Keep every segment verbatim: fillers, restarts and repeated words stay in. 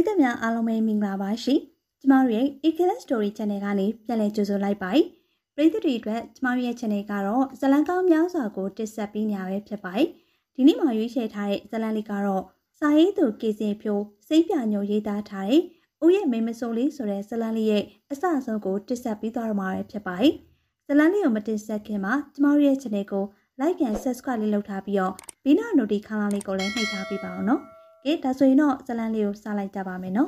ရိသတ်များအားလုံးပဲမင်္ဂလာပါရှင်ကျမတို့ရဲ့ Ekelet Story Channel ကနေပြန်လည်ကြိုဆိုလိုက်ပါပရိသတ်တွေအတွက်ကျမတို့ရဲ့ channel ကတော့ဇလံကောင်းများစွာကိုတင်ဆက်ပေးနေရပဲဖြစ်ပါတယ်ဒီနေ့မှာရွေးချယ်ထားတဲ့ဇလံလေးကတော့စာရေးသူကေစင်ဖြိုးစိတ်ပြညိုရေးသားထားတဲ့ဦးရဲ့မိမဆိုးလေးဆိုတဲ့ဇလံလေးရဲ့အစအဆုံးကိုတင်ဆက်ပေးသွားရမှာဖြစ်ပါတယ်ဇလံလေးကိုမတင်ဆက်ခင်မှာကျမတို့ရဲ့ channel ကို like and subscribe လေးလုပ်ထားပြီးတော့ဘီနာ notification လေးကိုလည်းနှိပ်ထားပေးပါအောင်နော်ကဲဒါဆိုရင်တော့ဇလံလေးကိုစလိုက်ကြပါမယ်နော်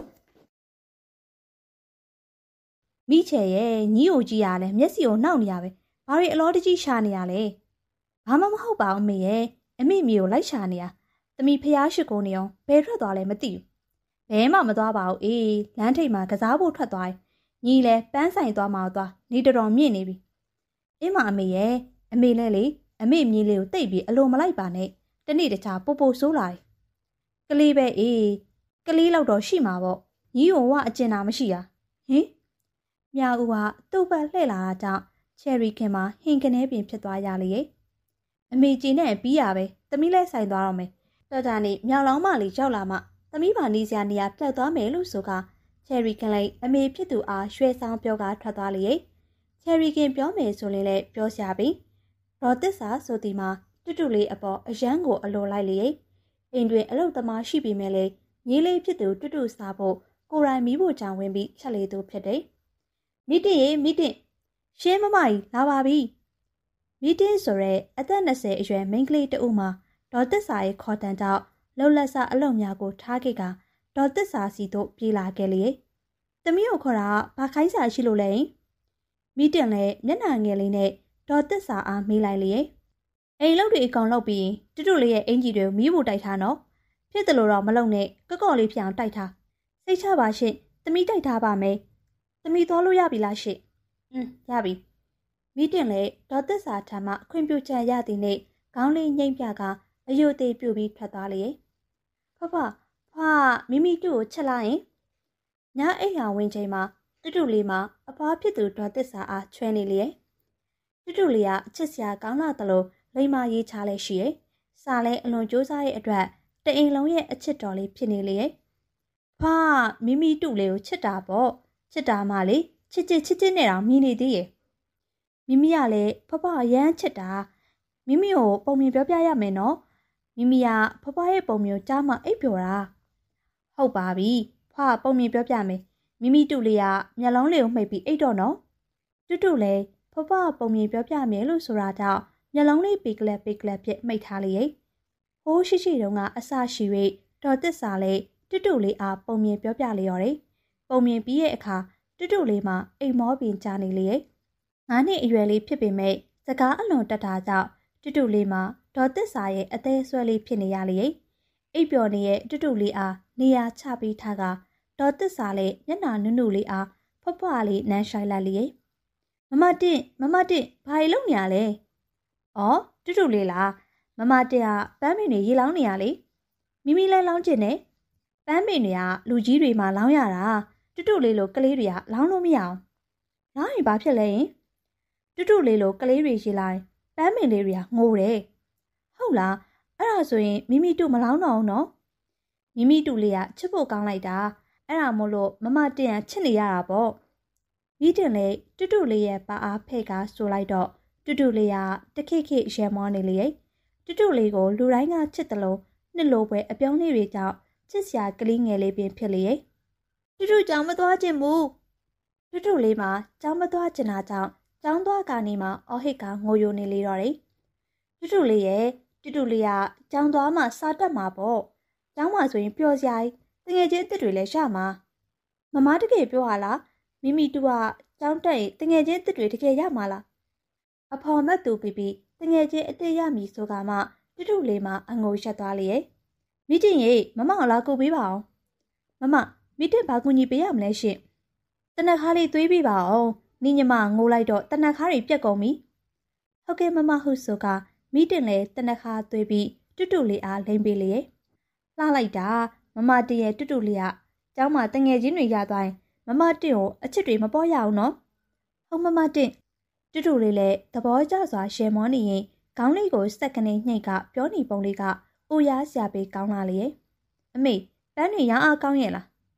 မိချေရဲ့ညီအိုကြီးရလဲမျက်စိကိုနှောက်နေရပဲဘာတွေအလောတကြီးရှာနေရလဲဘာမှမဟုတ်ပါဘူးအမေရဲ့အမေမိကိုလိုက်ရှာနေရသမီးဖျားရှိကိုနေအောင်ဘယ်ထွက်သွားလဲမသိဘူးဘဲမှမသွားပါဘူးအေးလမ်းထိပ်မှာကစားဖို့ထွက်သွားညီလဲပန်းဆိုင်သွားမှသွားနေတော်တော်မြင့်နေပြီအင်းမအမေရဲ့အမေလဲလေအမေမြေးလေးကိုတိတ်ပြီးအလိုမလိုက်ပါနဲ့တနေ့တခြားပို့ပို့ဆိုးလာတယ်ကလေးပဲအေးကလေးလောက်တော့ရှိမှာပေါ့ညီိုဝအကျဉ်းတာမရှိတာဟင်မြောက်ဦးကသူ့ဘက်လှည့်လာတာကြောင့်ချယ်ရီခင်မှာဟင်ကနေပင်ဖြစ်သွားရလေရဲ့အမေကြီးနဲ့ပြီးရပဲသမီးလဲဆိုင်သွားတော့မယ်တော်တာနေမြောက်လောင်းမလေးရောက်လာမှသမီးပါနေစရာနေရာပြတ်သွားမယ်လို့ဆိုကချယ်ရီခင်လိုက်အမေဖြစ်သူအားရွှဲဆောင်ပြောကထွက်သွားလေရဲ့ချယ်ရီခင်ပြောမယ်ဆိုရင်လည်းပြောရှာပြီဒေါ်သစ္စာဆိုဒီမှာတူတူလေးအပေါ်အရန်ကိုအလိုလိုက်လေရဲ့အိမ်တွင်အလုတ်သမားရှိပေမဲ့လေညီလေးဖြစ်သူတူတူစားဖို့ကိုရိုင်းမီးဖို့ကြောင်ဝင်ပြီးချက်လေးသူဖြစ်တယ်မီတင်ရေမီတင်ရှင်းမမကြီးလာပါပြီမီတင်ဆိုရဲအသက်၂၀အရွယ်မိန်းကလေးတဦးမှာဒေါ်သစ္စာရဲ့ခေါ်တန်ကြောင့်လှုပ်လက်စားအလုံများကိုထားခဲ့ကဒေါ်သစ္စာစီတို့ပြေးလာခဲ့လေသမီးကိုခေါ်တာဘာခိုင်းစာရှိလို့လဲမီတင်လည်းမျက်နှာငယ်လေးနဲ့ဒေါ်သစ္စာအားမေးလိုက်လေအိမ်လုတ်တွေအကောင်လောက်ပြီးတူတူလေးရဲ့အင်ကြီးတွေကိုမီးဖို့တိုက်ထားနော်ဖြစ်တယ်လို့တော့မလုံနဲ့ကော့ကော့လေးဖြစ်အောင်တိုက်ထားစိတ်ချပါရှင့်သမီးတိုက်ထားပါမယ်သမီးသွားလို့ရပြီလားရှင့်อืมရပြီမီးတင်လေဒေါ်သစ္စာထံမှအခွင့်ပြုချက်ရသည်နဲ့ခေါင်းလေးညှိမ့်ပြကအယုတ်သေးပြုတ်ပြီးထွက်သွားလေဖဖဖမိမိတို့ကိုချက်လိုက်ရင်ညအိမ်ဟာဝင်ချိန်မှာတူတူလေးမှာအဖွားဖြစ်သူဒေါ်သစ္စာအားချွဲနေလေတူတူလေးကအချစ်စရာကောင်းလာတယ်လို့လိမ္မာရေးချလဲရှိရဲ့စာလဲအလွန်ကြိုးစားရဲ့အတွက်တအိမ်လုံးရဲ့အချစ်တော်လေးဖြစ်နေလေဖမိမိတူလေးကိုချစ်တာပေါ့ချစ်တာမှလေချစ်ချစ်ချစ်ချစ်နဲ့တော့မြင်နေသေးရဲ့မိမိကလည်းဖဖရမ်းချစ်တာမိမိကိုပုံမြင်ပြောပြရမယ်နော်မိမိကဖဖရဲ့ပုံမျိုးကြားမှအိပ်ပျော်တာဟုတ်ပါပြီဖပုံမြင်ပြောပြမယ်မိမိတူလေးကမျက်လုံးလေးကိုမှိတ်ပြီးအိပ်တော့နော်တူတူလည်းဖဖပုံမြင်ပြောပြမယ်လို့ဆိုတာကြောင့်မျက်လုံးလေးပေကလက်ပေကလက်ပြမိတ်ထားလေရဲ့ဟိုးရှိရှိတုန်းကအဆရှိ၍ဒေါ်သစ္စာလေးတူတူလေးအားပုံမြင်ပြောပြလေရတယ်ပုံမြင်ပြီးရဲ့အခါတူတူလေးမှာအိမ်မောပင်ကြားနေလေရဲ့ငါးနှစ်အရွယ်လေးဖြစ်ပေမဲ့စကားအလွန်တက်တာကြောင့်တူတူလေးမှာဒေါ်သစ္စာရဲ့အသေးဆွဲလေးဖြစ်နေရလေရဲ့အိပ်ပျော်နေတဲ့တူတူလေးအားနေရာချပေးထားကဒေါ်သစ္စာလေးမျက်နှာနုနုလေးအားဖွက်ဖွက်လေးနမ်းရှိုင်းလိုက်လေရဲ့မမတင့်မမတင့်ဘာလို့လုပ်နေရလဲအော်တူတူလေးလားမမတင့်ကပန်းမင်တွေရေလောင်းနေရလေမိမိလဲလောင်းကျင်တယ်ပန်းမင်တွေကလူကြီးတွေမှလောင်းရတာတူတူလေးလိုကလေးတွေကလောင်းလို့မရအောင်လောင်းရင်ဘာဖြစ်လဲရင်တူတူလေးလိုကလေးတွေရေလိုက်ပန်းမင်လေးတွေကငိုတယ်ဟုတ်လားအဲ့ဒါဆိုရင်မိမိတူမလောင်းတော့ဘူးနော်မိမိတူလေးကချစ်ဖို့ကောင်းလိုက်တာအဲ့ဒါမို့လို့မမတင်ကချစ်နေရတာပေါ့မိတင်လေတူတူလေးရဲ့ပါအားဖဲ့ကဆိုလိုက်တော့တူတူလေးကတခိခိရဲမောနေလေတူတူလေးကိုလူတိုင်းကချစ်တယ်လို့နှစ်လိုပွဲအပြောင်းလေးတွေကြောင့်ချစ်စရာကလေးငယ်လေးပင်ဖြစ်လေတူတူကြောင်မသွားခြင်းဘူးတူတူလေးမှာကြောင်မသွားခြင်းတာကြောင့်ကြောင်သွားကနေမှအော်ဟစ်ကငိုယိုနေလေတော့တယ်တူတူလေးရဲ့တူတူလေးကကြောင်သွားမှစားတတ်မှာပေါ့ကျောင်းမှာဆိုရင်ပျော်စရာတငယ်ချင်းအစ်စ်တွေလည်းရမှာမမတကယ်ပြောရလားမိမိတူကကျောင်းတက်ရင်တငယ်ချင်းအစ်စ်တွေတကယ်ရမှာလားအဖော်မတ်သူပြီးပြီးတငယ်ချင်းအစ်စ်ရမည်ဆိုကမှတူတူလေးမှာအငိုရှက်သွားလေရဲ့မိတင်ရေမမအောင်လာကူပေးပါအောင်မမမိတင်ဘာကူညီပေးရမလဲရှင်တနက်ခါလေးသွေးပေးပါအောင်နိညမငိုလိုက်တော့တနက်ခါတွေပြက်ကုန်ပြီဟုတ်ကဲ့မမဟုဆိုကမိတင်လည်းတနက်ခါသွေးပြီးတူတူလေးအားလိမ့်ပေးလေရဲ့လှလိုက်တာမမတင်ရဲ့တူတူလေးကကျောင်းမှာတငယ်ချင်းတွေရသွားရင်မမတင်ကိုအချစ်တွေမပေါ်ရအောင်နော်ဟုတ်မမတင်တူတူလေးလည်းသဘောကျစွာရှယ်မောနေရင်ခေါင်းလေးကိုစက်ကနေညှိတ်ကပြောနေပုံလေးကအိုရားစရာပေးကောင်းလာလေအမေပန်းတွေရောင်းအားကောင်းရဲ့လား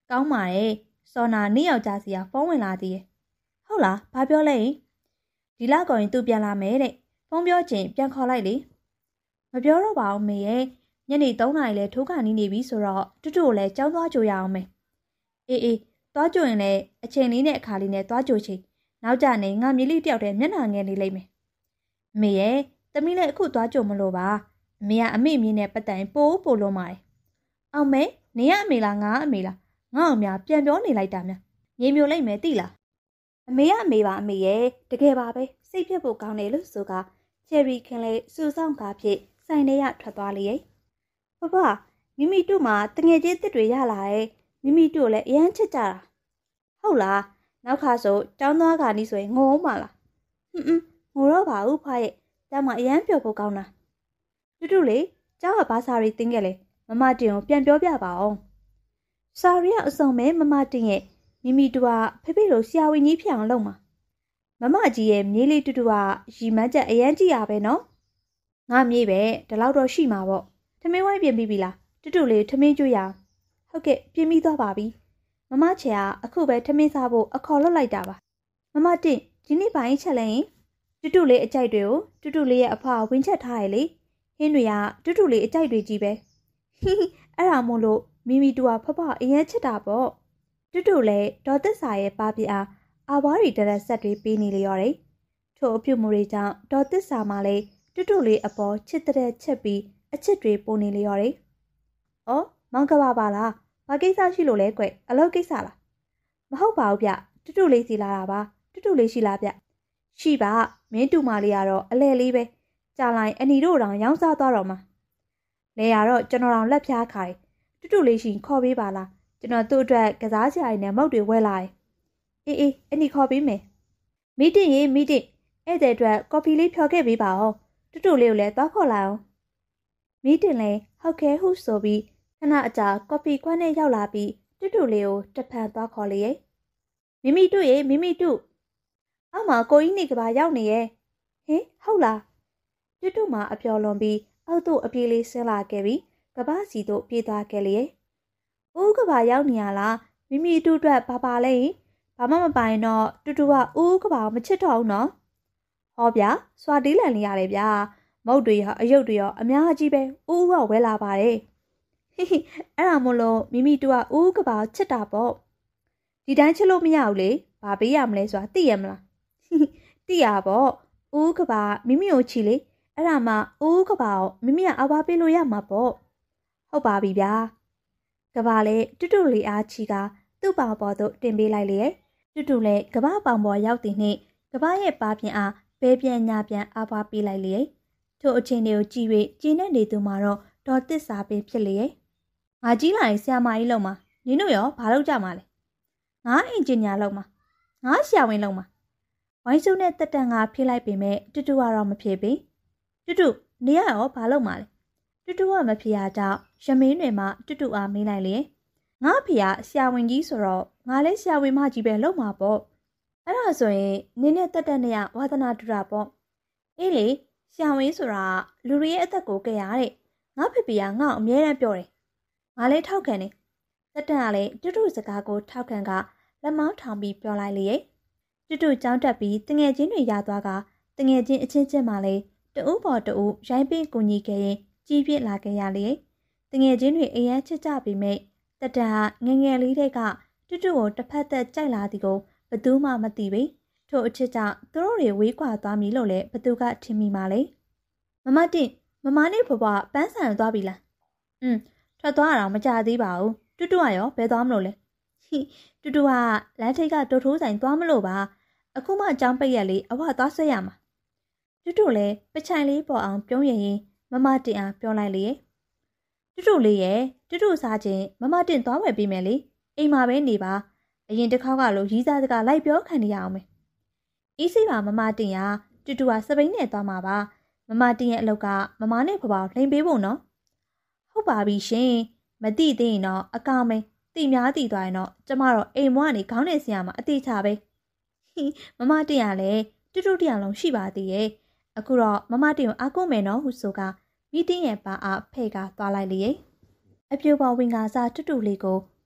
ကောင်းပါတယ်စောနာနေ့ယောက်ျားစီကဖုန်းဝင်လာသေးရဲ့ဟုတ်လားဘာပြောလဲဒီလကောရင်သူပြန်လာမယ်တဲ့ဖုန်းပြောချင်းပြန်ခေါ်လိုက်လေမပြောတော့ပါဘူးမေရဲ့ညနေသုံးနာရီလဲထိုးခါနီးနေပြီဆိုတော့တူတူကိုလည်းကြောင်းသွားကြိုရအောင်မယ်အေးအေးသွားကြိုရင်လည်းအချိန်လေးနဲ့အခါလေးနဲ့သွားကြိုချင်နောက်ကြနေငါမြေလေးတယောက်တည်းမျက်နှာငယ်နေလိမ့်မယ်မေရဲ့သမီးလည်းအခုသွားကြိုမလို့ပါအမေကအမေမြင်းနဲ့ပတ်တိုင်ပိုးပိုးလုံးပါတယ်အောင်မေနေရအမေလားငါအမေလားငါ့အောင်များပြန်ပြောနေလိုက်တာများမြေမျိုးလိုက်မယ်တိလားအမေကအမေပါအမေရဲ့တကယ်ပါပဲစိတ်ပြတ်ဖို့ကောင်းတယ်လို့ဆိုကချယ်ရီခင်လေးစူဆောင်ကားဖြစ်ဆိုင်ထဲရထွက်သွားလေရဲ့ဖဖမိမိတို့မှာတငယ်ချင်းတစ်တွေရလာရဲ့မိမိတို့လည်းအရန်ချစ်ကြတာဟုတ်လားနောက်ခါဆိုတောင်းသွားခါနီးဆိုရင်ငိုအောင်ပါလားဟွန်းဟွန်းငိုတော့ပါဘူးဖရဲ့တောင်းမအရန်ပျော်ဖို့ကောင်းတာတူတူလေကျောင်းကဘာစာရီတင်းခဲ့လေမမတင်ကိုပြန်ပြောပြပါအောင်စာရီကအစုံမဲမမတင်ရဲ့မိမိတို့ကဖေဖေတို့ဆရာဝန်ကြီးဖြစ်အောင်လုပ်မှာမမကြီးရဲ့မြေးလေးတူတူကရီမန်းချက်အရန်ကြည့်ရပဲနော်ငါမြေးပဲဒီလောက်တော့ရှိမှာပေါ့ထမင်းဝိုင်းပြင်ပြီးပြီလားတူတူလေးထမင်းကျွေးရဟုတ်ကဲ့ပြင်ပြီးသွားပါပြီမမချေကအခုပဲထမင်းစားဖို့အခေါ်လွတ်လိုက်တာပါမမတင်ဒီနေ့ပိုင်းချက်လဲရင်တူတူလေးအကြိုက်တွေကိုတူတူလေးရဲ့အဖွားဝင်ချက်ထားရလေဟင်းတွေကတူတူလေးအကြိုက်တွေကြီးပဲဟိဟိအဲ့ဒါမို့လို့မိမိတူကဖဖအရင်ချစ်တာပေါ့တူတူလည်းဒေါ်သစ္စာရဲ့ပါပြအားအာဝါရီတရက်ဆက်တွေပေးနေလျော်တယ်ထို့အပြုမှုတွေကြောင့်ဒေါ်သစ္စာမှလည်းတူတူလေးအပေါ်ချစ်တဲ့ချက်ပြီးအချစ်တွေပိုနေလျော်တယ်။အော်မောင်ကပါပါလားဘာကိစ္စရှိလို့လဲကွအလုပ်ကိစ္စလားမဟုတ်ပါဘူးဗျတူတူလေးစီလာတာပါတူတူလေးရှိလားဗျရှိပါမင်းတူမလေးကတော့အလဲလေးပဲကြာလိုက်အနီတို့တောင်ရောင်းစားသွားတော့မှာလဲရတော့ကျွန်တော်တောင်လက်ဖျားခါတယ်တူတူလေးရှင်ခေါ်ပေးပါလားကျွန်တော်သူ့အတွက်ကစားစရာတွေနဲ့မုတ်တွေဝဲလာတယ်အေးအေးအနီခေါ်ပေးမယ်မီတင်ရေမီတင်ဧည့်သည်အတွက်ကော်ဖီလေးဖြော်ခဲ့ပေးပါဦးတူတူလေးကိုလည်းသွားခေါ်လာအောင်မီတင်လည်းဟုတ်ကဲဟုဆိုပြီးခဏအကြာကော်ဖီခွန်းနဲ့ရောက်လာပြီးတူတူလေးကိုတဖန်သွားခေါ်လေရဲ့မိမိတို့ရေမိမိတို့အောက်မှာကိုကြီးနေကဘာရောက်နေရဲ့ဟင်ဟုတ်လားတူတူမှာအပျော်လွန်ပြီးအောက်သို့အပြေးလေးဆင်းလာခဲ့ပြီးကဘာစီတို့ပြေးသွားခဲ့လေရဲ့ဦးကဘာရောက်နေရလားမိမိတို့အတွက်ဘာပါလဲဘာမှမပိုင်တော့တူတူကဦးကဘာမချစ်တော့ဘူးနော်ဟောဗျာစွာတီးလန်လေးရတယ်ဗျာမုတ်တွေရောအယုတ်တွေရောအများကြီးပဲဦးဦးကဝဲလာပါတယ်ဟိဟိအဲ့ဒါမို့လို့မိမိတို့ကဦးကဘာချစ်တာပေါ့ဒီတိုင်းချစ်လို့မရဘူးလေဘာပေးရမလဲဆိုတာသိရမလားသိရပေါ့ဦးကဘာမိမိကိုချီလေအဲ့ဒါမှဦးကဘာကိုမိမိကအဝါပေးလို့ရမှာပေါ့ဟုတ်ပါပြီဗျာကဘာလည်းတူတူလေးအားချီကသူ့ပေါင်ပေါ်သို့တင်ပေးလိုက်လေတူတူလည်းကဘာပေါင်ပေါ်ရောက်တဲ့နှင့်ကဘာရဲ့ပါပြင်အားဘဲပြန်ညာပြန်အားပွားပေးလိုက်လေထို့အချင်းတွေကိုကြည့်၍ကျင်းနေနေသူမှာတော့ဒေါ်သစ္စာပင်ဖြစ်လေငါကြီးလာရင်ဆရာမကြီးလုံမှာနင်တို့ရောဘာလုပ်ကြမှာလဲငါအင်ဂျင်နီယာလုံမှာငါဆရာဝန်လုံမှာဝိုင်းစုနဲ့တက်တန်ကဖြေးလိုက်ပေမဲ့တူတူကတော့မဖြေပေတူတူနေရရောဘာလုပ်မှာလဲတူတူကမဖြေရတော့ရမင်းတွေမှတူတူအားမေးလိုက်လေငါဖေကဆရာဝန်ကြီးဆိုတော့ငါလည်းဆရာဝန်မကြီးပဲလုံမှာပေါ့အဲ့ဒါဆိုရင်နင်းနဲ့တက်တက်နဲ့ဝါသနာတူတာပေါ့အေးလေဆရာဝန်ဆိုတာလူတွေရဲ့အသက်ကိုကြရတဲ့ငါဖေဖေကငါ့ကိုအမြဲတမ်းပြောတယ်ငါလည်းထောက်ခံတယ်တက်တန်ကလည်းတူတူစကားကိုထောက်ခံကလက်မောင်းထောင်ပြီးပြောလိုက်လေတူတူကြောင်းတက်ပြီးတငယ်ချင်းတွေရသွားကတငယ်ချင်းအချင်းချင်းမှလည်းတူပေါ်တူရိုင်းပင်းကူညီခဲ့ရင်ကြီးပြစ်လာခဲ့ရလေတငယ်ချင်းတွေအရန်ချစ်ကြပြီမိတ်တက်တန်ကငငယ်လေးတွေကတူတူကိုတစ်ဖက်သက်ကြိုက်လာသည်ကိုဘသူမှမသိပေထို့အချစ်ကြောင့်သူတို့တွေဝေးကွာသွားမည်လို့လည်းဘသူကထင်မိမှလေမမတင်မမနဲ့ဘဘပန်းဆန်သွားပြီလားอืมထွက်သွားတာမကြသေးပါဘူးတူတူကရောဘယ်သွားမလို့လဲဟိတူတူကလမ်းထိပ်ကတိုးထိုးဆိုင်သွားမလို့ပါအခုမှအကြောင်းပိတ်ရက်လေးအဝသွားဆွဲရမှာတူတူလည်းပချိုင်လေးပေါ်အောင်ပြုံးရင်ရင်မမတင်အားပြောလိုက်လေတူတူလေးရဲ့တူတူစားခြင်းမမတင်သွားဝယ်ပေးမယ်လေအိမ်မှာပဲနေပါအရင်တစ်ခေါက်ကလို့ရီးစားစကားလိုက်ပြောခံနေရအောင်မယ်အေးစိပါမမတင်ရတူတူကစပိန်နဲ့သွားမှာပါမမတင်ရဲ့အလုပ်ကမမနဲ့ဖဖလှိမ်ပေးဖို့နော်ဟုတ်ပါပြီရှင်မသိသေးရင်တော့အကောင်ပဲတိများတိသွားရင်တော့ကျမတော့အိမ်မွားနေခေါင်းနေစရာမှာအတိချပဲမမတင်ရလဲတူတူတရားလုံးရှိပါသေးရဲ့အခုတော့မမတင်ကိုအားကိုးမယ်နော်ဟုဆိုကမီတင်းရဲ့ပါအားဖဲ့ကသွားလိုက်လေအပြိုပေါ်ဝင်ကစားတူတူလေးကို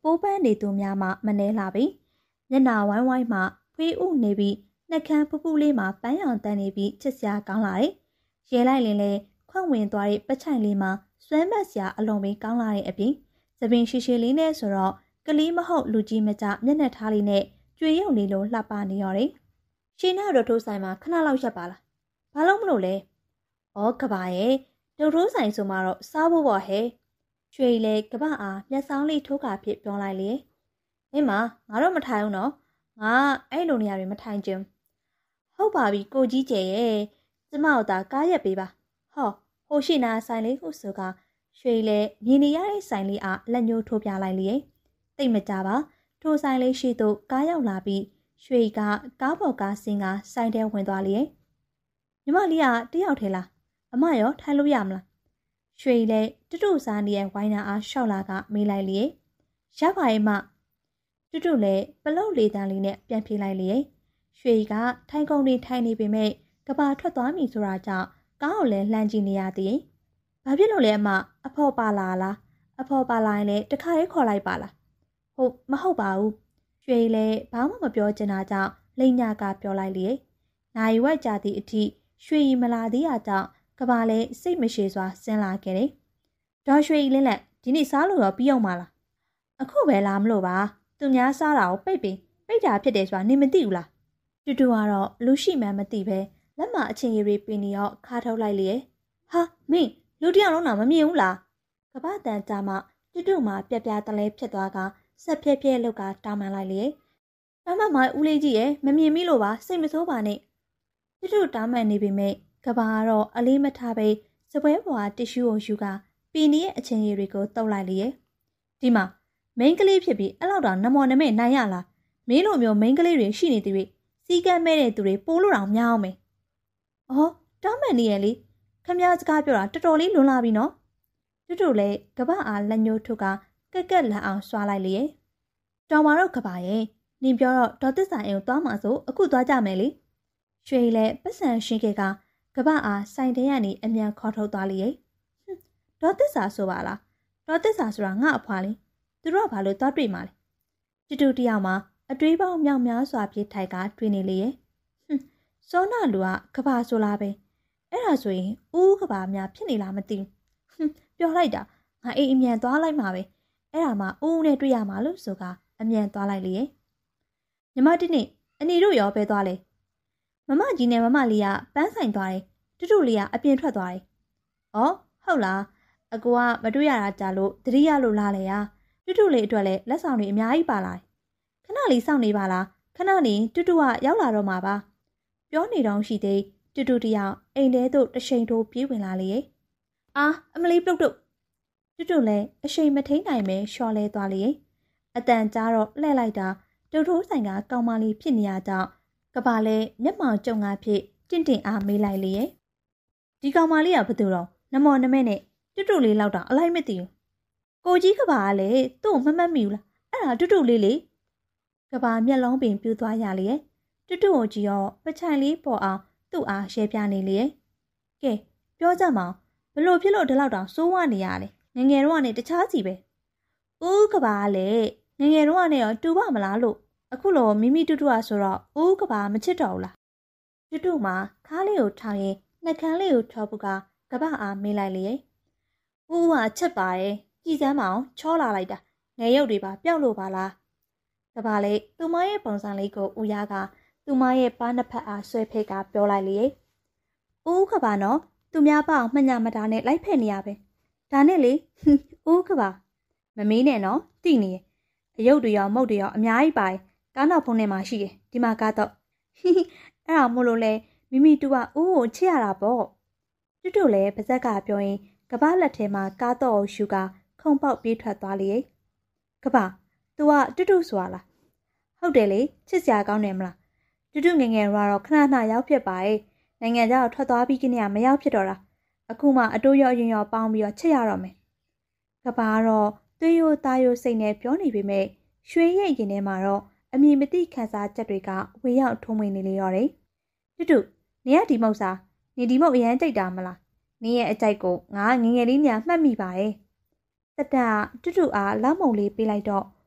ပိုးပန်းနေသူများမှမနှဲလာပြီမျက်နှာဝိုင်းဝိုင်းမှဖွေးဥနေပြီးနှက်ခမ်းပူပူလေးမှာပန်းရောင်တန်းနေပြီးချစ်စရာကောင်းလာတယ်ရဲလိုက်ရင်လည်းခွန့်ဝင်သွားတဲ့ပချိုင်လေးမှာစွမ်းမတ်စရာအလွန်ပင်ကောင်းလာတဲ့အပြင်သပင်ရှိရှိလေးနဲ့ဆိုတော့ကလေးမဟုတ်လူကြီးမကြမျက်နှာထားလေးနဲ့ကြွေရုံလေးလိုလှပနေရတယ်ရှင်းနာတို့ထိုးဆိုင်မှာခဏလောက်ရက်ပါလားဘာလို့မလို့လဲဩကဘာရဲ့တို့ထိုးဆိုင်ဆိုမှတော့စားဖို့ပေါ့ဟဲ့ရွှေလေကဘာအားမျက်စောင်းလေးထိုးကာဖြစ်ပြောလိုက်လေအင်းမငါတော့မထိုင်ဘူးနော်ငါအဲ့လိုနေရာတွေမထိုင်ချင်ဟုတ်ပါပြီကိုကြီးကျယ်ရဲ့ကျမတို့သာကားရက်ပေးပါဟောဟိုရှိနာဆိုင်လေးကိုဆိုကရွှေလေမြင်နေရတဲ့ဆိုင်လေးအားလက်ညှိုးထိုးပြလိုက်လေတိတ်မကြပါထိုဆိုင်လေးရှိသို့ကားရောက်လာပြီးရွှေကကားပေါ်ကားဆင်းကဆိုင်ထဲဝင်သွားလေညီမလေးကတယောက်ထဲလားအမရောထိုင်လို့ရမလားရွှေလေတူတူစားနေရဲ့ဝိုင်းနာအားရှောက်လာကမေးလိုက်လေရပါရဲ့မတူတူလည်းပလုတ်လေးတန်းလေးနဲ့ပြန်ပြေးလိုက်လေရွှေကထိုင်ကုန်နေထိုင်နေပေမဲ့ကဘာထွက်သွားပြီဆိုတာကြောင့်ကားကိုလည်းလှမ်းကြည့်နေရသည်ဘာဖြစ်လို့လဲအမအဖော်ပါလာလားအဖော်ပါလာရင်လည်းတခါလေးခေါ်လိုက်ပါလားဟုတ်မဟုတ်ပါဘူးရွှေလည်းဘာမှမပြောချင်တာကြောင့်လိန်ညာကပြောလိုက်လေနိုင်ဝက်ကြသည့်အထိရွှေရီမလာသေးတာကြောင့်ကဘာလည်းစိတ်မရှိစွာစဉ်းလာခဲ့တယ်ဒေါ်ရွှေလင်းလက်ဒီနေ့စားလို့ရောပြီးအောင်မလားအခုပဲလာမလို့ပါသူများစားတာကိုပိတ်ပင်ပိတ်တာဖြစ်တယ်ဆိုတာနင်မသိဘူးလားတူတူကတော့လူရှိမှန်းမသိပဲလက်မအချင်းကြီးပင်နေတော့ခါထုတ်လိုက်လေဟာမင်းလူတယောက်လုံးတော့မမြင်ဘူးလားကဘာတန်ကြမှာတူတူမှာပြက်ပြတလဲဖြစ်သွားကဆက်ဖြဲဖြဲလောက်ကတာမန်လိုက်လေတမမိုင်ဦးလေးကြီးရဲ့မမြင်မိလို့ပါစိတ်မဆိုးပါနဲ့တူတူတာမန်နေပေမဲ့ကဘာကတော့အလေးမထားပဲစပွဲပေါ်ကတ िश ူးကိုယူကပီနီရဲ့အချင်းရည်တွေကိုတုပ်လိုက်လေဒီမှာမိန်းကလေးဖြစ်ပြီးအဲ့လောက်တောင်နမောနမဲနိုင်ရလားမင်းလိုမျိုးမိန်းကလေးတွေရှိနေသေးပြီစီကမ်းမဲတဲ့သူတွေပိုးလို့တောင်များအောင်မယ်အော်တာမန်နေရလေခမည်းစကားပြောတာတော်တော်လေးလွန်လာပြီနော်တူတူလည်းကဘာအားလက်ညှိုးထုတ်ကကက်ကက်လန်အောင်ဆွာလိုက်လေတော်ပါတော့ကဘာရဲ့နင်ပြောတော့ဒေါ်သစ္စာအိမ်ကိုသွားမှာဆိုအခုသွားကြမယ်လေရွှေလည်းပတ်စံရှင်းခဲ့ကကဘာအားဆိုင်တဲကနေအမြန်ခေါ်ထုတ်သွားလေဒေါ်သစ္စာဆိုပါလားဒေါ်သစ္စာဆိုတာငါအဖွာလေးသူတို့ကဘာလို့သွားတွေ့မှာလဲတူတူတယောက်မှာအတွေးပေါင်းမြောက်များစွာပြေးထိုက်ကတွေးနေလေရဲ့ဟွန်းစောနာလူကကဘာဆိုလားပဲအဲ့ဒါဆိုရင်ဦးကဘာများဖြစ်နေလားမသိဘူးဟွန်းပြောလိုက်တာငါအိမ်အမြန်သွားလိုက်မှာပဲအဲ့ဒါမှဦးဦးနဲ့တွေ့ရမှာလို့ဆိုကအမြန်သွားလိုက်လေညီမတိနေ့အနီတို့ရောပဲသွားလေမမကြီးနဲ့မမလေးကပန်းဆိုင်သွားတယ်တူတူလေးကအပြင်ထွက်သွားတယ်ဩဟုတ်လားအကူကမတွေ့ရတာကြာလို့တတိယလို့လာလေရတူတူလေးအတွက်လည်းလက်ဆောင်တွေအများကြီးပါလာတယ်ခဏလေးစောင့်နေပါလားခဏနေတူတူကရောက်လာတော့မှာပါပြောနေတော့ရှိသေးတူတူတယောက်အိမ်ထဲသို့တရှိန်ထိုးပြေးဝင်လာလေအာအမလီပြုတ်တုတ်တူတူလည်းအရှိန်မထိန်နိုင်ပဲလျှော်လဲသွားလေအတန်ကြားတော့လှဲ့လိုက်တာတူထိုးဆိုင်ကကောင်းမလေးဖြစ်နေရကြောင်းကဘာလဲမျက်မှောင်ကြုံငါဖြစ်တင့်တင့်အားမေးလိုက်လေဒီကောင်မလေးကဘယ်သူတော့နမောနမဲနဲ့တူတူလေးလောက်တော့အလိုက်မသိဘူးကိုကြီးကဘာကလည်းသူ့ကိုမမှတ်မိဘူးလားအဲ့ဒါတူတူလေးလေကဘာမျက်လုံးပင်ပြူသွားရလေတူတူကိုကြည့်ရောပချိုင်လေးပေါ်အောင်သူ့အားရှဲပြနေလေကဲပြောကြမအောင်ဘလို့ဖြစ်လို့ဒီလောက်တောင်စိုးဝနေရလဲငငယ်တော့ကနေတခြားစီပဲဦးကဘာကလည်းငငယ်တော့ကနေရောတူပါမလားလို့အခုလောမိမိတူတူอ่ะဆိုတော့ဦးကဘာမချစ်တော့ဘူးလားတူတူမှာခါးလေးကိုထောင်ရင်နှက်ခမ်းလေးကိုထောက်ပုကကဘာအားမေးလိုက်လေဦးကချက်ပါတယ်ကြည်စမ်းမအောင်ချောလာလိုက်တာငယ်ရုပ်တွေပါပျောက်လို့ပါလားကဘာလေးသူမရဲ့ပုံစံလေးကိုဦးရကသူမရဲ့ပါးနှစ်ဖက်အားဆွဲဖိတ်ကပြောလိုက်လေဦးကဘာနော်သူများပေါ့မှညာမတာနဲ့လိုက်ဖက်နေရပဲဒါနဲ့လေဦးကဘာမမေးနဲ့နော်တိနေရဲ့အယုတ်တွေရောမုတ်တွေရောအများကြီးပါတယ်ကားနောက်ဖုန်းထဲမှာရှိတယ်ဒီမှာကားတော့အဲ့ဒါမို့လို့လဲမိမိတူကဦးကိုချစ်ရတာပေါ့တူတူလည်းပါဇက်ကပြောရင်ကဘာလက်ထဲမှာကားတော့ရှူကခုံပေါက်ပြေးထွက်သွားလေကဘာ तू ကတူတူဆိုတာလားဟုတ်တယ်လေချစ်စရာကောင်းတယ်မလားတူတူငငယ်တော့ခဏခဏရောက်ဖြစ်ပါရဲ့နိုင်ငံခြားထွက်သွားပြီးကနေမရောက်ဖြစ်တော့တာအခုမှအတိုးရောအရင်ရောပေါင်းပြီးတော့ချစ်ရတော့မယ်ကဘာတော့သွေးရိုးသားရိုးစိတ်နဲ့ပြောနေပေမဲ့ရွှေရဲ့ရင်ထဲမှာတော့အမြင်မသိခံစားချက်တွေကဝေရောက်ထုံးဝင်နေလေရောတယ်တူတူနေရဒီမုတ်စားနေဒီမုတ်အရန်ကြိတ်တာမလားနေရဲ့အကြိုက်ကိုငါငငယ်လေးညာမှတ်မိပါရဲ့တတတူတူအားလောက်မုံလေးပေးလိုက်တော့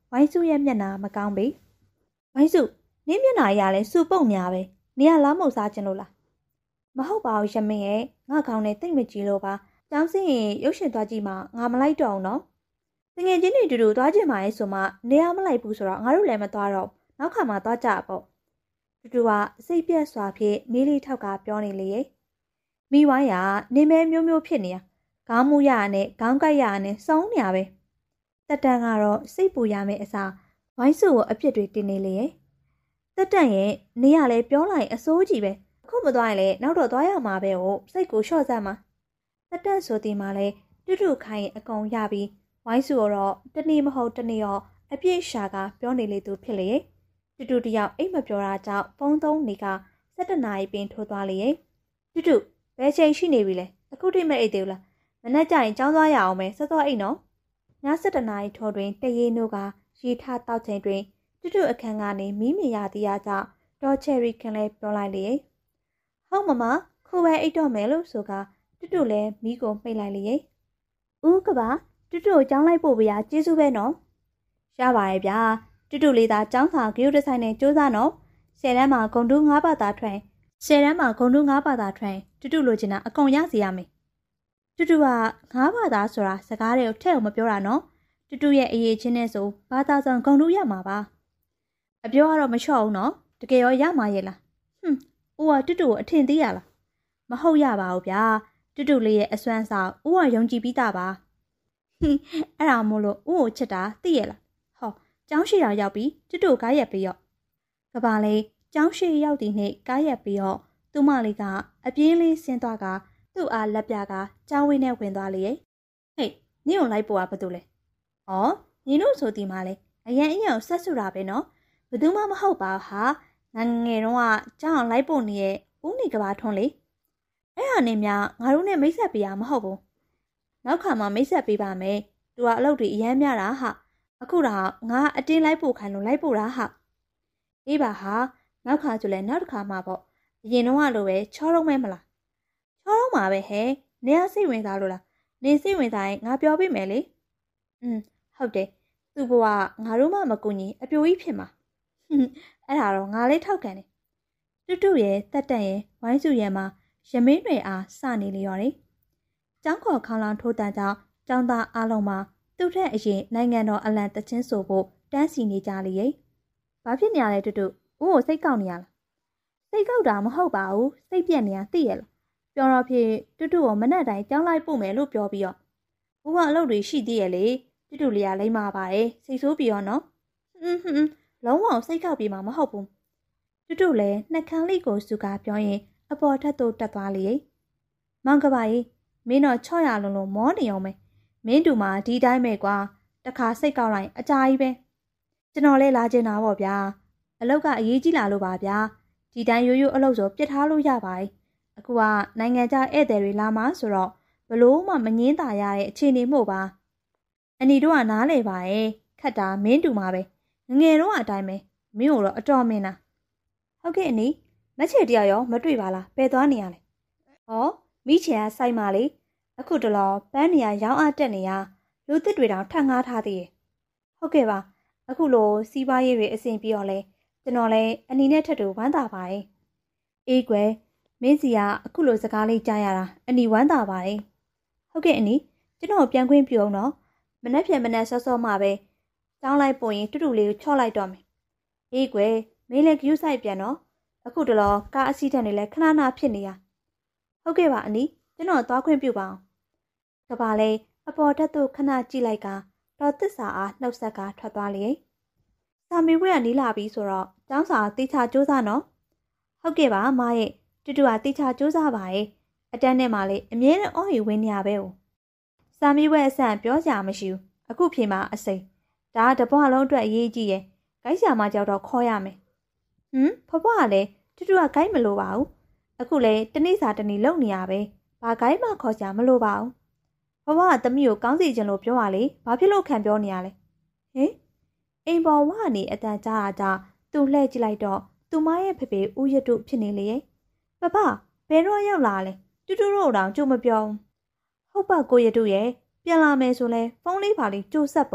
ဝိုင်းစုရဲ့မျက်နှာမကောင်းပေဝိုင်းစုနင်းမျက်နှာရလဲစူပုတ်ညာပဲနေရလားမဟုတ်စားခြင်းလို့လားမဟုတ်ပါဘူးရမင်းရဲ့ငါကောင်းနဲ့တိတ်မကြည့်လို့ပါကျောင်းစင်းရင်ရုပ်ရှင်သွားကြည့်မှငါမလိုက်တော့အောင်နော်တငယ်ချင်းတွေတူတူသွားကြည့်မှရဲ့ဆိုမှနေရမလိုက်ဘူးဆိုတော့ငါတို့လည်းမသွားတော့နောက်ခါမှသွားကြပေါ့တူတူကစိတ်ပြက်စွာဖြင့်မီးလေးထောက်ကပြောနေလေရဲ့မိဝိုင်းကနေမဲမျိုးမျိုးဖြစ်နေရခေါင်းမူရနဲ့ခေါင်းကိုက်ရနဲ့စုံနေရပဲတက်တန်ကတော့စိတ်ပူရမယ့်အစားဝိုင်းစုကိုအပြစ်တွေတင်နေလေရဲ့တက်တန်ရဲ့နေရလဲပြောလိုက်အစိုးကြီးပဲအခုမသွားရင်လည်းနောက်တော့သွားရမှာပဲကိုစိတ်ကိုလျှော့စမ်းမှာတက်တန်ဆိုဒီမှာလဲတူတူခိုင်းအကုန်ရပြီးဝိုင်းစုတော့တနေ့မဟုတ်တနေ့ရောအပြစ်ရှာကပြောနေလေသူဖြစ်လေတူတူတယောက်အိတ်မပြောတာကြောင့်ဖုန်းသုံးနေကစက်တနာရီပင်ထိုးသွားလေတူတူဘယ်ချိန်ရှိနေပြီလဲအခုထိမဲ့အိတ်သေးဘူးလားမနေ့ကျရင်ကျောင်းသွားရအောင်မယ်စောစောအိတ်နော်ညစက်တနာရီထိုးတွင်တရေနိုးကရီထတောက်ချိန်တွင်တူတူအခန်းကနေမီးမြရသည်အကြောင့်ဒေါ်ချယ်ရီခင်လဲပြောလိုက်လေဟုတ်မမခုပဲအိတ်တော့မယ်လို့ဆိုကတူတူလည်းမီးကိုမှိတ်လိုက်လေဦးကပါတူတူကိုကျောင်းလိုက်ပို့ပြရကျေးဇူးပဲနော်ရပါရဲ့ဗျာတူတူလေးသာကျောင်းစာဂရုတစိုက်နဲ့စူးစမ်းနော်ဆယ်တန်းမှာဂုံတူး၅ပါးသာထွန်းဆယ်တန်းမှာဂုံတူး၅ပါးသာထွန်းတူတူလိုချင်တာအကုန်ရစီရမယ်တူတူက၅ပါးသာဆိုတာစကားတွေကိုထည့်အောင်မပြောတာနော်တူတူရဲ့အရေးချင်းနဲ့ဆိုဘာသာဆောင်ဂုံတူးရမှာပါအပြောကတော့မလျှော့ဘူးနော်တကယ်ရောရမှာရဲ့လားဟွန်းဦးကတူတူကိုအထင်သေးရလားမဟုတ်ရပါဘူးဗျာတူတူလေးရဲ့အစွမ်းဆောင်ဦးကယုံကြည်ပြီးသားပါဟင်းအဲ့ဒါမို့လို့ဦးကိုချစ်တာသိရလားဟောကျောင်းရှိရာရောက်ပြီးတူတူကားရက်ပြီးရောကဘာလေးကျောင်းရှိရောက်တဲ့နေ့ကားရက်ပြီးတော့သူမလေးကအပြေးလေးဆင်းသွားကသူ့အားလက်ပြကကျောင်းဝင်းထဲဝင်သွားလေဟေ့နင့်ကိုလိုက်ပို့ရဘာလို့လဲဩညီတို့ဆိုဒီမှာလေအရင်အရင်ဆက်ဆူတာပဲနော်ဘယ်သူမှမဟုတ်ပါဟာငငယ်တော့ကကျောင်းလိုက်ပို့နေရဲ့ဦးနေကဘာထွန်းလေအဲ့ဟာနဲ့များငါတို့နဲ့မိတ်ဆက်ပေးရမဟုတ်ဘူးနောက်ခါမှမိတ်ဆက်ပေးပါမယ်သူကအလုပ်တွေအရမ်းများတာဟာအခုတော့ငါအတင်းလိုက်ပို့ခိုင်းလို့လိုက်ပို့တာဟာအေးပါဟာနောက်ခါကျလဲနောက်တစ်ခါမှပေါ့အရင်တော့လိုပဲချောတော့မဲမလားချောတော့မှာပဲဟဲ့နေရစိတ်ဝင်စားလို့လားနေစိတ်ဝင်စားရင်ငါပြောပေးမယ်လေอืมဟုတ်တယ်သူ့ဘဝငါတို့မှမကူညီအပြိုကြီးဖြစ်မှာဟွန်းအဲ့ဒါတော့ငါလေးထောက်ကန်တယ်တူတူရဲ့တက်တက်ရဲ့ဝိုင်းစုရဲ့မှာရမင်းတွေအားစနေလေရော်တယ်ကျောင်းခေါ်ခေါင်းလောင်ထိုးတန်ကြောင့်ကျောင်းသားအားလုံးမှာသူ့ထက်အရင်နိုင်ငံတော်အလံတချင်းဆိုဖို့တန်းစီနေကြလေရဲ့ဘာဖြစ်နေရလဲတူတူဦးကိုစိတ်ကောက်နေရလားစိတ်ကောက်တာမဟုတ်ပါဘူးစိတ်ပြက်နေရသိရလားပြောတော့ဖြစ်တူတူကိုမနဲ့တိုင်းကျောင်းလိုက်ပို့မယ်လို့ပြောပြီးတော့ဦးကအလုပ်တွေရှိသေးရဲ့လေတူတူလေးကလိမ့်မာပါတယ်စိတ်ဆိုးပြီးတော့နော်ဟွန်းဟွန်းလုံးဝစိတ်ကောက်ပြီးမှမဟုတ်ဘူးတူတူလည်းနှက်ခမ်းလေးကိုစုကားပြောရင်အပေါ်ထက်သို့တက်သွားလေမောင်ကပါကြီးမင်းတော့ချော့ရလုံးလုံးမောနေအောင်မယ်မင်းတူမှာဒီတိုင်းပဲကွာတခါစိတ်ကောက်လိုက်အကြာကြီးပဲကျွန်တော်လည်းလာကျင်တာပေါ့ဗျာအလုပ်ကအရေးကြီးလာလို့ပါဗျာဒီတိုင်းရိုးရိုးအလုပ်ဆိုပြစ်ထားလို့ရပါတယ်အခုကနိုင်ငံခြားဧည့်သည်တွေလာမှဆိုတော့ဘလို့မှမငင်းတာရတဲ့အခြေအနေမို့ပါအနီတို့ကနားလေပါရဲ့ခက်တာမင်းတူမှာပဲငငယ်တော့အတိုင်းပဲမင်းတို့တော့အတော်မင်းလားဟုတ်ကဲ့အနီမချေတရရောမတွေ့ပါလားဘယ်သွားနေရလဲဟောမိချေကစိုက်ပါလေအခုတလောပန်းနေရရောင်းအားတက်နေရလူသစ်တွေတောင်ထပ်ငားထားသေးရဲ့ဟုတ်ကဲ့ပါအခုလိုစီးပွားရေးတွေအဆင်ပြေတော့လဲကျွန်တော်လည်းအနီနဲ့ထက်တူဝမ်းသာပါတယ်အေးကွယ်မင်းစီကအခုလိုစကားလေးကြားရတာအနီဝမ်းသာပါတယ်ဟုတ်ကဲ့အနီကျွန်တော်ပြန်ခွင့်ပြုအောင်နော်မနှက်ဖြန်မနှက်စောစောမှပဲကျောင်းလိုက်ပို့ရင်တူတူလေးကိုချော့လိုက်တော့မယ်အေးကွယ်မင်းလည်းဂယူးဆိုင်ပြန်တော့အခုတလောကားအစီးတန်းတွေလည်းခဏနာဖြစ်နေရဟုတ်ကဲ့ပါအနီကျွန်တော်သွားခွင့်ပြုပါအောင်ကဘာလေးအပေါ်ထက်သို့ခဏကြည့်လိုက်ကတော့သစ္စာအားနှုတ်ဆက်ကထွက်သွားလေစာမေးပွဲကနီးလာပြီဆိုတော့ကျောင်းစာတေချာစူးစမ်းနော်ဟုတ်ကဲ့ပါမရဲ့တူတူကတေချာစူးစမ်းပါရဲ့အတန်းနဲ့မှလေအမြဲတမ်းအော်ရီဝင်နေရပဲ哦စာမေးပွဲအဆန်ပြောစရာမရှိဘူးအခုဖြေမှာအစိမ့်ဒါတပွားလုံးအတွက်အရေးကြီးရဲ့ဂိုက်ဆရာမကြောက်တော့ခေါ်ရမယ်ဟမ်ဖဖွားကလည်းတူတူကဂိုက်မလိုပါဘူးအခုလေတနေ့စာတနေ့လုံနေရပဲဘာဂိုက်မှခေါ်ကြမလိုပါဘူးဖဖွားကသမီးကိုကောင်းစီခြင်းလို့ပြောရလေဘာဖြစ်လို့ခံပြောနေရလဲဟင်အိမ်ပေါ်ဝါနေအတန်ကြားတာသူလှည့်ကြည့်လိုက်တော့သူမရဲ့ဖေဖေဦးရတုဖြစ်နေလေပပဘယ်တော့ရောက်လာလဲတူတူတို့တောင်ကြိုမပြောဟုတ်ပါကိုရတုရဲ့ပြန်လာမယ်ဆိုလဲဖုန်းလေးပါလေးကြိုဆက်ပေါ့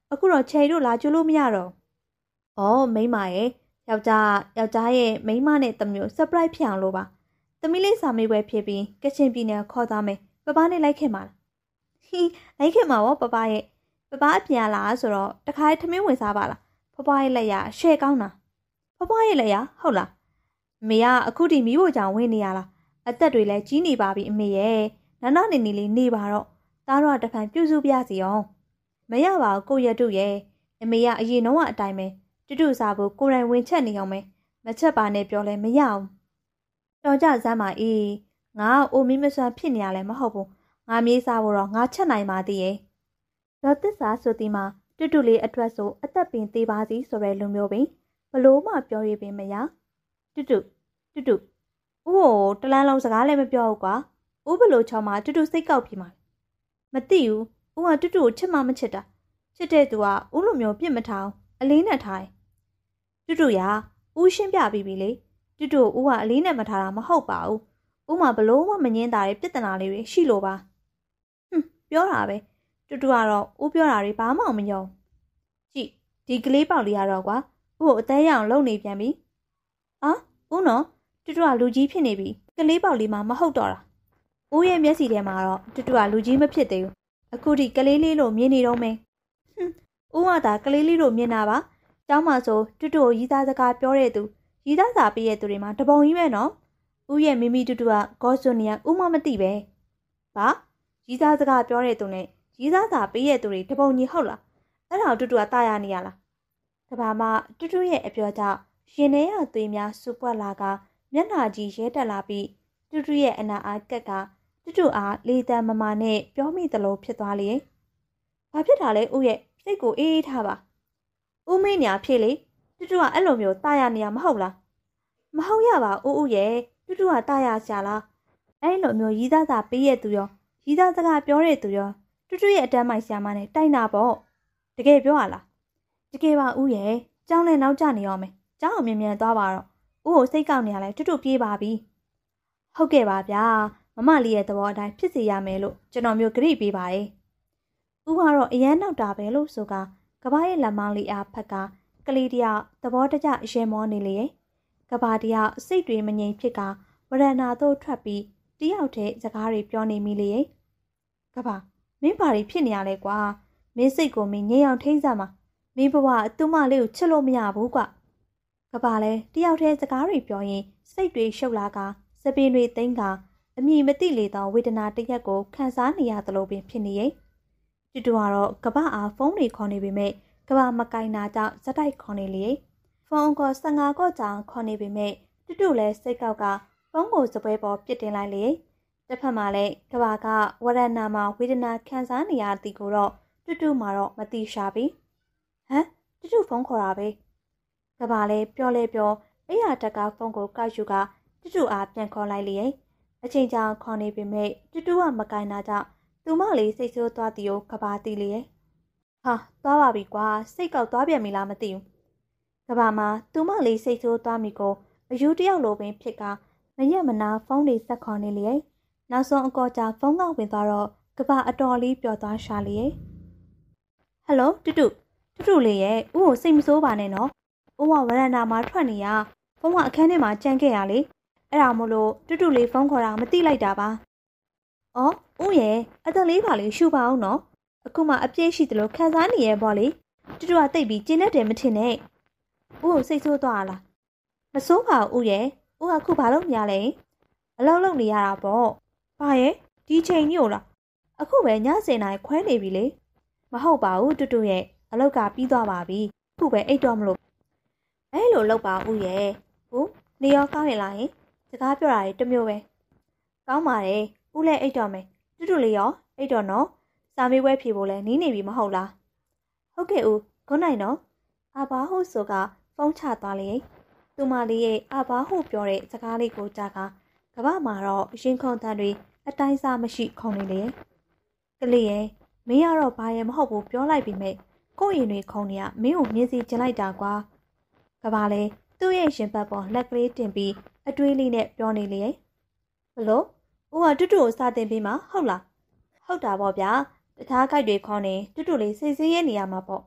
အခုတော့ချယ်တို့လာကြိုလို့မရတော့။အော်မိမရဲ့ယောက်ျားယောက်ျားရဲ့မိမနဲ့တမျိုး surprise ဖြစ်အောင်လို့ပါ။သမီးလေးစာမေးပွဲဖြစ်ပြီးကချင်ပြည်နယ်ခေါ်သွားမယ်။ပပနဲ့လိုက်ခဲ့မှာလား။ဟီးလိုက်ခဲ့မှာပေါ့ပပရဲ့ပပအပြန်လာဆိုတော့တခါထမင်းဝင်စားပါလား။ပပရဲ့လက်ရရှယ်ကောင်းတာ။ပပရဲ့လက်ရဟုတ်လား။အမေကအခုဒီမီးဖို့ကြောင်ဝင်နေရလား။အသက်တွေလည်းကြီးနေပါပြီအမေရဲ့။နာနာနေနေလေးနေပါတော့။သားတော့တခါပြုစုပြစီအောင်။မရပါဘူးကိုရတုရဲ့။အမေကအရင်တော့အတိုင်းပဲတူတူစားဖို့ကိုယ်တိုင်ဝင်ချက်နေအောင်ပဲမချက်ပါနဲ့ပြောလဲမရအောင်တော်ကြစမ်းပါအေးငါအိုမီမဆွမ်းဖြစ်နေရလဲမဟုတ်ဘူးငါမြေးစားဖို့တော့ငါချက်နိုင်ပါသေးရဲ့ဒေါ်သစ္စာဆိုဒီမှာတူတူလေးအတွက်ဆိုအသက်ပင်သေးပါစီဆိုရဲလူမျိုးပင်ဘလို့မှပြောရပင်မရတူတူတူတူအိုးတလန်းလုံးစကားလည်းမပြောဘူးကွာအိုးဘလို့ချောင်းမှာတူတူစိတ်ကောက်ပြီးမှာမသိဘူးအိုးကတူတူကိုချစ်မှမချစ်တာချစ်တဲ့သူကအိုးလိုမျိုးပြစ်မထောင်အလေးနဲ့ထားတူတူရဦးရှင်းပြပြီးပြီလေတူတူဦးကအလေးနဲ့မထားတာမဟုတ်ပါဘူးဦးမှာဘလို့မှမငင်းတာတွေပြဿနာလေးတွေရှိလို့ပါဟွန်းပြောတာပဲတူတူကတော့ဦးပြောတာတွေဘာမှမယုံကြည့်ဒီကလေးပေါက်လေးရတော့ကွာဦးကိုအသေးရအောင်လုပ်နေပြန်ပြီအာဦးနော်တူတူကလူကြီးဖြစ်နေပြီကလေးပေါက်လေးမှမဟုတ်တော့တာဦးရဲ့မျက်စိထဲမှာတော့တူတူကလူကြီးမဖြစ်သေးဘူးအခုထိကလေးလေးလို့မြင်နေတော့မယ်ဟွန်းဦးကသာကလေးလေးလို့မြင်တာပါကျောင်းမှာဆိုတူတူကိုရီးသားစကားပြောတဲ့သူရီးသားစာပေးတဲ့သူတွေမှာတပုံကြီးပဲနော်ဦးရဲ့မိမိတူတူကဂေါ်ဆွန်နီယာဦးမမသိပဲဘာရီးသားစကားပြောတဲ့သူနဲ့ရီးသားစာပေးတဲ့သူတွေတပုံကြီးဟုတ်လားအဲ့ဒါတူတူကတာယာနေရလားတဘာမှတူတူရဲ့အပြောကြောင့်ရင်ထဲရသွေးများစူပွက်လာကမျက်နှာကြီးရဲတက်လာပြီးတူတူရဲ့အနာအားကက်ကတူတူအားလေတံမမာနဲ့ပြောမိသလိုဖြစ်သွားလေဘာဖြစ်တာလဲဦးရဲ့စိတ်ကိုအေးအေးထားပါဦးမင်းညာဖြစ်လေတူတူကအဲ့လိုမျိုးတာယာနေရမဟုတ်လားမဟုတ်ရပါဦးဦးရဲ့တူတူကတာယာရှာလားအဲ့လိုမျိုးရီးသားစာပေးရသူရောရီးသားစကားပြောတဲ့သူရောတူတူရဲ့အတန်းမိုက်ရှာမနဲ့တိုက်နာပေါ့တကယ်ပြောရလားတကယ်ပါဦးရဲ့ကျောင်းနဲ့နောက်ကျနေရောမယ်ကျောင်းအောင်မြန်မြန်သွားပါတော့ဦးကိုစိတ်ကောက်နေရလဲတူတူပြေးပါပြီဟုတ်ကဲ့ပါဗျာမမလေးရဲ့သဘောအတိုင်းဖြစ်စီရမယ်လို့ကျွန်တော်မျိုးဂရိပေးပါတယ်ဦးကတော့အရန်နောက်တာပဲလို့ဆိုကကဘာရဲ့လက်မောင်းလေးအားဖက်ကကလေးတယောက်သဘောတကျရဲမောနေလေကဘာတယောက်စိတ်တွေမငြိမ်ဖြစ်ကဝရဏာသို့ထွက်ပြီးတယောက်တည်းစကားတွေပြောနေမိလေကဘာမင်းဘာတွေဖြစ်နေရလဲကွာမင်းစိတ်ကိုမင်းငြိမ်အောင်ထိန်းစမ်းပါမင်းဘဝအတူမလေးကိုချစ်လို့မရဘူးကွကဘာလဲတယောက်တည်းစကားတွေပြောရင်စိတ်တွေရှုပ်လာကစပင်းတွေသိမ်းကအမြင်မသိလေသောဝေဒနာတရက်ကိုခံစားနေရသလိုပင်ဖြစ်နေရဲ့တူတူကတော့ကဘာအားဖုန်းတွေခေါ်နေပေမဲ့ကဘာမကင်နာကြောင့်ဇက်တိုက်ခေါ်နေလေဖုန်းကဆယ်ငါကော့ကြောင်ခေါ်နေပေမဲ့တူတူလည်းစိတ်ကောက်ကဖုန်းကိုစပွဲပေါ်ပစ်တင်လိုက်လေတစ်ဖက်မှာလည်းကဘာကဝရဏာမှာဝေဒနာခံစားနေရသည်ကိုတော့တူတူမှာတော့မသိရှာပြီဟမ်တူတူဖုန်းခေါ်တာပဲကဘာလည်းပြောလဲပြောအဲ့ရတက်ကဖုန်းကိုကောက်ယူကတူတူအားပြန်ခေါ်လိုက်လေအချိန်ကြာခေါ်နေပေမဲ့တူတူကမကင်နာကြောင့်သူမလေးစိတ်ဆိုးသွားသည်ကိုကဘာသိလေဟာသွားပါပြီကွာစိတ်ကောက်သွားပြန်ပြီလားမသိဘူးကဘာမှာသူမလေးစိတ်ဆိုးသွားမိကိုအယူတယောက်လိုပင်ဖြစ်ကမရက်မနာဖုန်းတွေဆက်ခေါ်နေလေနောက်ဆုံးအကောကြာဖုန်းကဝင်သွားတော့ကဘာအတော်လေးပျော်သွားရှာလေဟယ်လိုတူတူတူတူလေးရဲ့ဦးကိုစိတ်မဆိုးပါနဲ့နော်ဦးကဝရဏာမှာထွက်နေရဖုန်းကအခန်းထဲမှာကြံခဲ့ရလေအဲ့ဒါမို့လို့တူတူလေးဖုန်းခေါ်တာမသိလိုက်တာပါအော်ဦးရဲ့အသက်လေးပါလေးရှူပါအောင်နော်အခုမှအပြည့်ရှိသလိုခံစားနေရပေါ့လေတူတူကတိတ်ပြီးကျင်းနေတယ်မထင်နဲ့ဦးကိုစိတ်ဆိုးသွားလားမဆိုးပါဘူးဦးရဲ့ဦးကခုဘာလုပ်နေရလဲအလုံးလုံးနေရတာပေါ့ဘာရဲ့ဒီချိန်ညို့လားအခုပဲညစင်တိုင်းခွဲနေပြီလေမဟုတ်ပါဘူးတူတူရဲ့အလောက်ကပြီးသွားပါပြီခုပဲအိတ်တော့မလို့အဲ့လိုလုပ်ပါဦးရဲ့ဟုတ်နေရောကောင်းရင်လားဟင်စကားပြောတာတွေတမျိုးပဲကောင်းပါတယ်ဦးလည်းအိတ်တော့မယ်တူတူလေးရောအိတ်တော့နော်စာမေးပွဲဖြေဖို့လဲနီးနေပြီမဟုတ်လားဟုတ်ကဲ့ဦးဂွန်းနိုင်နော်အဘာဟုတ်ဆိုကဖုန်းချသွားလေသူမလေးရဲ့အဘာဟုတ်ပြောတဲ့စကားလေးကိုကြားကကဘာမှာတော့ရင်ခုန်တန်းတွေအတိုင်းစားမရှိခုန်နေလေကလေးရဲ့မင်းကတော့ဘာရဲ့မဟုတ်ဘူးပြောလိုက်ပြီမဲ့ကိုယ့်ရင်တွေခုန်နေရမင်းကိုမြင်စီကျင်လိုက်တာကွာကဘာလဲသူ့ရဲ့ရှင်ဘတ်ပေါ်လက်ကလေးတင်ပြီးအတွေးလေးနဲ့ပြောနေလေဘလို့ဦးကတူတူကိုစာတင်ပေးမှာဟုတ်လားဟုတ်တာပေါ့ဗျာတခြားခိုက်တွေခေါင်းနေတူတူလေးစိတ်ဆင်းရဲနေရမှာပေါ့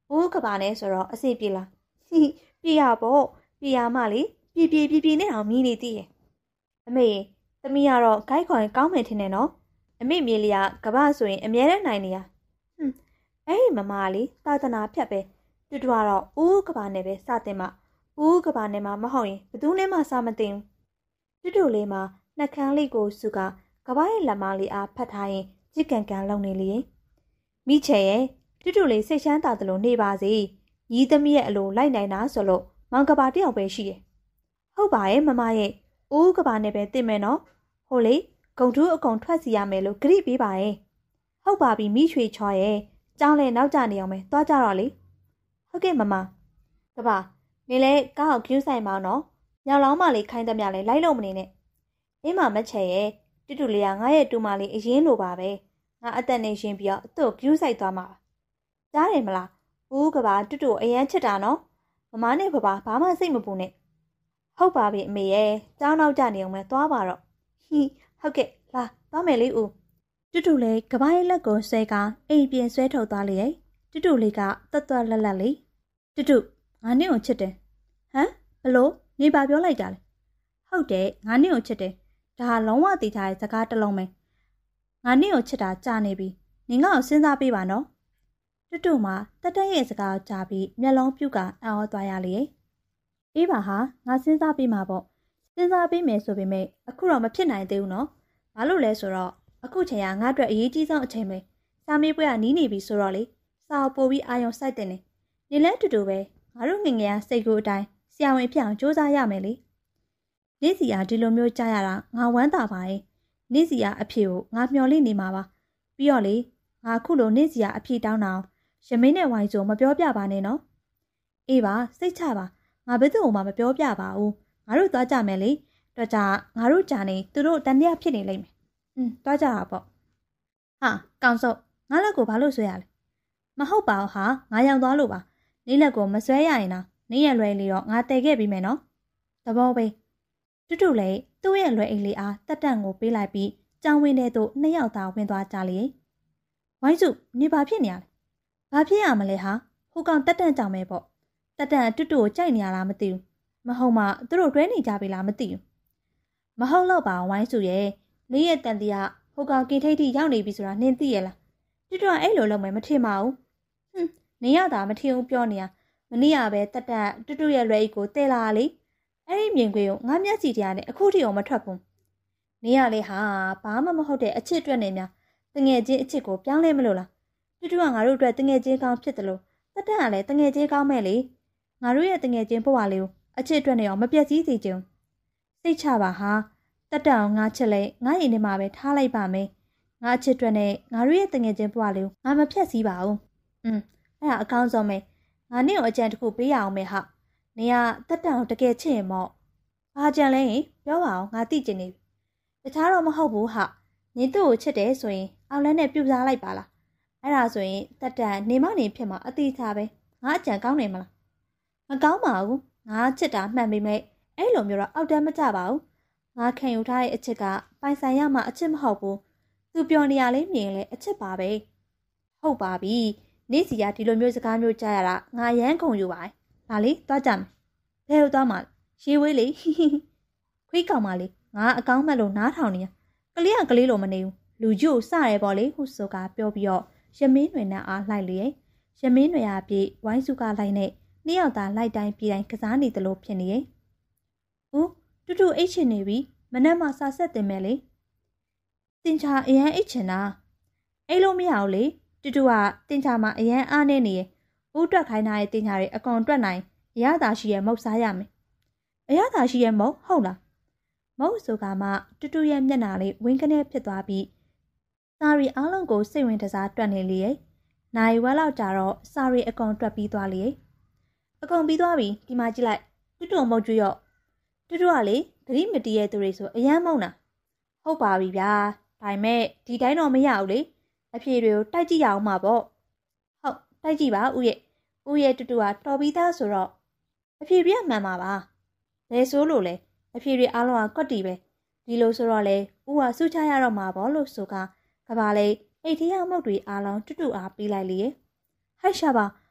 အိုးကဘာနဲ့ဆိုတော့အစီပြေလားဟိပြေရပေါ့ပြေရမှလေပြေပြေပြေပြေနဲ့အောင်မြည်နေသေးရဲ့အမေသမီးကတော့ဂိုက်ခွန်ကောင်းမယ်ထင်တယ်နော်အမေမြေလီကကဘာဆိုရင်အမြဲတမ်းနိုင်နေရဟွန်းအဲ့ဒီမမလေးသာသနာဖြတ်ပဲတူတူကတော့အိုးကဘာနဲ့ပဲစတင်မှအိုးကဘာနဲ့မှမဟုတ်ရင်ဘယ်သူနဲ့မှစားမသိဘူးတူတူလေးမှာနှက်ခမ်းလေးကိုစုကကဘာရဲ့လက်မလေးအားဖတ်ထားရင်ကြစ်ကန်ကန်လုံနေလေမိချေရဲ့တူတူလေးစိတ်ချမ်းသာသလိုနေပါစေညီးသမီးရဲ့အလိုလိုက်နိုင်တာဆိုလို့မောင်ကဘာတယောက်ပဲရှိတယ်ဟုတ်ပါရဲ့မမရဲ့အိုးကဘာနဲ့ပဲတင်မယ်နော်ဟိုလေဂုံထူးအကုန်ထွက်စီရမယ်လို့ဂရိပေးပါရဲ့ဟုတ်ပါပြီမိချွေချော်ရဲ့ကြောင်းလဲနောက်ကျနေအောင်ပဲသွားကြတော့လေဟုတ်ကဲ့မမကဘာနေလဲကောက်ကျူးဆိုင်မောင်းနော်ညောင်လောင်းမလေးခိုင်းသမျှလဲလိုက်လို့မနေနဲ့အင်းမမချေရဲ့တူတူလေးကငါရဲ့တူမလေးအရင်လိုပါပဲငါအသက်နေရှင်ပြီးတော့သူ့ကိုကျူးဆိုင်သွားမှာကြားတယ်မလားဦးကဘာတူတူအရန်ချစ်တာနော်မမနဲ့ဖဖဘာမှစိတ်မပူနဲ့ဟုတ်ပါပြီအမေရဲ့ကြောင်းနောက်ကျနေအောင်ပဲသွားပါတော့ဟီဟုတ်ကဲ့လာသွားမယ်လေဦးတူတူလေးကဘာရဲ့လက်ကိုဆွဲကအိမ်ပြင်ဆွဲထုတ်သွားလေရဲ့တူတူလေးကတွတ်တွတ်လက်လက်လေးတူတူငါနဲ့ကိုချစ်တယ်ဟမ်ဘလို့နေပါပြောလိုက်တာလေဟုတ်တယ်ငါနဲ့ကိုချစ်တယ်ဒါလုံးဝတည်ထားတဲ့စကားတစ်လုံးပဲငါနဲ့ကိုချစ်တာကြာနေပြီနင်ငါ့ကိုစဉ်းစားပေးပါနော်တူတူမှာတက်တက်ရဲ့စကားကိုကြားပြီးမျက်လုံးပြုတ်ကအံ့ဩသွားရလေအေးပါဟာငါစဉ်းစားပေးမှာပေါ့စဉ်းစားပေးမယ်ဆိုပေမဲ့အခုတော့မဖြစ်နိုင်သေးဘူးနော်ဘာလို့လဲဆိုတော့အခုချိန်ကငါ့အတွက်အရေးကြီးဆုံးအချိန်ပဲစာမေးပွဲကနီးနေပြီဆိုတော့လေစာအုပ်ပို့ပြီးအာရုံစိုက်တင်နေနေလဲတူတူပဲငါတို့ငငယ်ကစိတ်ကူအတိုင်းဆရာဝန်ဖြစ်အောင်စူးစမ်းရမယ်လေနေ့စီကဒီလိုမျိုးကြားရတာငါဝမ်းသာပါရဲ့နေ့စီကအဖေကိုငါမျှော်လင့်နေမှာပါပြီးတော့လေငါခုလိုနေ့စီကအဖေတောင်းတာရမင်းနဲ့ဝိုင်းဆိုမပြောပြပါနဲ့နော်အေးပါစိတ်ချပါငါဘယ်သူ့မှမပြောပြပါဘူးငါတို့သွားကြမယ်လေတော့ကြငါတို့ကြာနေသူတို့တန်တရားဖြစ်နေလိမ့်မယ်ဟွန်းသွားကြတာပေါ့ဟာကောင်စုပ်ငါလက်ကိုဘာလို့ဆွဲရလဲမဟုတ်ပါဘူးဟာငါရောင်သွားလို့ပါနေလက်ကိုမဆွဲရရင်တော့နေရလွယ်လေးတော့ငါတည်ခဲ့ပြီးမယ်နော်သဘောပဲတူတူလေးသူ့ရဲ့လွယ်အိတ်လေးအားတက်တန့်ကိုပေးလိုက်ပြီးကြောင်ဝင်းထဲသို့နှစ်ယောက်သာဝင်သွားကြလေဝိုင်းစုနေဘာဖြစ်နေရလဲဘာဖြစ်ရမလဲဟာဟိုကောင်တက်တန့်ကြောင်ပဲပေါ့တက်တန့်တူတူကိုကြိုက်နေရလားမသိဘူးမဟုတ်မှသူတို့တွဲနေကြပြီလားမသိဘူးမဟုတ်တော့ပါဝိုင်းစုရဲ့လေးရဲ့တန်တရားဟိုကောင်ကင်ထိတ်ထိရောက်နေပြီဆိုတာနင်သိရလားတူတူကအဲ့လိုလုပ်မယ်မထင်ပါဘူးဟွန်းနေရတာမထင်ဘူးပြောနေရမနေ့ကပဲတက်တန့်တူတူရဲ့လွယ်အိတ်ကိုတဲလာလေအဲ့ဒီမြင်ကွေကိုငါမျက်စီတရားနဲ့အခုထိအောင်မထွက်ဘူးနေရလေဟာဘာမှမဟုတ်တဲ့အချစ်အတွက်နေများတငယ်ချင်းအချစ်ကိုပြောင်းလဲမလို့လားတူတူကငါတို့အတွက်တငယ်ချင်းကောင်းဖြစ်တယ်လို့တက်တန့်ကလည်းတငယ်ချင်းကောင်းမဲ့လေငါတို့ရဲ့တငယ်ချင်းဘဝလေးကိုအချစ်အတွက်နေအောင်မပြတ်စည်းစေချင်စိတ်ချပါဟာတက်တန့်အောင်ငါချစ်လဲငါရင်ထဲမှာပဲထားလိုက်ပါမယ်ငါအချစ်အတွက်နဲ့ငါတို့ရဲ့တငယ်ချင်းဘဝလေးကိုငါမဖြတ်စည်းပါဘူးอืมအဲ့ဒါအကောင်းဆုံးပဲငါနဲ့ကိုအကြံတစ်ခုပေးရအောင်မယ်ဟာနေကတက်တန့်ကိုတကယ်ချစ်ရင်မော့ဘာကြံလဲပြောပါအောင်ငါသိချင်နေပြီတခြားတော့မဟုတ်ဘူးဟာနေသူ့ကိုချစ်တယ်ဆိုရင်အောက်လန်းနဲ့ပြုတ်စားလိုက်ပါလားအဲ့ဒါဆိုရင်တက်တန့်နေမနေဖြစ်မှာအတိအကျပဲငါအကြံကောင်းနေမလားမကောင်းပါဘူးငါချစ်တာမှန်ပေမဲ့အဲ့လိုမျိုးတော့အောက်တန်းမကြပါဘူးငါခံယူထားတဲ့အချစ်ကပိုင်ဆိုင်ရမှအချစ်မဟုတ်ဘူးသူပြောနေရလဲမြင်လဲအချစ်ပါပဲဟုတ်ပါပြီနေ့စီကဒီလိုမျိုးစကားမျိုးကြားရတာငါရမ်းခုံယူပါဒါလေးသွားကြမယ်ဘယ်လိုသွားမှာရေဝေးလေခွေးကောင်မလေးငါအကောင်းမဲ့လို့နားထောင်နေရကလေးကကလေးလိုမနေဘူးလူကြီးကိုစရဲပေါ့လေဟုဆိုကပြောပြီးတော့ရမင်းတွေနဲ့အားလှိုက်လေရမင်းတွေအပြည့်ဝိုင်းစုကလိုက်နဲ့နှစ်ယောက်သားလိုက်တိုင်းပြည်တိုင်းကစားနေသလိုဖြစ်နေရဲ့ဦးတူတူအိတ်ချင်နေပြီမနက်မှစာဆက်တင်မယ်လေတင်ချာအရန်အိတ်ချင်တာအိတ်လို့မရဘူးလေတူတူကတင်ချာမှာအရန်အားနေနေရဲ့ဦးတွက်ခိုင်းထားတဲ့တင်ချာတွေအကောင်တွက်နိုင်အရသာရှိရဲ့မုတ်စားရမယ်အရသာရှိရဲ့မုတ်ဟုတ်လားမုတ်ဆိုကမှတူတူရဲ့မျက်နှာလေးဝင်းကနေဖြစ်သွားပြီးစာရီအားလုံးကိုစိတ်ဝင်တစားတွက်နေလေရဲ့နိုင်ဝက်လောက်ကြာတော့စာရီအကောင်တွက်ပြီးသွားလေရဲ့အကောင်ပြီးသွားပြီဒီမှာကြည့်လိုက်တူတူမုတ်ကျွရော့တူတူကလေဂရိမတီးရဲ့သူတွေဆိုအရန်မုံတာဟုတ်ပါပြီဗျာဒါပေမဲ့ဒီတိုင်းတော့မရဘူးလေအဖြေတွေကိုတိုက်ကြည့်ရအောင်မှာပေါ့ဟုတ်တိုက်ကြည့်ပါဦးရဲ့ဦးရဲ့တူတူကတော်ပြီးသားဆိုတော့အဖြေပြမှန်ပါပါဘယ်ဆိုလို့လဲအဖြေတွေအားလုံးကကွက်တီပဲဒီလိုဆိုတော့လေဦးကစုချရတော့မှာပေါ့လို့ဆိုကကဘာလေအိတ်ထီးရမုတ်တွေအားလုံးတူတူအားပေးလိုက်လေဟိုက်ရှာပါ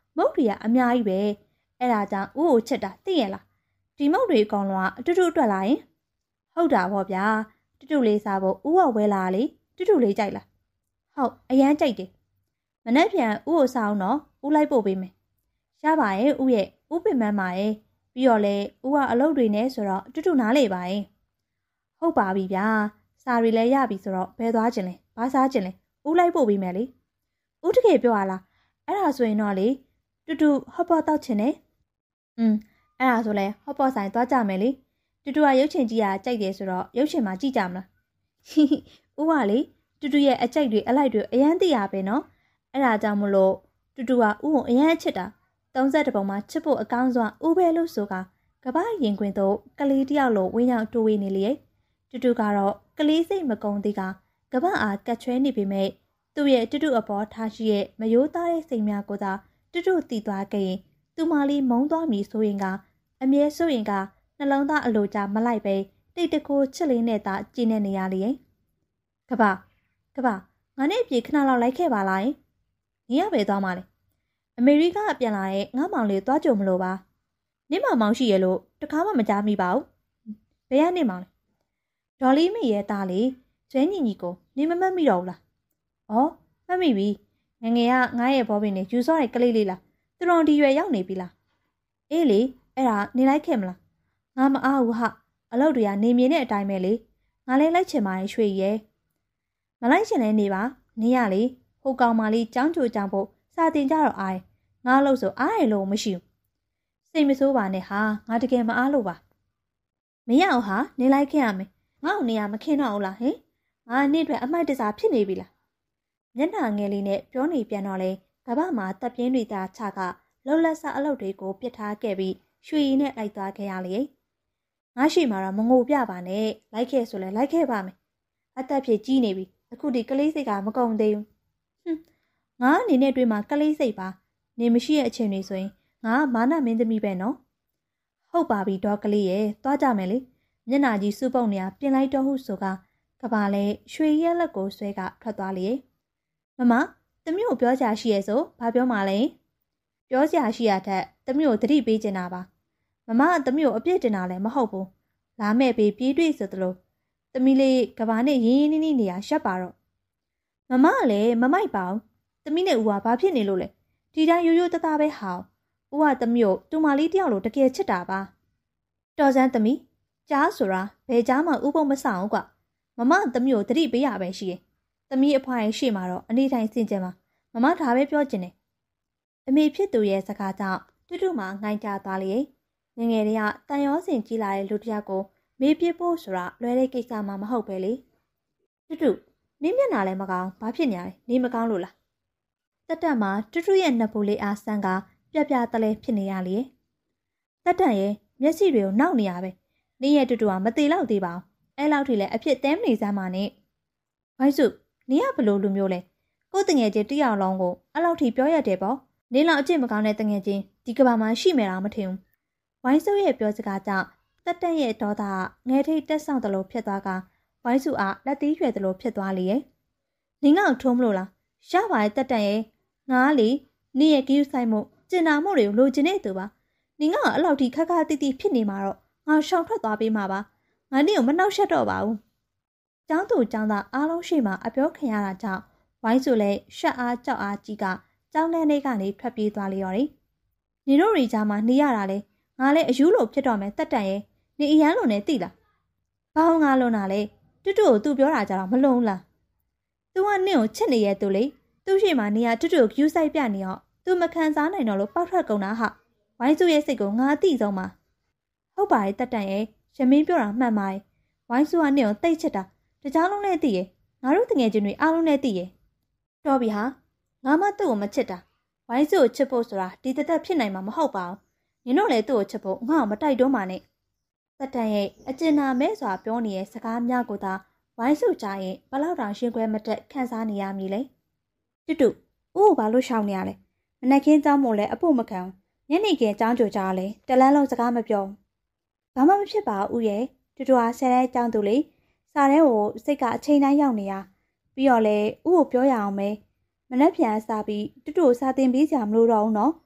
မုတ်တွေကအများကြီးပဲအဲ့ဒါကြောင့်ဦးကိုချက်တာသိရလားဒီမုတ်တွေအကောင်လုံးကအတူတူအတွက်လာရင်ဟုတ်တာပေါ့ဗျာတူတူလေးစားဖို့ဦးကဝဲလာလေတူတူလေးကြိုက်လားဟုတ်အရန်ကြိုက်တယ်မနေ့ပြန်ဦးကိုစားအောင်တော့ဦးလိုက်ပို့ပေးမယ်ရပါရဲ့ဦးရဲ့ဦးပင်မန်းပါရဲ့ပြီးတော့လေဦးကအလုပ်တွေနဲ့ဆိုတော့တူတူနားလေပါရဲ့ဟုတ်ပါပြီဗျာစာရီလည်းရပြီဆိုတော့ဘယ်သွားခြင်းလဲဘာစားခြင်းလဲဦးလိုက်ပို့ပေးမယ်လေဦးတကယ်ပြောရလားအဲ့ဒါဆိုရင်တော့လေတူတူဟော့ပေါ့တောက်ခြင်းနဲ့อืมအဲ့ဒါဆိုလဲဟော့ပေါ့ဆိုင်သွားကြမယ်လေတူတူကရုပ်ချင်ကြီးကကြိုက်တယ်ဆိုတော့ရုပ်ချင်မှာကြည့်ကြမလားဦးကလေတူတူရဲ့အကြိုက်တွေအလိုက်တွေအရန်သိရပဲနော်အဲ့ဒါကြောင့်မလို့တူတူကဦးကိုအရန်ချစ်တာသုံးဆယ့်တစ်ပုံမှာချစ်ဖို့အကောင်းဆုံးဦးပဲလို့ဆိုကကပ္ပရင်ခွင်တော့ကလေးတယောက်လိုဝင်းရောက်တိုးဝေးနေလေတူတူကတော့ကလေးစိတ်မကုံသေးကကပ္ပအားကတ်ချွဲနေပေမဲ့သူ့ရဲ့တူတူအပေါ်ထားရှိရဲ့မယိုးသားတဲ့စိတ်များကိုသာတူတူတည်သွားခဲ့ရင်သူမလေးမုံသွားမည်ဆိုရင်ကအမြဲဆိုရင်ကနှလုံးသားအလိုကြမလိုက်ပဲတိတ်တကိုချစ်လေးနဲ့သာကျင်းနေနေရလေကပ္ပကပ္ပငါနဲ့ပြေခဏလောက်လိုက်ခဲ့ပါလားနင်ကပဲသွားမှလဲအမေရိကပြန်လာတဲ့ငါမောင်လေးသွားကြုံမလို့ပါနင့်မောင်မောင်ရှိရဲ့လို့တခါမှမကြားမိပါဘူးဘယ်ကနေမောင်လဲဒေါ်လေးမိရဲ့သားလေးကျွဲညီညီကိုနင်မမတ်မိတော့ဘူးလားဩမှတ်မိပြီငငယ်ကငါရဲ့ဘောပင်နဲ့ယူစောတဲ့ကလေးလေးလားသူတော်ဒီရွယ်ရောက်နေပြီလားအေးလေအဲ့ဒါနေလိုက်ခဲ့မလားငါမအားဘူးဟာအလုပ်တွေကနေမြင်တဲ့အတိုင်းပဲလေငါလည်းလိုက်ချင်ပါရဲ့ရွှေရဲ့မလိုက်ချင်လဲနေပါနေရလေဟိုကောင်မလေးចောင်းကြိုចောင်းဖို့စာတင်ကြတော့အားငါလို့ဆိုအားရလို့မရှိဘူးစိတ်မဆိုးပါနဲ့ဟာငါတကယ်မအားလို့ပါမရအောင်ဟာနေလိုက်ခဲ့ရမယ်ငါ့ကိုနေရမခင်တော့ဘူးလားဟင်ငါနေ့အတွက်အမိုက်တစားဖြစ်နေပြီလားမျက်နှာငယ်လေးနဲ့ပြောနေပြန်တော့လေကမ္ဘာမှာတပ်ပြင်းတွေသားချကလှုပ်လက်စားအလုပ်တွေကိုပြစ်ထားခဲ့ပြီးရွှေရည်နဲ့လိုက်သွားခဲ့ရလေငါရှိမှာတော့မငိုပြပါနဲ့လိုက်ခဲ့ဆိုလဲလိုက်ခဲ့ပါမယ်အသက်ဖြစ်ကြီးနေပြီအခုဒီကလေးစိတ်ကမကုန်သေးဘူးဟွန်းငါအနေနဲ့တွေ့မှာကလေးစိတ်ပါနေမရှိရဲ့အချိန်တွေဆိုရင်ငါမာနမင်းသမီးပဲနော်ဟုတ်ပါပြီတော့ကလေးရဲ့သွားကြမယ်လေမျက်နှာကြီးစူးပုတ်နေရပြင်လိုက်တော့ဟုဆိုကကဘာလဲရွှေရက်လက်ကိုဆွဲကထွက်သွားလေမမသမီးကိုပြောကြရှိရဲ့ဆိုဘာပြောမှလဲပြောကြရှိရတဲ့သမီးကိုသတိပေးချင်တာပါမမကသမီးကိုအပြစ်တင်တာလည်းမဟုတ်ဘူးလာမဲ့ပေးပြေးတွေ့ဆိုသလိုသမီးလေးကဘာနဲ့ရင်းရင်းနှီးနှီးနေရရှက်ပါတော့မမကလည်းမမိုက်ပါဘူးသမီးနဲ့ဦးကဘာဖြစ်နေလို့လဲဒီတိုင်းရိုးရိုးတသားပဲဟောင်းဦးကသမီးကိုတူမလေးတယောက်လိုတကယ်ချစ်တာပါတော်စမ်းသမီးကြားဆိုတာဘယ်ကြားမှဥပုံမဆောင်ဘူးကွမမသမီးကိုသတိပေးရပဲရှိတယ်သမီးအဖွားရဲ့ရှေ့မှာတော့အနေထိုင်စင်ကြယ်မှာမမဒါပဲပြောချင်တယ်အမေဖြစ်သူရဲ့စကားကြောင့်တူတူမှငိုင်းကြသွားလေငငယ်တွေကတန်ရောစင်ကြီးလာတဲ့လူတစ်ယောက်ကိုမေးပြဖို့ဆိုတာလွယ်တဲ့ကိစ္စမှမဟုတ်ပဲလေတူတူနင်းမျက်နှာလည်းမကောင်းဘာဖြစ်နေရလဲနေမကောင်းလို့လားတက်တက်မှာတူတူရဲ့နှပ်ပူလေးအားဆန်းကပြပြတလဲဖြစ်နေရလေတက်တက်ရဲ့မျက်စိတွေကိုနှောက်နေရပဲနင်းရဲ့တူတူကမသေးတော့သေးပါဘူးအဲ့လောက်ထိလည်းအဖြစ်တဲမနေစမ်းပါနဲ့ဘိုင်းစုနင်းကဘလို့လူမျိုးလဲကိုတငယ်ချင်းတယောက်လုံးကိုအဲ့လောက်ထိပြောရတယ်ပေါ့နင်းလောက်အကျင့်မကောင်းတဲ့တငယ်ချင်းဒီကဘာမှရှိမယ်လားမထင်ဘူးဝိုင်းစုရဲ့ပြောစကားကြောင့်တက်တက်ရဲ့ဒေါသငယ်ထိတ်တက်ဆောင်တယ်လို့ဖြစ်သွားကဝိုင်းစုအားလက်သေးရွယ်တယ်လို့ဖြစ်သွားလေရဲ့နင်းကထုံးမလို့လားရပါရဲ့တက်တက်ရဲ့ငါလေနင်းရဲ့ကယူဆိုင်မှုကျင်နာမှုတွေကိုလိုချင်တဲ့သူပါနင်းကအဲ့လောက်ထိခက်ခါတိတိဖြစ်နေမှာတော့ငါရှောင်ထွက်သွားပေးမှာပါငါနင်းကိုမနှောက်ရှက်တော့ပါဘူးကျောင်းသူကျောင်းသားအားလုံးရှိမှအပြောခံရတာကြောင့်ဝိုင်းစုလည်းရှက်အားကြောက်အားကြီးကကျောင်းထဲကနေကနေထွက်ပြေးသွားလေရော်တယ်နင်တို့တွေကြားမှာနေရတာလေငါလည်းအယူလိုဖြစ်တော့မယ်တက်တန်ရဲ့နေအရန်လိုနဲ့တိလားဘာငါလွန်တာလဲတူတူကိုသူပြောတာကြတော့မလွန်လားသူကနင့်ကိုချစ်နေရဲ့သူလေသူ့ရှိမှနေရတူတူကိုကျူးဆိုင်ပြနေတော့သူမခံစားနိုင်တော့လို့ပောက်ထွက်ကုန်တာဟာဝိုင်းစုရဲ့စိတ်ကိုငါအသိဆုံးပါဟုတ်ပါရဲ့တက်တန်ရဲ့ရမင်းပြောတာမှန်ပါရဲ့ဝိုင်းစုကနင့်ကိုတိတ်ချစ်တာတကြားလုံးနဲ့သိရဲ့ငါတို့တငယ်ချင်းတွေအားလုံးနဲ့သိရဲ့တော်ပြီဟာငါမှသူ့ကိုမချစ်တာဝိုင်းစုကိုချစ်ဖို့ဆိုတာဒီတသက်ဖြစ်နိုင်မှာမဟုတ်ပါဘူးနင်တို့လည်းသူ့ကိုချစ်ဖို့ငါ့ကိုမတိုက်တွန်းပါနဲ့တက်တန်ရဲ့အကျဉ်းနာမဲစွာပြောနေတဲ့စကားများကိုသာဝိုင်းစုကြရင်ဘလောက်တောင်ရှင်းခွဲမတက်ခန်းစားနေရမည်လေတူတူဦးကိုဘာလို့ရှောင်နေရလဲမနက်ခင်းကြောင်းမို့လဲအဖို့မခံညနေခင်းကြောင်းကြိုကြလဲတလန်းလုံးစကားမပြောဘာမှမဖြစ်ပါဘူးဦးရဲ့တူတူအားဆဲတဲ့ကြောင်းသူလေစာထဲကိုစိတ်ကအချိန်တိုင်းရောက်နေရပြီးတော့လေဦးကိုပြောရအောင်ပဲမနှက်ပြန်စားပြီးတူတူစာတင်ပေးကြမလို့တော့ဘူးနော်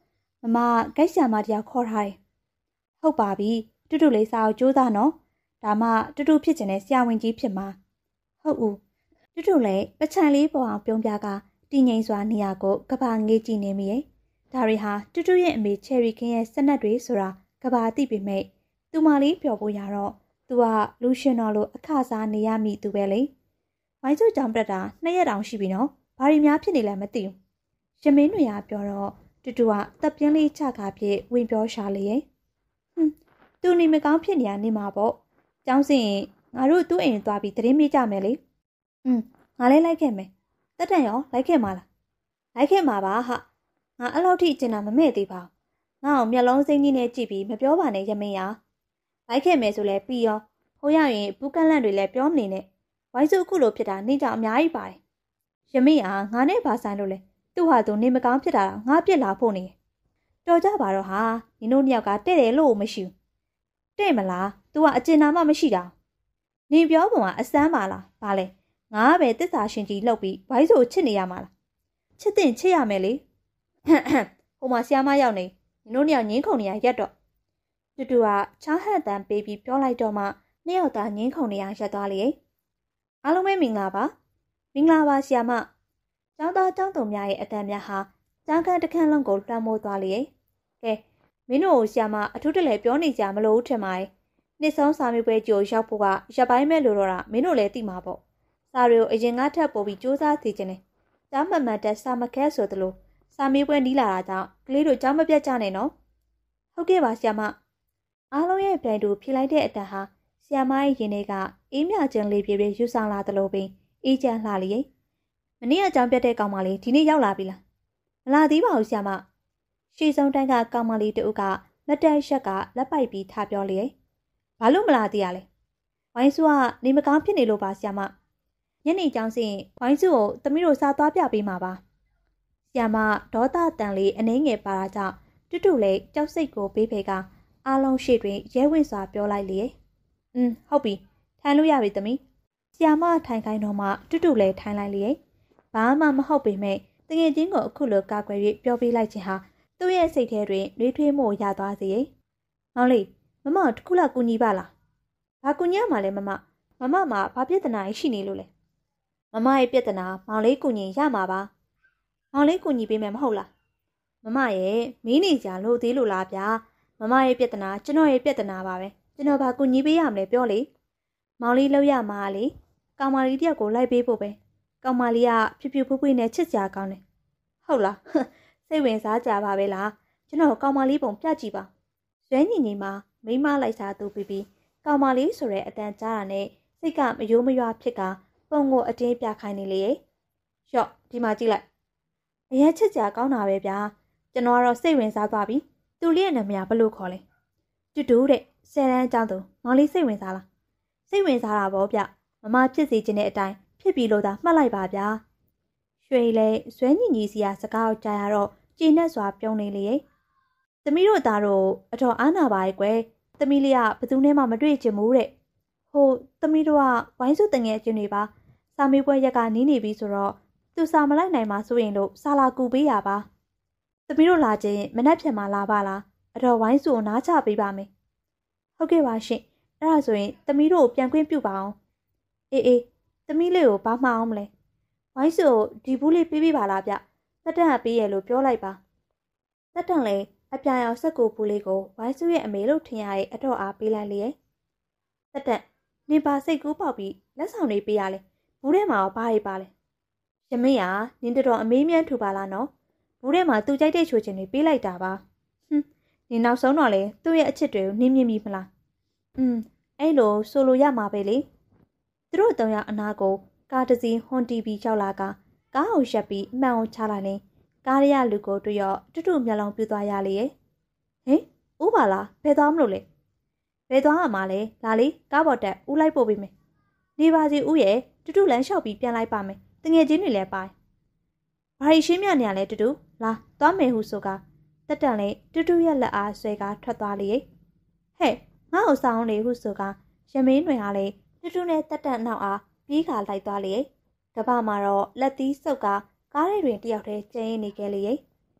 မမဂိတ်ဆရာမတရားခေါ်ထားတယ်ဟုတ်ပါပြီတူတူလေးစာကိုကြိုးစားနော်ဒါမှတူတူဖြစ်ချင်တဲ့ဆရာဝန်ကြီးဖြစ်မှာဟုတ်ဦးတူတူလည်းပချံလေးပေါ်အောင်ပြုံးပြကတည်ငြိမ်စွာနေရာကိုကဘာငေးကြည့်နေမိရဲ့ဒါတွေဟာတူတူရဲ့အမေချယ်ရီခင်းရဲ့စနက်တွေဆိုတာကဘာသိပေမဲ့သူမလေးပျော်ဖို့ရတော့သူကလူရှင်တော်လိုအခစားနေရမိသူပဲလေဝိုင်းစုကြောင်ပြတ်တာနှစ်ရက်တောင်ရှိပြီနော်ဘာရီများဖြစ်နေလဲမသိဘူးရမင်းတွေကပြောတော့တူတူကတပ်ပြင်းလေးချကားဖြစ်ဝင်ပြောရှာလေရဲ့ဟွန်းသူနေမကောင်းဖြစ်နေရနေမှာပေါ့ကျောင်းစင်ငါတို့သူ့အိမ်သွားပြီးသတင်းမေးကြမယ်လေอืมငါလည်းလိုက်ခဲ့မယ်တက်တန်ရောလိုက်ခဲ့မှာလားလိုက်ခဲ့မှာပါဟာငါအဲ့လောက်ထိကျင်တာမမဲ့သေးပါငါ့အောင်မျက်လုံးစိမ့်ကြီးနဲ့ကြည့်ပြီးမပြောပါနဲ့ရမင်းရလိုက်ခဲ့မယ်ဆိုလဲပြီးရောဟိုရရင်ဘူးကန့်လန့်တွေလည်းပြောမနေနဲ့ဝိုင်းစုအခုလိုဖြစ်တာနေကြောင်အများကြီးပါတယ်ရမင်းကငါနဲ့ဘာဆိုင်လို့လဲသူ့ဟာသူနေမကောင်းဖြစ်တာငါပြစ်လာဖို့နေတော်ကြပါတော့ဟာနင်တို့နှစ်ယောက်ကတဲ့တယ်လို့မရှိဘူးတဲ့မလား तू ကအကျဉ်းနာမှမရှိတာနင်ပြောပုံကအစမ်းပါလားဘာလဲငါပဲတစ္ဆာရှင်ကြီးလှုပ်ပြီးဘိုင်းဆိုချစ်နေရမှာလားချစ်တင်ချစ်ရမယ်လေဟိုမှာဆရာမရောက်နေနင်တို့နှစ်ယောက်ငင်းခုန်နေရရက်တော့တူတူကချားဟန်တန်ပေးပြီးပြောလိုက်တော့မှနှစ်ယောက်သားငင်းခုန်နေရရက်သွားလေအားလုံးပဲမင်္ဂလာပါမင်္ဂလာပါဆရာမကျောင်းသားကျောင်းသူများရဲ့အတန်းများဟာကျောင်းခန်းတစ်ခန်းလုံးကိုလွှမ်းမိုးသွားလေကဲမင်းတို့ဆရာမအထူးတလဲပြောနေကြမလို့ထင်ပါရဲ့နှစ်ဆုံးစာမေးပွဲကြိုရောက်ဖို့ကရပ်ပိုင်းမဲ့လို့တော့တာမင်းတို့လည်းသိမှာပေါ့စာတွေကိုအရင်ကထပ်ပို့ပြီးစူးစမ်းသိချင်တယ်ကျောင်းမမှန်တဲ့စာမခဲဆိုသလိုစာမေးပွဲနီးလာတာကြောင့်ကလေးတို့ကျောင်းမပြတ်ကြနဲ့နော်ဟုတ်ကဲ့ပါဆရာမအားလုံးရဲ့ပြိုင်တူဖြေလိုက်တဲ့အတန်ဟာဆရာမရဲ့ရင်ထဲကအေးမြခြင်းလေးပြေပြေယူဆောင်လာသလိုပင်အေးချမ်းလှလေမနေ့ကကျောင်းပြတ်တဲ့ကောင်မလေးဒီနေ့ရောက်လာပြီလားမလာသေးပါဘူးဆရာမရှေ့ဆုံးတန်းကကောင်မလေးတူကလက်တက်ရက်ကလက်ပိုက်ပြီးထားပြောလေဘာလို့မလာသေးရလဲဝိုင်းစုကနေမကောင်းဖြစ်နေလို့ပါဆရာမညနေကျောင်းစဉ်ဝိုင်းစုကိုသမီးတို့စားသွားပြပေးမှာပါဆရာမဒေါသတန်လေးအနှဲငယ်ပါတာကြောင့်တူတူလေးကြောက်စိတ်ကိုပေးဖေကအားလုံးရှေ့တွင်ရဲဝင့်စွာပြောလိုက်လေอืมဟုတ်ပြီထိုင်လို့ရပြီသမီးဆရာမထိုင်ခိုင်းတော့မှတူတူလေးထိုင်လိုက်လေဘာမှမဟုတ်ပေမဲ့တကယ်ချင်းကိုအခုလိုကာကွယ်၍ပြောပေးလိုက်ခြင်းဟာသူ့ရဲ့စိတ်ထဲတွင်နှွေးထွေးမှုရသွားစေ။မောင်လေးမမတခုလောက်ကူညီပါလား။ဘာကူညီရမှာလဲမမ။မမမှာဘာပြဿနာရှိနေလို့လဲ။မမရဲ့ပြဿနာမောင်လေးကူညီရမှာပါ။မောင်လေးကူညီပေးမယ်မဟုတ်လား။မမရဲ့မင်းနေကြလို့သေးလို့လားဗျာ။မမရဲ့ပြဿနာကျွန်တော်ရဲ့ပြဿနာပါပဲ။ကျွန်တော်ဘာကူညီပေးရမလဲပြောလေ။မောင်လေးလောက်ရမှာလေ။ကောင်မလေးတယောက်ကိုလိုက်ပေးဖို့ပဲ။ကောင်မလေးကဖြူဖြူဖွေးဖွေးနဲ့ချစ်စရာကောင်းတယ်။ဟုတ်လား။စိတ်ဝင်စားကြပါပဲလားကျွန်တော်ကောင်မလေးပုံပြကြည့်ပါဇွဲညီညီမှာမိမလိုက်စားသူပြီးပြီးကောင်မလေးဆိုတဲ့အတန်ကြားတာနဲ့စိတ်ကမယိုးမရွာဖြစ်ကပုံကိုအတင်းပြခိုင်းနေလေရော့ဒီမှာကြည့်လိုက်အရင်ချစ်ကြကောင်းတာပဲဗျာကျွန်တော်ကတော့စိတ်ဝင်စားသွားပြီသူလေးရဲ့နာမည်ဘယ်လိုခေါ်လဲတူတူတဲ့ဆယ်တန်းအကြောင်းသူမောင်လေးစိတ်ဝင်စားလားစိတ်ဝင်စားတာပေါ့ဗျမမဖြစ်စီခြင်းတဲ့အတိုင်းဖြစ်ပြီးလို့သာမှတ်လိုက်ပါဗျာရွှေလဲဇွဲညီညီစီကစကားကိုကြားရတော့ကြည်နဲ့စွာပြုံးနေလေ။သမီးတို့သားတို့အတော်အားနာပါရဲ့ကွယ်။သမီးလေးကဘယ်သူနဲ့မှမတွေ့ချင်ဘူးတဲ့။ဟိုသမီးတို့ကဝိုင်းစုတငယ်ချင်းတွေပါ။စာမေးပွဲရက်ကနီးနေပြီဆိုတော့သူစာမလိုက်နိုင်မှဆိုရင်လို့စာလာကူပေးရပါ။သမီးတို့လာခြင်းမနှက်ဖြန်မှလာပါလား။အတော်ဝိုင်းစုကိုနားချပေးပါမယ်။ဟုတ်ကဲ့ပါရှင်။အဲ့ဒါဆိုရင်သမီးတို့ပြန်ခွင့်ပြုပါအောင်။အေးအေးသမီးလေးကိုဘာမှအောင်မလဲ။ဝိုင်းစုကိုဒီဘူးလေးပေးပေးပါလားဗျ။တက်တန်ပေးရလို့ပြောလိုက်ပါတက်တန်လည်းအပြာရောင်ဆက်ကိုပူလေးကိုဝိုင်းစုရဲ့အမေလို့ထင်ရတဲ့အတော့အားပေးလိုက်လေတက်တန်နေပါစိတ်ကူးပေါက်ပြီးလက်ဆောင်တွေပေးရလဲဘူးထဲမှာဘာတွေပါလဲရမင်းကနင်းတော်အမေးမြန်းထူပါလားနော်ဘူးထဲမှာသူကြိုက်တဲ့ချိုချင်တွေပေးလိုက်တာပါဟွန်းနင်းနောက်ဆုံးတော့လေသူ့ရဲ့အချစ်တွေကိုနင်းမြင်ပြီမလားอืมအဲ့လိုဆိုလိုရမှာပဲလေသူတို့တောင်ရအနာကိုကားတစ်စီးဟွန်တီဗီရောက်လာကကားကိုရက်ပြီးအမှန်ကိုချလိုက်နေကားရရလူကိုတွေ့ရတူတူမျက်လုံးပြူသွားရလေဟင်ဥပါလားဘယ်သွားမလို့လဲဘယ်သွားမှာလဲလာလေကားပေါ်တက်ဥလိုက်ပို့ပေးမယ်နေပါစီဥရဲ့တူတူလမ်းလျှောက်ပြီးပြန်လိုက်ပါမယ်တငယ်ချင်းတွေလည်းပိုင်ဘာရီရှင်းမြနေရလဲတူတူလာသွားမယ်ဟုဆိုကတက်တန်လေးတူတူရဲ့လက်အားဆွဲကထွက်သွားလေဟဲ့ငါ့ကိုစောင်းလေဟုဆိုကရမင်းတွေဟာလေတူတူနဲ့တက်တန်နောက်အားပြေးခါလိုက်သွားလေကပ္ပမှာတော့လက်သီးစုပ်ကကားရဲတွင်တယောက်တည်းကျင်းနေခဲ့လေ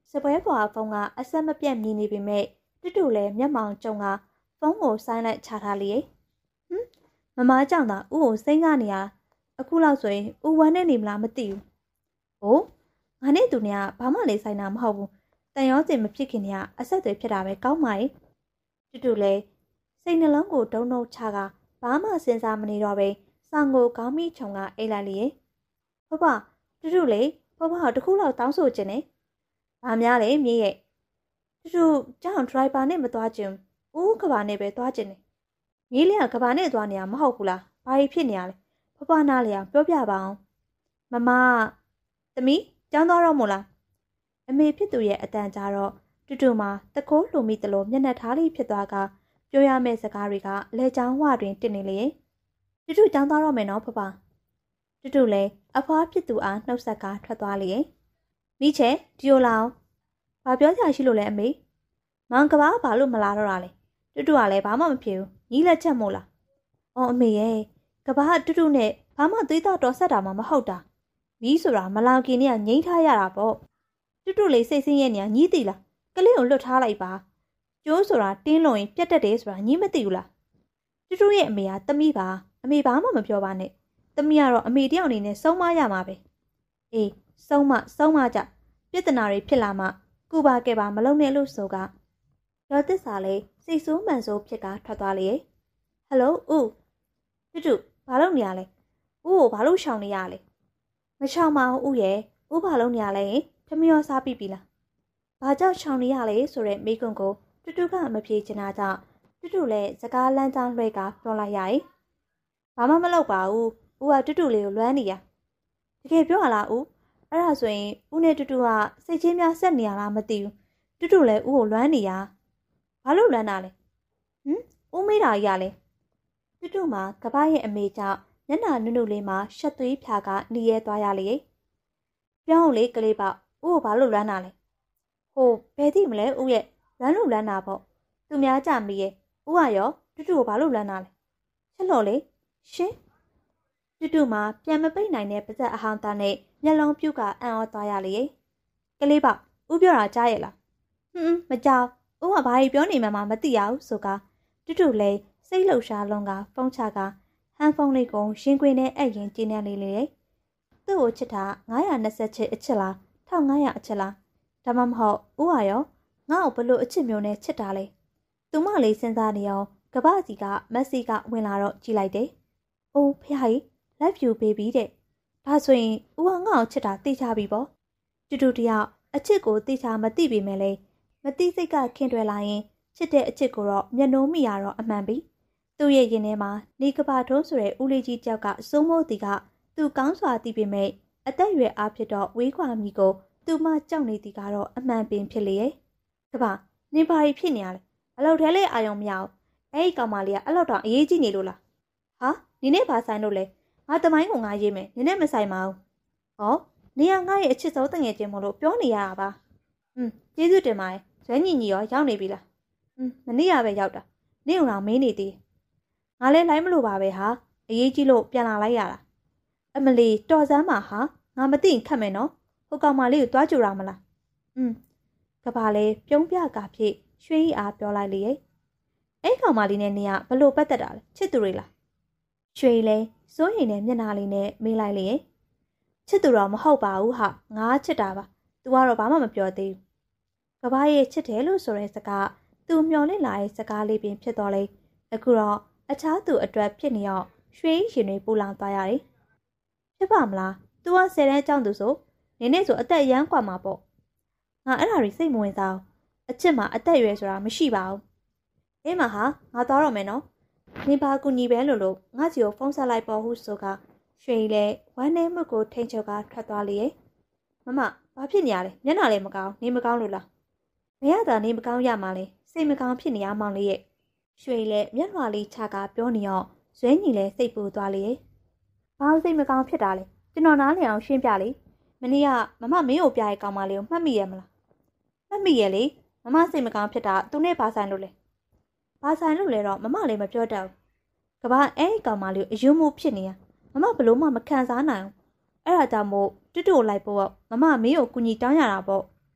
စပွဲပေါ်ဖုန်းကအဆက်မပြတ်မြည်နေပေမဲ့တူတူလည်းမျက်မှောင်ကျုံကဖုန်းကိုဆိုင်းလိုက်ချထားလေဟမ်မမကြောင့်သာဥကိုစိမ့်ကနေရအခုလောက်ဆိုရင်ဥဝမ်းနဲ့နေမလားမသိဘူးဟိုးငါနဲ့သူเนี่ยဘာမှလည်းဆိုင်တာမဟုတ်ဘူးတန်ရောစင်မဖြစ်ခင်ကအဆက်အသွယ်ဖြစ်တာပဲကောင်းပါရဲ့တူတူလည်းစိတ်နှလုံးကိုဒုံဒုံချကဘာမှစဉ်းစားမနေတော့ပဲစောင်းကိုခေါင်းမိချုံကအိတ်လိုက်လေဖဖတူတူလေဖဖတခုလောက်တောင်းဆိုခြင်းနဲ့ဘာများလဲမြေရဲ့တူတူကြောင်ဒရိုင်ဘာနဲ့မသွားခြင်းဦးကဘာနဲ့ပဲသွားခြင်းနဲ့မြေးလေးကကဘာနဲ့သွားနေရမဟုတ်ဘူးလားဘာဖြစ်နေရလဲဖဖနားလေပြောပြပါအောင်မမသမီးကျောင်းသွားတော့မို့လားအမေဖြစ်သူရဲ့အတန်ကြာတော့တူတူမှာတကိုးလူမိတလို့မျက်နှာထားလေးဖြစ်သွားကပြောရမယ့်စကားတွေကလဲချောင်းဝတွင်တင်နေလေတူတူကျောင်းသွားတော့မယ်နော်ဖဖတူတူလည်းအဖွားဖြစ်သူအားနှုတ်ဆက်ကထွက်သွားလေမိချေဒီလိုလောင်ဘာပြောကြရှိလို့လဲအမေမောင်ကဘာဘာလို့မလာတော့တာလဲတူတူကလည်းဘာမှမဖြစ်ဘူးညီးလက်ချက်မို့လားအော်အမေရဲ့ကဘာတူတူနဲ့ဘာမှသွေးသားတော်ဆက်တာမှမဟုတ်တာမီးဆိုတာမလောင်ခင်နဲ့ငိမ့်ထားရတာပေါ့တူတူလေးစိတ်ဆင်းရဲနေညီးသိလားကလေးကိုလွတ်ထားလိုက်ပါကျိုးဆိုတာတင်းလွန်ရင်ပြတ်တက်တယ်ဆိုတာညီးမသိဘူးလားတူတူရဲ့အမေကတမိပါအမေဘာမှမပြောပါနဲ့တမိကတော့အမေတယောက်အနေနဲ့ဆုံးမရမှာပဲအေးဆုံးမဆုံးမကြပြဿနာတွေဖြစ်လာမှကုပါကဲပါမလုံးနဲ့လို့ဆိုကဒေါ်သစ္စာလေးစိတ်ဆိုးမှန်ဆိုးဖြစ်ကထွက်သွားလေဟယ်လိုဦးတူတူဘာလုပ်နေရလဲဦးကိုဘာလို့ရှောင်နေရလဲမရှောင်ပါဘူးဦးရဲ့ဦးဘာလုပ်နေရလဲထမရောစားပြီးပြီလားဘာကြောင့်ရှောင်နေရလဲဆိုတဲ့မိကွန်းကိုတူတူကမဖြေချင်တာကြောင့်တူတူလည်းစကားလမ်းကြောင်းလွှဲကပြောလိုက်ရတယ်ဘာမှမလုပ်ပါဘူးဦးကတူတူလေးကိုလွမ်းနေရတကယ်ပြောရလားဦးအဲ့ဒါဆိုရင်ဦးနဲ့တူတူကစိတ်ချင်းများဆက်နေရလားမသိဘူးတူတူလည်းဦးကိုလွမ်းနေရဘာလို့လွမ်းတာလဲဟမ်ဦးမေးတာကြီးရလဲတူတူမှာကပရဲ့အမေကြောင့်ညနာနုနုလေးမှာရှက်သွေးဖြာကနေရဲသွားရလေပြောင်းလေကလေးပေါ့ဦးကိုဘာလို့လွမ်းတာလဲဟိုဘယ်သိမလဲဦးရဲ့လွမ်းလို့လွမ်းတာပေါ့သူများကြမိရဲ့ဦးကရောတူတူကိုဘာလို့လွမ်းတာလဲချက်လို့လေရှင်တူတူမှာပြန်မပိတ်နိုင်တဲ့ပါဇက်အဟောင်းသားနဲ့မျက်လုံးပြုတ်ကအံ့ဩသွားရလေကလေးပေါ့ဦးပြောတာကြားရဲ့လားဟွန်းမကြောက်ဦးကဘာကြီးပြောနေမှမသိရဘူးဆိုကတူတူလေးစိတ်လှုပ်ရှားလုံးကဖုန်းချကဟန်ဖုန်းလေးကိုရှင်ခွေနဲ့အဲ့ရင်ကျင်းနေလေလေသူ့ကိုချစ်တာငါးရာနှစ်ဆယ်ချစ်အချစ်လားတစ်ထောင်ငါးရာအချစ်လားဒါမှမဟုတ်ဦးဟာရောငါ့ကိုဘလို့အချစ်မျိုးနဲ့ချစ်တာလဲသူမလေးစဉ်းစားနေအောင်ကပစီကမက်ဆီကဝင်လာတော့ကြည့်လိုက်တယ်အိုးဖះကြီး love you baby တဲ့ဒါဆိုရင်ဦးဟာငါ့ကိုချစ်တာသိချပြီပေါ့တူတူတယောက်အချစ်ကိုသိချမသိပေမဲ့လေမသိစိတ်ကခင်တွယ်လာရင်ချစ်တဲ့အချစ်ကိုတော့မျက်နှိုးမိရတော့အမှန်ပြီသူ့ရဲ့ရင်ထဲမှာနေကပါထုံးဆိုတဲ့ဦးလေးကြီးတယောက်ကစိုးမိုးတီကသူကောင်းစွာသိပေမဲ့အသက်အရွယ်အားဖြစ်တော့ဝေးခွာမိကိုသူမကြောက်နေသည်ကတော့အမှန်ပင်ဖြစ်လေရဲ့ကပါနင်ဘာဖြစ်နေရလဲအလောက်ထဲလဲအာယုံမရအောင်အဲ့ဒီကောင်မလေးကအလောက်တော့အရေးကြီးနေလို့လားဟာနင်နဲ့ဘာဆိုင်လို့လဲငါတမိုင်းကိုငါရေးမယ်နင်နဲ့မဆိုင်ပါဘူးဟောနင်ကငါ့ရဲ့အချစ်ဆုံးတငယ်ချင်းမို့လို့ပြောနေရတာပါอืมကျေးဇူးတင်ပါတယ်ဇွဲညီညီရောရောက်နေပြီလားอืมမနေ့ကပဲရောက်တာနေ့ကတော့မင်းနေသေးငါလဲလိုက်မလို့ပါပဲဟာအရေးကြီးလို့ပြန်လာလိုက်ရတာအမလီတော်စမ်းပါဟာငါမသိရင်ခတ်မယ်နော်ဟိုကောင်မလေးကိုတွားကြူရမလားอืมကဘာလဲပြုံးပြကာဖြစ်ရွှေကြီးအားပြောလိုက်လေအဲ့ကောင်မလေးနဲ့နေကဘလို့ပတ်သက်တာလဲချစ်သူတွေလားရွှေလဲစိုးရင်နဲ့မျက်နှာလေးနဲ့မေးလိုက်လေချစ်သူတော့မဟုတ်ပါဘူးဟာငါချစ်တာပါ။ तू ကတော့ဘာမှမပြောသေးဘူး။ကဘာရဲ့ချစ်တယ်လို့ဆိုတဲ့စကား तू မျော်လင့်လာတဲ့စကားလေးပင်ဖြစ်တော့လေ။အခုတော့အခြားသူအတွက်ဖြစ်နေတော့ရွှေရင်တွေပူလောင်သွားရတယ်။ဖြစ်ပါမလား။ तू ကဆယ်တန်းကျောင်းသူဆိုနေနဲ့ဆိုအသက်ရမ်းกว่าမှာပေါ့။ငါအဲ့ဒါတွေစိတ်မဝင်စားဘူး။အချစ်မှာအသက်အရွယ်ဆိုတာမရှိပါဘူး။အေးမဟာငါသွားတော့မယ်နော်။နေပါကူညီပဲလို့လို့ငါစီကိုဖုန်းဆက်လိုက်ပေါ့ဟုဆိုကရွှေလဲဝမ်းနေမှုကိုထိန်ချုပ်ကထွက်သွားလေ။မမဘာဖြစ်နေရလဲမျက်နှာလည်းမကောင်းနေမကောင်းလို့လားမရတာနေမကောင်းရမှာလဲစိတ်မကောင်းဖြစ်နေရမောင်လေးရဲ့ရွှေလည်းမျက်နှာလေးချကပြောနေတော့ဇွဲညီလည်းစိတ်ပူသွားလေဘာစိတ်မကောင်းဖြစ်တာလဲကျွန်တော်နားလည်အောင်ရှင်းပြလေမနေ့ကမမမင်းကိုပြရဲ့ကောင်မလေးကိုမှတ်မိရဲ့မလားမှတ်မိရဲ့လေမမစိတ်မကောင်းဖြစ်တာသူနဲ့ဘာဆိုင်လို့လဲဘာဆိုင်လို့လဲတော့မမလည်းမပြောတတ်ဘူးကဘာအဲ့ဒီကောင်မလေးကိုအယွန်းမှုဖြစ်နေရမမဘလို့မှမခံစားနိုင်ဘူးအဲ့ဒါကြောင့်မို့တူတူလိုက်ဖို့မမမင်းကိုကူညီတောင်းရတာပေါ့ဟ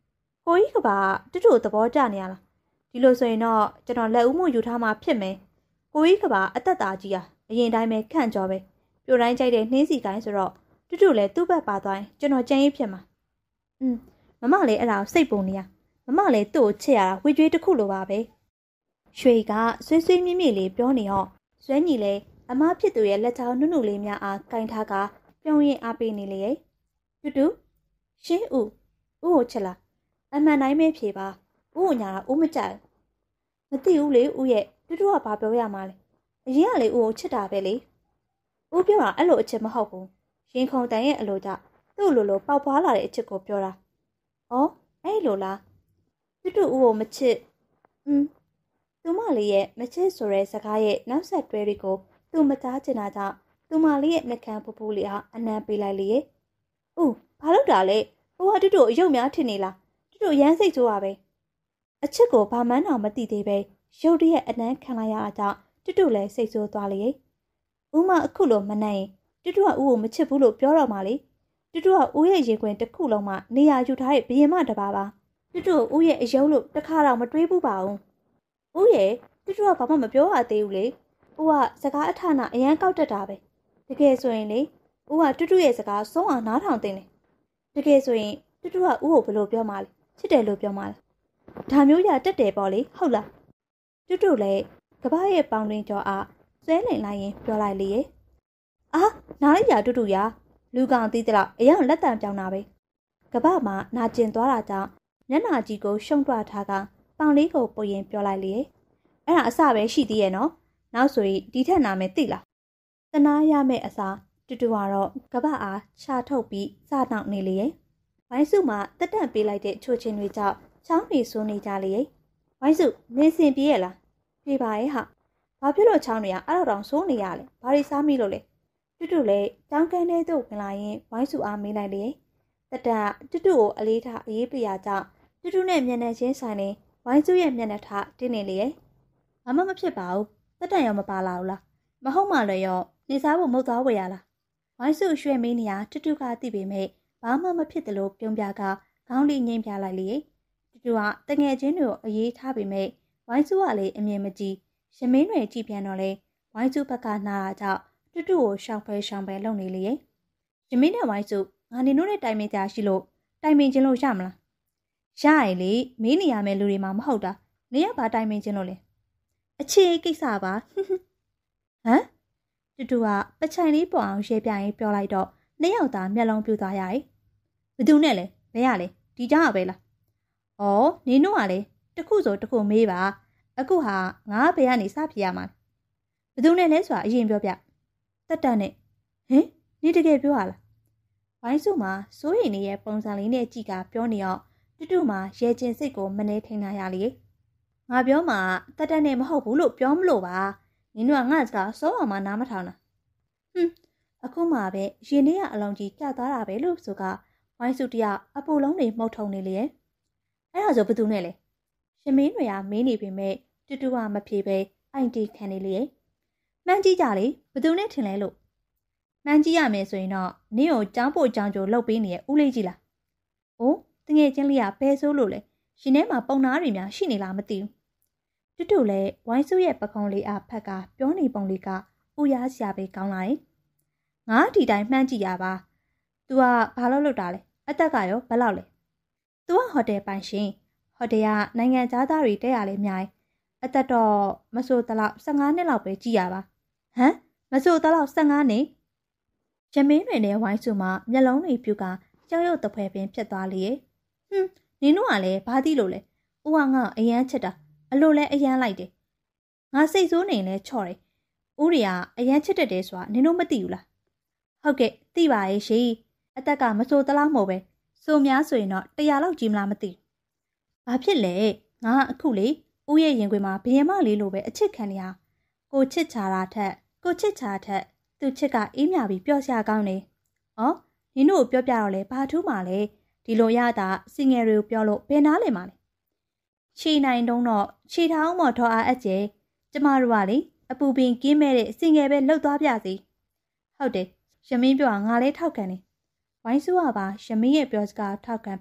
ကိုကြီးကပါတူတူသဘောကျနေရလားဒီလိုဆိုရင်တော့ကျွန်တော်လက်ဦးမှုယူထားမှဖြစ်မယ်ကိုကြီးကပါအသက်တာကြီးอ่ะအရင်တိုင်းပဲခန့်ကြောပဲပြိုတိုင်းကြိုက်တဲ့နှင်းစီကိုင်းဆိုတော့တူတူလည်းသူ့ဘက်ပါသွားရင်ကျွန်တော်ကြံရစ်ဖြစ်မှာอืมမမလည်းအဲ့ဒါကိုစိတ်ပုံနေရမမလည်းသူ့ကိုချစ်ရတာဝေကျွေးတစ်ခုလိုပါပဲရွှေကဆွေးဆွေးမြင့်မြင့်လေးပြောနေတော့ဇွဲညီလည်းအမဖြစ်သူရဲ့လက်ချောင်းနုနုလေးများအားကင်ထားကပြုံးရင်အားပေးနေလေတူတူရှင်းဦးဦးကိုချစ်လားအမှန်တိုင်းပဲဖြေပါဦးကိုညာတော့ဦးမကြိုက်မသိဘူးလေဦးရဲ့တူတူကဘာပြောရမှာလဲအရင်ကလေဦးကိုချစ်တာပဲလေဦးပြောတာအဲ့လိုအချစ်မဟုတ်ဘူးရင်ခုန်တန်ရဲ့အလိုကြသူ့လိုလိုပေါက်ပွားလာတဲ့အချစ်ကိုပြောတာဩအဲ့လိုလားတူတူဦးကိုမချစ်อืมသူမလေးရဲ့မချစ်ဆိုတဲ့စကားရဲ့နောက်ဆက်တွဲတွေကိုသူမကြားချင်တာကြောင့်သူမလေးရဲ့နှကန်းဖူးဖူးလေးအားအနံပေးလိုက်လေ။ဦးဘာလုပ်တာလဲ။ဦးကတူတူအယုတ်များထင်နေလား။တူတူရမ်းစိတ်ဆိုးပါပဲ။အချစ်ကိုဘာမှန်းတော့မသိသေးပဲရုတ်တရက်အနံခံလိုက်ရတာကြောင့်တူတူလည်းစိတ်ဆိုးသွားလေ။ဦးမအခုလိုမနိုင်တူတူကဦးကိုမချစ်ဘူးလို့ပြောတော့မှလေ။တူတူကဦးရဲ့ရေခွင်တစ်ခုလုံးမှနေရာယူထားတဲ့ဘရင်မတစ်ပါးပါ။တူတူကဦးရဲ့အယုတ်လို့တစ်ခါတော့မတွေးဘူးပါဘူး။ဦးရဲ့တူတူကဘာမှမပြောရသေးဘူးလေ။ဦးကစကားအထနာအရန်ကောက်တတ်တာပဲတကယ်ဆိုရင်လေဦးကတူတူရဲ့စကားဆုံးအောင်နားထောင်သိနေတကယ်ဆိုရင်တူတူကဦးကိုဘယ်လိုပြောမှလဲချစ်တယ်လို့ပြောမှလားဒါမျိုးရတက်တယ်ပေါ့လေဟုတ်လားတူတူလည်းကပ္ပရဲ့ပေါင်တွင်ကြောအားဆွဲလင်လိုက်ရင်ပြောလိုက်လေအာနားလိုက်ရတူတူရလူကောင်သေးတဲ့အရင်လက်တံပြောင်းတာပဲကပ္ပမှာနာကျင်သွားတာကြောင့်မျက်နှာကြီးကိုရှုံတွထားကပေါင်လေးကိုပုတ်ရင်ပြောလိုက်လေအဲ့ဒါအစပဲရှိသေးရဲ့နော်နောက်ဆိုရင်ဒီထက်နာမယ်သိလားတနာရမယ့်အစားတူတူကတော့ကပ္ပအားချာထုတ်ပြီးစနှောက်နေလေရဲ့ဝိုင်းစုမှာတက်တက်ပေးလိုက်တဲ့ချိုချင်းတွေကြောင့်ချောင်းတွေဆိုးနေကြလေရဲ့ဝိုင်းစုနေစင်ပြေးရလားပြေးပါရဲ့ဟာဘာဖြစ်လို့ချောင်းတွေကအဲ့တော့တောင်ဆိုးနေရလဲဘာတွေစားမိလို့လဲတူတူလည်းတောင်းကန်းထဲသို့ဝင်လာရင်ဝိုင်းစုအားမေးလိုက်လေတက်တက်တူတူကိုအလေးထားအေးပြရကြောင့်တူတူနဲ့မျက်နှာချင်းဆိုင်နေဝိုင်းစုရဲ့မျက်နှာထားတင်းနေလေရဲ့ဘာမှမဖြစ်ပါဘူးတက်တက်ရောမပါလာဘူးလားမဟုတ်မှလည်းရောနေစားဖို့မဟုတ်သွားဝယ်ရလားဝိုင်းစုရွှဲမင်းနေရတူတူကသိပေမဲ့ဘာမှမဖြစ်တယ်လို့ပြုံးပြကခေါင်းလေးငိမ့်ပြလိုက်လေတူတူကတငယ်ချင်းတွေကိုအရေးထားပေမဲ့ဝိုင်းစုကလည်းအမြင်မကြည့်ရမင်းတွေကြည့်ပြန်တော့လေဝိုင်းစုဘက်ကနာတာကြောင့်တူတူကိုရှောင်ဖဲရှောင်ဖဲလုပ်နေလေရမင်းနဲ့ဝိုင်းစုငါနေတို့နဲ့တိုင်ပင်ကြရှိလို့တိုင်ပင်ခြင်းလို့ရမလားရရလေမင်းနေရမယ့်လူတွေမှမဟုတ်တာနေရဘာတိုင်ပင်ခြင်းလို့လဲအခြေကိစ္စပါဟမ်တူတူကပချိုင်လေးပေါ်အောင်ရေပြရင်ပြောလိုက်တော့နှစ်ယောက်သားမျက်လုံးပြူသွားရည်ဘသူနဲ့လဲဘဲရလဲဒီကြောင်ရပဲလားဩနင်တို့ကလည်းတခုဆိုတခုမေးပါအခုဟာငါဘယ်ကနေစဖြေရမှာဘသူနဲ့လဲဆိုတာအရင်ပြောပြတက်တက်နဲ့ဟင်နေတကယ်ပြောရလားဝိုင်းစုမှာစိုးရိမ်နေတဲ့ပုံစံလေးနဲ့ကြည့်ကပြောနေတော့တူတူမှာရဲကျင်စိတ်ကိုမနှဲထိန်လာရလေငါပြောမှာတက်တက်နဲ့မဟုတ်ဘူးလို့ပြောမလို့ပါနင်တို့ကငါ့စကားစောအောင်မှနားမထောင်တာဟွန်းအခုမှပဲရင်ထဲကအလုံးကြီးကျသွားတာပဲလို့ဆိုကဝိုင်းစုတရအပူလုံးတွေမှုတ်ထုံနေလေအဲ့ဒါဆိုဘသူနဲ့လဲရှမင်းတွေကမင်းနေပေမဲ့တူတူကမဖြေပဲအိုင်တီခံနေလေမှန်းကြည့်ကြလေဘသူနဲ့ထင်လဲလို့မှန်းကြည့်ရမယ်ဆိုရင်တော့နင်းကိုကြောင်းပို့ကြောင်းကြိုလှုပ်ပေးနေရဲ့ဦးလေးကြီးလားအိုးတငယ်ချင်းလေးကဘဲဆိုးလို့လဲရှင်ထဲမှာပုံနာတွေများရှိနေလားမသိဘူးတူတူလည်းဝိုင်းစုရဲ့ပကုံးလေးအားဖက်ကပြောနေပုံလေးကဥရားစရာပဲကောင်းလာတယ်ငါဒီတိုင်းမှန်းကြည့်ရပါ तू ကဘာလို့လုပ်တာလဲအသက်ကရောဘယ်လောက်လဲ तू ကဟိုတယ်ပိုင်ရှင်ဟိုတယ်ကနိုင်ငံသားသားတွေတက်ရလဲအများကြီးအသက်တော့မဆိုတလောက်ဆယ်ငါးနှစ်လောက်ပဲကြည့်ရပါဟမ်မဆိုတလောက်ဆယ်ငါးနှစ်ရမင်းတွေနဲ့ဝိုင်းစုမှာမျက်လုံးတွေပြူကကြောက်ရွံ့တပွဲပင်ဖြစ်သွားလေဟွန်းနင်တို့ကလည်းဘာသိလို့လဲဦးကငါအရန်ချစ်တာအလိုလဲအရန်လိုက်တယ်ငါစိတ်ဆိုးနေလဲချော့တယ်ဦးတွေကအရန်ချစ်တတ်တယ်ဆိုတာနင်တို့မသိဘူးလားဟုတ်ကဲ့သိပါရဲ့ရှင်အသက်ကမဆိုတလောက်မဟုတ်ပဲဆိုများဆိုရင်တော့တရာလောက်ကြီးမလားမသိဘာဖြစ်လဲငါအခုလေဦးရဲ့ရင်ခွင်မှာဘယင်မလေးလိုပဲအချစ်ခံနေရကိုချစ်ချာတာထက်ကိုချစ်ချာထက်သူချစ်ကအေးမြပြီးပျော့စရာကောင်းနေဩနင်တို့ပြောပြတော့လေဘာထူးမှလဲဒီလိုရတာစင်ငယ်တွေကိုပြောလို့ဘယ်နားလဲမှာလဲခြေနိုင်တုံးတော့ခြေထောင်းမော်ထော်အားအကျဲကျမတို့ကလေအပူပင်ကင်းမဲ့တဲ့စင်ငယ်ပဲလှုပ်သွားပြစီဟုတ်တယ်ရမင်းပြောငါလဲထောက်ခံတယ်ဝိုင်းစုကပါရမင်းရဲ့ပြောစကားထောက်ခံပြီး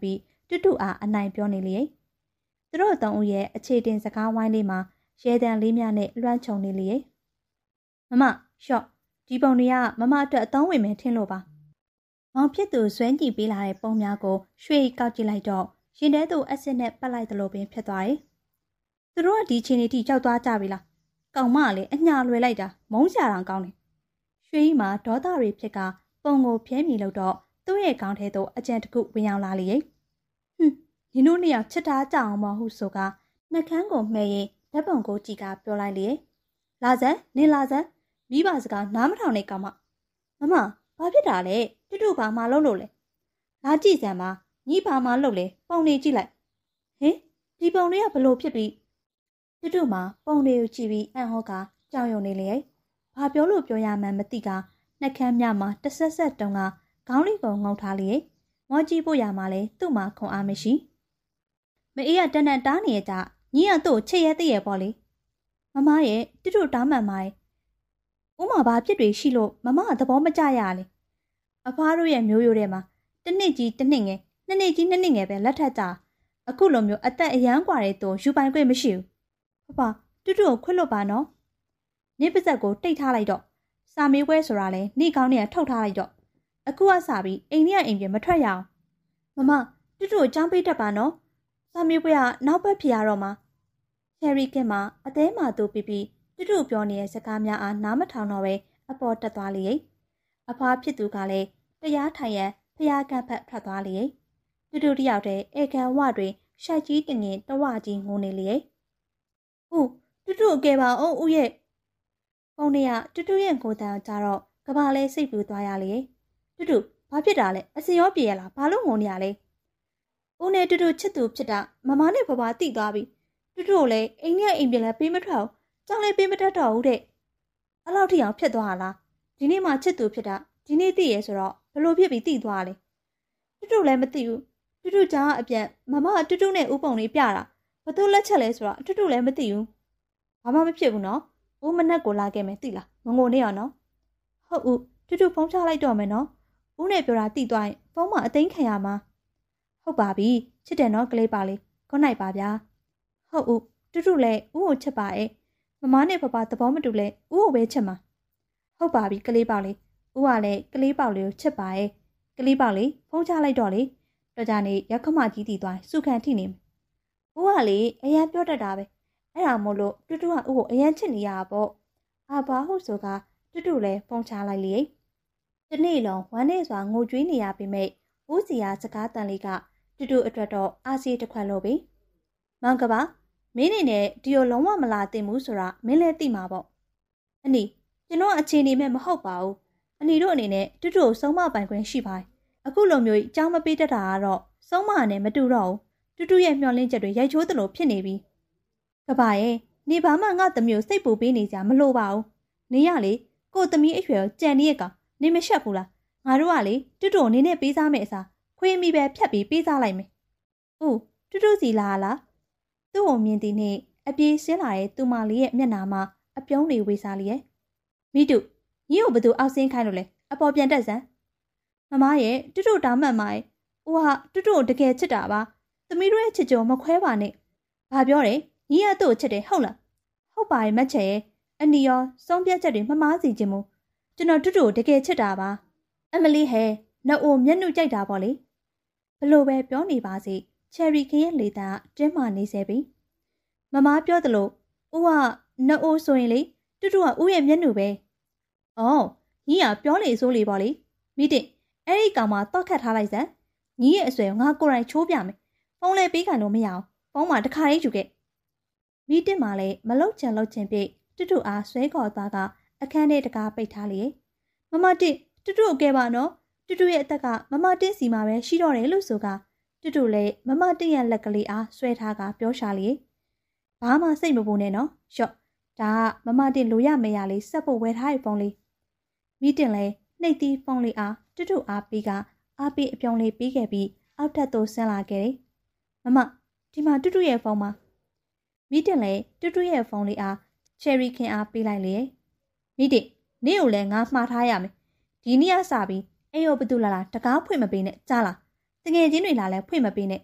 တွတုအားအနိုင်ပြောနေလေသူတို့သုံးဦးရဲ့အခြေတင်စကားဝိုင်းလေးမှာရဲတံလေးများနဲ့လွှမ်းခြုံနေလေမမရှော့ဒီပုံတွေကမမအတွက်အသုံးဝင်မယ်ထင်လို့ပါမောင်ဖြစ်သူဇွဲကြည့်ပေးလာတဲ့ပုံများကိုရွှေကောက်ကြည့်လိုက်တော့ရင်ထဲသို့အက်ဆစ်နဲ့ပတ်လိုက်သလိုပင်ဖြစ်သွားတယ်သူတို့ကဒီချိန်လေးထိကြောက်သွားကြပြီလားကောင်မလည်းအညာလွယ်လိုက်တာမုန်းကြတာကောင်းတယ်ရွှေကြီးမှာဒေါသတွေဖြစ်ကပုံကိုဖျဲမိလို့တော့သူ့ရဲ့ခေါင်းထဲသို့အကြံတစ်ခုဝင်ရောက်လာလေဟွန်းညီတို့နှစ်ယောက်ချစ်တာကြအောင်မဟုတ်ဆိုကနှကန်းကိုမှဲရင်ဓာတ်ပုံကိုကြည့်ကပြောလိုက်လေလာစမ်းနင်လာစမ်းမိဘစကားနားမထောင်နဲ့ကောင်မမမဘာဖြစ်တာလဲတွတုဘာမှလုပ်လို့လဲလာကြည့်စမ်းပါညီဘာမှလုပ်လဲပုံနေကြည့်လိုက်ဟင်ဒီပုံတွေကဘလို့ဖြစ်ပြီးတွတုမှာပုံတွေကိုကြည့်ပြီးအံ့ဟောကကြောက်ရွံ့နေလေဘာပြောလို့ပြောရမှန်းမသိကနှကန်းမြမှာတဆက်ဆက်တုံးကခေါင်းလေးကိုငုံထားလေမောကြည့်ဖို့ရမှာလဲသူ့မှာခွန်အားမရှိမအေးကတန်တန်တားနေရကြညီကသူ့ချစ်ရဲသိရပေါ့လေမမရဲ့တွတုတောင်းမှန်ပါရဲ့ဥမာဘာဖြစ်တွေရှိလို့မမကသဘောမကျရလေအဖားတို့ရဲ့မျိုးရိုးထဲမှာတစ်နှစ်ကြီးတစ်နှစ်ငယ်နှစ်နှစ်ကြီးနှစ်နှစ်ငယ်ပဲလက်ထပ်ကြအခုလိုမျိုးအသက်အရန်กว่าတဲ့သူယူပိုင်ခွင့်မရှိဘူးဖဖတွတုကိုခွတ်လွတ်ပါနော်နေပါဇက်ကိုတိတ်ထားလိုက်တော့စာမေးပွဲဆိုတာလဲနေကောင်းနေရထုတ်ထားလိုက်တော့အခုကစပြီးအိမ်ကြီးကအိမ်ပြင်မထွက်ရအောင်မမတွတုကိုចောင်းပေးတတ်ပါနော်စာမေးပွဲကနောက်ပတ်ဖြစ်ရတော့မှာချယ်ရီကင်မှာအသေးမှသူပြီးပြီးတွတုပြောနေတဲ့စကားများအားနားမထောင်တော့ပဲအပေါ်တက်သွားလေအဖွားဖြစ်သူကလည်းတရားထိုင်ရန်ဖျားကန့်ဖက်ထွက်သွားလေတွတုတယောက်တည်းအေကန်ဝတွင်ရှိုက်ကြီးတင်ငင်တဝကြီးငိုနေလေဦးတွတုအကယ်ပါအောင်ဦးရဲ့ပုံတွေကတွတုရဲ့ကိုယ်တန်ကြတော့ကဘာလဲစိတ်ပူသွားရလေတွတုဘာဖြစ်တာလဲအစင်ရောပြေရလားဘာလို့ငိုနေရလဲဦးနဲ့တွတုချစ်သူဖြစ်တာမမနဲ့ဘဘတိသွားပြီတွတုကိုလည်းအိမ်နဲ့အိမ်ပြန်လဲပေးမထွက်ဘူးကြောင်လေးပေးမတတ်တော့ဘူးတဲ့အဲ့လောက်ထိအောင်ဖြစ်သွားလားဒီနေ့မှချစ်သူဖြစ်တာဒီနေ့သိရဲဆိုတော့ဘလို့ဖြစ်ပြီးသိသွားလဲတွတုလည်းမသိဘူးတွတုကြောင့်အပြန်မမကတွတုနဲ့ဥပုံလေးပြတာဘသူလက်ချက်လဲဆိုတော့တွတုလည်းမသိဘူးဘာမှမဖြစ်ဘူးနော်ဦးမနက်ကိုလာခဲ့မယ်သိလားမငိုနေရနော်ဟုတ်ဦးတွတုဖုန်းချလိုက်တော့မယ်နော်ဦးနဲ့ပြောတာသိသွားရင်ဖုန်းမှာအသိမ်းခံရမှာဟုတ်ပါပြီချစ်တယ်နော်ကလေးပါလေးခေါနိုင်ပါဗျာဟုတ်ဦးတွတုလည်းဦးကိုချစ်ပါရဲ့မမနဲ့ပပသဘောမတူလဲဦးကိုပဲချစ်မှာဟုတ်ပါပြီကလေးပေါက်လေးဦးကလည်းကလေးပေါက်လေးကိုချစ်ပါရဲ့ကလေးပေါက်လေးဖုန်းချလိုက်တော့လေတော်ကြနေရက်ခမကြီးတည်သွားစုခံထိနေမယ်ဦးကလေအရန်ပြောတတ်တာပဲအဲ့ဒါမို့လို့တွတုကဦးကိုအရန်ချစ်နေရတာပေါ့အာဘာဟုတ်ဆိုကတွတုလည်းဖုန်းချလိုက်လေဒီနေ့လုံးဝမ်းနေစွာငိုကြွေးနေရပေမဲ့ဦးစီယာစကားတန်လေးကတွတုအတွက်တော့အားစီတစ်ခွက်လို့ပဲမောင်ကပါမင်းနေနဲ့ဒီလိုလုံးဝမလာသင့်ဘူးဆိုတာမင်းလည်းသိမှာပေါ့အနီကျွန်တော်အခြေအနေမဲ့မဟုတ်ပါဘူးအနီတို့အနေနဲ့တွတုကိုဆုံးမပိုင်ခွင့်ရှိပါတယ်အခုလိုမျိုးအကြောင်းမပေးတတ်တာကတော့ဆုံးမနဲ့မတူတော့ဘူးတွတုရဲ့မျှော်လင့်ချက်တွေရိုက်ချိုးသလိုဖြစ်နေပြီကပါရဲ့နေဘာမှငါသမီးကိုစိတ်ပူပေးနေကြမလို့ပါဘူးနေရလေကိုသမီးအရွယ်ကိုကြံနေရကောင်နေမရှက်ဘူးလားငါတို့ကလေတွတုကိုနေနဲ့ပေးစားမယ်အစားခွေးမိပဲဖြတ်ပြီးပေးစားလိုက်မယ်ဦးတွတုစီလာလားသူ့ကိုမြင်သည်နှင့်အပြေးဆင်းလာတဲ့သူမလေးရဲ့မျက်နှာမှာအပြုံးတွေဝေစားလျက်မိတုညီကိုဘသူအောက်ဆင်းခိုင်းလို့လဲအပေါ်ပြန်တက်စမ်းမမရဲ့တွတုတောင်းမှန်ပါရဲ့ဦးဟာတွတုကိုတကယ်ချစ်တာပါသမီးတို့ရဲ့ချစ်ကြုံမခွဲပါနဲ့ဘာပြောတယ်ညီကသူ့ကိုချစ်တယ်ဟုတ်လားဟုတ်ပါရဲ့မချေရဲ့အနီရောဆုံးပြတ်ချက်တွေမမားစီခြင်းမို့ကျွန်တော်တွတုကိုတကယ်ချစ်တာပါအမလီဟဲနှအိုမျက်နှုကြိုက်တာပေါ့လေဘလို့ပဲပြောနေပါစေချယ်ရီခင်ရဲ့လေတံကတင်းမာနေစေပြီမမပြောသလိုဦးကနှအိုးဆိုရင်လေတွတုကဦးရဲ့မျက်နှုပဲအော်ညီကပြောလေဆိုလေပေါ့လေမိတင်အဲ့ဒီကောင်မတော့ခတ်ထားလိုက်စမ်းညီရဲ့အဆွဲငါကိုယ်တိုင်ချိုးပြမယ်ဖုန်းလေးပေးခံလို့မရအောင်ဖုန်းမှာတခါလေးယူခဲ့မိတင်မှာလည်းမလုတ်ချင်လုတ်ချင်ပြည့်တွတုအားဆွဲခေါ်သွားကအခန်းထဲတကားပိတ်ထားလေမမတင်တွတုကိုကဲပါနော်တွတုရဲ့အသက်ကမမတင်စီမှာပဲရှိတော့တယ်လို့ဆိုကတွတုလည်းမမတင်ရဲ့လက်ကလေးအားဆွဲထားကပြောရှာလေဘာမှစိတ်မပူနဲ့နော်ရှော့ဒါကမမတင်လိုရမရလေးစက်ဖို့ဝယ်ထားတဲ့ဖုန်းလေးမိတင်လည်းနှိပ်သီးဖုန်းလေးအားတွတုအားပြီးကအားပေးအပြုံးလေးပြီးခဲ့ပြီးအောက်ထပ်သို့ဆင်းလာခဲ့တယ်မမဒီမှာတွတုရဲ့ဖုန်းမှာမိတင်လည်းတွတုရဲ့ဖုန်းလေးအားချယ်ရီခင်အားပေးလိုက်လေမိတင်နေ့ကိုလည်းငါမှားထားရမယ်ဒီနေ့ကစပြီးအဲ့ရောဘသူလာလာတကားဖွင့်မပေးနဲ့ကြားလားတငယ်ချင်းတွေလာလဲဖွင့်မပေးနဲ့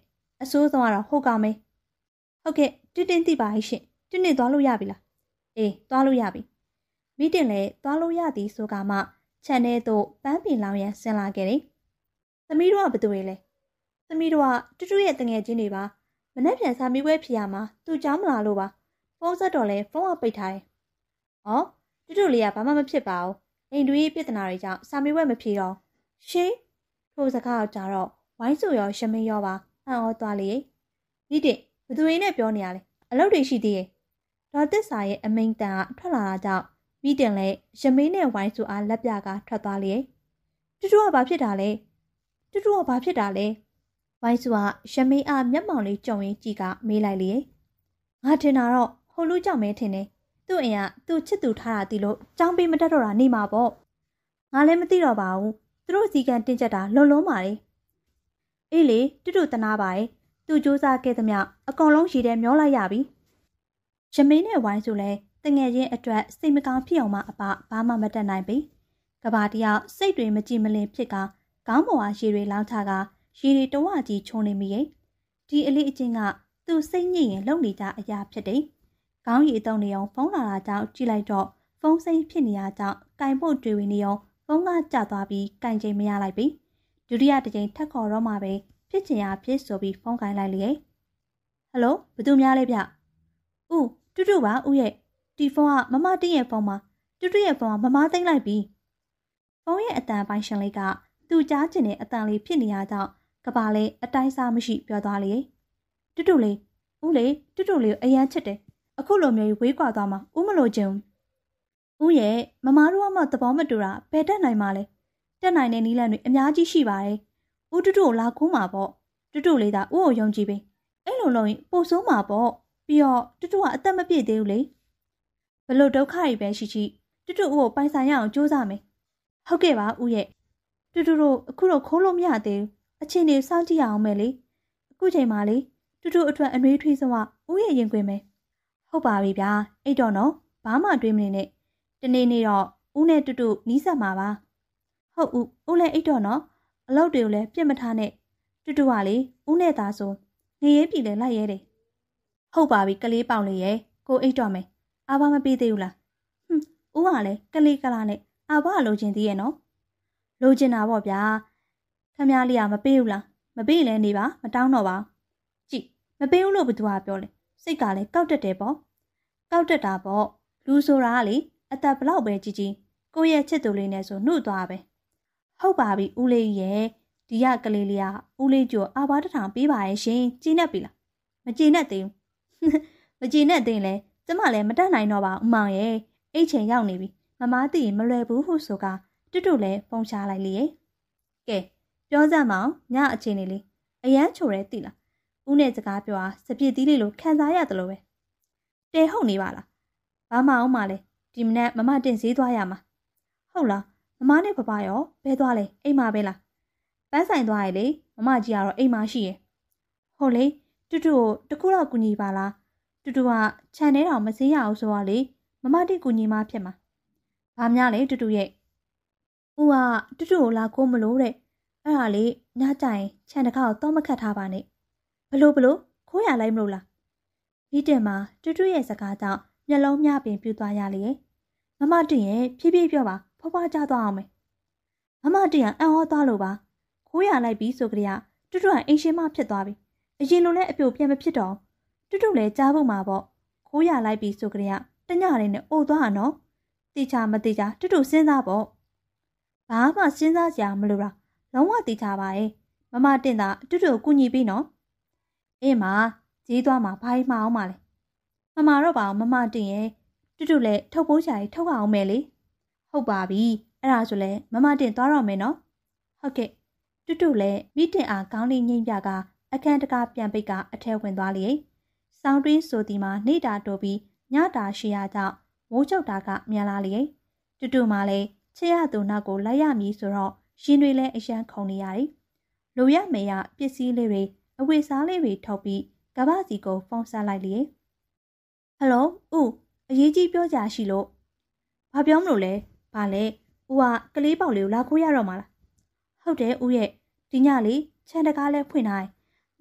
အဆိုးဆုံးကတော့ဟုတ်ကောင်းမေးဟုတ်ကဲ့တင်းတင်းသိပါရှင်တင်းတင်းသွားလို့ရပြီလားအေးသွားလို့ရပြီမိတင်လည်းသွားလို့ရသည်ဆိုကမှခြံထဲသို့ပန်းပင်လောင်ရန်ဆင်းလာခဲ့တယ်သမီးတို့ကဘသူတွေလဲသမီးတို့ကတူတူရဲ့တငယ်ချင်းတွေပါမနှက်ပြန်စာမေးပွဲဖြေရမှာသူကြောင်းမလာလို့ပါဖုန်းဆက်တော့လဲဖုန်းကပိတ်ထားတယ်။အော်တူတူလေးကဘာမှမဖြစ်ပါဘူး။အိမ်တွေးပြဿနာတွေကြောင့်စာမေးပွဲမဖြေတော့ရှင်ထိုစကားကြတော့ဝိုင်းစုရောရှမင်းရောပါအံ့ဩသွားလေ။ဒီတဲ့ဘသူရင်းနဲ့ပြောနေရလဲအလုပ်တွေရှိသေးရဲ့။ဒေါ်သစ္စာရဲ့အမိန်တန်ကထွက်လာတာကြောင့်မိတင်လဲရှမင်းနဲ့ဝိုင်းစုအားလက်ပြကထွက်သွားလေ။တူတူကဘာဖြစ်တာလဲ။တူတူကဘာဖြစ်တာလဲ။ဝိုင်းစုကရှမင်းအားမျက်မှောင်လေးကြုံရင်းကြည့်ကမေးလိုက်လေ။ငါထင်တာတော့ဟိုလူကြောင့်မဲထင်တယ်သူ့အိမ်ကသူ့ချစ်သူထားတာတီလို့ចောင်းပေးမတတ်တော့တာနေမှာပေါ့ငါလည်းမသိတော့ပါဘူးသူတို့စီကံတင်းကျပ်တာလွန်လုံးပါလေအေးလေတူတူတနာပါရဲ့သူစူးစမ်းခဲ့သမျှအကောင်လုံးရည်ထဲမျောလိုက်ရပြီရမင်းနဲ့ဝိုင်းဆိုလဲတငယ်ချင်းအတွက်စိတ်မကောင်းဖြစ်အောင်မှအပဘာမှမတတ်နိုင်ပြီကဘာတယောက်စိတ်တွေမကြည်မလင်ဖြစ်ကခေါင်းပေါ်ဟာရေတွေလောင်းချကရေတွေတဝကြီးချုံနေမိရဲ့ဒီအလေးအချင်းကသူစိတ်ညစ်ရင်လုံနေကြအရာဖြစ်တယ်ခေါင်းရည်တုံနေအောင်ဖုန်းလာတာကြောင့်ကြည့်လိုက်တော့ဖုန်းစိမ့်ဖြစ်နေရကြောင်းကင်ဖို့တွေ့ဝင်နေအောင်ဖုန်းကကျသွားပြီးကင်ချိန်မရလိုက်ပြီဒုတိယတစ်ချိန်ထပ်ခေါ်တော့မှပဲဖြစ်ချင်ရဖြစ်ဆိုပြီးဖုန်းကင်လိုက်လေဟယ်လိုဘသူများလဲဗျဦးတူတူပါဦးရဲ့ဒီဖုန်းကမမတင်းရဲ့ဖုန်းမှာတူတူရဲ့ဖုန်းကမမသိမ့်လိုက်ပြီဖုန်းရဲ့အတန်ပိုင်းရှင်လေးကသူကြားချင်တဲ့အတန်လေးဖြစ်နေရကြောင်းကဘာလေးအတိုင်းစားမရှိပြောသွားလေတူတူလေးဦးလေးတူတူလေးအရန်ချစ်တယ်အခုလိုမျိုးဝေးကွာသွားမှာဦးမလို့ခြင်းဦးရဲ့မမတို့ကမှသဘောမတူတာဘယ်တက်နိုင်မှာလဲတက်နိုင်တဲ့နီးလန့်တွေအများကြီးရှိပါတယ်ဦးတူတူကိုလာခိုးမှာပေါ့တူတူလေးသာဦးကိုယုံကြည်ပေးအဲ့လိုလုပ်ရင်ပို့ဆိုးမှာပေါ့ပြီးတော့တူတူကအသက်မပြည့်သေးဘူးလေဘလို့ဒုက္ခတွေပဲရှိရှိတူတူဦးကိုပိုင်ဆိုင်ရအောင်ကြိုးစားမယ်ဟုတ်ကဲ့ပါဦးရဲ့တူတူတို့အခုတော့ခိုးလို့မရသေးဘူးအချင်းတွေစောင့်ကြည့်ရအောင်မယ်လေအခုချိန်မှလေတူတူအတွက်အနှွေးထွေးဆုံးကဦးရဲ့ရင်ခွင်မယ်ဟုတ်ပါပြီဗျာအဲ့တော့နော်ဘာမှတွေးမနေနဲ့တနေ့နေ့တော့ဦးနဲ့တူတူနီးစပ်မှာပါဟုတ်ဦးဦးလည်းအဲ့တော့နော်အလုပ်တွေကိုလည်းပြစ်မထားနဲ့တူတူကလေဦးနဲ့သားဆိုနေရေးပြည်လည်းလိုက်ရဲတယ်ဟုတ်ပါပြီကလေးပေါင်လေးရဲ့ကိုအိတ်တော့မယ်အာဘာမပေးသေးဘူးလားဟွန်းဦးကလည်းကလေးကလာနဲ့အာဘာလိုချင်သေးရဲ့နော်လိုချင်တာပေါ့ဗျာခမည်းလေးကမပေးဘူးလားမပေးလည်းနေပါမတောင်းတော့ပါကြည့်မပေးဘူးလို့ဘသူကပြောလဲစိတ်ကလည်းကောက်တက်တယ်ပေါ့ကောက်တက်တာပေါ့လူဆိုတာကလေအသက်ဘလောက်ပဲကြီးကြီးကိုယ့်ရဲ့ချစ်သူလေးနဲ့ဆိုနှုတ်သွားပဲဟုတ်ပါပြီဦးလေးရဲ့ဒီရကလေးလေးကဦးလေးကျော်အာဘာတထောင်ပေးပါရဲ့ရှင်ကြည်နဲ့ပြီလားမကြည်နဲ့သေးဘူးမကြည်နဲ့သေးလဲကျမလည်းမတတ်နိုင်တော့ပါဦးမောင်ရဲ့အိတ်ချိန်ရောက်နေပြီမမသိရင်မလွယ်ဘူးဟုဆိုကတွတ်တွတ်လဲဖုန်းချလိုက်လေကဲပြောစမ်းမအောင်ညအချိန်လေးလေးအရန်ချိုရဲသိလားဦးနဲ့စကားပြောအားစပြစ်သီးလေးလိုခံစားရတယ်လို့ပဲတဲဟုတ်နေပါလားဘာမှအောင်မလဲဒီမနက်မမတင်ဈေးသွားရမှာဟုတ်လားမမနဲ့ပပရောဘဲသွားလဲအိမ်မှာပဲလားပန်းဆိုင်သွားရလေမမကြီးကတော့အိမ်မှာရှိရယ်ဟုတ်လေတူတူကိုတခုတော့ကူညီပါလားတူတူကခြံထဲတောင်မစင်းရအောင်ဆိုတော့လေမမတိကူညီမှဖြစ်မှာဘာများလဲတူတူရဲ့ဦးကတူတူကိုလာကိုမလို့တဲ့အဲ့ဒါလေညကြရင်ခြံတကားကိုတော့မခတ်ထားပါနဲ့ဘလို့ဘလို့ခိုးရလိုက်မလို့လားဒီတင်မှာတူတူရဲ့စကားကြောင့်မျက်လုံးများပင်ပြူသွားရလေမမတင်ရဲ့ဖြည်းဖြည်းပြောပါဖွားဖွားကြသွားအောင်မယ်မမတင်ကအံ့ဩသွားလို့ပါခိုးရလိုက်ပြီဆိုကြရတူတူကအိမ်ရှင်မဖြစ်သွားပြီအရင်လိုလဲအပြိုပြန်မဖြစ်တော့တူတူလည်းကြားဖို့မှာပေါ့ခိုးရလိုက်ပြီဆိုကြရတညလေးနဲ့အိုသွားနော်တိချာမတိချာတူတူစဉ်းစားပေါ့ဘာမှစဉ်းစားစရာမလိုတာလုံးဝတိချာပါရဲ့မမတင်တာတူတူကိုကူညီပြီးနော်အေးမှာကြီးသွားမှာဘာမှအောင်မလဲမမတော့ပါမမတင်ရဲ့တူတူလည်းထုတ်ပိုးချာကြီးထုတ်အောင်မယ်လေဟုတ်ပါပြီအဲ့ဒါဆိုလဲမမတင်သွားတော့မယ်နော်ဟုတ်ကဲ့တူတူလည်းမိတင်အားကောင်းလေးငိမ့်ပြကအခန်းတကားပြန်ပိတ်ကအထဲဝင်သွားလေစောင်းတွင်းဆိုဒီမှာနေတာတိုးပြီးညတာရှိရကြောင့်မိုးချုပ်တာကမြန်လာလေတူတူမှလည်းချစ်ရသူနောက်ကိုလိုက်ရမည်ဆိုတော့ရှင်တွေလည်းအရန်ခုန်နေရတယ်လိုရမေရပစ္စည်းလေးတွေအဝိစားလေးတွေထုတ်ပြီးကပ္ပစီကိုဖုန်းဆက်လိုက်လေဟယ်လိုဦးအရေးကြီးပြောကြရှိလို့ဘာပြောမလို့လဲဘာလဲဦးကကလေးပေါက်လေးကိုလာခိုးရတော့မှာလားဟုတ်တယ်ဦးရဲ့ဒီညလေးခြံတကားလဲဖွင့်ထား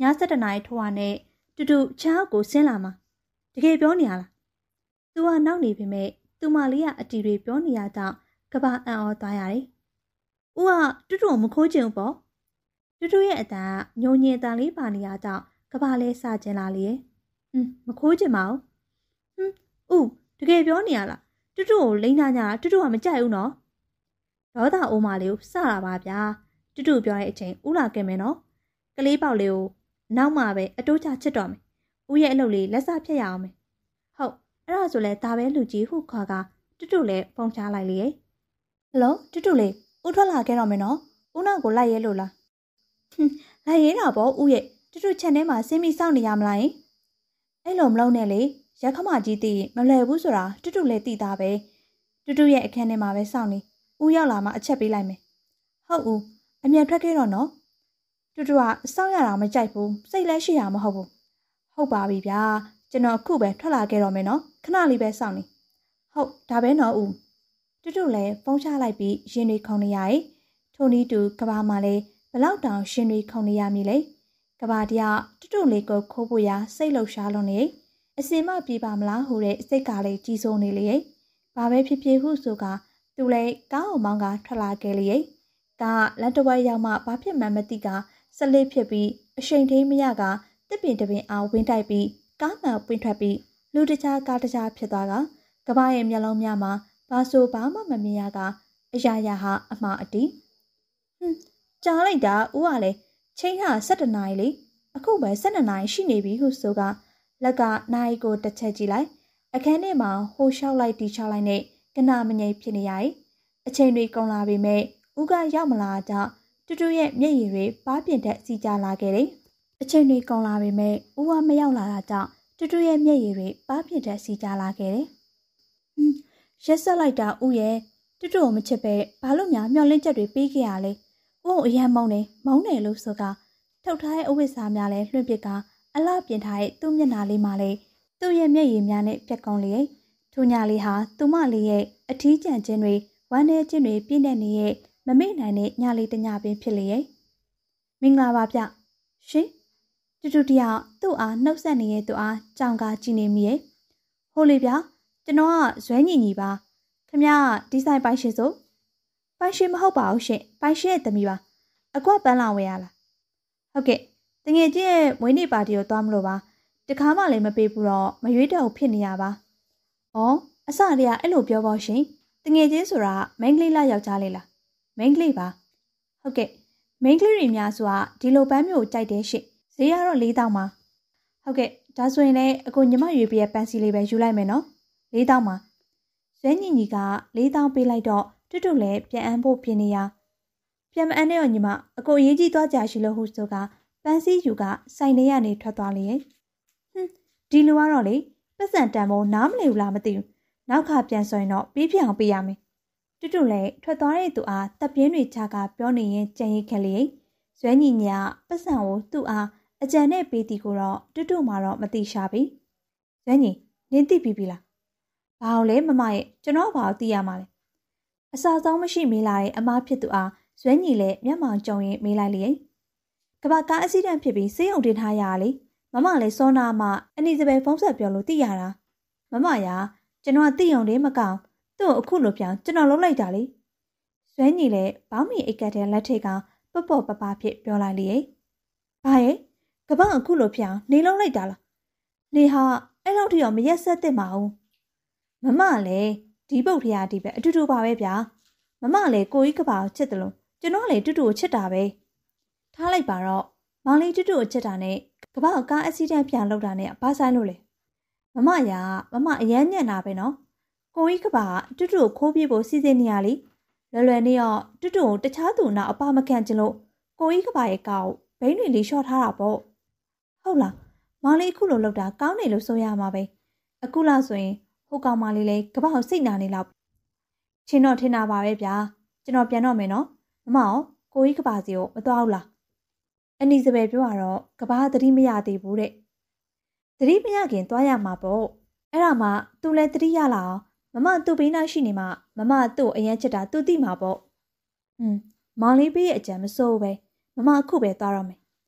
ညစက်တနာရီထိုးရနဲ့တူတူချားကိုဆင်းလာမှာတကယ်ပြောနေရလားသူကနောက်နေပြီမဲ့သူမလေးကအတီတွေပြောနေရတော့ကဘာအံ့ဩသွားရတယ်ဦးကတူတူမခိုးချင်ဘူးပေါ့တူတူရဲ့အတန်ညိုညင်တန်လေးပါနေရတော့ကဘာလဲစကျင်လာလေอืมမခိုးချင်ပါဘူးဟွန်းဦးတကယ်ပြောနေရလားတူတူကိုလိမ့်နာညာတူတူကမကြိုက်ဘူးနော်ဒေါသအိုးမလေးကိုစတာပါဗျာတူတူပြောတဲ့အချိန်ဦးလာခဲ့မယ်နော်ကလေးပေါက်လေးကိုနောက်မှပဲအတိုးချချစ်တော်မယ်ဦးရဲ့အလုပ်လေးလက်စဖြတ်ရအောင်မယ်ဟုတ်အဲ့ဒါဆိုလဲဒါပဲလူကြီးဟုခေါ်ကတူတူလည်းဖုန်းချလိုက်လေဟယ်လိုတူတူလေးဦးထွက်လာခဲ့တော့မယ်နော်ဦးနောက်ကိုလိုက်ရဲလို့လားဟွန်းလိုက်ရဲတာပေါ့ဦးရဲ့တူတူချက်ထဲမှာဆင်းပြီးစောင့်နေရမလားယင်အဲ့လိုမလုပ်နဲ့လေရက်ခမကြီးသိရင်မလွယ်ဘူးဆိုတာတူတူလည်းသိတာပဲတူတူရဲ့အခန်းထဲမှာပဲစောင့်နေဦးရောက်လာမှအချက်ပေးလိုက်မယ်ဟုတ်ဦးအမြန်ထွက်ခဲ့တော့နော်တူတူကစောင့်ရတာမကြိုက်ဘူးစိတ်လည်းရှိရမဟုတ်ဘူးဟုတ်ပါပြီဗျာကျွန်တော်အခုပဲထွက်လာခဲ့တော့မယ်နော်ခဏလေးပဲစောင့်နေဟုတ်ဒါပဲနော်ဦးတူတူလည်းဖုန်းချလိုက်ပြီးရင်တွေခုန်နေရည်ထိုနည်းတူကဘာမှလည်းဘလောက်တောင်ရှင်တွေခုန်နေရမည်လေကဘာတရတူတူလေးကိုခိုးဖို့ရစိတ်လှုပ်ရှားလွန်နေအစင်မပြေပါမလားဟိုတဲ့စိတ်ကလေးကြီးစိုးနေလေဘာပဲဖြစ်ဖြစ်ဟုဆိုကသူလည်းကားအောင်မောင်းကထွက်လာခဲ့လေကလက်တဝဲရောက်မှဘာဖြစ်မှန်းမသိကဆက်လက်ဖြစ်ပြီးအရှိန်ထိန်မရကတစ်ပင်တပင်အောင်ဝင်းတိုက်ပြီးကားမှန်ပွင့်ထွက်ပြီးလူတခြားကားတခြားဖြစ်သွားကကဘာရဲ့မျက်လုံးများမှာဘာဆိုဘာမှမမြင်ရကအရာရာဟာအမှားအတီးဟွန်းကြားလိုက်တာဦးကလည်းချိန်ဟာ၁၇နာရီလေအခုပဲ၁၂နာရီရှိနေပြီဟုဆိုကလက်ကနိုင်ကိုတစ်ချက်ကြည့်လိုက်အခန်းထဲမှာဟိုလျှောက်လိုက်တီလျှောက်လိုက်နဲ့ကနာမငိမ့်ဖြစ်နေရည်အချိန်တွေကုန်လာပြီမဲ့ဦးကရောက်မလာတော့တူတူရဲ့မျက်ရည်တွေပါးပြင်းတဲ့စီကြလာခဲ့တယ်အချိန်တွေကုန်လာပြီမဲ့ဦးကမရောက်လာတာကြောင့်တူတူရဲ့မျက်ရည်တွေပါးပြင်းတဲ့စီကြလာခဲ့တယ်ဟွန်းရက်ဆက်လိုက်တာဦးရဲ့တူတူကိုမချစ်ပဲဘာလို့များမျောလင့်ချက်တွေပေးခဲ့ရလဲဦးကိုအရန်မုန်းနေမုန်းတယ်လို့ဆိုကထုတ်ထားတဲ့အဝိစာများလဲလွှင့်ပစ်ကအလှပြင်ထားတဲ့သူ့မျက်နှာလေးမှာလဲသူ့ရဲ့မျက်ရည်များနဲ့ပြက်ကုန်လေထိုညာလေးဟာသူမလေးရဲ့အထီးကျန်ခြင်းတွေဝမ်းနည်းခြင်းတွေပြည့်နေနေရဲ့မမေ့နိုင်တဲ့ညလေးတညပင်ဖြစ်လေရဲ့မင်္ဂလာပါဗျရှင်တူတူတယောက်သူ့အားနှုတ်ဆက်နေတဲ့သူအားကြောင်ကားကြည့်နေမိရဲ့ဟိုလေဗျကျွန်တော်ကဇွဲညီညီပါခမဒီဇိုင်းပိုင်ရှင်ဆိုပိုင်ရှင်မဟုတ်ပါဘူးရှင်ပိုင်ရှင်ရဲ့သမီးပါအကွက်ပန်းလာဝယ်ရလားဟုတ်ကဲ့တငယ်ချင်းရဲ့မွေးနေ့ပါတီကိုသွားမလို့ပါတခါမှလည်းမပေးဘူးတော့မရွေးတော့ဖြစ်နေရပါဩအစတည်းကအဲ့လိုပြောပါရှင်တငယ်ချင်းဆိုတာမိန်းကလေးလားယောက်ျားလေးလားမိန်းကလေးပါဟုတ်ကဲ့မိန်းကလေးတွေများဆိုတာဒီလိုပန်းမျိုးကြိုက်တယ်ရှင့်ဈေးကတော့၄တောင်းပါဟုတ်ကဲ့ဒါဆိုရင်လည်းအခုညီမရွေးပြရဲ့ပန်းစီလေးပဲယူလိုက်မယ်နော်၄တောင်းပါဇွဲညီညီက၄တောင်းပေးလိုက်တော့တွတ်တွတ်လည်းပြန်အမ်းဖို့ပြင်နေရပြန်မအမ်းနဲ့တော့ညီမအကိုရေးကြီးသွားကြရှိလို့ဟုဆိုကပန်းစီယူကစိုင်ထဲကနေထွက်သွားလေဟွန်းဒီလူကတော့လေပတ်စံတန်ဖို့နားမလည်ဘူးလားမသိဘူးနောက်ခါပြန်ဆိုရင်တော့ပေးပြအောင်ပေးရမယ်တွတ်တွတ်လည်းထွက်သွားတဲ့သူအားတပ်ပြင်းတွေချကပြောနေရင်ကြံရိတ်ခက်လေဇွဲညီညီကပတ်စံကိုသူ့အားအကြံနဲ့ပေးတီကိုတော့တွတ်တွတ်မှတော့မသိရှာပြီဇွဲညီနင်းသိပြီပြီလားဘာလို့လဲမမရဲ့ကျွန်တော်ဘာလို့သိရမှာလဲအစာဆုံးမရှိမေးလာတဲ့အမားဖြစ်သူအားဇွဲညီလည်းမျက်မှောင်ကြုံရင်မေးလိုက်လေကဘာကားအက်ဆီဒန့်ဖြစ်ပြီးဆေးရုံတင်ထားရလေမမလည်းစောနာမှအနီစပယ်ဖုန်းဆက်ပြောလို့သိရတာမမရာကျွန်တော်သိုံတည်းမကောင်းသူ့အခုလိုပြောင်းကျွန်တော်လုံးလိုက်တာလေဇွဲညီလည်းဘောင်းမီအိတ်ကတဲ့လက်ထိတ်ကပပော့ပပဖြစ်ပြောလိုက်လေဘာရဲ့ကဘာအခုလိုပြောင်းနေလုံးလိုက်တာလားနေဟာအဲ့လောက်ထိတော့မရက်ဆက်သင့်ပါဘူးမမလည်းဒီပုတ်ထရာဒီပဲအတူတူပါပဲဗျာမမလည်းကိုကြီးကဘာကိုချစ်တယ်လို့ကျွန်တော်လည်းတူတူကိုချစ်တာပဲထားလိုက်ပါတော့မောင်လေးတူတူကိုချစ်တာနဲ့ကဘာကားအက်ဆီဒန့်ပြန်လောက်တာနဲ့ဘာဆိုင်လို့လဲမမရာမမအရန်ညံ့တာပဲနော်ကိုကြီးကဘာတူတူကိုခိုးပြေးဖို့စီစဉ်နေရလေလွယ်လွယ်နဲ့ရောတူတူကိုတခြားသူနောက်အပမခံချင်လို့ကိုကြီးကဘာရဲ့ကောက်ဘိန်းတွေလေးလျှော့ထားတာပေါ့ဟုတ်လားမောင်လေးအခုလိုလောက်တာကောင်းနေလို့ဆိုရမှာပဲအခုလားဆိုရင်ဟိုကောင်မလေးလေးကဘာကိုစိတ်နာနေလောက်ချင်းတော့ထင်တာပါပဲဗျာကျွန်တော်ပြန်တော့မယ်နော်မမရောကိုကြီးကဘာစီကိုမသွားဘူးလားအနီစပယ်ပြောရတော့ကဘာသတိမရသေးဘူးတဲ့သတိမရခင်သွားရမှာပေါ့အဲ့ဒါမှသူလည်းသတိရလာအောင်မမသူ့ဘေးနားရှိနေမှမမသူ့အရန်ချစ်တာသူသိမှာပေါ့อืมမောင်လေးပေးရဲ့အကြံမစိုးပဲမမအခုပဲသွားတော့မယ်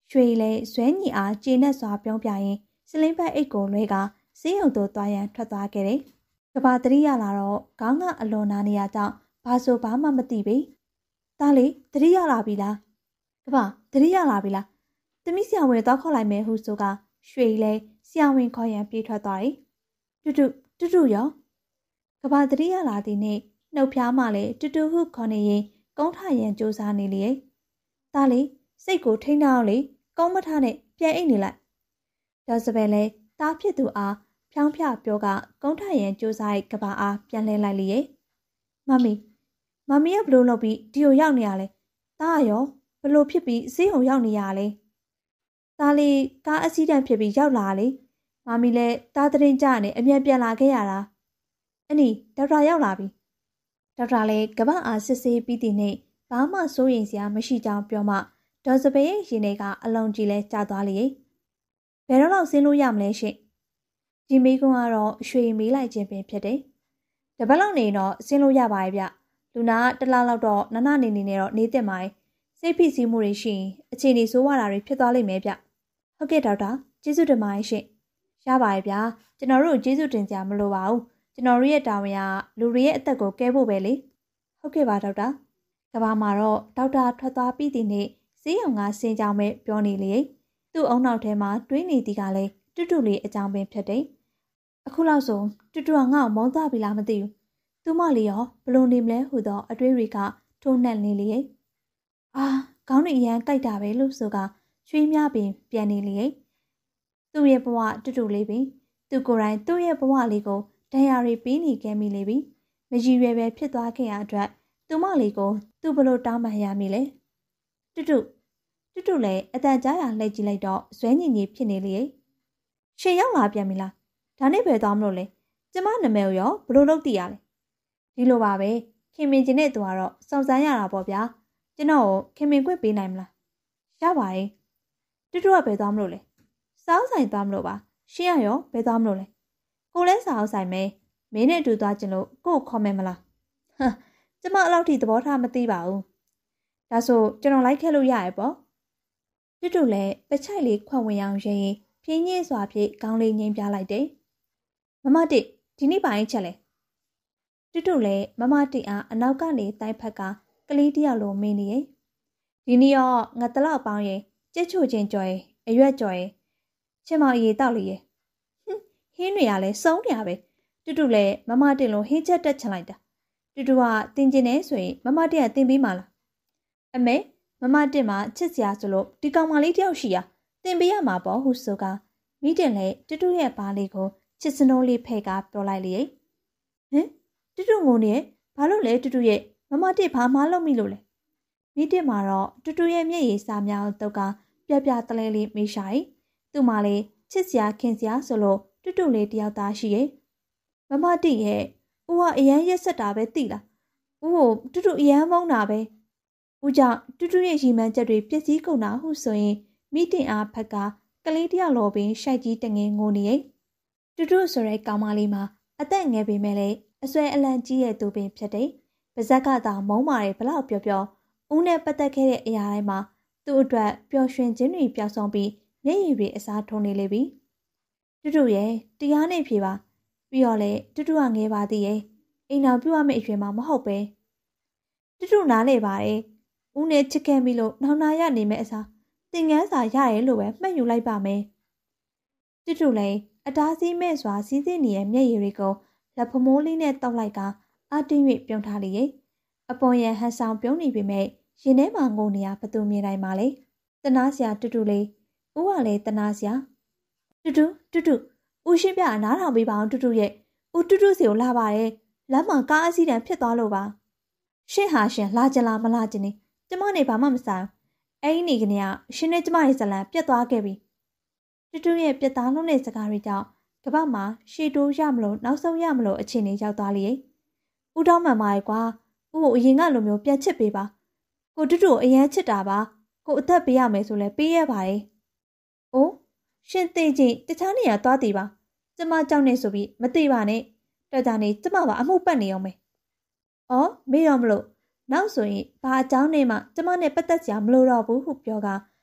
ရွှေလည်းဇွဲညီအားကျေနပ်စွာပြုံးပြရင်စလင်းပတ်အိတ်ကိုလွဲကဈေးရုံသို့သွားရန်ထွက်သွားခဲ့တယ်။ကဘာတတိရလာတော့ခေါင်းကအလွန်နာနေရကြောင်းဘာဆိုဘာမှမသိပေ။ဒါလေတတိရလာပြီလား။ကဘာတတိရလာပြီလား။သမီးဆရာဝန်တော့ခေါ်လိုက်မယ်ဟုဆိုကရွှေလည်းဆရာဝန်ခေါ်ရန်ပြေးထွက်သွားတယ်။တူတူတူတူရောကဘာတတိရလာသည်နှင့်နှုတ်ဖျားမှလည်းတူတူဟုခေါ်နေရင်ကုန်းထရန်စူးစမ်းနေလေ။ဒါလေစိတ်ကိုထိန်းထားလေကုန်းမထနဲ့ပြန်အိတ်နေလိုက်။ဒေါ်စပယ်လည်းတားဖြစ်သူအားဖြောင်းဖြပြောကကုန်းထရန်စူးစမ်းကဘာအားပြန်လဲလိုက်လေ။မမီမမီကဘလို့လုပ်ပြီးဒီကိုရောက်နေရလဲ။တားရောဘလို့ဖြစ်ပြီးဈေးုံရောက်နေရလဲ။ဒါလေကားအက်ဆီဒန့်ဖြစ်ပြီးရောက်လာလေ။မမီလည်းတားတဲ့ရင်ကြနဲ့အမြဲပြန်လာခဲ့ရတာ။အနီဒေါက်တာရောက်လာပြီ။ဒေါက်တာလည်းကဘာအားစစ်ဆေးပြီးတဲ့နေ့ဘာမှစိုးရိမ်စရာမရှိကြောင်းပြောမှဒေါ်စပယ်ရဲ့ရင်ထဲကအလုံးကြီးလဲကျသွားလေ။ဘယ်တော့လောက်ဆင်းလို့ရမလဲရှင့်။ဒီမိကွန်းကတော့ရွှေမေးလိုက်ခြင်းပင်ဖြစ်တယ်။တပတ်လောက်နေတော့ဆင်းလို့ရပါရဲ့ဗျ။လူနာတလားလောက်တော့နနနေနေနဲ့တော့နေတက်မှာ။စိတ်ဖိစီးမှုတွေရှိရင်အခြေအနေဆိုးဝါးတာတွေဖြစ်သွားလိမ့်မယ်ဗျ။ဟုတ်ကဲ့ဒေါက်တာကျေးဇူးတင်ပါတယ်ရှင့်။ရပါရဲ့ဗျာ။ကျွန်တော်တို့ကျေးဇူးတင်ကြမလို့ပါဘူး။ကျွန်တော်တို့ရဲ့တာဝန်ကလူတွေရဲ့အသက်ကိုကဲဖို့ပဲလေ။ဟုတ်ကဲ့ပါဒေါက်တာ။ကဘာမှာတော့ဒေါက်တာထွက်သွားပြီးတဲ့နေ့ဈေးရုံကဆင်းကြောင်းပဲပြောနေလေသူ့အုံနောက်ထဲမှာတွေးနေသည်ကလည်းတူတူလေးအကြောင်းပင်ဖြစ်တယ်အခုလောက်ဆိုတူတူကငါ့ကိုမုန်းသွားပြီလားမသိဘူးသူမလေးရောဘလို့နေမလဲဟူသောအတွေးတွေကထုံနှက်နေလေအာခေါင်းတွေအရန်ကြိုက်တာပဲလို့ဆိုကချွေးများပင်ပြန်နေလေသူ့ရဲ့ဘဝတူတူလေးပင်သူကိုယ်တိုင်သူ့ရဲ့ဘဝလေးကိုဒဏ်ရာတွေပေးနေခဲ့မိလေပြီမကြီးရွယ်ပဲဖြစ်သွားခဲ့ရအတွက်သူမလေးကိုသူ့ဘလို့တောင်းပန်ရမည်လဲတူတူတူတူလည်းအတန်ကြားရလှည့်ကြည့်လိုက်တော့ဇွဲညင်ကြီးဖြစ်နေလေရှေ့ရောက်လာပြန်ပြီလားဒါနဲ့ပဲသွားမလို့လဲကျမနာမည်ရောဘလို့လုပ်တည်ရလဲဒီလိုပါပဲခင်မင်ကျင်တဲ့သူကတော့စုံစမ်းရတာပေါ့ဗျာကျွန်တော်ကိုခင်မင်ခွင့်ပေးနိုင်မလားရပါရဲ့တူတူကပဲသွားမလို့လဲစားအုပ်ဆိုင်သွားမလို့ပါရှင်းရရောပဲသွားမလို့လဲကိုလဲစားအုပ်ဆိုင်မဲမင်းနဲ့အတူသွားကျင်လို့ကို့ခေါ်မယ်မလားဟမ်ကျမအလောက်ထိသဘောထားမသိပါဘူးဒါဆိုကျွန်တော်လိုက်ခဲ့လို့ရရဲ့ပေါ့တူတူလည်းပချိုက်လေးခွက်ဝင်အောင်ရရင်ပြင်းညင်းစွာဖြင့်ခေါင်းလေးငိမ့်ပြလိုက်တယ်မမတစ်ဒီနေ့ပိုင်းချက်လဲတူတူလည်းမမတစ်အားအနောက်ကနေတိုက်ဖက်ကကလေးတယောက်လိုမင်းနေရဲ့ဒီနေ့ရောငါတလောက်ပေါင်းရင်ကြက်ချိုချင်းကြော်ရင်အရွက်ကြော်ရင်ချင်းမအရေးတောက်လေရဲ့ဟင်းတွေရလဲစုံးနေရပဲတူတူလည်းမမတစ်လိုဟင်းချက်တက်ချလိုက်တာတူတူကတင်ကျင်နေဆိုရင်မမတစ်ကတင်ပေးမှာလားအမေမမတစ်မှာချစ်စရာဆိုလို့ဒီကောင်မလေးတယောက်ရှိရတင်ပေးရမှာပေါ့ဟုဆိုကမိတင်လည်းတူတူရဲ့ဘားလေးကိုချစ်စနိုးလေးဖဲ့ကပြောလိုက်လေဟင်တူတူငုံနေဘာလို့လဲတူတူရဲ့မမတစ်ဘာမှလုပ်မိလို့လဲမိတင်မှာတော့တူတူရဲ့မျက်ရည်စာများတော့ကပြပြတလဲလေးမေးရှာ၏သူ့မှာလေချစ်စရာခင်စရာဆိုလို့တူတူလေးတယောက်သားရှိရဲ့မမတစ်ရဲ့ဦးကအရန်ရက်ဆက်တာပဲသိလားဦးကိုတူတူအရန်မုန်းတာပဲဦးကြောင့်တူတူရဲ့ရီမှန်းချက်တွေပြည့်စည်ကုန်တာဟုဆိုရင်မိတင်အားဖက်ကကလေးတယောက်လိုပင်ရှိုက်ကြီးတငယ်ငိုနေရဲ့တူတူဆိုတဲ့ကောင်မလေးမှာအသက်ငယ်ပေမဲ့လည်းအစွဲအလန့်ကြီးရဲ့သူပင်ဖြစ်တယ်။ပါဇက်ကသာမုန်းမာတွေဘလောက်ပြောပြောဦးနဲ့ပတ်သက်ခဲ့တဲ့အရာတိုင်းမှာသူ့အတွက်ပျော်ရွှင်ခြင်းတွေပျောက်ဆုံးပြီးမျက်ရည်တွေအစားထိုးနေလေပြီ။တူတူရဲ့တရားနဲ့ဖြေပါပြီးတော့လေတူတူကငယ်ပါသေးရဲ့အိမ်တော်ပြုတ်ရမယ့်အရွယ်မှာမဟုတ်ပဲတူတူနားလေပါတယ်ဦးနဲ့ချစ်ခဲ့ပြီလို့နောင်နာရနေမဲ့အစားသင်ငန်းစာရရဲလို့ပဲမှတ်ယူလိုက်ပါမယ်တူတူလည်းအတားစီးမဲ့စွာစီးစီးနေတဲ့မျက်ရည်တွေကိုလက်ဖမိုးလေးနဲ့တောက်လိုက်ကအတင်း၍ပြုံးထားလေရဲ့အပေါ်ရန်ဟန်ဆောင်ပြုံးနေပေမဲ့ရင်ထဲမှာငိုနေရဘသူမြင်တိုင်းပါလေတနာစရာတူတူလေးဦးကလည်းတနာစရာတူတူတူတူဦးရှင်းပြနားထောင်ပေးပါအောင်တူတူရဲ့ဦးတူတူစီကိုလာပါတယ်လမ်းမှာကားအစီးတန်းဖြစ်သွားလို့ပါရှင်းဟာရှင်လာကြလားမလာကြနေကျမနဲ့ဘာမှမဆိုင်အဲ့ဒီနေကနေကရှင်နဲ့ကျမရဲ့ဇလံပြတ်သွားခဲ့ပြီတူတူရဲ့ပြတ်သားလုံးတဲ့စကားတွေကြောင့်ကပတ်မှာရှေတိုးရမလို့နောက်ဆုံးရမလို့အခြေအနေရောက်သွားလေဦးတောင်းမှန်ပါရဲ့ကွာဦးကိုအရင်ကလိုမျိုးပြန်ချစ်ပေးပါကိုတူတူကိုအရင်ချစ်တာပါကိုအသက်ပေးရမယ်ဆိုလဲပေးရပါတယ်။အိုးရှင်သိချင်းတခြားနေရာသွားတည်ပါကျမကြောက်နေဆိုပြီးမသိပါနဲ့တော်ကြနေကျမပါအမှုပတ်နေအောင်မယ်။အော်မေ့ရောမလို့နောက်ဆိုရင်ဘာအကြောင်းနဲ့မှကျမနဲ့ပတ်သက်ကြမလို့တော့ဘူးဟုပြောက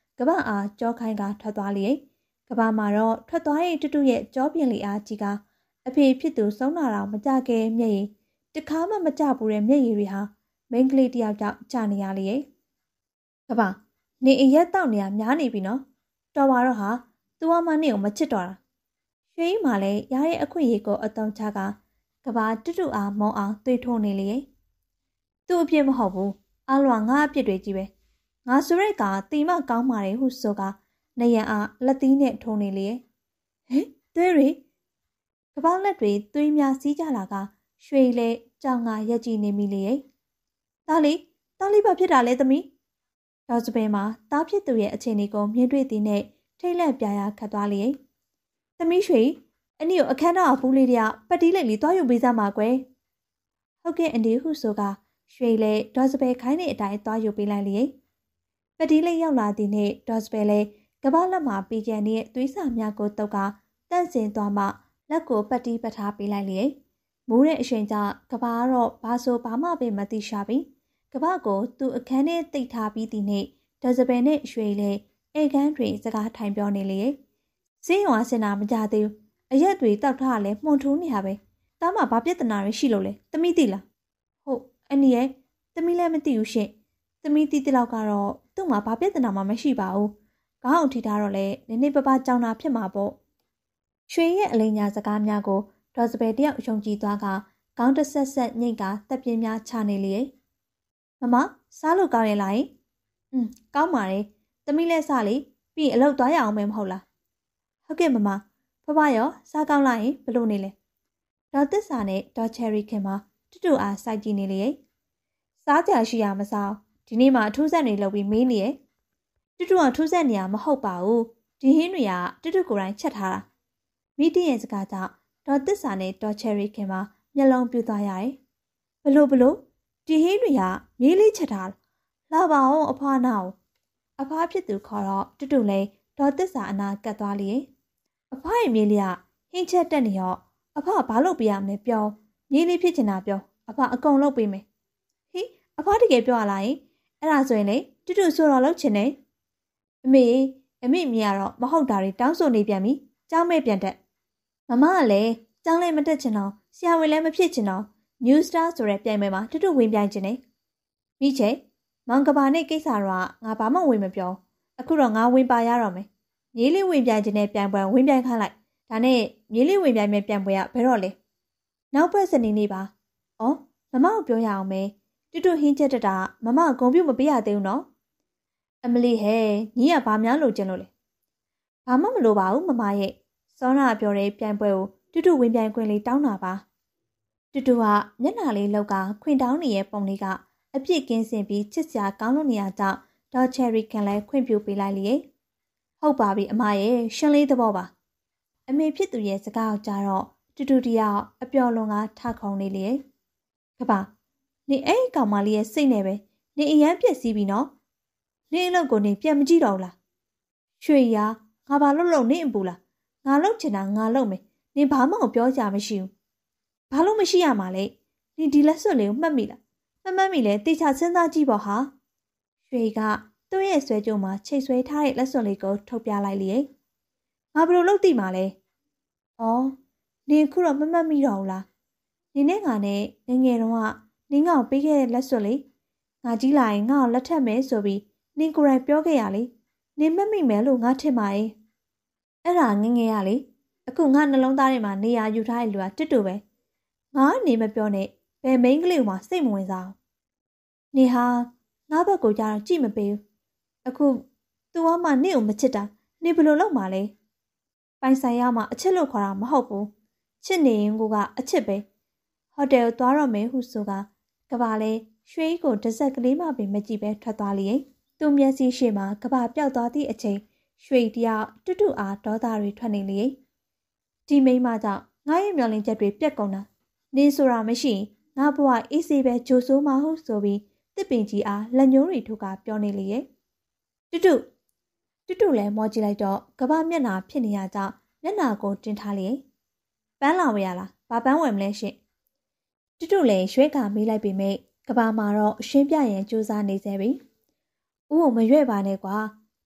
ကဘာအားကြောခိုင်းကထွက်သွားလေကဘာမှာတော့ထွက်သွားတဲ့တူတူရဲ့ကြောပြင်လီအားကြီးကအဖေဖြစ်သူဆုံးလာတော့မကြခဲ့မျက်ရည်တခါမှမကြဘူးတဲ့မျက်ရည်တွေဟာမိန်းကလေးတယောက်ကြောင့်ကြာနေရလေကဘာနေအရက်တောက်နေရများနေပြီနော်တော်ပါတော့ဟာသူကမှနေကိုမချစ်တော့တာရွှေကြီးမှလည်းရတဲ့အခွင့်အရေးကိုအတုံးချကကဘာတူတူအားမောင်းအောင်တွေးထိုးနေလေသူ့အပြစ်မဟုတ်ဘူးအလွန်ငါအပြစ်တွေကြီးပဲငါဆိုရက်ကတီမကောင်းပါတယ်ဟုဆိုကနေရန်အားလက်သီးနဲ့ထိုးနေလေဟဲ့သွေးတွေကဘာလက်တွေသွေးများစီးကြလာကရွှေလဲကြောင်ကရက်ကြည့်နေမိလေတားလီတားလီဘာဖြစ်တာလဲသမီးဒေါ်စပင်မှာတားဖြစ်သူရဲ့အခြေအနေကိုမြင်တွေ့သည်နဲ့ထိတ်လန့်ပြာရခတ်သွားလေသမီးရွှေအနည်းကိုအခန်းတော်အဖူးလေးတွေကပတ်တီးလိုက်လေးသွားယူပေးစမ်းပါကွယ်ဟုတ်ကဲ့အန်ဒီဟုဆိုကရွှေလဲဒေါ်စပယ်ခိုင်းတဲ့အတိုင်းသွားယူပေးလိုက်လေပတ်တီးလေးရောက်လာသည်နဲ့ဒေါ်စပယ်လဲကဘာလက်မှာပြီးကျန်တဲ့သွေးစာများကိုတုတ်ကတန့်စင်သွားမှလက်ကိုပတ်တီးပတ်ထားပေးလိုက်လေမိုးတဲ့အချိန်ကျကဘာကတော့ဘာဆိုဘာမှပဲမသိရှာပြီကဘာကိုသူ့အခန်းထဲတိတ်ထားပြီးသည်နဲ့ဒေါ်စပယ်နဲ့ရွှေလဲအိတ်ခမ်းတွင်စကားထိုင်ပြောနေလေစင်းရွာစင်နာမကြသေးဘူးအရက်တွေတောက်ထားလဲမှုန်ထူးနေရပဲတားမှာဘာပြဿနာတွေရှိလို့လဲသမီးသိလားဟုတ်အနည်းရဲ့သမီးလည်းမသိဘူးရှင့်သမီးသိတဲ့လောက်ကတော့သူ့မှာဘာပြဿနာမှမရှိပါဘူးခေါင်းထိထားတော့လဲနည်းနည်းပပကြောင်တာဖြစ်မှာပေါ့ရွှေရဲ့အလိညာစကားများကိုဒေါ်စပယ်တယောက်ယုံကြည်သွားကခေါင်းတဆက်ဆက်ညိတ်ကတက်ပြင်းများချနေလေမမစားလို့ကောင်းရဲ့လားอืมကောင်းပါတယ်သမီးလည်းစားလေပြီးအလုပ်သွားရအောင်မယ်မဟုတ်လားဟုတ်ကဲ့မမဖဖရောစားကောင်းလိုက်ရင်ဘလို့နေလဲဒေါ်သစ္စာနဲ့ဒေါ်ချယ်ရီခင်မှာတူတူအားစိုက်ကြည့်နေလေစားကြရှိရမစားဒီနေ့မှအထူးဆက်တွေလုပ်ပြီးမေးနေရတူတူကထူးဆက်နေရမဟုတ်ပါဘူးဒီဟင်းတွေကတူတူကိုယ်တိုင်ချက်ထားတာမိတီးရဲ့စကားကြောင့်ဒေါ်သစ္စာနဲ့ဒေါ်ချယ်ရီခင်မှာမျက်လုံးပြူသွားရတယ်ဘလို့ဘလို့ဒီဟင်းတွေကမေးလေးချက်ထားလာပါအောင်အဖွားနာကိုအဖွားဖြစ်သူခေါ်တော့တူတူလေးဒေါ်သစ္စာအနာကတ်သွားလေအဖွားရဲ့မြေးလေးကဟင်းချက်တက်နေရောအဖွားဘာလုပ်ပေးရမလဲပြောမြေးလေးဖြစ်ချင်တာပြောအဖွားအကုန်လုပ်ပေးမယ်ဟိအဖွားတကယ်ပြောရလားအဲ့ဒါဆိုရင်လေတူတူဆိုတော့လုပ်ချင်တယ်အမေအမေမြင်ရတော့မဟုတ်တာတွေတောင်းဆိုနေပြန်ပြီကြောင်းမဲ့ပြန်တက်မမကလည်းကြောင်းလည်းမတက်ချင်တော့ဆရာဝန်လည်းမဖြစ်ချင်တော့ New Star ဆိုတဲ့ပြိုင်ပွဲမှာတူတူဝင်ပြိုင်ချင်တယ်မိချေမောင်ကဘာနဲ့ကိစ္စတော့ငါဘာမှဝင်မပြောအခုတော့ငါဝင်ပါရတော့မယ်မြေးလေးဝင်ပြိုင်ခြင်းနဲ့ပြိုင်ပွဲဝင်ပြိုင်ခိုင်းလိုက်ဒါနဲ့မြေးလေးဝင်ပြိုင်မဲ့ပြိုင်ပွဲကဘယ်တော့လဲနောက်ပတ်စနေနေ့ပါဩမမကိုပြောရအောင်မယ်တူတူဟင်းချက်တက်တာမမဂုံပြုတ်မပေးရသေးဘူးနော်အမလီဟဲညီကဘာများလို့ကျင်လို့လဲဘာမှမလိုပါဘူးမမရဲ့စောနာပြောတဲ့ပြိုင်ပွဲကိုတူတူဝင်ပြိုင်ခွင့်လေးတောင်းတာပါတူတူကမျက်နှာလေးလောက်ကခွင်တောင်းနေတဲ့ပုံလေးကအပြစ်ကင်းစင်ပြီးချစ်စရာကောင်းလို့နေရကြောင်းဒေါ်ချယ်ရီကန်လည်းခွင့်ပြုပေးလိုက်လေဟုတ်ပါပြီအမရဲ့ရှင်းလေးသဘောပါအမေဖြစ်သူရဲ့စကားကိုကြားတော့တူတူတယောက်အပျော်လွန်ကထခုံနေလေကပါနေအဲ့ကောင်မလေးရဲ့စိတ်နဲ့ပဲနေအရန်ပြက်စီးပြီနော်နေအလုပ်ကိုနေပြန်မကြည့်တော့လားရွှေရငါဘာလို့လို့နေအပူလားငါလုပ်ချင်တာငါလုပ်မယ်နေဘာမှပြောကြမရှိဘူးဘာလို့မရှိရမှာလဲနေဒီလက်စွပ်လေးကိုမှတ်မိလားမမှတ်မိလဲတေချာစဉ်းစားကြည့်ပေါ့ဟာရွှေကသူ့ရဲ့ဆွဲကြိုးမှာချိတ်ဆွဲထားတဲ့လက်စွပ်လေးကိုထုတ်ပြလိုက်လေငါဘယ်လိုလုပ်သိမှာလဲဩနေခုတော့မမှတ်မိတော့ဘူးလားနေနဲ့ငါနဲ့ငငယ်တော့ကနေငါ့ကိုပေးခဲ့တဲ့လက်စွပ်လေးငါကြီးလာရင်ငါ့ကိုလက်ထပ်မယ်ဆိုပြီးနေကိုယ်တိုင်ပြောခဲ့ရလေနေမှတ်မိမယ်လို့ငါထင်ပါရဲ့အဲ့ဒါငငယ်ရလေအခုငါနှလုံးသားထဲမှာနေရာယူထားတဲ့လူကတစ်တူပဲငါနေမပြောနဲ့ဘယ်မိန်းကလေးမှစိတ်မဝင်စားဘူးနေဟာငါဘက်ကိုကြတော့ကြည့်မပေးဘူးအခုသူကမှနေကိုမချစ်တာနေဘယ်လိုလုပ်မှာလဲပိုင်ဆိုင်ရမှအချစ်လို့ခေါ်တာမဟုတ်ဘူးချစ်နေရင်ကအချစ်ပဲဟိုတယ်သွားတော့မယ်ဟုဆိုကကဘာလဲရွှေကိုတစ်စက်ကလေးမှပင်မကြည့်ပဲထွက်သွားလေသူမျက်စိရှိမှကဘာပျောက်သွားသည့်အချိန်ရွှေတယောက်တွတ်တွအားဒေါသတွေထွက်နေလေဒီမိန်းမကြောင့်ငါရဲ့မျောလင်းချက်တွေပြက်ကုန်တာနေဆိုတာမရှိငါဘဝအေးစေးပဲဂျိုဆိုးမဟုတ်ဆိုပြီးတစ်ပင်ကြီးအားလက်ညှိုးတွေထုတ်ကပြောနေလေတွတ်တွတွတ်တွလည်းမောကြည့်လိုက်တော့ကဘာမျက်နှာဖြစ်နေရကြောင့်မျက်နှာကိုတင်ထားလေပန်းလာဝယ်ရလားဘာပန်းဝယ်မလဲရှင်တွတ်တွလည်းရွှဲကမေးလိုက်ပေမဲ့ကဘာမှာတော့ရှင်းပြရင်စူးစမ်းနေစေပြီဦးကိုမရွဲ့ပါနဲ့ကွာ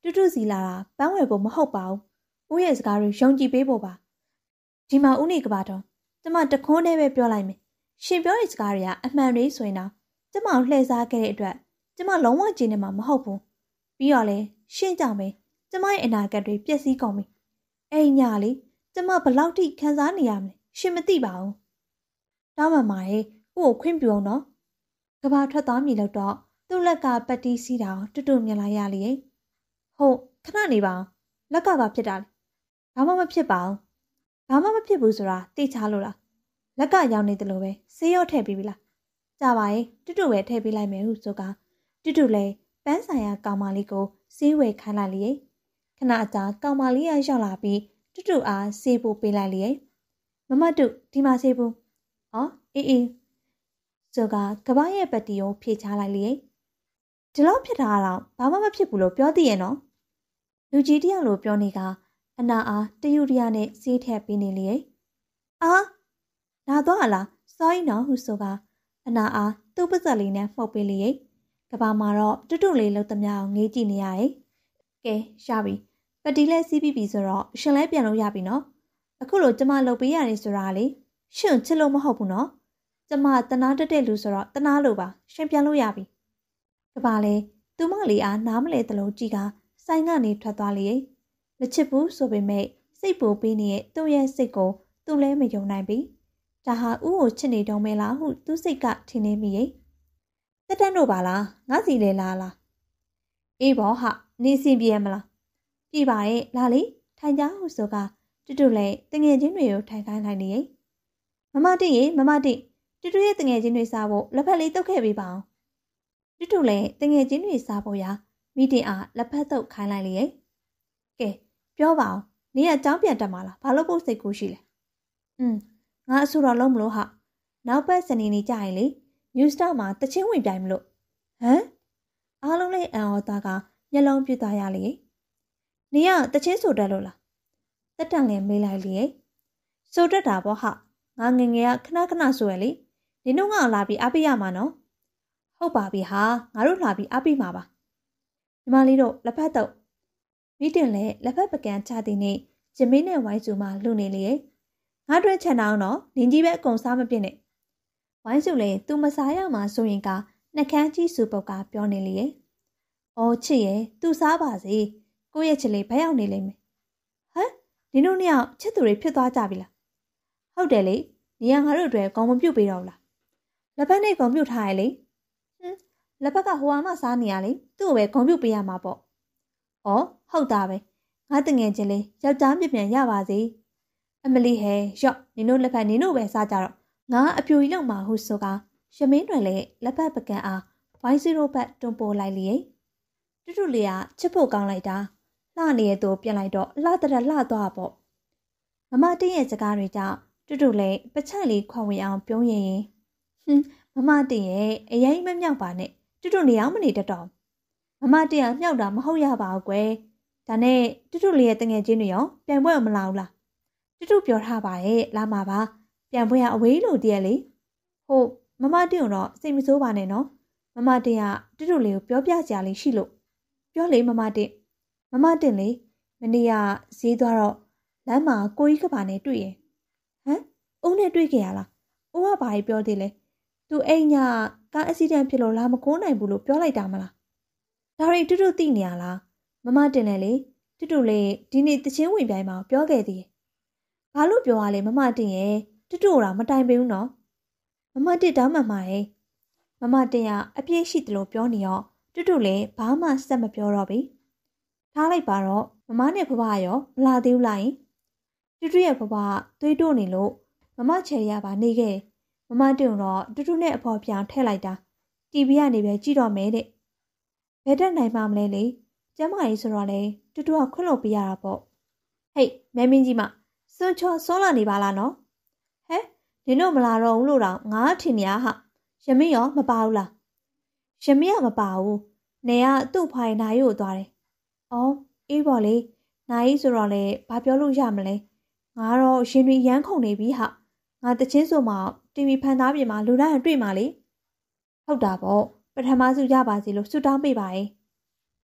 တူတူစီလာတာပန်းဝယ်ဖို့မဟုတ်ပါဘူးဦးရဲ့စကားတွေယုံကြည်ပေးဖို့ပါဒီမှာဦးနေကပါတော့ကျမတခွန်းနဲ့ပဲပြောလိုက်မယ်ရှင်ပြောတဲ့စကားတွေကအမှန်တွေဆိုရင်တော့ကျမကိုလှည့်စားခဲ့တဲ့အတွက်ကျမလုံးဝကြည်နေမှာမဟုတ်ဘူးပြီးတော့လေရှင်းကြောင်ပဲကျမရဲ့အနာဂတ်တွေပျက်စီးကုန်ပြီအဲ့ညလေးကျမဘလောက်ထိခံစားနေရမလဲရှင်မသိပါဘူးတောင်းပန်ပါရဲ့ဦးကိုခွင့်ပြုအောင်နော်ကဘာထွက်သွားမြည်လို့တော့သူ့လက်ကပတ်တီးစီးတာတွတ်တွတ်မြင်လိုက်ရလေဟုတ်ခဏနေပါလက်ကဘာဖြစ်တာလဲဘာမှမဖြစ်ပါဘူးဘာမှမဖြစ်ဘူးဆိုတာသိချလို့လားလက်ကရောက်နေတယ်လို့ပဲဆေးရောထည့်ပြီးပြီလားကြပါရဲ့တွတ်တွတ်ပဲထည့်ပေးလိုက်မယ်ဟုဆိုကတွတ်တွတ်လဲပန်းဆိုင်ရာကောင်မလေးကိုဆေးဝယ်ခိုင်းလိုက်လေခဏအကြာကောင်မလေးရောက်လာပြီးတွတ်တွတ်အားဆေးပို့ပေးလိုက်လေမမတုဒီမှာဆေးပို့အော်အေးအေးဆိုကကဘာရဲ့ပတ်တီကိုဖြေချလိုက်လေဒီလောက်ဖြစ်တာတော့ဘာမှမဖြစ်ဘူးလို့ပြောသိရဲ့နော်လူကြီးတယောက်လိုပြောနေကအနာအားတယူရီယာနဲ့ဆေးထည့်ပေးနေလေအာလာတော့လား sorry နော်ဟုဆိုကအနာအားသူ့ပါဇက်လေးနဲ့မှုတ်ပေးလေကဘာမှာတော့တွတ်တွတ်လေးလှုပ်သမျှအောင်ငေးကြည့်နေရတယ်ကဲရှာပြီပတ်တီလဲစီးပြီးပြီဆိုတော့ရှင်လဲပြန်လို့ရပြီနော်အခုလိုကျမလှုပ်ပေးရတယ်ဆိုတာလေရှင်ချစ်လို့မဟုတ်ဘူးနော်ကျမတနာတက်တဲ့လူဆိုတော့တနာလို့ပါရှင်ပြန်လို့ရပြီကဘာလဲသူမလေးအားနားမလဲတလုံးကြည့်ကဆိုင်ကနေထွက်သွားလေမချစ်ဘူးဆိုပေမဲ့စိတ်ပူပေးနေတဲ့သူ့ရဲ့စိတ်ကိုသူလဲမယုံနိုင်ပြီဒါဟာဥကိုချစ်နေတော့မဲလားဟုသူ့စိတ်ကထင်နေမိရဲ့တက်တက်တို့ပါလားငါစီလေလားလားအေးဘောဟာနေစင်ပြေမလားပြေပါရဲ့လာလေထိုင်ကြဟုဆိုကတူတူလဲတငယ်ချင်းတွေကိုထိုင်ခိုင်းလိုက်နေရဲ့မမတိရေမမတိတူတူရဲ့တငယ်ချင်းတွေစားဖို့လက်ဖက်လေးတုတ်ခဲ့ပေးပါအောင်တူတူလဲတငယ်ချင်းတွေစားဖို့ရာမီတင်အားလက်ဖက်တုတ်ခိုင်းလိုက်လေရဲ့ကဲပြောပါအောင်နေကအကြောင်းပြန်တက်မှာလားဘာလို့ပုတ်စိတ်ကူးရှိလဲอืมငါအဆူတော်လုံးမလို့ဟာနောက်ပတ်စနေနေ့ကြာရင်လေ New Star မှာတချင်းဝင်ပြိုင်မလို့ဟမ်အားလုံးလေးအန်အော်သားကမျက်လုံးပြသွားရလေနေကတချင်းဆိုတက်လို့လားတက်တန်လည်းမေးလိုက်လေဆိုတက်တာပေါ့ဟာငါငငယ်ကခဏခဏဆိုရလေနင်တို့ငါ့ကိုလာပြီးအားပေးရမှာနော်ဟုတ်ပါပြီဟာငါတို့လာပြီးအားပေးမှာပါညီမလေးတို့လက်ဖက်တော့မိတင်လည်းလက်ဖက်ပကံချတဲ့နေ့ဂျမင်းနဲ့ဝိုင်းစုမှလူနေလေငါတို့ချန်အောင်တော့နင်ကြီးပဲအကုန်စားမပြစ်နဲ့ဝိုင်းစုလည်းသူမစားရမှာဆိုရင်ကနှကန်းကြီးစုပုတ်ကပြောနေလေအော်ချစ်ရဲ့သူစားပါစေကိုယ့်ရဲ့ချစ်လေးဘယ်ရောက်နေလိမ့်မယ်ဟမ်နင်တို့နှစ်ယောက်ချစ်သူတွေဖြစ်သွားကြပြီလားဟုတ်တယ်လေနေရငါတို့အတွက်ကောင်းမပြုတ်ပေးတော့လားလက်ဖက်နဲ့ကောင်းပြုတ်ထားရလေဟင်းလက်ဖက်ကဟိုဟာမှစားနေရလေသူ့ကိုပဲကောင်းပြုတ်ပေးရမှာပေါ့ဩဟုတ်တာပဲငါတငယ်ချင်းလေးယောက်ျားမြပြန်ရပါစေအမလီဟဲရော့နင်တို့လက်ဖက်နင်တို့ပဲစားကြတော့ငါအပြူကြီးလောက်မှာဟုဆိုကရမင်းတွေလည်းလက်ဖက်ပကံအားဝိုင်းစီရိုဘတ်တွန်းပို့လိုက်လေတူတူလေးကချစ်ဖို့ကောင်းလိုက်တာလှနေရသူပြန်လိုက်တော့လှတရက်လှသွားပေါ့မမတည့်ရဲ့စကားတွေကြောင့်တူတူလေးပချတ်လေးခွန်ဝင်အောင်ပြုံးရင်ဟင်းမမတည့်ရဲ့အရင်မမြောက်ပါနဲ့တူတူနေအောင်မနေတတ်တော့မမတည့်ကမြောက်တာမဟုတ်ရပါဘူးကွယ်ဒါနဲ့တူတူလေးရဲ့တငယ်ချင်းတွေရောပြန်ပွဲမလာဘူးလားတူတူပြောထားပါရဲ့လာမှာပါပြန်ပွဲကအဝေးလို့တည့်ရလေဟုတ်မမတည့်တော့စိတ်မဆိုးပါနဲ့နော်မမတည့်ကတူတူလေးကိုပြောပြကြလေးရှိလို့ပြောလေမမတည့်မမတင့်လေမနေ့ကဈေးသွားတော့လမ်းမှာကိုကြီးကပါနဲ့တွေ့ရင်ဟမ်ဦးနဲ့တွေ့ကြရလားဦးကဘာကြီးပြောသေးလဲသူအိမ်ညကားအက်ဆီဒန့်ဖြစ်လို့လာမကိုးနိုင်ဘူးလို့ပြောလိုက်တာမလားဒါရီတူတူသိနေရလားမမတင်လည်းလေတူတူလေးဒီနေ့တချင်းဝင်ပြိုင်မှာပြောခဲ့သေးဘာလို့ပြောရလဲမမတင်ရဲ့တူတူကမတိုင်ပင်ဘူးနော်မမတင်တောင်းမှန်မှာရဲ့မမတင်ကအပြည့်ရှိတယ်လို့ပြောနေရောတူတူလေးဘာမှစက်မပြောတော့ဘူးထားလိုက်ပါတော့မမနဲ့ဖဖရောမလာသေးဘူးလားတူတူရဲ့ဖဖသွေးတို့နေလို့မမချေရပါနေခဲ့မမတင်တော့တူတူနဲ့အဖေါ်ပြောင်ထည့်လိုက်တာတီဗီကနေပဲကြည့်တော့မယ်တဲ့ဘယ်တက်နိုင်မှမလဲလေကျမကြီးဆိုတော့လေတူတူကခွင့်လို့ပြရတာပေါ့ဟေးမဲမင်းကြီးမစွန်ချောစွန်လာနေပါလားနော်ဟဲနင်တို့မလာတော့ဘူးလို့တော့ငါထင်နေရဟာရမင်းရောမပါဘူးလားရမင်းကမပါဘူးနေကသူ့ဖိုင်နာရီကိုသွားတယ်အော်အေးပေါ့လေနိုင်ဆိုတော့လေဘာပြောလို့ရမလဲငါတော့ရှင်တွေရမ်းခုန်နေပြီဟာငါတချင်းဆိုမှတီဗီဖန်သားပြင်မှာလူတိုင်းတွေ့မှာလေဟုတ်တာပေါ့ပထမစုရပါစီလို့ဆုတောင်းပေးပါရဲ့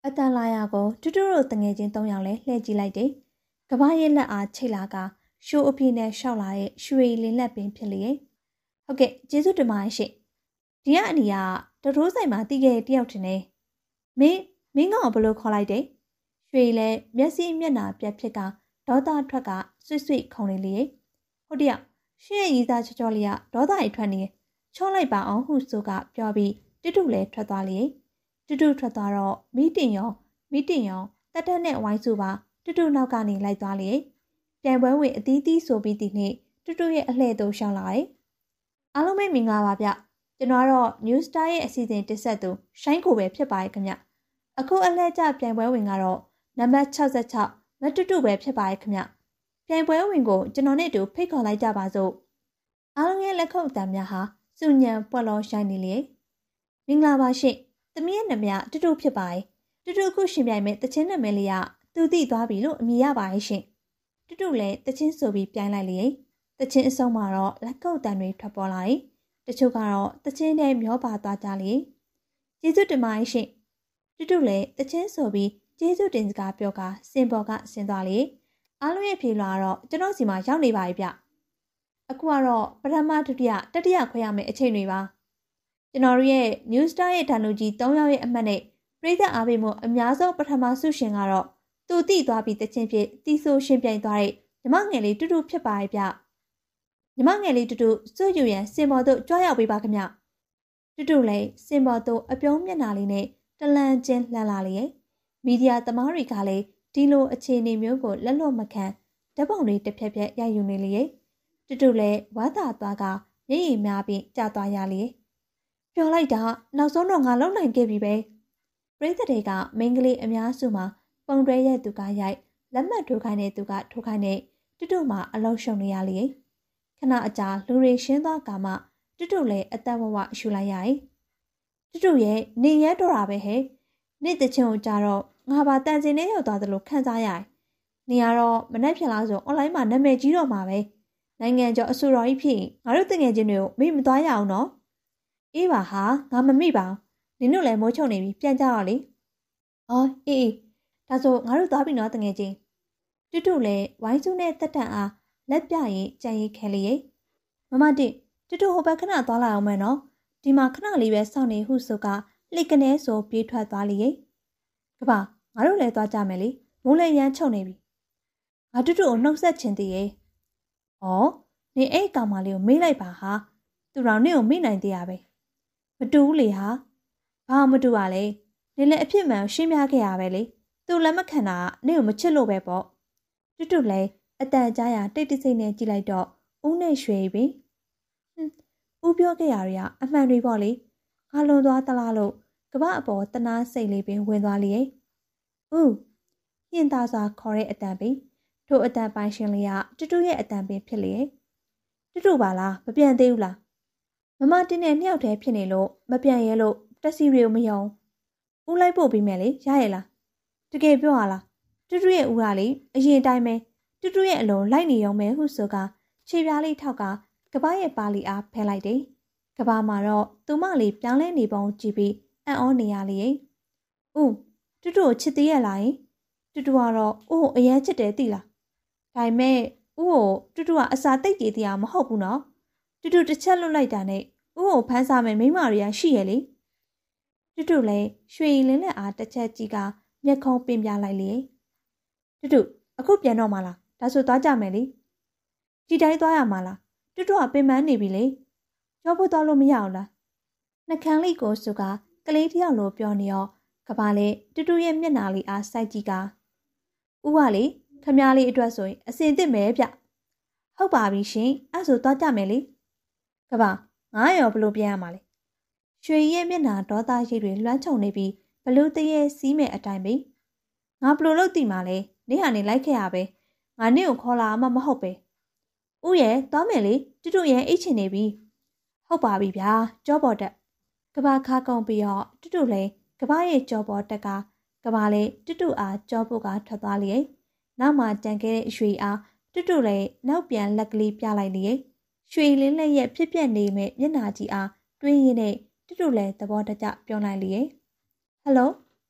အတန်လာရကိုတူတူတို့တငယ်ချင်းသုံးယောက်လဲလှည့်ကြည့်လိုက်တယ်ကဘာရဲ့လက်အားချိတ်လာကရှိုးအပြည့်နဲ့ရှောက်လာတဲ့ရွှေလင်းလက်ပင်ဖြစ်လေဟုတ်ကဲ့ကျေးဇူးတင်ပါတယ်ရှင်ဒီကအနီကတထိုးဆိုင်မှာတီးခဲ့တဲ့တယောက်ထင်တယ်မင်းမင်းကောင်ဘလို့ခေါ်လိုက်တယ်ရွှေလဲမျက်စိမျက်နှာပြက်ဖြစ်ကဒေါသထွက်ကဆွတ်ဆွတ်ခုံနေလေဟုတ်တရရှင့်ရဲ့ရီးသားချောချောလေးကဒေါသအိတ်ထွက်နေချောလိုက်ပါအောင်ဟုဆိုကပြောပြီးတူတူလဲထွက်သွားလေတူတူထွက်သွားတော့မီတင်ရောမီတင်ရောတက်တက်နဲ့ဝိုင်းစုပါတူတူနောက်ကနေလိုက်သွားလေပြိုင်ပွဲဝင်အသီးသီးဆိုပြီးဒီနေ့တူတူရဲ့အလှည့်သို့ရှောင်းလာတယ်အားလုံးပဲမင်္ဂလာပါဗျကျွန်တော်ကတော့ New Star ရဲ့အစီအစဉ်တစ်ဆက်သူရှိုင်းကိုပဲဖြစ်ပါရဲ့ခင်ဗျအခုအလှည့်ကျပြိုင်ပွဲဝင်ကတော့နံပါတ်၆၆မတူတူပဲဖြစ်ပါရဲ့ခင်ဗျပြိုင်ပွဲဝင်ကိုကျွန်တော်နဲ့တူဖိတ်ခေါ်လိုက်ကြပါစို့အားလုံးရဲ့လက်ခုပ်တံများဟာစုညံပွက်လောရှိုင်းနေလေမင်္ဂလာပါရှင်သမီးရဲ့နာမည်တူတူဖြစ်ပါရဲ့တူတူအခုရှင်ပြိုင်မဲ့တချင်းနာမည်လေးကသူသိသွားပြီလို့အမည်ရပါရဲ့ရှင်တူတူလည်းတချင်းဆိုပြီးပြိုင်လိုက်လေတချင်းအဆုံးမှာတော့လက်ခုပ်တံတွေထွက်ပေါ်လာတယ်တချို့ကတော့တချင်းနဲ့မျောပါသွားကြလေကျေးဇူးတင်ပါတယ်ရှင်တူတူလည်းတချင်းဆိုပြီးကျေးဇူးတင်စကားပြောကစင်ပေါ်ကဆင်းသွားလေအားလုံးရဲ့ဖြေလွှာတော့ကျွန်တော်စီမှာရောက်နေပါပြီဗျအခုကတော့ပထမဒုတိယတတိယခွဲရမယ့်အချိန်တွေပါကျွန်တော်ရဲ့ New Star ရဲ့ဓာတ်လူကြီး၃ယောက်ရဲ့အမှတ်နဲ့ပြည်သက်အားပေးမှုအများဆုံးပထမဆုရှင်ကတော့သူတိသွားပြီးတချင်းဖြစ်တီဆိုရှင်ပြိုင်သွားတဲ့ညီမငယ်လေးတူတူဖြစ်ပါရဲ့ဗျညီမငယ်လေးတူတူစွယူရန်စင်ပေါ်သို့ကြွားရောက်ပေးပါခင်ဗျတူတူလည်းစင်ပေါ်သို့အပြုံးမျက်နှာလေးနဲ့တလန်ချင်းလှမ်းလာလေမီဒီယာသမားတွေကလည်းဒီလိုအခြေအနေမျိုးကိုလက်လွတ်မခံဓာတ်ပုံတွေတစ်ဖြက်ဖြက်ရိုက်ယူနေလေတူတူလည်းဝါသာသွားကမျက်ရည်များပြီးကြာသွားရလေပြောလိုက်တာနောက်ဆုံးတော့ငါလုံနိုင်ခဲ့ပြီပဲပရိသတ်တွေကမိန်းကလေးအများစုမှာပုံတွဲရဲ့သူကရိုက်လက်မှတ်ထိုးခိုင်းတဲ့သူကထိုးခိုင်းတဲ့တူတူမှာအလုံးရှုံနေရလေခဏအကြာလူတွေရှင်းသွားကမှတူတူလည်းအသက်ဝဝရှူလိုက်ရတယ်တူတူရဲ့နေရဲတော့တာပဲဟဲ့နေ့တချင်းကိုကြတော့ငါပါတန်စင်နဲ့ရောက်သွားသလိုခံစားရတယ်နေရတော့မနှက်ဖြန်လားဆိုအွန်လိုင်းမှာနာမည်ကြီးတော့မှာပဲနိုင်ငံကျော်အဆူတော်ကြီးဖြစ်ငါတို့တငယ်ချင်းတွေကိုမေ့မသွားရအောင်နော်အေးပါဟာငါမမိပါဘူးနင်တို့လည်းမိုးချုံနေပြီပြန်ကြတော့လေအော်အေးအေးဒါဆိုငါတို့သွားပြီနော်တငယ်ချင်းတူတူလည်းဝိုင်းစုနဲ့တက်တန်အားလက်ပြရင်ကြံရိတ်ခဲလေမမတိတူတူဟိုဘက်ခဏသွားလာအောင်မယ်နော်ဒီမှာခဏလေးပဲစောင့်နေဟုဆိုကလှိကနေဆိုပြေးထွက်သွားလေကပါငါတို့လည်းသွားကြမယ်လေမိုးလည်းရမ်းချုံနေပြီငါတူတူကိုနှုတ်ဆက်ချင်သေးရဲ့ဩနေအဲ့ကောင်မလေးကိုမေးလိုက်ပါဟာသူတော်နင့်ကိုမေ့နိုင်သေးရပဲမတူဘူးလေဟာဘာမတူပါလဲနေလည်းအဖြစ်မှန်ရှင်းပြခဲ့ရပဲလေသူလည်းမခံတာနင့်ကိုမချစ်လို့ပဲပေါ့တူတူလည်းအတန်ကြားရတိတ်တိတ်စိတ်နဲ့ကြည့်လိုက်တော့ဦးနဲ့ရွှေပြီဟွန်းဦးပြောခဲ့ရရအမှန်တွေပေါ့လေငါလွန်သွားသလားလို့ကပအပေါ်တနာစိတ်လေးပင်ဝင်သွားလေဦးညင်သားစွာခေါ်တဲ့အတန်ပင်ထို့အတန်ပိုင်ရှင်လေးကတူတူရဲ့အတန်ပင်ဖြစ်လေတူတူပါလားမပြန်သေးဘူးလားမမတင်းနဲ့နှစ်ယောက်တည်းဖြစ်နေလို့မပြန်ရဲလို့တက်စီတွေကိုမယုံဦးလိုက်ပို့ပြီးမယ်လေရရဲ့လားတကယ်ပြောရလားတူတူရဲ့ဦးကလေအရင်တိုင်းပဲတူတူရဲ့အလုံးလိုက်နေရုံပဲဟုဆိုကခြေပြားလေးထောက်ကကပရဲ့ပါလီအားဖဲလိုက်တယ်ကပမှာတော့သူမလေးပြောင်းလဲနေပုံကြည့်ပြီးအံ့ဩနေရလေဦးတူတူကိုချစ်သေးရလားတူတူကတော့ဦးကိုအရင်ချစ်တယ်သိလားဒါပေမဲ့ဦးကိုတူတူကအစာတိတ်ကြည်တရားမဟုတ်ဘူးနော်တူတူတစ်ချက်လွတ်လိုက်တာနဲ့ဦးကိုဖမ်းစားမယ်မိမတွေကရှိရလေတူတူလည်းရွှေလင်းလက်အားတစ်ချက်ကြည့်ကမျက်ခုံးပင်ပြလိုက်လေတူတူအခုပြန်တော့မလားဒါဆိုသွားကြမယ်လေဒီတိုင်းသွားရမှာလားတူတူကပင်ပန်းနေပြီလေကြောဖို့သွားလို့မရအောင်လားနှကန်းလေးကိုစုကကလေးတယောက်လိုပြောနေရောကဘာလေတူတူရဲ့မျက်နှာလေးအားစိုက်ကြည့်ကဦးကလေခမားလေးအတွက်ဆိုရင်အစင်သစ်မဲဗျဟုတ်ပါပြီရှင်အဲ့ဆိုသွားကြမယ်လေကဘာငါရောဘလို့ပြန်ရမှာလဲရွှေရဲ့မျက်နှာဒေါသရိပ်တွေလွှမ်းခြုံနေပြီးဘလို့တရဲ့စီးမဲ့အတိုင်းပဲငါဘလို့လို့တည်မှာလဲနေဟာနေလိုက်ခဲ့ရပဲငါနေ့ကိုခေါ်လာမှမဟုတ်ပဲဦးရဲ့သွားမယ်လေတူတူရဲ့အိတ်ချင်နေပြီဟုတ်ပါပြီဗျာကြောပေါ်တက်ကဘာခါကုံပြီးတော့တူတူလည်းကဘာရဲ့ကြောပေါ်တက်ကကဘာလည်းတူတူအားကြောပုတ်ကထွက်သွားလေနောက်မှတန်ခဲ့တဲ့ရွှေအားတူတူလည်းနောက်ပြန်လက်ကလေးပြလိုက်လေရွှေလင်းလက်ရဲ့ဖြစ်ပြက်နေမဲ့မျက်နှာကြီးအားတွေးရင်းနဲ့တူတူလည်းသဘောတကျပြောလိုက်လေဟယ်လိုမ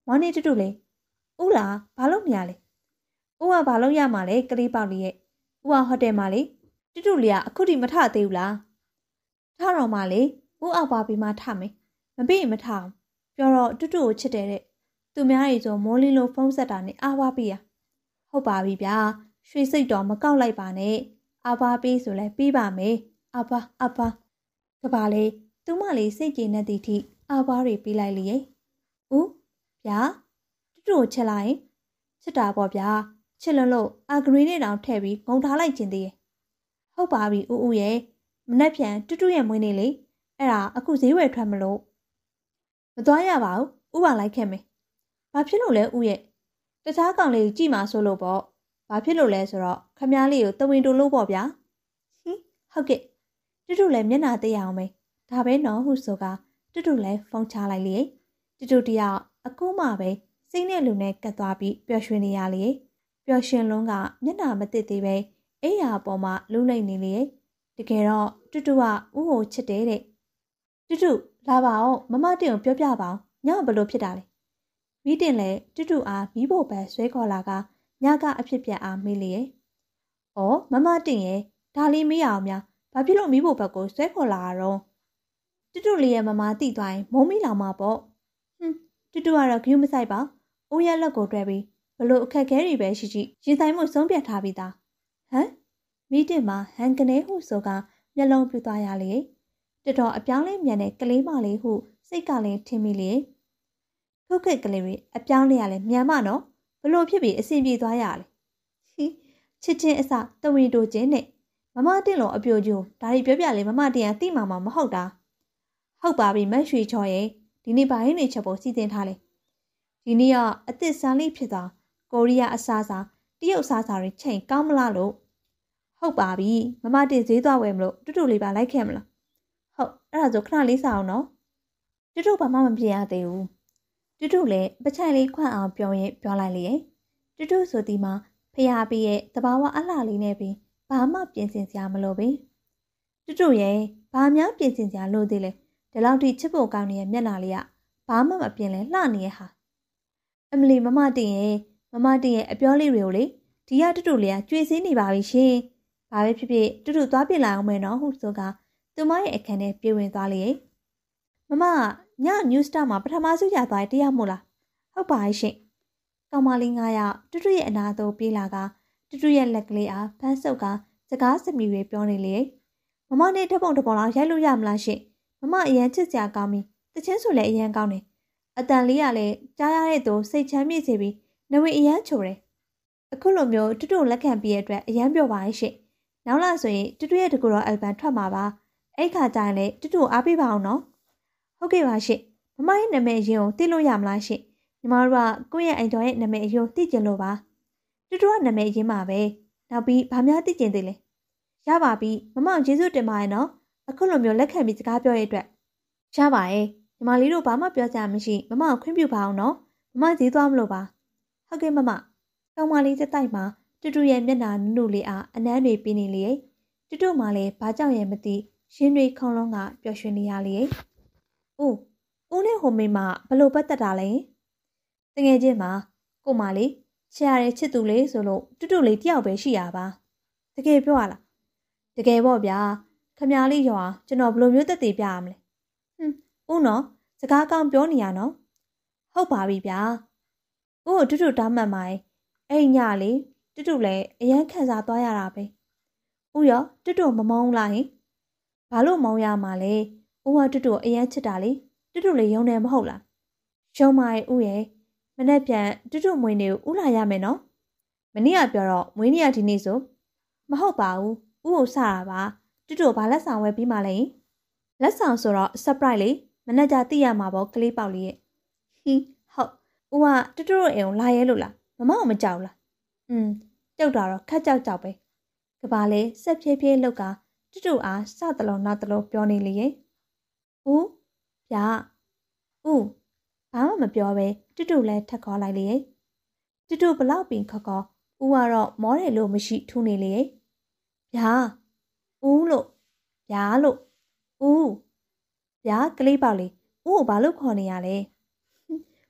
မောင်နေတူတူလေဦးလားဘာလို့မရလဲဦးကဘာလို့ရမှာလဲကလေးပေါက်လေးရဲ့ဦးကဟိုတယ်မှာလေတူတူလေးကအခုထိမထသေးဘူးလားထတော့မှလေဦးအောက်ပါပြီးမှထမယ်မပြီးရင်မထအောင်ပြောတော့တူတူကိုချစ်တယ်တဲ့သူများကြီးဆိုမိုးလင်းလို့ဖုံးဆက်တာနဲ့အားပါပြီးရဟုတ်ပါပြီဗျာရွှေစိတ်တော်မကောက်လိုက်ပါနဲ့အားပါပြီးဆိုလဲပြီးပါမယ်အပါအပါကပါလေသူမလေးစိတ်ကြည်နေသည့်ထိအားပါတွေပြီးလိုက်လေဦးဗျာတူတူကိုချစ်လိုက်ရင်ချစ်တာပေါ့ဗျာချစ်လို့လို့အာဂရီနဲ့တောင်ထည့်ပြီးဂုံထားလိုက်ခြင်းသေးရဲ့ဟုတ်ပါပြီဦးဦးရဲ့မနှက်ပြန်တူတူရဲ့မွေးနေ့လေအဲ့ဒါအခုဈေးဝယ်ထွက်မလို့မသွားရပါဘူးဥပါလိုက်ခဲ့မယ်ဘာဖြစ်လို့လဲဦးရဲ့တခြားကောင်လေးကြည့်မှာဆိုလို့ပေါ့ဘာဖြစ်လို့လဲဆိုတော့ခမားလေးကိုတဝင်းတူလို့ပေါ့ဗျာဟင်းဟုတ်ကဲ့တူတူလည်းမျက်နှာသေးအောင်မယ်ဒါပဲနော်ဟုဆိုကတူတူလည်းဖုန်းချလိုက်လေတူတူတယောက်အခုမှပဲစိတ်နဲ့လူနဲ့ကတ်သွားပြီးပျော်ရွှင်နေရလေပျော်ရွှင်လုံးကမျက်နှာမတစ်သေးပဲအိယာပေါ်မှာလူလိမ့်နေလေတကယ်တော့တူတူကဥကိုချစ်တယ်တဲ့တူတူလာပါအောင်မမတင်ကိုပြောပြပါအောင်ညဘလို့ဖြစ်တာလဲမိတင်လဲတူတူအားမိဖို့ပဲဆွဲခေါ်လာကညကအဖြစ်ပြက်အားမေးလေ။အော်မမတင်ရဲ့ဒါလေးမေးအောင်များဘာဖြစ်လို့မိဖို့ဘက်ကိုဆွဲခေါ်လာတော့တူတူလေးရဲ့မမတိသွားရင်မုံမိလောင်မှာပေါ့။ဟွန်းတူတူကတော့ဂယူးမဆိုင်ပါ။အိုးရက်လက်ကိုတွဲပြီးဘလို့အခက်ခဲတွေပဲရှိရှိရင်ဆိုင်မှုဆုံးဖြတ်ထားပြီးသား။ဟမ်မိတင်မှာဟန်ကနေဟုဆိုကမျက်လုံးပြူသွားရလေ။တတော်အပြောင်းလေးမြန်တဲ့ကလေးမလေးဟုစိတ်ကလည်းထင်မိလေ။ခုတ်ခက်ကလေးတွေအပြောင်းလေးရလဲမြန်မနော်ဘလို့ဖြစ်ပြီးအဆင်ပြေသွားရလဲဟိချစ်ချင်းအစတဝီတိုချင်းနဲ့မမတင်လို့အပြိုကျိုးဒါတွေပြောပြလေမမတင်ကတိမာမှာမဟုတ်တာဟုတ်ပါပြီမတ်ရွှေချော်ရဲ့ဒီနေ့ဘာရင်းနေချက်ပေါ်စီစဉ်ထားလဲဒီနေ့ကအစ်စ်ဆန်လေးဖြစ်သွားကိုရီးယားအစားစားတရုတ်အစားစားတွေချိန်ကောင်းမလားလို့ဟုတ်ပါပြီမမတင်ဈေးသွားဝယ်မလို့တူတူလေးပါလိုက်ခဲ့မလားဟုတ်အဲ့ဒါဆိုခဏလေးစားအောင်နော်တူတူဘာမှမပြင်ရသေးဘူးတူတူလည်းပချိုင်လေးခွန့်အောင်ပြောရင်ပြောလိုက်လေတူတူဆိုဒီမှာဖျားပြီးရဲ့တဘာဝအလှလေးနဲ့ပြီးဘာမှပြင်ဆင်စရာမလိုပဲတူတူရဲ့ဘာများပြင်ဆင်စရာလိုသေးလဲဒီလောက်ထိချစ်ဖို့ကောင်းနေတဲ့မျက်နှာလေးကဘာမှမပြင်လဲလှနေရဲ့ဟာအမလီမမတင်ရဲ့မမတင်ရဲ့အပြောလေးတွေကိုလေဒီကတူတူလေးကကြွေစင်းနေပါပြီရှင်ဘာပဲဖြစ်ဖြစ်တူတူသွားပြင်လာအောင်မယ်နော်ဟုဆိုကသူမရဲ့အခန်းထဲပြေးဝင်သွားလေမမည New Star မှာပထမဆုံးရသွားတဲ့တရားမို့လားဟုတ်ပါရဲ့ရှင်ကောင်မလေးငါးယောက်တူတူရဲ့အနာသို့ပြေးလာကတူတူရဲ့လက်ကလေးအားဖမ်းဆုပ်ကစကားစမီတွေပြောနေလေမမနဲ့တပုံတပုံလောက်ရိုက်လို့ရမလားရှင်မမအရန်ချစ်စရာကောင်းပြီတချင်းဆိုလည်းအရန်ကောင်းတယ်အတန်လေးကလည်းကြားရတဲ့သူစိတ်ချမ်းမြေ့စေပြီးနဝေအရန်ချိုတယ်အခုလိုမျိုးတူတူလက်ခံပြီးတဲ့အတွက်အရန်ပြောပါရဲ့ရှင်နောက်လာဆိုရင်တူတူရဲ့တကူတော်အယ်ဘမ်ထွက်မှာပါအဲ့ခါကျရင်လည်းတူတူအားပေးပါအောင်နော်ဟုတ်ကဲ့ပါရှင်မမရဲ့နာမည်အရင်ကိုသိလို့ရမလားရှင်ညီမတို့ကကိုယ့်ရဲ့အိမ်တော်ရဲ့နာမည်အရင်သိကျင်လို့ပါတူတူကနာမည်အရင်ပါပဲနောက်ပြီးဘာများသိကျင်သေးလဲရပါပြီမမကျေးဇူးတင်ပါရဲ့နော်အခုလိုမျိုးလက်ခံပြီးစကားပြောရတဲ့အတွက်ရပါရဲ့ညီမလေးတို့ဘာမှပြောကြမရှိမမကိုခွင့်ပြုပါအောင်နော်မမဈေးသွားမလို့ပါဟုတ်ကဲ့မမကောင်မလေးစတိုက်မှာတူတူရဲ့မျက်နှာနုနုလေးအားအနမ်းတွေပြင်းနေလေတူတူမှလည်းဘာကြောင့်ရဲ့မသိရင်းတွေခုံလုံးကပျော်ရွှင်နေရလေဦးဦးနဲ့ဟိုမေးမှာဘလို့ပတ်သက်တာလဲတကယ်ချင်းမှာကိုမလေးချစ်ရတဲ့ချစ်သူလေးဆိုလို့တူတူလေးတယောက်ပဲရှိရပါတကယ်ပြောရလားတကယ်ပေါ့ဗျာခမလေးရောအောင်ကျွန်တော်ဘလို့မျိုးသက်သေပြရမလဲဟွန်းဦးနော်စကားကောင်းပြောနေရနော်ဟုတ်ပါပြီဗျာဦးတူတူတောင်းမှန်ပါရဲ့အဲ့ညလေးတူတူလည်းအရန်ခံစားသွားရတာပဲဦးရောတူတူမမောင်းလားဟင်ဘာလို့မောင်းရမှာလဲဦးကတူတူအရန်ချစ်တာလေတူတူလေးယုံတယ်မဟုတ်လားယုံပါရဲ့ဦးရဲ့မနေ့ပြန်တူတူမွေးနေ့ကိုဦးလာရမယ်နော်မနေ့ကပြောတော့မွေးနေ့ကဒီနေ့ဆိုမဟုတ်ပါဘူးဦးကိုစတာပါတူတူဘာလက်ဆောင်ဝယ်ပြီးမှလဲလက်ဆောင်ဆိုတော့ surprise လေမနေ့ကသိရမှာပေါ့ကလေးပေါက်လေးရဲ့ဟင်းဟုတ်ဦးကတူတူရဲ့အိမ်ကိုလာရဲလို့လားမမအောင်မကြောက်လားอืมကြောက်တာတော့ခက်ကြောက်ကြောက်ပဲကဘာလေဆက်ဖြည်းဖြည်းလောက်ကတူတူအားစတလုံးနောက်တလုံးပြောနေလေရဲ့ဦးဗျာဦးဘာမှမပြောပဲတူတူလည်းထက်ခေါ်လိုက်လေတူတူဘလောက်ပင်ခေါ်ခေါ်ဦးကတော့မောတယ်လို့မရှိထူးနေလေဗျာဦးလို့ဗျာလို့ဦးဗျာကလေးပေါက်လေးဦးကိုဘာလို့ခေါ်နေရလဲ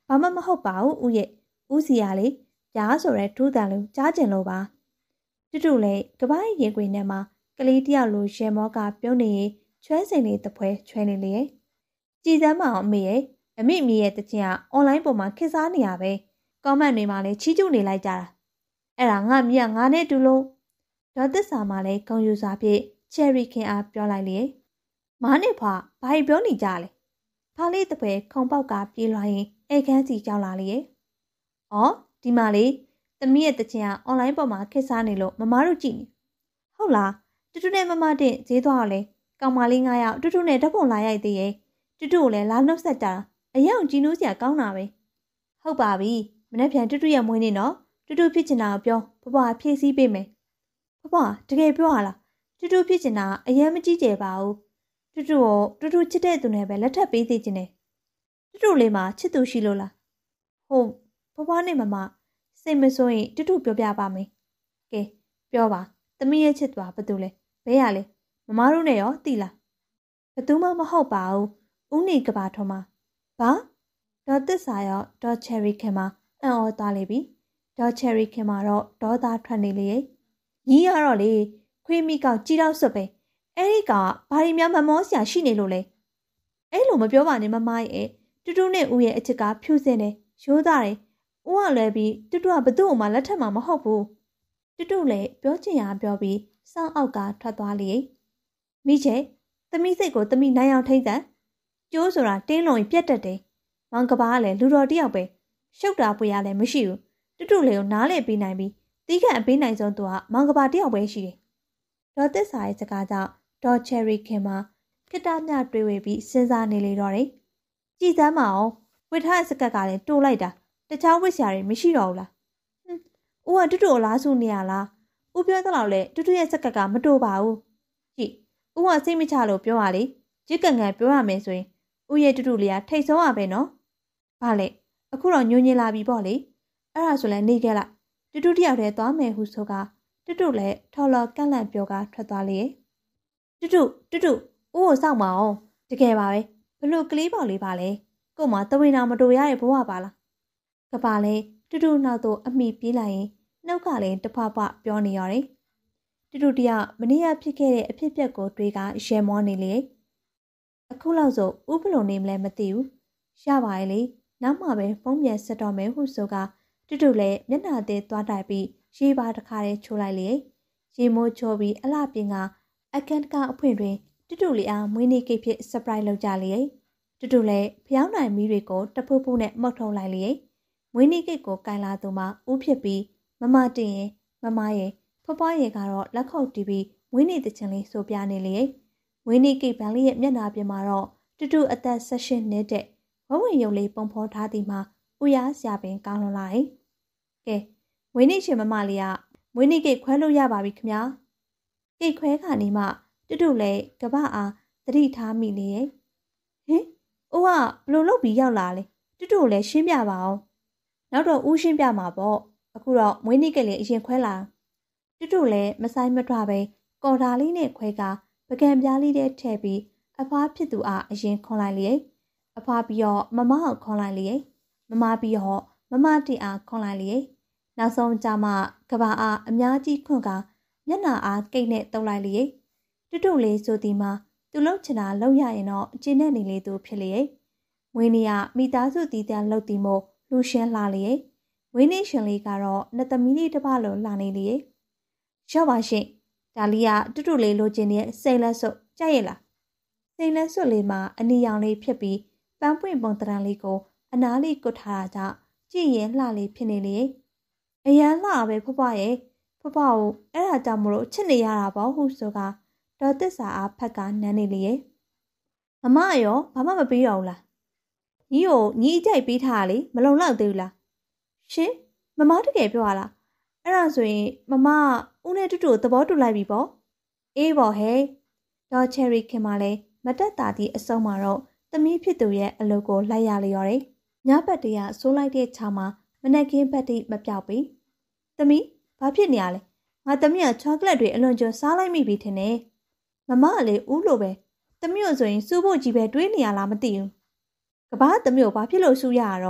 ဘာမှမဟုတ်ပါဘူးဦးရဲ့ဦးစီရလေပြားဆိုရဲဒူးတန်လို့ကြားကျင်လို့ပါတူတူလည်းကပားရင်ခွေနဲ့မှာကလေးတယောက်လိုရေမောကပြုံးနေရင်ချွဲစိန်လေးတပွဲချွဲနေလေကြည်စမ်းမအောင်အမေရဲ့အမေအမေရဲ့တချင်ကအွန်လိုင်းပေါ်မှာခေတ်စားနေရပဲကောမန့်တွေမှာလည်းချီးကျူးနေလိုက်ကြတာအဲ့ဒါငါမြတ်ငါနဲ့တူလို့ဒေါ်သစ္စာမှလည်းဂုံယူစွာဖြင့်ချယ်ရီခင်အားပြောလိုက်လေမားနဲ့ဖွာဘာပြောနေကြလဲဖားလေးတပွဲခုံပေါက်ကပြေးလွှားရင်ဧကန်းစီကြောက်လာလေ။အော်ဒီမှာလေသမီးရဲ့တချင်ကအွန်လိုင်းပေါ်မှာခေတ်စားနေလို့မမတို့ကြည့်နေ။ဟုတ်လားတူတူနဲ့မမတင်ဈေးသွားတော့လေကောင်မလေးငါးယောက်တူတူနဲ့ဓာတ်ပုံလာရိုက်သေးရဲ့တူတူကိုလည်းလာနှုတ်ဆက်ကြတာအယောင်ကြည်နူးစရာကောင်းတာပဲ။ဟုတ်ပါပြီမနေ့ပြန်တူတူရဲ့မွေးနေ့နော်တူတူဖြစ်ချင်တာကိုပြောဘဘဖြည့်ဆည်းပေးမယ်။ဘဘတကယ်ပြောရလားတူတူဖြစ်ချင်တာအရင်မကြည့်ကြပါဘူး။တူတူကိုတူတူချစ်တဲ့သူနဲ့ပဲလက်ထပ်ပေးသေးခြင်းနဲ့တူတူလေးမှာချစ်သူရှိလို့လားဟုတ်ဘဘနဲ့မမစိတ်မဆိုးရင်တူတူပြောပြပါမယ်ကဲပြောပါသမီးရဲ့ချစ်သူကဘာတူလဲဘဲရလဲမမတို့နဲ့ရောသိလားဘသူမှမဟုတ်ပါဘူးဦးနေကဘာထုံးမဘာဒေါ်သစ္စာရောဒေါ်ချယ်ရီခင်မအံ့ဩသွားလေပြီဒေါ်ချယ်ရီခင်မတော့ဒေါသထွက်နေလေညီရတော့လေခွေးမိကောက်ကြီးတော့စွတ်ပဲအဲ့ဒီကဘာရီများမမောစရာရှိနေလို့လဲအဲ့လိုမပြောပါနဲ့မမရဲ့တူတူနဲ့ဦးရဲ့အချစ်ကဖြူစင်တယ်ရိုးသားတယ်ဦးကလည်းပြီးတူတူကဘသူ့ကိုမှလက်ထက်မှာမဟုတ်ဘူးတူတူလည်းပြောချင်ရပြောပြီးစောင်းအောက်ကထွက်သွားလေမိချေသမီးစိတ်ကိုသမီးနိုင်အောင်ထိမ့်စမ်းကျိုးဆိုတာတင်းလုံးပြက်တက်တယ်မောင်ကဘာကလည်းလူတော်တယောက်ပဲရှုပ်တာပွေရလည်းမရှိဘူးတူတူလေးကိုနားလေပေးနိုင်ပြီးတီးခန့်အပေးနိုင်ဆုံးသူကမောင်ကဘာတယောက်ပဲရှိတယ်ဒေါ်သစ္စာရဲ့စကားကြောင့်ဒေါ်ချယ်ရီခင်မှာခိတ္တမြတွေးဝေပြီးစဉ်းစားနေလေတော့တယ်ကြည်စမ်းမအောင်ဝစ်ထားတဲ့စကက်ကလည်းတိုးလိုက်တာတခြားဝစ်စရာတွေမရှိတော့ဘူးလားဟွန်းဦးကတူတူအလားစုနေရလားဦးပြောသလောက်လဲတူတူရဲ့စကက်ကမတိုးပါဘူးကြည့်ဦးကစိတ်မချလို့ပြောရလေကြစ်ကန်ကန်ပြောရမယ်ဆိုရင်ဦးရဲ့တူတူလေးကထိတ်ဆုံးရပဲနော်ဘာလဲအခုတော့ညွှန်ညင်လာပြီပေါ့လေအဲ့ဒါဆိုလဲနေခဲ့လိုက်တူတူတယောက်တည်းသွားမယ်ဟုဆိုကတူတူလည်းထော်လော်ကန့်လန့်ပြောကထွက်သွားလေတူတူတူတူဦးကိုစောင့်ပါအောင်တကယ်ပါပဲဘလို့ကလေးပေါလေးပါလဲကို့မှာတဝင်းတော်မတိုရရဲ့ဘဝပါလားကပါလဲတူတူနောက်တော့အမိပြေးလိုက်ရင်နှုတ်ကလည်းတဖွာဖွာပြောနေရတယ်တူတူတယောက်မနေ့ကဖြစ်ခဲ့တဲ့အဖြစ်ပြက်ကိုတွေးကရဲမောနေလေအခုလောက်ဆိုဥပလုံနေမလဲမသိဘူးရပါရဲ့လေနောက်မှပဲဖုန်းပြန်ဆက်တော့မယ်ဟုဆိုကတူတူလည်းမျက်နှာသေးသွားတိုက်ပြီးရေပါတစ်ခါတည်းချိုးလိုက်လေရေမိုးချိုးပြီးအလှပြင်းကအခန်းတကာအဖွင့်တွင်တူတူလေးအားမွေးနေ့ကိတ်ဖြစ် surprise လုပ်ကြလေတူတူလည်းဖျောင်းနိုင်မီးတွေကိုတဖူးဖူးနဲ့မှုတ်ထုတ်လိုက်လေမွေးနေ့ကိတ်ကိုကင်လာသူမှဥဖြစ်ပြီးမမတင်ရင်မမရဲ့ဖွားဖွားရဲ့ကတော့လက်ခုပ်တီးပြီးမွေးနေ့တချင်လေးဆိုပြနေလေမွေးနေ့ကိတ်ဗန်လေးရဲ့မျက်နှာပြင်မှာတော့တူတူအသက်၁၈နှစ်တဲ့ဝဝင်ရုံလေးပုံဖော်ထားသည်မှာဥရဆရာပင်ကောင်းလွန်လာတယ်ကဲမွေးနေ့ရှင်မမလေးကမွေးနေ့ကိတ်ခွဲလို့ရပါပြီခင်ဗျာကိတ်ခွဲခါနေမှတူတူလည်းကပအားသတိထားမိလေရဲ့ဟင်ဦးကဘလို့လုပ်ပြီးရောက်လာလဲတူတူကိုလည်းရှင်းပြပါအောင်နောက်တော့ဦးရှင်းပြမှာပေါ့အခုတော့မွေးနေ့ကိတ်လေးအရင်ခွဲလာတူတူလည်းမဆိုင်မထွက်ပဲကော်တာလေးနဲ့ခွဲကပကံပြားလေးထဲထည့်ပြီးအဖွားဖြစ်သူအားအရင်ခွန်လိုက်လေအဖွားပြီးတော့မမကိုခွန်လိုက်လေမမပြီးတော့မမတီအားခွန်လိုက်လေနောက်ဆုံးကြမှာကဘာအားအများကြီးခွန့်ကမျက်နှာအားကိတ်နဲ့တုပ်လိုက်လေတူတူလေးဆိုဒီမှာသူလှုပ်ချင်တာလှုပ်ရရင်တော့အကျဉ်းနဲ့နေလေသူဖြစ်လေမွေးနေ့ကမိသားစုတီးတန်းလှုပ်တီမို့လူရှင်းလှလေမွေးနေ့ရှင်လေးကတော့နှစ်သမီးလေးတစ်ပါးလိုလှနေလေရောက်ပါရှင်ဒါလေးကတူတူလေးလိုချင်တဲ့စိတ်လက်စွပ်ကြိုက်ရလားစိတ်လက်စွပ်လေးမှာအနီရောင်လေးဖြစ်ပြီးပန်းပွင့်ပုံတရံလေးကိုအနားလေးကုတ်ထားတာကြောင့်ကြည့်ရင်လှလေးဖြစ်နေလေအရန်လှပဲဖွားဖွားရဲ့ဖွားဖွားကိုအဲ့ဒါကြောင့်မလို့ချစ်နေရတာပေါ့ဟုဆိုကဒေါ်သစ္စာအားဖက်ကနန်းနေလေမမရောဘာမှမပေးတော့ဘူးလားညီကိုညီအကြိုက်ပေးထားတာလေမလုံလောက်သေးဘူးလားရှင်မမတကယ်ပြောရလားအဲ့ဒါဆိုရင်မမဦးနဲ့တူတူသဘောတူလိုက်ပြီပေါ့အေးပေါ့ဟဲ့ဒေါ်ချယ်ရီခင်မလည်းမတက်တာသည့်အဆုံးမှာတော့သမီးဖြစ်သူရဲ့အလုပ်ကိုလိုက်ရလျော်တယ်ညဘက်တည်းကဆိုးလိုက်တဲ့ချောင်းမှာမနက်ခင်းဘက်တိမပြောက်ပြီသမီးဘာဖြစ်နေရလဲငါသမီးကချောကလက်တွေအလွန်ကျွံစားလိုက်မိပြီထင်တယ်မမကလေဦးလိုပဲသမီးကိုဆိုရင်စူးဖို့ကြီးပဲတွေးနေရလားမသိဘူးကဘာသမီးကိုဘာဖြစ်လို့စူးရတာတော့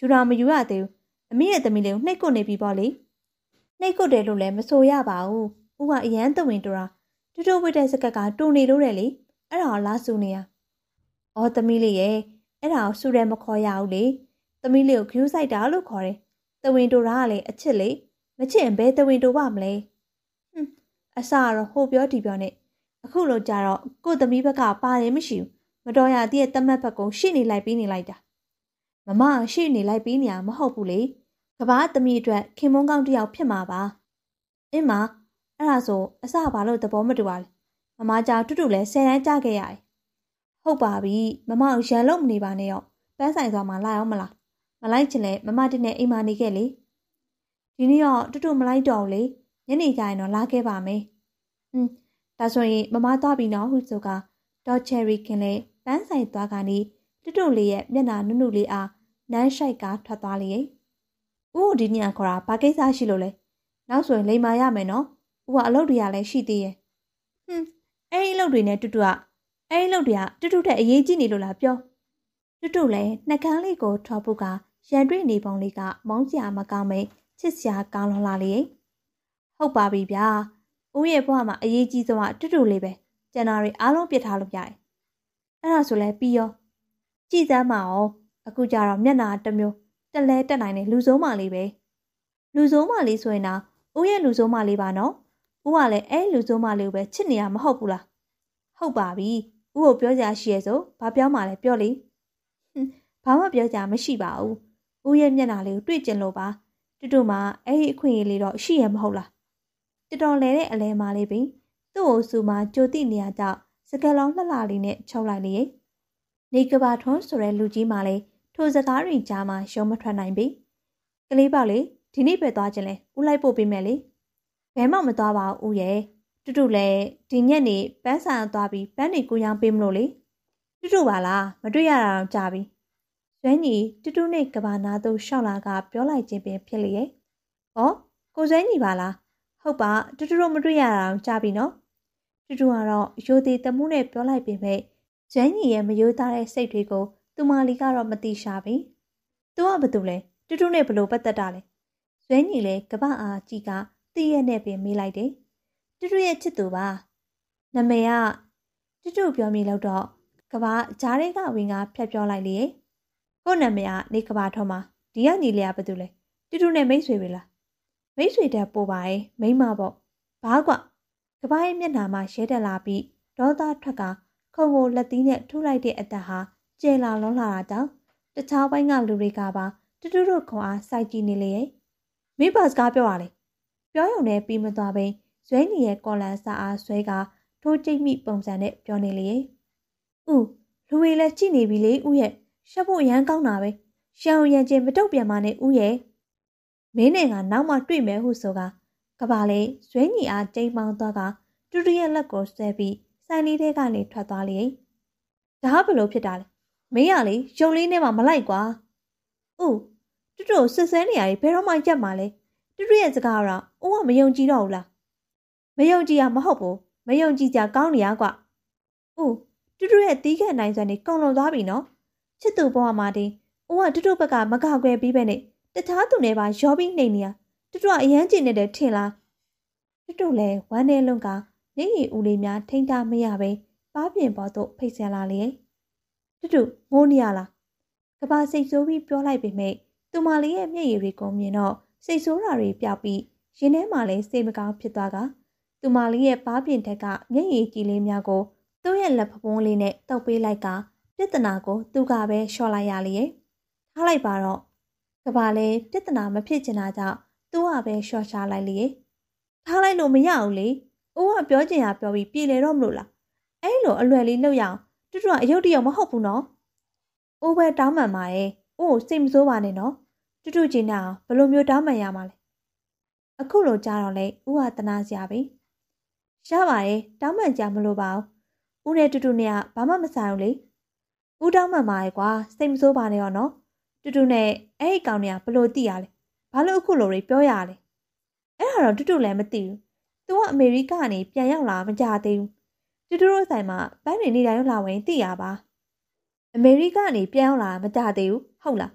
ယူတာမယူရသေးဘူးအမေရဲ့သမီးလေးကိုနှိပ်ကွနေပြီပေါ့လေနှိပ်ကွတယ်လို့လည်းမဆိုရပါဘူးဦးကအရန်တဝင်တူတာတူတူဝိတဲ့စကက်ကတူနေလို့တယ်လေအဲ့ဒါကိုလာဆူနေရအော်သမီးလေးရဲ့အဲ့ဒါကိုဆူတယ်မခေါ်ရဘူးလေသမီးလေးကိုဂယူးဆိုင်တာလို့ခေါ်တယ်တဝင်တူတာကလေအချစ်လေမချစ်ရင်ဘယ်တဝင်တူပါမလဲဟွန်းအစကတော့ဟိုပြောဒီပြောနဲ့အခုလိုကြတော့ကို့သမီးဘက်ကပါတယ်မရှိဘူးမတော်ရတဲ့တမတ်ဘက်ကိုရှေ့နေလိုက်ပြီးနေလိုက်တာမမရှေ့နေလိုက်ပြီးနေရမဟုတ်ဘူးလေကဘာသမီးအတွက်ခင်မုန်းကောင်းတယောက်ဖြစ်မှာပါအင်းမအဲ့ဒါဆိုအစဘာလို့သဘောမတူပါလဲမမကြောင့်တူတူလဲဆယ်တန်းကြခဲ့ရတယ်ဟုတ်ပါပြီမမကိုရန်လို့မနေပါနဲ့ရောပန်းဆိုင်သွားမှလာအောင်မလားမလိုက်ချင်လဲမမတင်နဲ့အိမ်မနေခဲ့လေဒီနေ့တော့တူတူမလိုက်တော့လေညနေကျရင်တော့လာခဲ့ပါမယ်อืมဒါဆိုရင်မမသွားပြီနော်ဟုဆိုကဒေါ်ချယ်ရီခင်လဲပန်းဆိုင်သွားကနေတူတူလေးရဲ့မျက်နှာနုနုလေးအားနန်းရှိုက်ကထွက်သွားလေဦးကိုဒီညခေါ်တာဘာကိစ္စရှိလို့လဲနောက်ဆိုရင်လိမ်မာရမယ်နော်ဦးကအလုပ်တွေကလည်းရှိသေးရဲ့ဟွန်းအဲ့ဒီအလုပ်တွေနဲ့တူတူကအဲ့ဒီအလုပ်တွေကတူတူတဲ့အရေးကြီးနေလို့လားပြောတူတူလည်းနှကန်းလေးကိုထော်ပုတ်ကရန်တွေ့နေပုံလေးကမောင်းစရာမကောင်းမဲချစ်စရာကောင်းလွန်လာလေဟုတ်ပါပြီဗျာဦးရဲ့ဘဝမှာအရေးကြီးဆုံးကတူတူလေးပဲကျန်တာတွေအားလုံးပြစ်ထားလို့ရတယ်အဲ့ဒါဆိုလဲပြီးရောကြည်စမ်းမအောင်အခုကြတော့မျက်နှာတစ်မျိုးတက်လဲတက်နိုင်တဲ့လူစိုးမလေးပဲလူစိုးမလေးဆိုရင်တော့ဦးရဲ့လူစိုးမလေးပါနော်ဦးကလည်းအဲ့လူစိုးမလေးကိုပဲချစ်နေရမဟုတ်ဘူးလားဟုတ်ပါပြီဦးကိုပြောကြရှိရဲဆိုဘာပြောမှလဲပြောလေဟွန်းဘာမှပြောကြမရှိပါဘူးဦးရဲ့မျက်နှာလေးကိုတွေ့ကျင်လို့ပါတူတူမှအဲ့ဒီအခွင့်အရေးလေးတော့ရှိရမဟုတ်လားတတော်လဲတဲ့အလဲမလေးပင်သူ့ကိုစူမှကြိုတိနေရကြောက်စကလုံးလှလှလေးနဲ့ချုပ်လိုက်လေနေကဘာထွန်းဆိုတဲ့လူကြီးမှလည်းထိုစကားတွေကြားမှာရုံမထွက်နိုင်ပြီကလေးပေါ့လေဒီနေ့ပဲသွားခြင်းလဲဦးလိုက်ပို့ပေးမယ်လေဘဲမှမသွားပါဘူးဦးရဲ့တူတူလည်းဒီညက်နေပန်းဆိုင်သွားပြီးပန်းတွေကိုရောင်းပေးမလို့လေတူတူပါလားမတွေ့ရတာတော့ကြာပြီဇွဲညီတူတူနဲ့ကဘာနာတို့ရှောက်လာကပြောလိုက်ခြင်းပင်ဖြစ်လေရဲ့ဩကိုဇွဲညီပါလားဟုတ်ပါတူတူတို့မတွေ့ရတာတော့ကြာပြီနော်တူတူကတော့ရိုသေတမှုနဲ့ပြောလိုက်ပေမဲ့ဇွဲညီရဲ့မယိုးသားတဲ့စိတ်တွေကိုသူမလီကတော့မတိရှာပြီသူကဘာတူလဲတူတူနဲ့ဘလို့ပတ်သက်တာလဲဇွဲညီလဲကပအားကြီးကတည့်ရက်နဲ့ပင်မေးလိုက်တယ်တူတူရဲ့ချစ်သူပါနာမည်ကတူတူပြောမိလို့တော့ကပဂျားတွေကဝင်ကဖြတ်ပြောလိုက်လေကို့နာမည်ကနေကပထောမှာဒီကညီလေးကဘာတူလဲတူတူနဲ့မိတ်ဆွေပဲလားမိတ်ဆွေတဲ့ပို့ပါရဲ့မိမပေါ့ဘာကွကပရဲ့မျက်နှာမှာရဲတက်လာပြီးဒေါသထွက်ကခုံကိုလက်သီးနဲ့ထုလိုက်တဲ့အသက်ဟာကျဲလာလုံးလာတာကြောင့်တခြားပိုင်းကလူတွေကပါတူတူတို့ခွန်အားစိုက်ကြည့်နေလေမိဘစကားပြောရလေပြောရုံနဲ့ပြီးမသွားဘဲဇွဲညီရဲ့ကော်လန်စာအားဆွဲကထိုးကျိတ်မိပုံစံနဲ့ပြောနေလေဦးလူတွေလည်းကြည့်နေပြီလေဦးရဲ့ရှက်ဖို့ရမ်းကောင်းတာပဲရှောင်ရံချင်းမတုတ်ပြန်မနဲ့ဦးရဲ့မင်းနဲ့ကနောက်မှတွေ့မယ်ဟုဆိုကကဘာလေးဇွဲညီအားကျိန်ပေါင်းသွားကတူတူရဲ့လက်ကိုဆွဲပြီးဆိုင်လေးထဲကနေထွက်သွားလေဒါဘယ်လိုဖြစ်တာလဲမင်းရလေရုပ်လေးနဲ့မှမလိုက်ကွာဦးတူတူစစ်ဆဲနေရတယ်ဘယ်တော့မှရက်မှာလဲတူတူရဲ့စကားတော့ဦးကမယုံကြည်တော့ဘူးလားမယုံကြည်ရမဟုတ်ဘူးမယုံကြည်ကြကောင်းနေရကွာဦးတူတူရဲ့တီးခန့်နိုင်စွမ်းနေကုံလွန်သွားပြီနော်ချစ်သူဘဝမှာတင်ဦးကတူတူဘက်ကမကောက်ွယ်ပြီးပဲနဲ့တခြားသူနဲ့ပါရောပြီးနေနေရတူတူကအရန်ကျင်နေတဲ့ထင်လားတူတူလည်းဝမ်းနေလုံးကနေရီဦးလေးများထိန်းထားမရပဲပါးပြင်ပေါ်သို့ဖိတ်ဆန်လာလေတူတူငိုးနေရလားကဘာစိတ်ဆိုးပြီးပြောလိုက်ပေမဲ့သူမလေးရဲ့မျက်ရည်တွေကိုမြင်တော့စိတ်ဆိုးတာတွေပြောက်ပြီးရင်ထဲမှာလည်းစိတ်မကောင်းဖြစ်သွားကသူမလေးရဲ့ပါးပြင်ထက်ကမျက်ရည်ကြည်လေးများကိုသူ့ရဲ့လက်ဖုံးလေးနဲ့တုပ်ပေးလိုက်ကပြဿနာကိုသူကပဲလျှော့လိုက်ရလေထားလိုက်ပါတော့ကဘာလည်းပြဿနာမဖြစ်ချင်တာကြောင့်သူကပဲလျှော့ချလိုက်လေထားလိုက်လို့မရဘူးလေအိုးကပြောချင်ရပြောပြီးပြေလေတော့မလို့လားအဲ့လိုအလွယ်လေးလုပ်ရအောင်တူတူကအယုတ်တရုံမဟုတ်ဘူးနော်အိုးပဲတောင်းပန်ပါရဲ့အိုးစိတ်မဆိုးပါနဲ့နော်တူတူချင်းနဲ့ဘယ်လိုမျိုးတောင်းပန်ရမှာလဲအခုလိုကြားတော့လေဦးဟာတနာစရာပဲရပါရဲ့တောင်းပန်ကြမလို့ပါဘူးဦးနဲ့တူတူနဲ့ကဘာမှမဆိုင်ဘူးလေဦးတောင်းပန်ပါရဲ့ကွာစိတ်မဆိုးပါနဲ့ရောနော်တူတူနဲ့အဲ့ဒီကောင်တွေကဘယ်လိုသိရလဲဘာလို့အခုလိုတွေပြောရလဲအဲ့ဒါတော့တူတူလည်းမသိဘူးသူကအမေရိကကနေပြန်ရောက်လာမကြသေးဘူးတူတူတို့ဆိုင်မှာပန်းတွေနေတိုင်းလာဝင်သိရပါအမေရိကနေပြန်ရောက်လာမကြသေးဘူးဟုတ်လားဒါ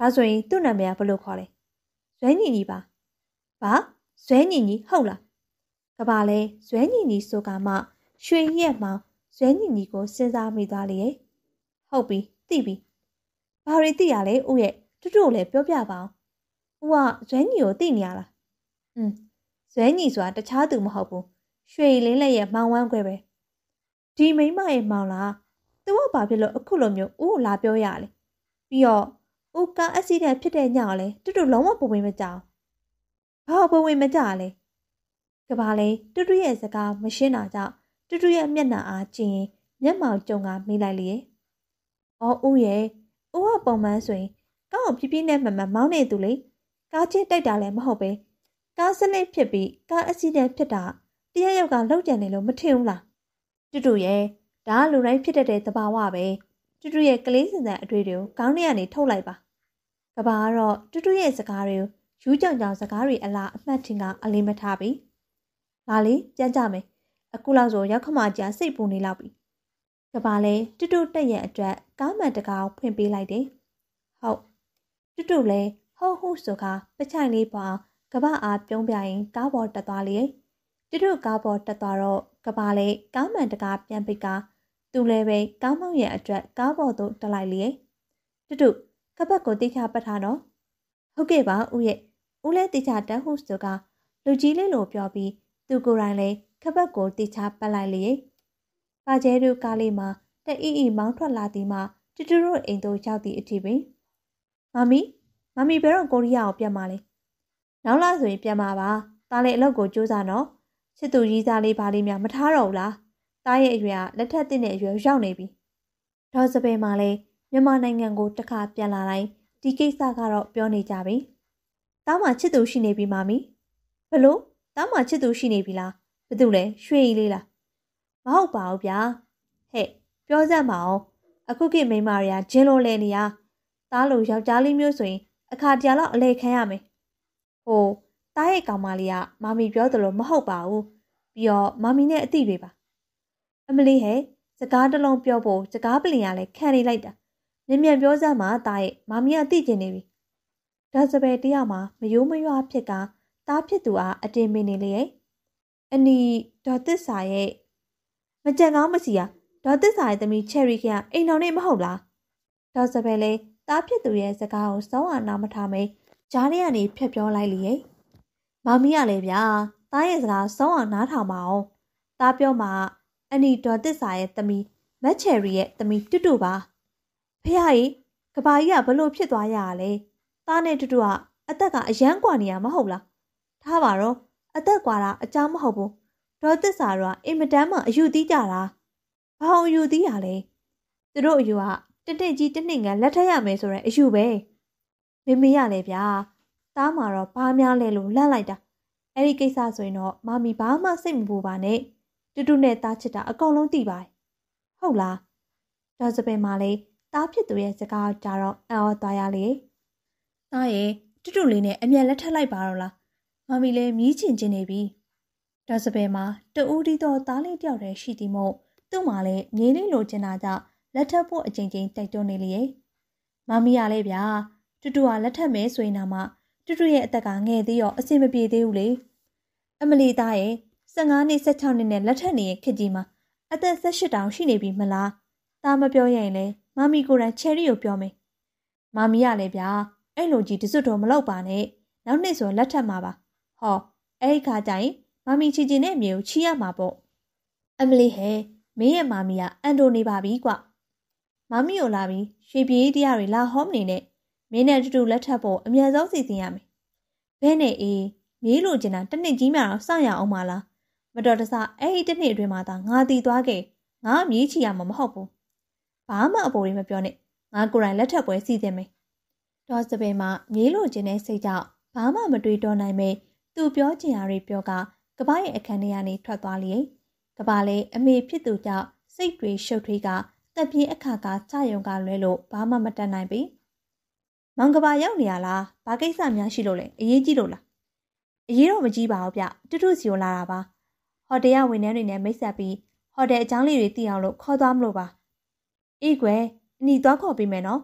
ဒါဆိုရင်သူ့နာမည်ကဘယ်လိုခေါ်လဲဇွဲညီညီပါဘာဇွဲညီညီဟုတ်လားကဘာလဲဇွဲညီညီဆိုကမှရွှေရက်မောင်ဇွဲညီညီကိုစဉ်းစားမိသွားလေဟုတ်ပြီသိပြီဘာတွေသိရလဲဦးရဲ့တူတူလည်းပြောပြပါအောင်ဦးကဇွဲညီကိုသိနေရလားอืมဇွဲညီဆိုတာတခြားသူမဟုတ်ဘူးရွှေလင်းလက်ရဲ့မောင်ဝမ်းခွဲပဲဒီမိမရဲ့မောင်လားသူကဘာဖြစ်လို့အခုလိုမျိုးဦးကိုလာပြောရလဲပြီးတော့ဦးကားအက်ဆီဒန့်ဖြစ်တဲ့ညကလည်းတူတူလုံးဝပုံဝင်မကြောက်ဘာပုံဝင်မကြလဲကဘာလဲတူတူရဲ့စကားမရှင်းတာကြောင့်တူတူရဲ့မျက်နှာအားကျင်မျက်မှောင်ကြုံကမေးလိုက်လေအော်ဦးရဲ့ဦးကပုံမှန်ဆိုရင်ကောင်းပြပြနဲ့မမမောင်းနေသူလေကားချင်းတိုက်တာလည်းမဟုတ်ပဲကားစနစ်ဖြစ်ပြီးကားအက်ဆီဒန့်ဖြစ်တာတရရောက်ကလောက်ကျန်နေလို့မထင်ဘူးလားတူတူရဲ့ဒါကလူတိုင်းဖြစ်တတ်တဲ့သဘာဝပဲတူတူရဲ့ကလေးစင်စံအတွေ့တွေကိုကောင်းထဲကနေထုတ်လိုက်ပါကဘာကတော့တူတူရဲ့စကားတွေကိုယူးကြောင်ကြောင်စကားတွေအလားအမှတ်ထင်ကအလေးမထားပြီလာလေပြန်ကြမယ်အခုလောက်ဆိုရောက်ခမကြာစိတ်ပူနေလောက်ပြီကဘာလဲတူတူတက်ရဲ့အတွက်ကားမှန်တကားဖွင့်ပေးလိုက်တယ်ဟုတ်တူတူလဲဟုတ်ဟုတ်ဆိုကပချိုင်လေးပေါ့ကဘာအားပြုံးပြရင်ကားပေါ်တက်သွားလေတူတူကားပေါ်တက်သွားတော့ကဘာလဲကားမှန်တကားပြန်ပိတ်ကသူလည်းပဲကားမောင်းရဲ့အတွက်ကားပေါ်သို့တက်လိုက်လေတူတူကပတ်ကိုတိကျပတ်ထားတော့ဟုတ်ကဲ့ပါဦးရဲ့ဦးလဲတိကျတက်ဟုဆိုကလူကြီးလေးလိုပြောပြီးသူကိုယ်တိုင်လဲကပတ်ကိုတိကျပတ်လိုက်လေပါကျဲတို့ကားလေးမှာတအီအီမောင်းထွက်လာသည်မှာတူတူတို့အိမ်သို့ရောက်သည့်အထိပင်မမီမမီဘယ်တော့ကိုရီးယားကိုပြန်มาလဲနောက်လာဆိုရင်ပြန်มาပါဒါလည်းအလုပ်ကိုစူးစမ်းတော့ချစ်သူကြီးစားလေးပါလေးများမထားတော့ဘူးလားတားရဲ့အရွယ်ကလက်ထက်တဲ့အရွယ်ရောက်နေပြီဒေါ်စပယ်မှာလဲမြန်မာနိုင်ငံကိုတစ်ခါပြန်လာတိုင်းဒီကိစ္စကတော့ပြောနေကြပြီတားမှာချစ်သူရှိနေပြီမမီဘလို့တားမှာချစ်သူရှိနေပြီလားဘယ်သူလဲရွှေကြီးလေးလားမဟုတ်ပါဘူးဗျာဟဲ့ပြောစမ်းပါအောင်အခုခေတ်မိန်းမတွေကဂျင်းလိုလဲနေရတားလို့ယောက်ျားလေးမျိုးဆိုရင်အခါတရလောက်အလဲခံရမယ်ဟိုတားရဲ့ကောင်မလေးကမမီပြောသလိုမဟုတ်ပါဘူးပြီးတော့မမီနဲ့အတိတွေပါအမလီဟဲ့စကားတစ်လုံးပြောဖို့စကားပလင်ရလဲခံနေလိုက်တာမြင်မြန်ပြောစမ်းမှာတားရဲ့မမီကအတိကျင်နေပြီဒါစပယ်တရားမှာမယိုးမရွာဖြစ်ကတားဖြစ်သူအားအတင်းမင်းနေလေရဲ့အနီဒေါ်သစ္စာရဲ့မကြံကောင်းမစီရဒေါ်သစ္စာရဲ့သမီးချယ်ရီကအိမ်တော်နဲ့မဟုတ်လားဒေါ်စပယ်လဲတားဖြစ်သူရဲ့စကားကိုစောင်းအောင်နားမထားမဲကြားထဲကနေဖြတ်ပြောလိုက်လေရဲ့မမီးကလည်းဗျာတားရဲ့စကားစောင်းအောင်နားထောင်ပါအောင်တားပြောမှာအနီဒေါ်သစ္စာရဲ့သမီးမက်ချယ်ရီရဲ့သမီးတူတူပါဖះကြီးကဘာကြီးကဘလို့ဖြစ်သွားရတာလဲတားနဲ့တူတူကအသက်ကအယမ်းกว่าနေရမဟုတ်လားထားပါတော့အသက်กว่าတာအကြောင်းမဟုတ်ဘူးဒေါ်သစ္စာတို့ကအင်မတန်မှအယူသီးကြတာဘာအောင်အယူသီးရလဲသူတို့အယူကတတစ်ကြီးတနှစ်ငန်းလက်ထက်ရမယ်ဆိုတဲ့အယူပဲမေမေရလဲဗျာတားမှာတော့ဘာများလဲလို့လန့်လိုက်တာအဲ့ဒီကိစ္စဆိုရင်တော့မမီဘာမှစိတ်မပူပါနဲ့တူတူနဲ့တားချစ်တာအကုန်လုံးသိပါတယ်ဟုတ်လားဒေါ်စပယ်မှာလေတားဖြစ်သူရဲ့စကားကြတော့အံ့ဩသွားရလေတားရဲ့တူတူလေးနဲ့အမျက်လက်ထက်လိုက်ပါတော့လားမမီလည်းမြည်ချင်ချင်နေပြီဒေါ်စပယ်မှာတူဦးဒီတော့တားလေးတယောက်တည်းရှိသည်မို့သူ့မှာလည်းမြေးလေးလိုချင်တာကြောင့်လက်ထပ်ဖို့အချိန်ချင်းတိုက်တွန်းနေလေမမီရလေဗျာတူတူကလက်ထပ်မဲဆိုရင်တော့မှတူတူရဲ့အသက်ကငယ်သေးရောအဆင်မပြေသေးဘူးလေအမလီသားရဲ့ဆယ်ငါးနှစ်ဆယ်ခြောက်နှစ်နဲ့လက်ထပ်နေတဲ့ခေတ်ကြီးမှာအသက်ဆယ်ရှစ်တောင်ရှိနေပြီမလားသားမပြောရရင်လေမမီကိုယ်တိုင်ချယ်ရီကိုပြောမယ်မမီရလေဗျာအဲ့လိုကြီးတစွတ်တော်မလောက်ပါနဲ့နောက်နှစ်ဆိုလက်ထပ်မှာပါဟောအဲ့ဒီခါကျရင်မမီချီချင်တဲ့မြေကိုချီရမှာပေါ့အမလီဟဲမင်းရဲ့မမီကအန်တိုနေပါပြီကွမမီကိုလာပြီးရွှေပြေးတရားတွေလာဟောမနေနဲ့မင်းနဲ့တူတူလက်ထပ်ဖို့အမြန်ဆုံးစီစဉ်ရမယ်ဘဲနဲ့အေးမြေးလိုချင်တာတနစ်ကြီးမှတော့စောင့်ရအောင်မလားမတော်တဆအဲ့ဒီတနစ်အတွင်းမှာသာငါတီသွားခဲ့ငါမြေးချီရမှာမဟုတ်ဘူးဘာမှအပေါ်တွေမပြောနဲ့ငါကိုယ်တိုင်လက်ထပ်ပွဲစီစဉ်မယ်ဒေါ်စပယ်မှာမြေးလိုချင်တဲ့စိတ်ကြောင့်ဘာမှမတွေးတော့နိုင်မေသူပြောချင်တာတွေပြောကကပားရဲ့အခန်းထဲကနေထွက်သွားလေကပားလည်းအမေဖြစ်သူကြောင့်စိတ်တွေရှုပ်ထွေးကတက်ပြေးအခါကစယုံကလွဲလို့ဘာမှမတတ်နိုင်ပြီမောင်ကဘာရောက်နေရလားဘာကိစ္စများရှိလို့လဲအရေးကြီးလို့လားအရေးတော့မကြီးပါဘူးဗျတူတူစီကိုလာတာပါဟိုတယ်ကဝန်ထမ်းတွေနဲ့မိတ်ဆက်ပြီးဟိုတယ်အကြောင်းလေးတွေသိအောင်လို့ခေါ်သွားမလို့ပါအေးကွယ်အနီသွားခေါ်ပေးမယ်နော်ဒီ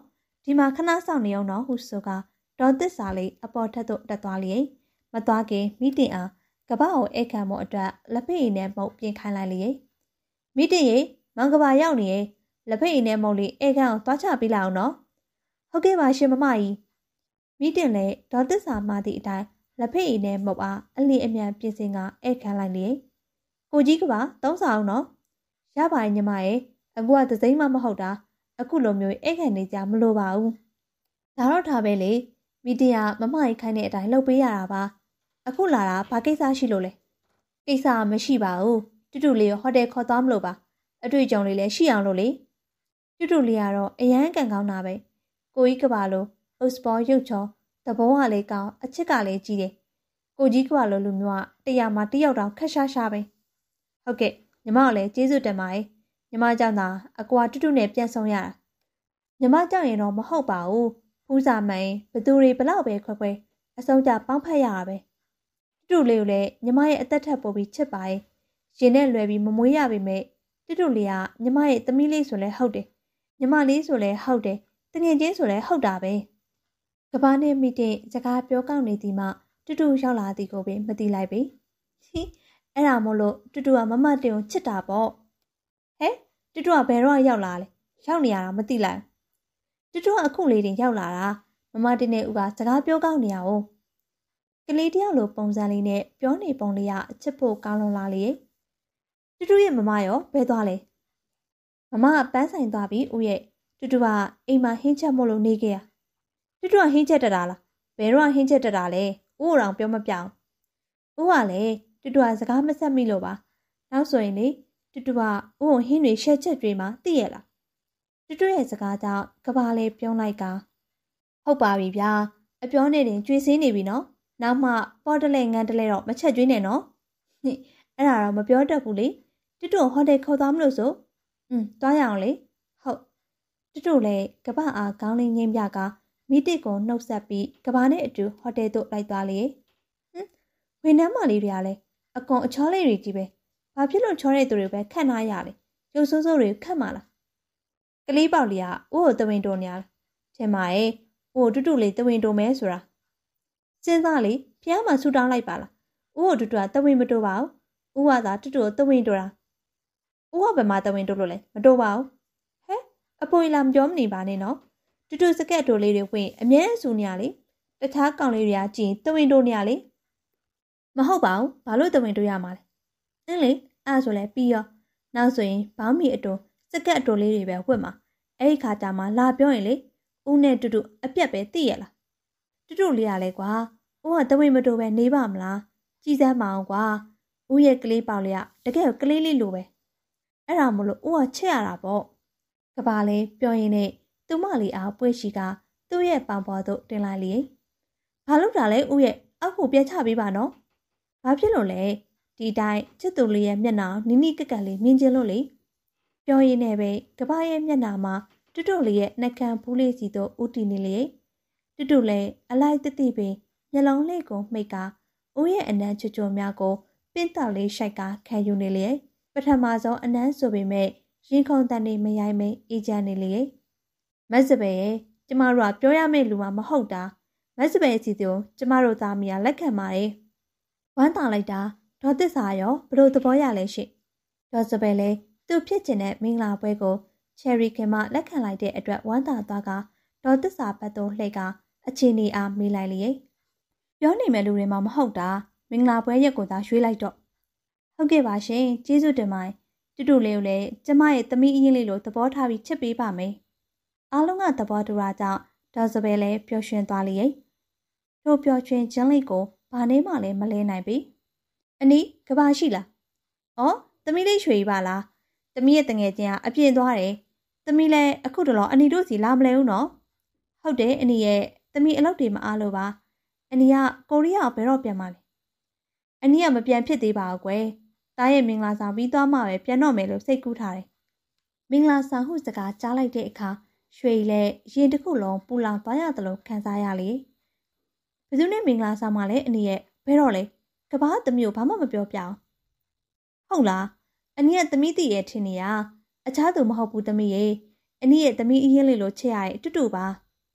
ဒီမှာခဏဆောင်နေအောင်တော့ဟုဆိုကဒေါ်သစ္စာလေးအပေါ်ထက်သို့တက်သွားလျက်မသွားခင်မိတင်အားကပကိုအိတ်ခံဖို့အတွက်လက်ဖက်ရည်နဲ့မုတ်ပြင်ခိုင်းလိုက်လျက်မိတင်ရေမောင်ကပါရောက်နေရဲ့လက်ဖက်ရည်နဲ့မုတ်လေးအိတ်ခံအောင်သွားချပေးလိုက်အောင်နော်ဟုတ်ကဲ့ပါရှင်မမကြီးမိတင်လည်းဒေါ်သစ္စာမသည့်အတိုင်းလက်ဖက်ရည်နဲ့မုတ်အားအလီအမြန်ပြင်ဆင်ကအိတ်ခံလိုက်လျက်ကိုကြီးကပါသုံးစားအောင်နော်ရပါရဲ့ညီမရဲ့အခုကသစိမ့်မမဟုတ်တာအခုလိုမျိုးအိတ်ခံနေကြမလို့ပါဘူးဒါတော့ထားပဲလေမိတင်ကမမကြီးခိုင်းတဲ့အတိုင်းလုပ်ပေးရတာပါအခုလာတာဘာကိစ္စရှိလို့လဲကိစ္စမရှိပါဘူးတူတူလေးဟိုတယ်ခေါ်သွားမလို့ပါအတွေ့အကြုံလေးလည်းရှိအောင်လို့လေတူတူလေးကတော့အရန်ကန်ကောင်းတာပဲကိုကြီးကပါလို့အုပ်စပေါ်ရုပ်ချောသဘောကလေးကောင်းအချစ်ကလေးကြီးတယ်ကိုကြီးကပါလို့လူမျိုးကတရားမှတယောက်တောင်ခက်ရှားရှားပဲဟုတ်ကဲ့ညီမကလည်းကျေးဇူးတင်ပါတယ်ညီမကြောင့်သာအကွာတူတူနဲ့ပြန်ဆောင်ရတာညီမကြောင့်ရင်တော့မဟုတ်ပါဘူးဖူးစာမှန်ဘသူတွေဘလောက်ပဲခွဲခွဲအဆုံးကြပေါင်းဖက်ရတာပဲတူတူလေးကိုလည်းညီမရဲ့အသက်ထက်ပိုပြီးချစ်ပါရဲ့ရင်နဲ့လွယ်ပြီးမမွေးရပေမဲ့တူတူလေးကညီမရဲ့သမီးလေးဆိုလဲဟုတ်တယ်ညီမလေးဆိုလဲဟုတ်တယ်တငယ်ချင်းဆိုလဲဟုတ်တာပဲကဘာနဲ့မိတဲ့စကားပြောကောက်နေသည်မှတူတူရောက်လာသည်ကိုပဲမသိလိုက်ပြီဟိအဲ့ဒါမို့လို့တူတူကမမတင်ကိုချစ်တာပေါ့ဟဲ့တူတူကဘယ်တော့ရောက်လာလဲရောက်နေရတာမသိလိုက်တူတူကအခုလေးတင်ရောက်လာတာမမတင်နဲ့ဦးကစကားပြောကောက်နေရအောင်ကလေးတယောက်လိုပုံစံလေးနဲ့ပြောနေပုံလေးကအချစ်ဖို့ကောင်းလွန်လာလေတူတူရဲ့မမရောဘဲသွားလဲမမကပန်းဆိုင်သွားပြီးဦးရဲ့တူတူကအိမ်မှာဟင်းချက်မို့လို့နေခဲ့ရတူတူကဟင်းချက်တက်တာလားဘယ်တော့ဟင်းချက်တက်တာလဲဦးအောင်ပြောမပြောင်းဦးကလည်းတူတူကစကားမဆက်မိလို့ပါနောက်ဆိုရင်လေတူတူကဦးကိုဟင်းတွေရှက်ချက်တွေမှသိရလားတူတူရဲ့စကားကြောင့်ကဘာလေးပြုံးလိုက်ကဟုတ်ပါပြီဗျာအပြောနဲ့တင်ကြွေးစင်းနေပြီနော်နောက်မှပေါ်တလဲငန်းတလဲတော့မချက်ကျွေးနဲ့နော်ဟိအဲ့ဒါတော့မပြောတတ်ဘူးလေတူတူဟိုတယ်ခေါ်သွားမလို့ဆိုอืมသွားရအောင်လေဟုတ်တူတူလည်းကပအားခေါင်းလေးငိမ့်ပြကမိတစ်ကိုနှုတ်ဆက်ပြီးကဘာနဲ့အတူဟိုတယ်သို့လိုက်သွားလေဟင်ဝင်းနှမ်းမလေးတွေကလည်းအကွန်အချောလေးတွေကြီးပဲဘာဖြစ်လို့ချောတဲ့သူတွေပဲခန့်ထားရလဲရုပ်ဆိုးဆိုးတွေခန့်မှာလားကလေးပေါက်လေးကအိုးကိုတဝင်းတိုးနေရလားထင်ပါရဲ့အိုးတူတူလေးတဝင်းတိုးမဲဆိုတာစဉ်းစားလေဖျားမှဆူတောင်းလိုက်ပါလားအိုးကိုတူတူကတဝင်းမတိုးပါဘူးဦးကသာတူတူကိုတဝင်းတိုးတာဦးကဘယ်မှာတဝင်းတိုးလို့လဲမတိုးပါဘူးဟဲ့အဖိုးကြီးလာမပြောမနေပါနဲ့နော်တူတူစကက်တိုးလေးတွေဝင်အမြဲဆူနေရလေတခြားကောင်လေးတွေကကြည်တဝင်းတိုးနေရလေမဟုတ်ပါဘူးဘာလို့တဝင်းတိုးရမှာလဲအင်းလေအဲ့ဆိုလဲပြီးရောနောက်ဆိုရင်ဘောင်းမီအတူစကက်အတူလေးတွေပဲဝတ်မှာအဲ့ဒီခါကျမှလာပြောရင်လေဦးနဲ့တူတူအပြက်ပဲသိရလားတူတူလေးရလဲကွာဦးကတဝင်းမတိုးပဲနေပါမလားကြည်စမ်းမအောင်ကွာဦးရဲ့ကလေးပေါက်လေးကတကယ်ကလေးလေးလိုပဲအဲ့ဒါမို့လို့ဦးကချက်ရတာပေါ့ကဘာလေးပြောရင်နဲ့သူမလေးအားပွေ့ရှိကသူ့ရဲ့ပေါင်ပေါ်သို့တင်လိုက်လေဘာလို့တာလဲဦးရဲ့အောက်ကိုပြတ်ချပေးပါနော်ဘာဖြစ်လို့လဲဒီတိုင်းချစ်သူလေးရဲ့မျက်နှာနိနိကက်ကက်လေးမြင်ချင်းလို့လေပြောရင်းနဲ့ပဲကဘာရဲ့မျက်နှာမှာတူတူလေးရဲ့နှကန်းဘူးလေးစီသို့ဦးတည်နေလေတူတူလည်းအလိုက်တတိပင်မျက်လုံးလေးကိုမှိတ်ကဦးရဲ့အနမ်းချွတ်ချွတ်များကိုပင့်တောက်လေးရှိုက်ကခံယူနေလေပထမဆုံးအနမ်းဆိုပေမဲ့ရင်ခုန်တန်နေမရိုင်းမအေးချမ်းနေလေမက်စပယ်ရဲ့ကျမတို့ကပြောရမယ့်လူမှမဟုတ်တာမက်စပယ်စီတို့ကျမတို့သားမယားလက်ခံပါတယ်ဝမ်းသာလိုက်တာဒေါ်သစ္စာရောဘလို့သဘောရလဲရှိဒေါ်စပယ်လည်းသူ့ဖြစ်ချင်တဲ့မင်္ဂလာပွဲကိုချယ်ရီခင်မှလက်ခံလိုက်တဲ့အတွက်ဝမ်းသာသွားကဒေါ်သစ္စာဘက်သို့လှည့်ကအချင်းနေအားမေးလိုက်လေပြောနေမဲ့လူတွေမှမဟုတ်တာမင်္ဂလာပွဲရက်ကိုသာရွှေ့လိုက်တော့ဟုတ်ကဲ့ပါရှင်ကျေးဇူးတင်ပါတယ်တူတူလေးကိုလည်းကျမရဲ့သမီးအရင်လေးလိုသဘောထားပြီးချစ်ပေးပါမယ်အားလုံးကသဘောတူတာကြောင့်ဒေါ်စပယ်လည်းပျော်ရွှင်သွားလေတို့ပျော်ရွှင်ခြင်းလေးကိုဘာနေမှလည်းမလဲနိုင်ပြီအနီးကဘာရှိလားဩသမီးလေးရွှေပါလားသမီးရဲ့တငယ်ချင်းကအပြင်းသွားတယ်သမီးလည်းအခုတလောအနီတို့စီလာမလဲဘူးနော်ဟုတ်တယ်အနီရဲ့သမီးအလုပ်တွေမအားလို့ပါအနီကကိုရီးယားဘယ်တော့ပြန်มาလဲအနီကမပြန်ဖြစ်သေးပါဘူးကွယ်တားရဲ့မင်္ဂလာဆောင်ပြီးသွားမှပဲပြန်တော့မယ်လို့စိတ်ကူးထားတယ်မင်္ဂလာဆောင်ဟုစကားကြားလိုက်တဲ့အခါရွှေလည်းရင်တစ်ခုလုံးပူလောင်သွားရတယ်လို့ခံစားရလေဘယ်သူနဲ့မင်္ဂလာဆောင်မှလဲအနီရဲ့ဘယ်တော့လဲကဘာသမီးကိုဘာမှမပြောပြအောင်ဟုတ်လားအနီရဲ့သမီးတည်ရဲ့ထင်နေရအခြားသူမဟုတ်ဘူးသမီးရဲ့အနီရဲ့သမီးအရင်လေးလိုချစ်ရတဲ့အတူတူပါ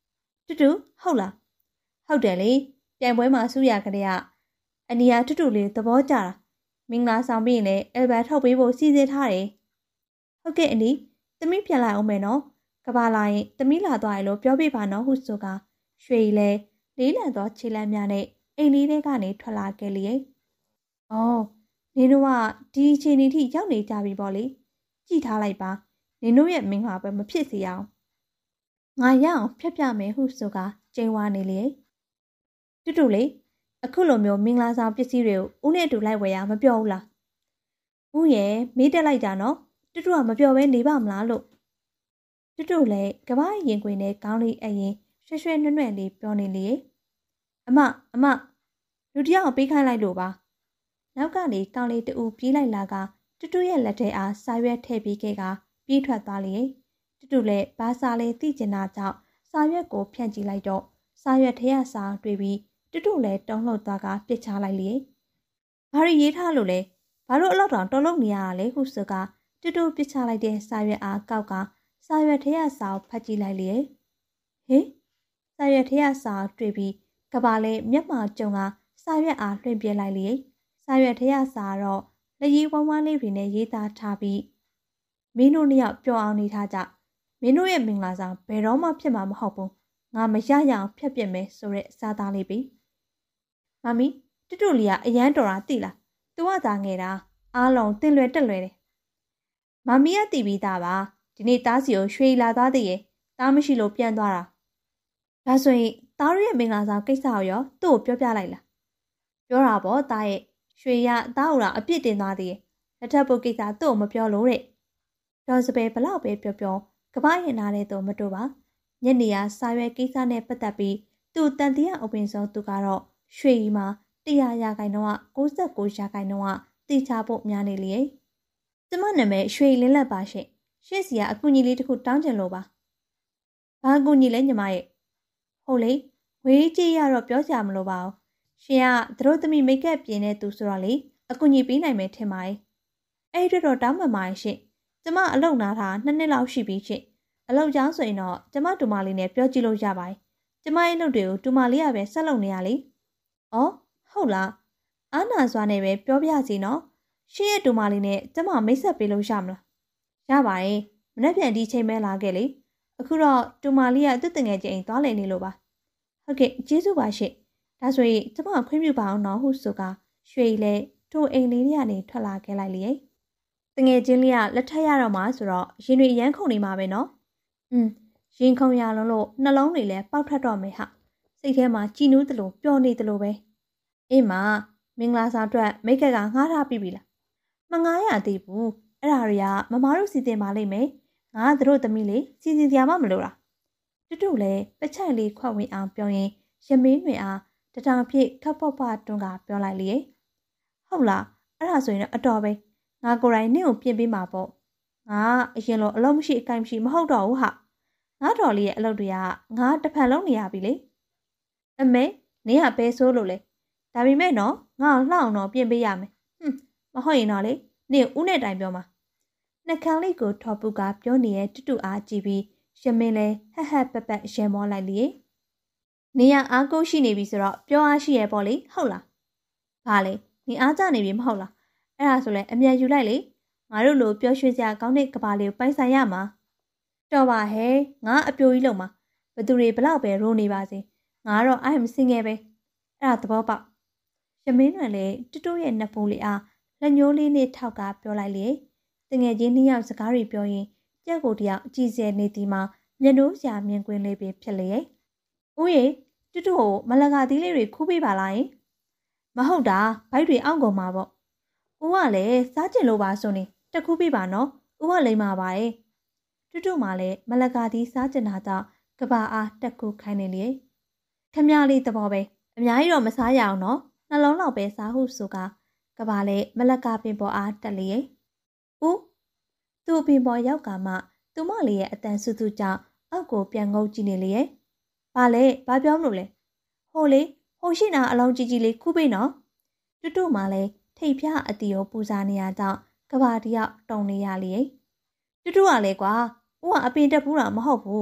တူတူဟုတ်လားဟုတ်တယ်လေပြိုင်ပွဲမှာဆူရကလေးကအနီယာတူတူလေးသဘောကျတာမင်္ဂလာဆောင်ပြီးရင်လည်းအယ်ဘတ်ထုတ်ပေးဖို့စီစဉ်ထားတယ်ဟုတ်ကဲ့အနီသမီးပြန်လာအောင်မယ်နော်ကဘာလာရင်သမီးလာသွားရလို့ပြောပြပါနော်ဟုဆိုကရွှေလဲလေးလံသောခြေလမ်းများနဲ့အိမ်လေးထဲကနေထွက်လာခဲ့လေ။အော်နင်တို့ကဒီအချိန်ထိရောက်နေကြပြီပေါ့လေ။ကြည့်ထားလိုက်ပါနင်တို့ရဲ့မင်္ဂလာပဲမဖြစ်စေအောင်။ငါရအောင်ဖြတ်ပြမယ်ဟုဆိုကကျင်းဝါနေလေ။တူတူလေးအခုလိုမျိုးမင်္ဂလာဆောင်ပစ္စည်းတွေကိုဦးနဲ့အတူလိုက်ဝယ်ရမပြောဘူးလား။ဦးရဲ့မေးတက်လိုက်တာနော်တူတူကမပြောဘဲနေပါမလားလို့တူတူလည်းကဘာရင်ခွင်နဲ့ကောင်းလေးအရင်ရွှဲရွှဲနွဲ့နွဲ့လေးပြောနေလေအမအမလူတယောက်ပေးခိုင်းလိုက်လို့ပါနောက်ကနေကောင်းလေးတူပြေးလိုက်လာကတူတူရဲ့လက်ထဲအားစာရွက်ထည့်ပြီးခဲ့ကပြေးထွက်သွားလေတူတူလည်းဘာစာလေးသိကျင်တာကြောင့်စာရွက်ကိုဖြန့်ကြည့်လိုက်တော့စာရွက်ထဲကစာတွေ့ပြီးတူတူလည်းတုံးလှုပ်သွားကပြစ်ချလိုက်လေဘာရီရေးထားလို့လဲဘာလို့အလောက်တောင်တုံးလှုပ်နေရတာလဲဟုဆိုကတူတူပြစ်ချလိုက်တဲ့စာရွက်အားကောက်ကစာရွက်ထဲကစာကိုဖတ်ကြည့်လိုက်လေဟေးစာရွက်ထဲကစာတွေ့ပြီးကဘာလေးမျက်မှောင်ကြုံကစာရွက်အားလွှင့်ပြလိုက်လေစာရွက်ထဲကစာတော့လက်ရည်ဝမ်းဝမ်းလေးတွေနဲ့ရေးသားထားပြီးမင်းတို့နှစ်ယောက်ပျော်အောင်နေထားကြမင်းတို့ရဲ့မင်္ဂလာဆောင်ဘယ်တော့မှဖြစ်မှာမဟုတ်ဘူးငါမရရအောင်ဖြတ်ပြစ်မယ်ဆိုတဲ့စာသားလေးပြီးမမီတူတူလေးကအရန်တော်တာသိလားသူကသာငယ်တာအားလုံးတင်လွယ်တက်လွယ်တယ်မမီကတည်ပြီးသားပါဒီနေ့သားစီကိုရွှေလာသွားသေးရဲ့သားမရှိလို့ပြန်သွားတာဒါဆိုရင်သားရရဲ့မင်္ဂလာဆောင်ကိစ္စကိုရောသူ့ကိုပြောပြလိုက်လားပြောတာပေါ့သားရဲ့ရွှေရသားဟိုတော့အပြစ်တင်သွားသေးရဲ့လက်ထပ်ဖို့ကိစ္စသူ့ကိုမပြောလို့တဲ့ဒေါ်စပယ်ဘလောက်ပဲပြောပြောကပရင်နာတဲ့သူမတို့ပါညနေရစာရွက်ကိစ္စနဲ့ပတ်သက်ပြီးသူ့တန်တရားအပင်ဆုံးသူကတော့ရွှေရီမှာတရားရာခိုင်နှုန်းကကိုးဆက်ကိုရာခိုင်နှုန်းကတိချဖို့များနေလေကျမနာမည်ရွှေလင်းလက်ပါရှင့်ရှင့်စီကအကူကြီးလေးတစ်ခုတောင်းချင်လို့ပါဘာအကူကြီးလဲညီမရဲ့ဟုတ်လေဝေးကြီးရတော့ပြောကြမလို့ပါဘူးရှင်ကသူတို့သမီးမိတ်ကပ်ပြင်းတဲ့သူဆိုတော့လေအကူကြီးပေးနိုင်မယ်ထင်ပါရဲ့အဲ့ဒီတော့တောင်းပန်ပါရဲ့ရှင့်ကျမအလုပ်နာထားနှစ်နှစ်လောက်ရှိပြီရှင့်အလုပ်ကြောင်းဆိုရင်တော့ကျမတူမလေးနဲ့ပြောကြည့်လို့ရပါတယ်ကျမရဲ့လုပ်တွေကိုတူမလေးကပဲဆက်လုပ်နေရလေဩဟုတ်လားအာနာစွာနဲ့ပဲပြောပြစီနော်ရှင့်ရဲ့တူမလေးနဲ့ကျမမိတ်ဆက်ပေးလို့ရမလားရပါတယ်မနေ့ပြန်ဒီချိန်မဲလာခဲ့လေအခုတော့တူမလေးကသူ့တငယ်ချင်းအိမ်သွားလည်နေလို့ပါဟုတ်ကဲ့ကျေးဇူးပါရှင့်ဒါဆိုရင်ကျမခွင့်ပြုပါအောင်နော်ဟုဆိုကရွှေလဲထိုအိမ်လေးတွေကနေထွက်လာခဲ့လိုက်လေတငယ်ချင်းလေးကလက်ထက်ရတော့မှဆိုတော့ရင်တွေရမ်းခုန်နေမှာပဲနော်อืมရင်ခုန်ရလုံးလို့နှလုံးတွေလည်းပေါက်ထွက်တော့မယ်ဟာစိတ်ထဲမှာကြည်နူးသလိုပျော်နေသလိုပဲအေးမမင်္ဂလာဆောင်အတွက်မိတ်ကက်ကငှားထားပြီပြီလားမငှားရသေးဘူးအဲ့ဒါတွေကမမတို့စီတင်ပါလိမ့်မယ်ငါတို့သမီးလေးစီစဉ်ကြမှမလို့လားတူတူလည်းပချိုင်လေးခွက်ဝင်အောင်ပြောရင်ရမင်းတွေအားတထောင်ပြည့်ခပ်ပေါက်ပါတွန်းကပြောလိုက်လေဟုတ်လားအဲ့ဒါဆိုရင်တော့အတော်ပဲငါကိုယ်တိုင်နင့်ကိုပြင်ပေးမှာပေါ့ငါအရင်လိုအလုပ်မရှိအကိုင်မရှိမဟုတ်တော့ဘူးဟာငါတော်လေးရဲ့အလုပ်တွေကငါတစ်ဖက်လုံးနေရပြီလေအမေနင်ကဘဲဆိုးလို့လေဒါပေမဲ့နော်ငါ့ကိုလှအောင်တော့ပြင်ပေးရမယ်ဟွန်းမဟုတ်ရင်တော့လေနင်ဦးနဲ့တိုင်ပြောမှာနှကန်းလေးကိုထော်ပူကပြောနေတဲ့တူတူအားကြည့်ပြီးရမင်းလဲဟက်ဟက်ပက်ပက်ရဲမောလိုက်လေနေရအားကိုရှိနေပြီဆိုတော့ပြောအားရှိရဲ့ပေါ့လေဟုတ်လားဘာလဲနေအားကြနေပြီမဟုတ်လားအဲ့ဒါဆိုလဲအမြန်ယူလိုက်လေငါတို့လိုပျော်ရွှင်စရာကောင်းတဲ့ကဘာလေးကိုပိုင်ဆိုင်ရမှာတော်ပါဟဲ့ငါအပြိုကြီးလုံးမှာဘသူတွေဘလောက်ပဲရိုးနေပါစေငါတော့အိုင်မစင်ငယ်ပဲအဲ့ဒါသဘောပေါက်ရမင်းတွေလည်းတူတူရဲ့နှစ်ဖူးလေးအားလက်ညှိုးလေးနဲ့ထောက်ကပြောလိုက်လေတငယ်ချင်းနှစ်ယောက်စကားတွေပြောရင်ကြက်ကိုတယောက်အကြည့်စဲနေသည်မှာမျက်နှိုးစရာမြင်ကွင်းလေးပဲဖြစ်လေဦးရေတူတူကိုမလကာသီးလေးတွေခူးပေးပါလားယင်မဟုတ်တာဘိုက်တွေအောင့်ကုန်မှာပေါ့ဦးကလည်းစားကျင်လို့ပါဆိုနေတခူးပေးပါနော်ဦးကလိမ့်ပါပါရဲ့တူတူမှလည်းမလကာသီးစားကျင်တာကြောင့်ကဘာအားတက်ကူခိုင်းနေလေခမလေးသဘောပဲအများကြီးတော့မစားရအောင်နော်နှလုံးလောက်ပဲစားဟုဆိုကကဘာလည်းမလကာပင်ပေါ်အားတက်လေဦးသူ့ပင်ပေါ်ရောက်ကမှသူမလေးရဲ့အတန်ဆူဆူကြောင့်အောက်ကိုပြန်ငုံကြည့်နေလေရဲ့ဘာလဲဘာပြောမလို့လဲဟိုလေဟိုရှိနာအလုံးကြီးကြီးလေးခူးပေးနော်တူတူမှလည်းထိတ်ဖျားအတီကိုပူစားနေရကြောင့်ကဘာတယောက်တုံနေရလေတူတူကလည်းကွာဦးကအပင်တက်ဘူးတာမဟုတ်ဘူး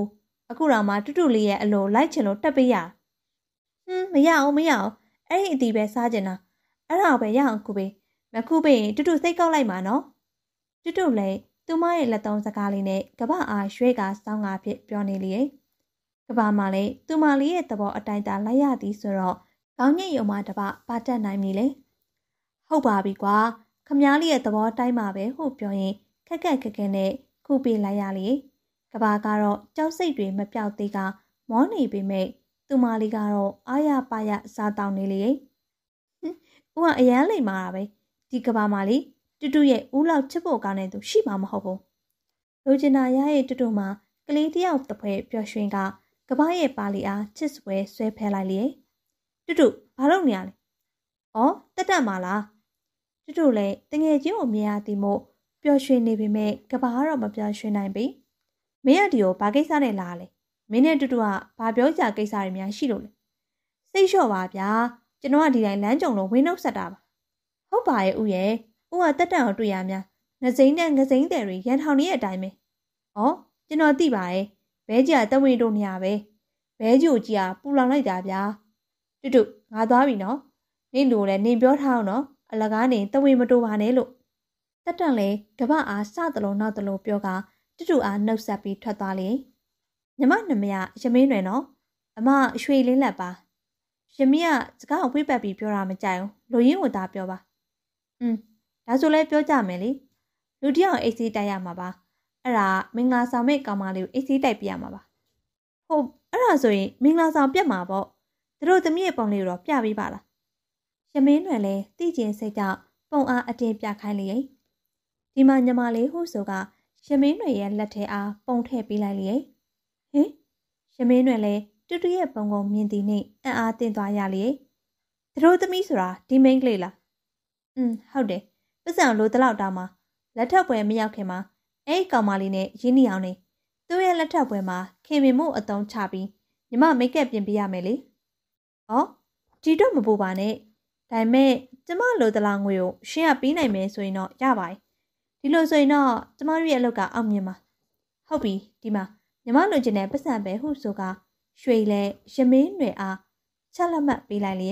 အခုတော့မှတူတူလေးရဲ့အလိုလိုက်ချင်လို့တက်ပေးရဟင်းမရအောင်မရအောင်အဲ့ဒီအတီးပဲစားကျင်တာအဲ့ဒါပဲရအောင်ခုပေးမခုပေးရင်တူတူစိတ်ကောက်လိုက်မှာနော်တူတူလည်းသူမရဲ့လက်သုံးစကားလေးနဲ့ကပအားရွှေကစောင်းကားဖြစ်ပြောနေလေကပမှလည်းသူမလေးရဲ့သဘောအတိုင်းသာလိုက်ရသည်ဆိုတော့ကောင်းညင်ရုံမှတပပါတက်နိုင်ပြီလေဟုတ်ပါပြီကွာခမားလေးရဲ့သဘောတိုင်းမှာပဲဟုတ်ပြောရင်ခက်ခက်ခက်ခက်နဲ့ခုပေးလိုက်ရလေကဘာကတော့ကြောက်စိတ်တွေမပြောက်သေးကမောနေပေမဲ့သူမလေးကတော့အားရပါရစားတောင်းနေလေဦးကအရန်လိမ်မာတာပဲဒီကဘာမလေးတူတူရဲ့ဦးလောက်ချစ်ဖို့ကောင်းတဲ့သူရှိမှာမဟုတ်ဘူးလိုချင်တာရရဲ့တူတူမှာကလေးတယောက်တစ်ဖွဲပျော်ရွှင်ကကဘာရဲ့ပါလီအားချစ်စွဲဆွဲဖဲလိုက်လေတူတူဘာလုပ်နေရလဲဩတက်တက်မှာလားတူတူလည်းတငယ်ချင်းကိုမြင်ရသည်မို့ပျော်ရွှင်နေပေမဲ့ကဘာကတော့မပျော်ရွှင်နိုင်ပြီမင်းရဒီကိုဘာကိစ္စနဲ့လာလဲမင်းနဲ့တူတူကဘာပြောကြကိစ္စတွေများရှိလို့လဲစိတ်လျှော့ပါဗျာကျွန်တော်ကဒီတိုင်းလမ်းကြုံလို့ဝင်းနှုတ်ဆက်တာပါဟုတ်ပါရဲ့ဦးရဲ့ဦးကတက်တက်အောင်တွေ့ရများငစိမ့်နဲ့ငစိမ့်တယ်တွေရန်ထောင်နေတဲ့အတိုင်းပဲဩကျွန်တော်သိပါရဲ့ဘဲကြီးကတဝင်းတို့နေရပဲဘဲကြီးကိုကြီးကပူလောင်လိုက်တာဗျာတူတူငါသွားပြီနော်နင့်တို့လည်းနင်ပြောထားအောင်နော်အလကားနေတဝင်းမတိုးပါနဲ့လို့တက်တက်လည်းကပအားစသလုံးနောက်သလုံးပြောကတူတူအားနှုတ်ဆက်ပြီးထွက်သွားလေညီမနှမရရမင်းတွေနော်အမရွှေလင်းလက်ပါရမင်းကစကားဝိပတ်ပြီးပြောတာမကြိုက်ဘူးလူရင်းဝင်သားပြောပါอืมဒါဆိုလဲပြောကြမယ်လေလူတယောက်အိတ်စီးတိုက်ရမှာပါအဲ့ဒါမင်္ဂလာဆောင်မဲ့ကောင်မလေးကိုအိတ်စီးတိုက်ပြရမှာပါဟုတ်အဲ့ဒါဆိုရင်မင်္ဂလာဆောင်ပြတ်မှာပေါ့သူတို့သမီးရဲ့ပုံလေးကိုတော့ပြပေးပါလားရမင်းတွေလည်းသိကျင်စိတ်ကြောင့်ပုံအားအတင်းပြခိုင်းလေဒီမှာညီမလေးဟုဆိုကရမင်းတွေရဲ့လက်ထဲအားပုံထည့်ပေးလိုက်လေဟင်ရမင်းတွေလည်းတူတူရဲ့ပုံကိုမြင်သည်နှင့်အံ့အားသင့်သွားရလေသူတို့သမီးဆိုတာဒီမိန်းကလေးလားอืมဟုတ်တယ်ပတ်စံလိုတလောက်တောင်းမှာလက်ထပ်ပွဲမရောက်ခင်မှာအဲ့ဒီကောင်မလေးနဲ့ရင်းနှီးအောင်နေသူ့ရဲ့လက်ထပ်ပွဲမှာခင်မင်မှုအတုံးချပြီးညီမမိတ်ကပ်ပြင်ပေးရမယ်လေဩဒီတော့မပူပါနဲ့ဒါပေမဲ့ကျမလိုတလောက်ငွေကိုရှင်းရပေးနိုင်မယ်ဆိုရင်တော့ရပါတယ်ဒီလိုဆိုရင်တော့ကျမတို့ရဲ့အလုပ်ကအောင်မြင်ပါဟုတ်ပြီဒီမှာညီမလိုချင်တဲ့ပတ်စံပဲဟုဆိုကရွှေလဲရမင်းတွေအားချက်လက်မှတ်ပေးလိုက်လေ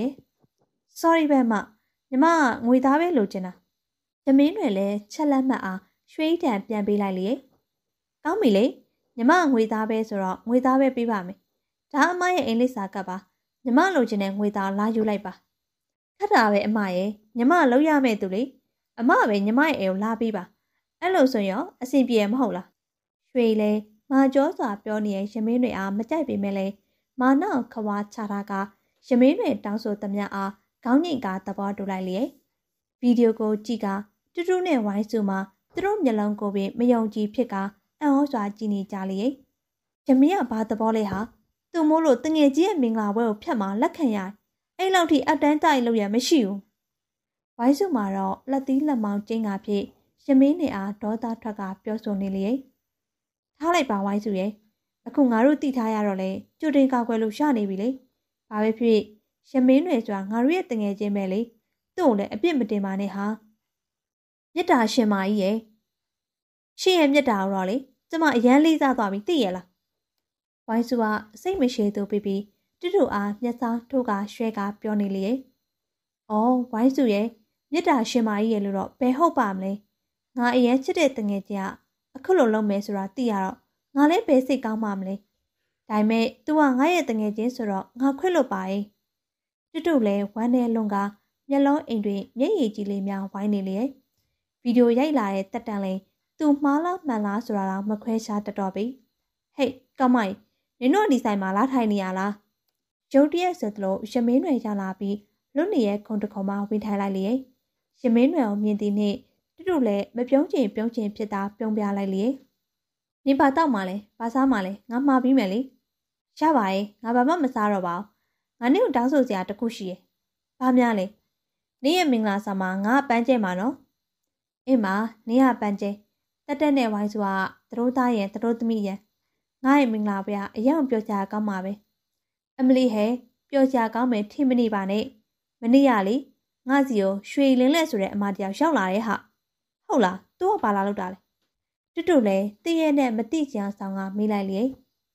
sorry ပဲမညီမငွေသားပဲလိုချင်တာရမင်းတွေလည်းချက်လက်မှတ်အားရွှေတံပြန်ပေးလိုက်လေကောင်းပြီလေညီမငွေသားပဲဆိုတော့ငွေသားပဲပေးပါမယ်ဒါအမရဲ့အင်္ဂလိပ်စာကပ်ပါညီမလိုချင်တဲ့ငွေသားလာယူလိုက်ပါခက်တာပဲအမရဲ့ညီမလောက်ရမဲ့သူလေအမပဲညီမရဲ့အိမ်ကိုလာပေးပါအဲ့လိုဆိုရင်အဆင်ပြေမဟုတ်လားရွှေလဲမာကျောစွာပြောနေတဲ့ရမင်းတွေအားမကြိုက်ပေမဲ့လည်းမာနောက်ခွာချတာကရမင်းတွေတောင်းဆိုသမျှအားခေါင်းညိတ်ကသဘောတူလိုက်လေဗီဒီယိုကိုကြည့်ကတူတူနဲ့ဝိုင်းစုမှာသူတို့မျက်လုံးကိုပင်မယုံကြည်ဖြစ်ကအံ့ဩစွာကြည့်နေကြလေရမင်းကဘာသဘောလဲဟာသူမို့လို့တငယ်ကြီးရဲ့မင်္ဂလာပွဲကိုဖျက်မှာလက်ခံရအဲ့လောက်ထိအတန်းတိုက်လို့ရမရှိဘူးဝိုင်းစုမှာတော့လက်သီးလက်မောင်းကျင်းကဖြစ်ရမင်းနဲ့အားဒေါသထွက်ကပြောဆိုနေလေထားလိုက်ပါဝိုင်းစုရဲ့အခုငါတို့တိထားရတော့လေကြိုတင်ကောက်ွယ်လို့ရနေပြီလေဘာပဲဖြစ်ရမင်းတွေဆိုတာငါတို့ရဲ့တငယ်ချင်းပဲလေသူ့ကိုလည်းအပြစ်မတင်ပါနဲ့ဟာမြတ်တာရှင်မကြီးရဲ့ရှင်ရဲ့မြတ်တာတော့လေကျမအရန်လေးစားသွားပြီသိရလားဝိုင်းစုကစိတ်မရှိသူပြီးပြီးတူတူအားမျက်စောင်းထိုးကရွှဲကပြောနေလေအော်ဝိုင်းစုရဲ့မြတ်တာရှင်မကြီးရဲ့လို့တော့ဘယ်ဟုတ်ပါမလဲငါအရန်ချစ်တဲ့တငယ်ချင်းကအခုလိုလုပ်မယ်ဆိုတာသိရတော့ငါလည်းဘယ်စိတ်ကောင်းမှမလဲဒါပေမဲ့ तू ကငါရဲ့တငယ်ချင်းဆိုတော့ငါခွင့်လွတ်ပါရဲ့တူတူလည်းဝမ်းနဲ့လွန်ကမျက်လုံးအိမ်တွင်မျက်ရည်ကြီးလေးများဝိုင်းနေလေဗီဒီယိုရိုက်လာတဲ့တက်တန်လေး तू မှားလားမှန်လားဆိုတာတော့မခွဲခြားတတ်တော့ပြီဟေးကောင်းမိုင်နင်တို့ဒီဆိုင်မှာလာထိုင်နေရလားရုတ်တရက်ဆိုသလိုရမင်းတွေရောက်လာပြီးလွတ်နေရဲ့ခုံတခုံမှဝင်ထိုင်လိုက်လေရမင်းတွေကိုမြင်သည်နှင့်တူတူလည်းမပြုံးချင်ပြုံးချင်ဖြစ်တာပြုံးပြလိုက်လေနင်ပါတော့မှလဲပါစားမှလဲငါမှားပြီးမယ်လေရပါရဲ့ငါဘာမှမစားတော့ပါဘူးငါနေ့ကိုတောင်းဆိုစရာတခုရှိရဲ့ဘာများလဲနေ့ရဲ့မင်္ဂလာဆောင်မှာငါပန်းကျဲမှာနော်အင်းမနေ့ကပန်းကျဲတက်တက်နဲ့ဝိုင်းစွာသတို့သားရဲ့သတို့သမီးရဲ့ငါရဲ့မင်္ဂလာပွဲအရင်ပြောကြကောင်းပါပဲအမလီဟဲပြောကြကောင်းမယ်ထင်မနေပါနဲ့မနေ့ကလေငါစီကိုရွှေလင်းလက်ဆိုတဲ့အမတရားရောက်လာတဲ့ဟာဟုတ်လားသူကဘာလာလောက်တာလဲတူတူလဲတည့်ရဲနဲ့မတိကျန်ဆောင်ကမေးလိုက်လေ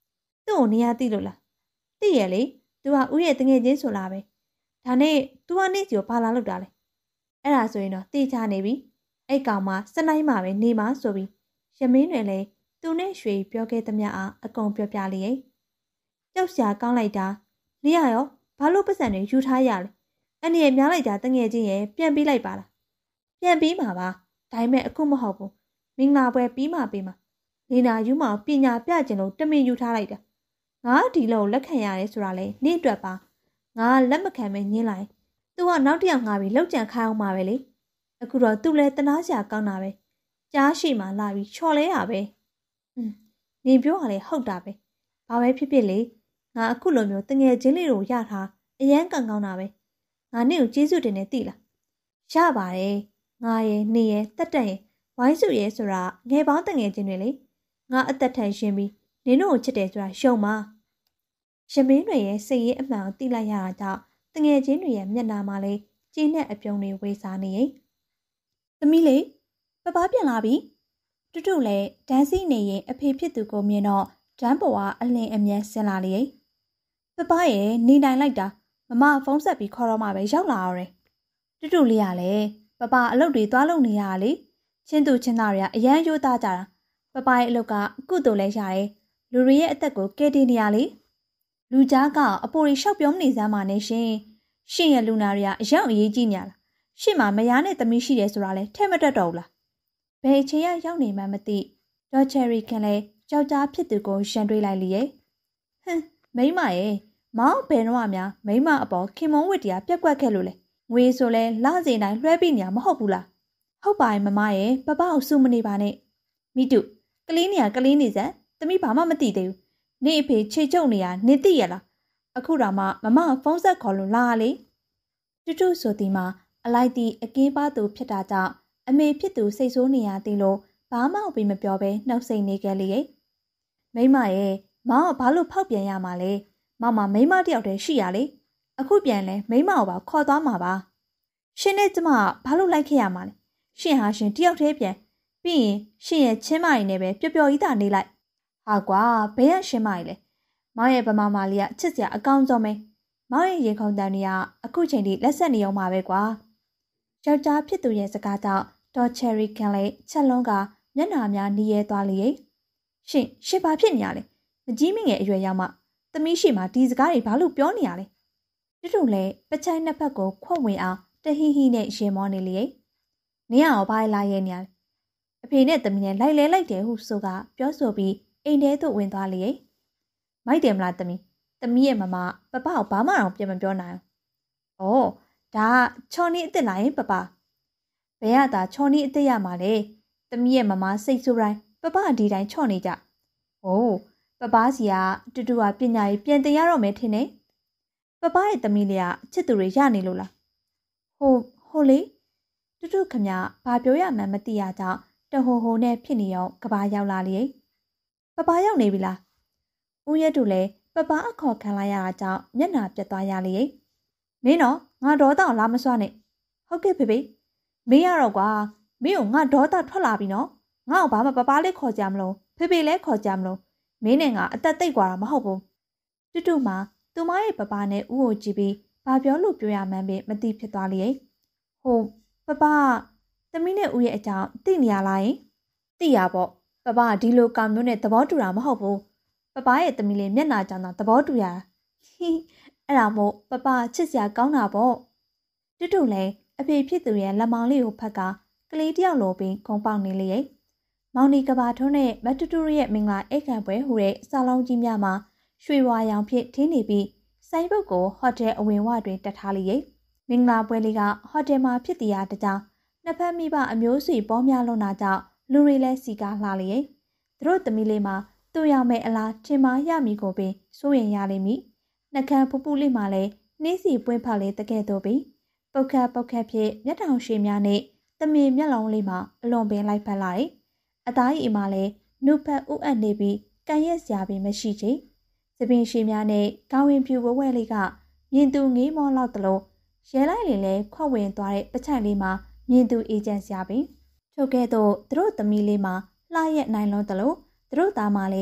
သူ့ကိုနေရာသိလို့လားသိရလေသူကဦးရဲ့တငယ်ချင်းဆိုလားပဲဒါနဲ့သူကနေစီကိုဘာလာလုပ်တာလဲအဲ့ဒါဆိုရင်တော့သိချနေပြီအဲ့ကောင်မှစနိုင်းမှာပဲနေမှာဆိုပြီးရမင်းတွေလည်းသူနဲ့ရွှေပြောခဲ့သမျှအားအကုန်ပြောပြလေရဲ့ကြောက်စရာကောင်းလိုက်တာနေရရောဘာလို့ပတ်စံတွေယူထားရလဲအနေနဲ့များလိုက်တာတငယ်ချင်းရဲ့ပြန်ပြီးလိုက်ပါလားပြန်ပြီးမှာပါဒါပေမဲ့အခုမဟုတ်ဘူးမင်္ဂလာပွဲပြီးမှပြီးမှာနေနာယူမပညာပြကျင်လို့တမင်ယူထားလိုက်တာငါဒီလောက်လက်ခံရတယ်ဆိုတာလေနေအတွက်ပါငါလက်မခံမဲညင်းလိုက်သူကနောက်တစ်ယောက်ငါပြီးလောက်ကြံခိုင်းအောင်ပါပဲလေအခုတော့သူလည်းတနာစရာကောင်းတာပဲကြားရှိမှလာပြီးချော်လဲရပဲอืมနေပြောရလဲဟုတ်တာပဲဘာပဲဖြစ်ဖြစ်လေငါအခုလိုမျိုးတငယ်ချင်းလေးတို့ရထားအရန်ကန်ကောင်းတာပဲငါနေ့ကိုကျေးဇူးတင်နေသိလားရပါတယ်ငါရဲ့နေရဲ့တက်တက်ရဲ့ဝိုင်းစုရဲ့ဆိုတာငယ်ပေါင်းတငယ်ချင်းတွေလေငါအသက်ထန်ရှင်ပြီးနင်တို့ကိုချစ်တယ်ဆိုတာရှုံပါရမင်းတွေရဲ့စိတ်ရဲ့အမှန်ကိုသိလိုက်ရတာကြောင့်တငယ်ချင်းတွေရဲ့မျက်နှာမှာလေကျင်းတဲ့အပြုံးတွေဝေစားနေရဲ့သမီးလေးပပပြန်လာပြီတူတူလည်းဒန်းစီနေရင်အဖေဖြစ်သူကိုမြင်တော့ဒန်းပေါ်ကအလင်းအမြဲဆင်းလာလေပပရဲ့နေနိုင်လိုက်တာမမဖုန်းဆက်ပြီးခေါ်တော့မှပဲရောက်လာရတယ်တူတူလေးကလည်းပပအလုပ်တွေသွားလုပ်နေရတာလေချင်းသူချင်းသားတွေကအရန်ရိုးသားကြတာပပရဲ့အလုပ်ကကုသိုလ်လဲရတယ်လူတွေရဲ့အသက်ကိုကယ်တင်နေရလေလူကြားကအပိုတွေရှောက်ပြောမနေစမ်းပါနဲ့ရှင်ရှင်ရဲ့လူနာတွေကအရောက်အရေးကြီးနေရလားရှင်မှာမယားနဲ့သမီးရှိတယ်ဆိုတာလဲထဲမတက်တော့ဘူးလားဘယ်အချိန်ရောက်နေမှမသိဒေါ်ချယ်ရီခင်လဲကြောက်ကြားဖြစ်သူကိုရှန်တွေးလိုက်လေရဲ့ဟမ်မိမရဲ့မောင်ဘယ်တော့မှမိမအပေါ်ခင်မုံဝစ်တရားပြက်ကွက်ခဲ့လို့လဲငွေဆိုလဲလစီတိုင်းလွှဲပြီးနေရမဟုတ်ဘူးလားဟုတ်ပါရဲ့မမရဲ့ပပအောင်စုမနေပါနဲ့မိတုကလေးနေရကလေးနေစမ်းသမီးဘာမှမသိသေးဘူးနေအဖေခြေကျုပ်နေရနေသိရလားအခုတော့မှမမဖုန်းဆက်ခေါ်လို့လာလေတူတူဆိုဒီမှာအလိုက်တီအကင်းပါသူဖြစ်တာကြောင့်အမေဖြစ်သူစိတ်ဆိုးနေရသေးလို့ဘာမှအပြီးမပြောဘဲနှုတ်ဆက်နေကြလေမိမရဲ့မောင်ကဘာလို့ဖောက်ပြန်ရမှာလဲမမမိမတယောက်တည်းရှိရလေအခုပြန်လဲမိမကိုပါခေါ်သွားမှာပါရှင်နဲ့ကျမဘာလို့လိုက်ခဲ့ရမှာလဲရှင်ဟာရှင်တယောက်တည်းပြန်ပြီးရင်ရှင်ရဲ့ချင်းမကြီးနဲ့ပဲပျော်ပျော်ကြီးသာနေလိုက်ဟာကွာဘယ်ရရှင်မကြီးလဲမောင်ရဲ့ဗမာမာလေးကချစ်စရာအကောင်းဆုံးပဲမောင်ရဲ့ရေခုံတန်တွေကအခုချိန်ထိလက်ဆက်နေအောင်ပါပဲကွာယောက်ျားဖြစ်သူရဲ့စကားကြောင့်ဒေါ်ချယ်ရီခင်လေးချက်လုံးကမျက်နှာများနီးရဲသွားလေရှင်ရှင်ဘာဖြစ်နေရလဲမကြီးမငယ်အရွယ်ရောက်မှသမီးရှိမှဒီစကားတွေဘာလို့ပြောနေရလဲတူတူလည်းပချိုင်နှစ်ဖက်ကိုခွတ်ဝင်အောင်တဟိဟိနဲ့ရင်မောနေလေနင်ရောဘာလာရဲနေရလဲအဖေနဲ့သမီးနဲ့လိုက်လဲလိုက်တယ်ဟုဆိုကပြောဆိုပြီးအိမ်ထဲသို့ဝင်သွားလေမိုက်တယ်မလားသမီးသမီးရဲ့မမပပကိုဘာမှတော့ပြန်မပြောနိုင်ဘူးဩဒါချော်နီအစ်စ်လာရင်ပပဘယ်ရတာချော်နီအစ်စ်ရမှာလဲသမီးရဲ့မမစိတ်ဆိုးတိုင်းပပဒီတိုင်းချော့နေကြဩပပစီကတူတူကပညာရေးပြန်တင်ရတော့မယ်ထင်တယ်ပပရဲ့သမီးလေးကချစ်သူတွေရနေလို့လားဟိုဟိုလေတူတူခမဘာပြောရမှန်းမသိရကြောင်းတဟိုဟိုနဲ့ဖြစ်နေအောင်ကဘာရောက်လာလေပပရောက်နေပြီလားဦးရဲတို့လည်းပပအခေါ်ခံလိုက်ရတာကြောင့်မျက်နှာပြတ်သွားရလေမင်းတော့ငါဒေါသလာမစွာနဲ့ဟုတ်ကဲ့ဖေဖေမင်းရတော့ကွာမင်းကိုငါဒေါသထွက်လာပြီနော်ငါ့ကိုဘာမှပပလေးခေါ်ကြမလို့ဖေဖေလည်းခေါ်ကြမလို့မင်းနဲ့ငါအသက်သိပ်กว่าတာမဟုတ်ဘူးတူတူမှာသူမရဲ့ပပနဲ့ဦးကိုကြည့်ပြီးဘာပြောလို့ပြောရမှန်းပဲမသိဖြစ်သွားလေဟိုပပသမီးနဲ့ဦးရဲ့အကြောင်းသိနေရလားယင်သိရပေါ့ပပဒီလိုကောင်မျိုးနဲ့သဘောတူတာမဟုတ်ဘူးပပရဲ့သမီးလေးမျက်နှာကြောင်သာသဘောတူရတာဟိအဲ့ဒါမို့ပပချစ်စရာကောင်းတာပေါ့တူတူလည်းအဖေဖြစ်သူရဲ့လက်မောင်လေးကိုဖက်ကကလေးတယောက်လိုပြီးခုံပေါက်နေလေမောင်နီကဘာထုံးနဲ့မတူတူရဲ့မင်္ဂလာအိတ်ခံပွဲဟူတဲ့စာလုံးကြီးများမှာရွှေဝါရောင်ဖြစ်ထင်းနေပြီးစိုင်းဘုတ်ကိုဟိုတယ်အဝင်ဝတွင်တက်ထားလေမင်္ဂလာပွဲလေးကဟိုတယ်မှာဖြစ်တရားတကြောင်နှစ်ဖက်မိဘအမျိုးစုပေါများလွန်တာကြောင့်လူတွေလည်းစီကားလှလေသူတို့သမီးလေးမှာသူ့ရောက်မဲ့အလားထင်မှားရမည်ကိုပင်စိုးရင်ရလိမ့်မည်နှကန်းပူပူလေးမှာလည်းနှင်းစီပွင့်ဖောက်လေးတကဲ့သို့ပြီးပုတ်ခတ်ပုတ်ခတ်ဖြစ်မျက်တောင်ရှည်များနဲ့သမင်မျက်လုံးလေးမှာအလွန်ပင်လိုက်ဖက်လာတယ်အသားကြီးအမလည်းနုဖက်ဥအပ်နေပြီးကန်ရက်စရာပင်မရှိချေသပင်ရှည်များနဲ့ကောင်းဝင်ဖြူဝဲဝဲလေးကမြင်သူငေးမောလောက်တလို့ရဲလိုက်လင်လဲခွက်ဝင်သွားတဲ့ပချိုင်လေးမှာမြင်သူအေဂျင့်စရာပင်ထို့ကဲ့သို့သူတို့သမီးလေးမှာလှရက်နိုင်လုံးတလို့သူတို့သားမလည်းတ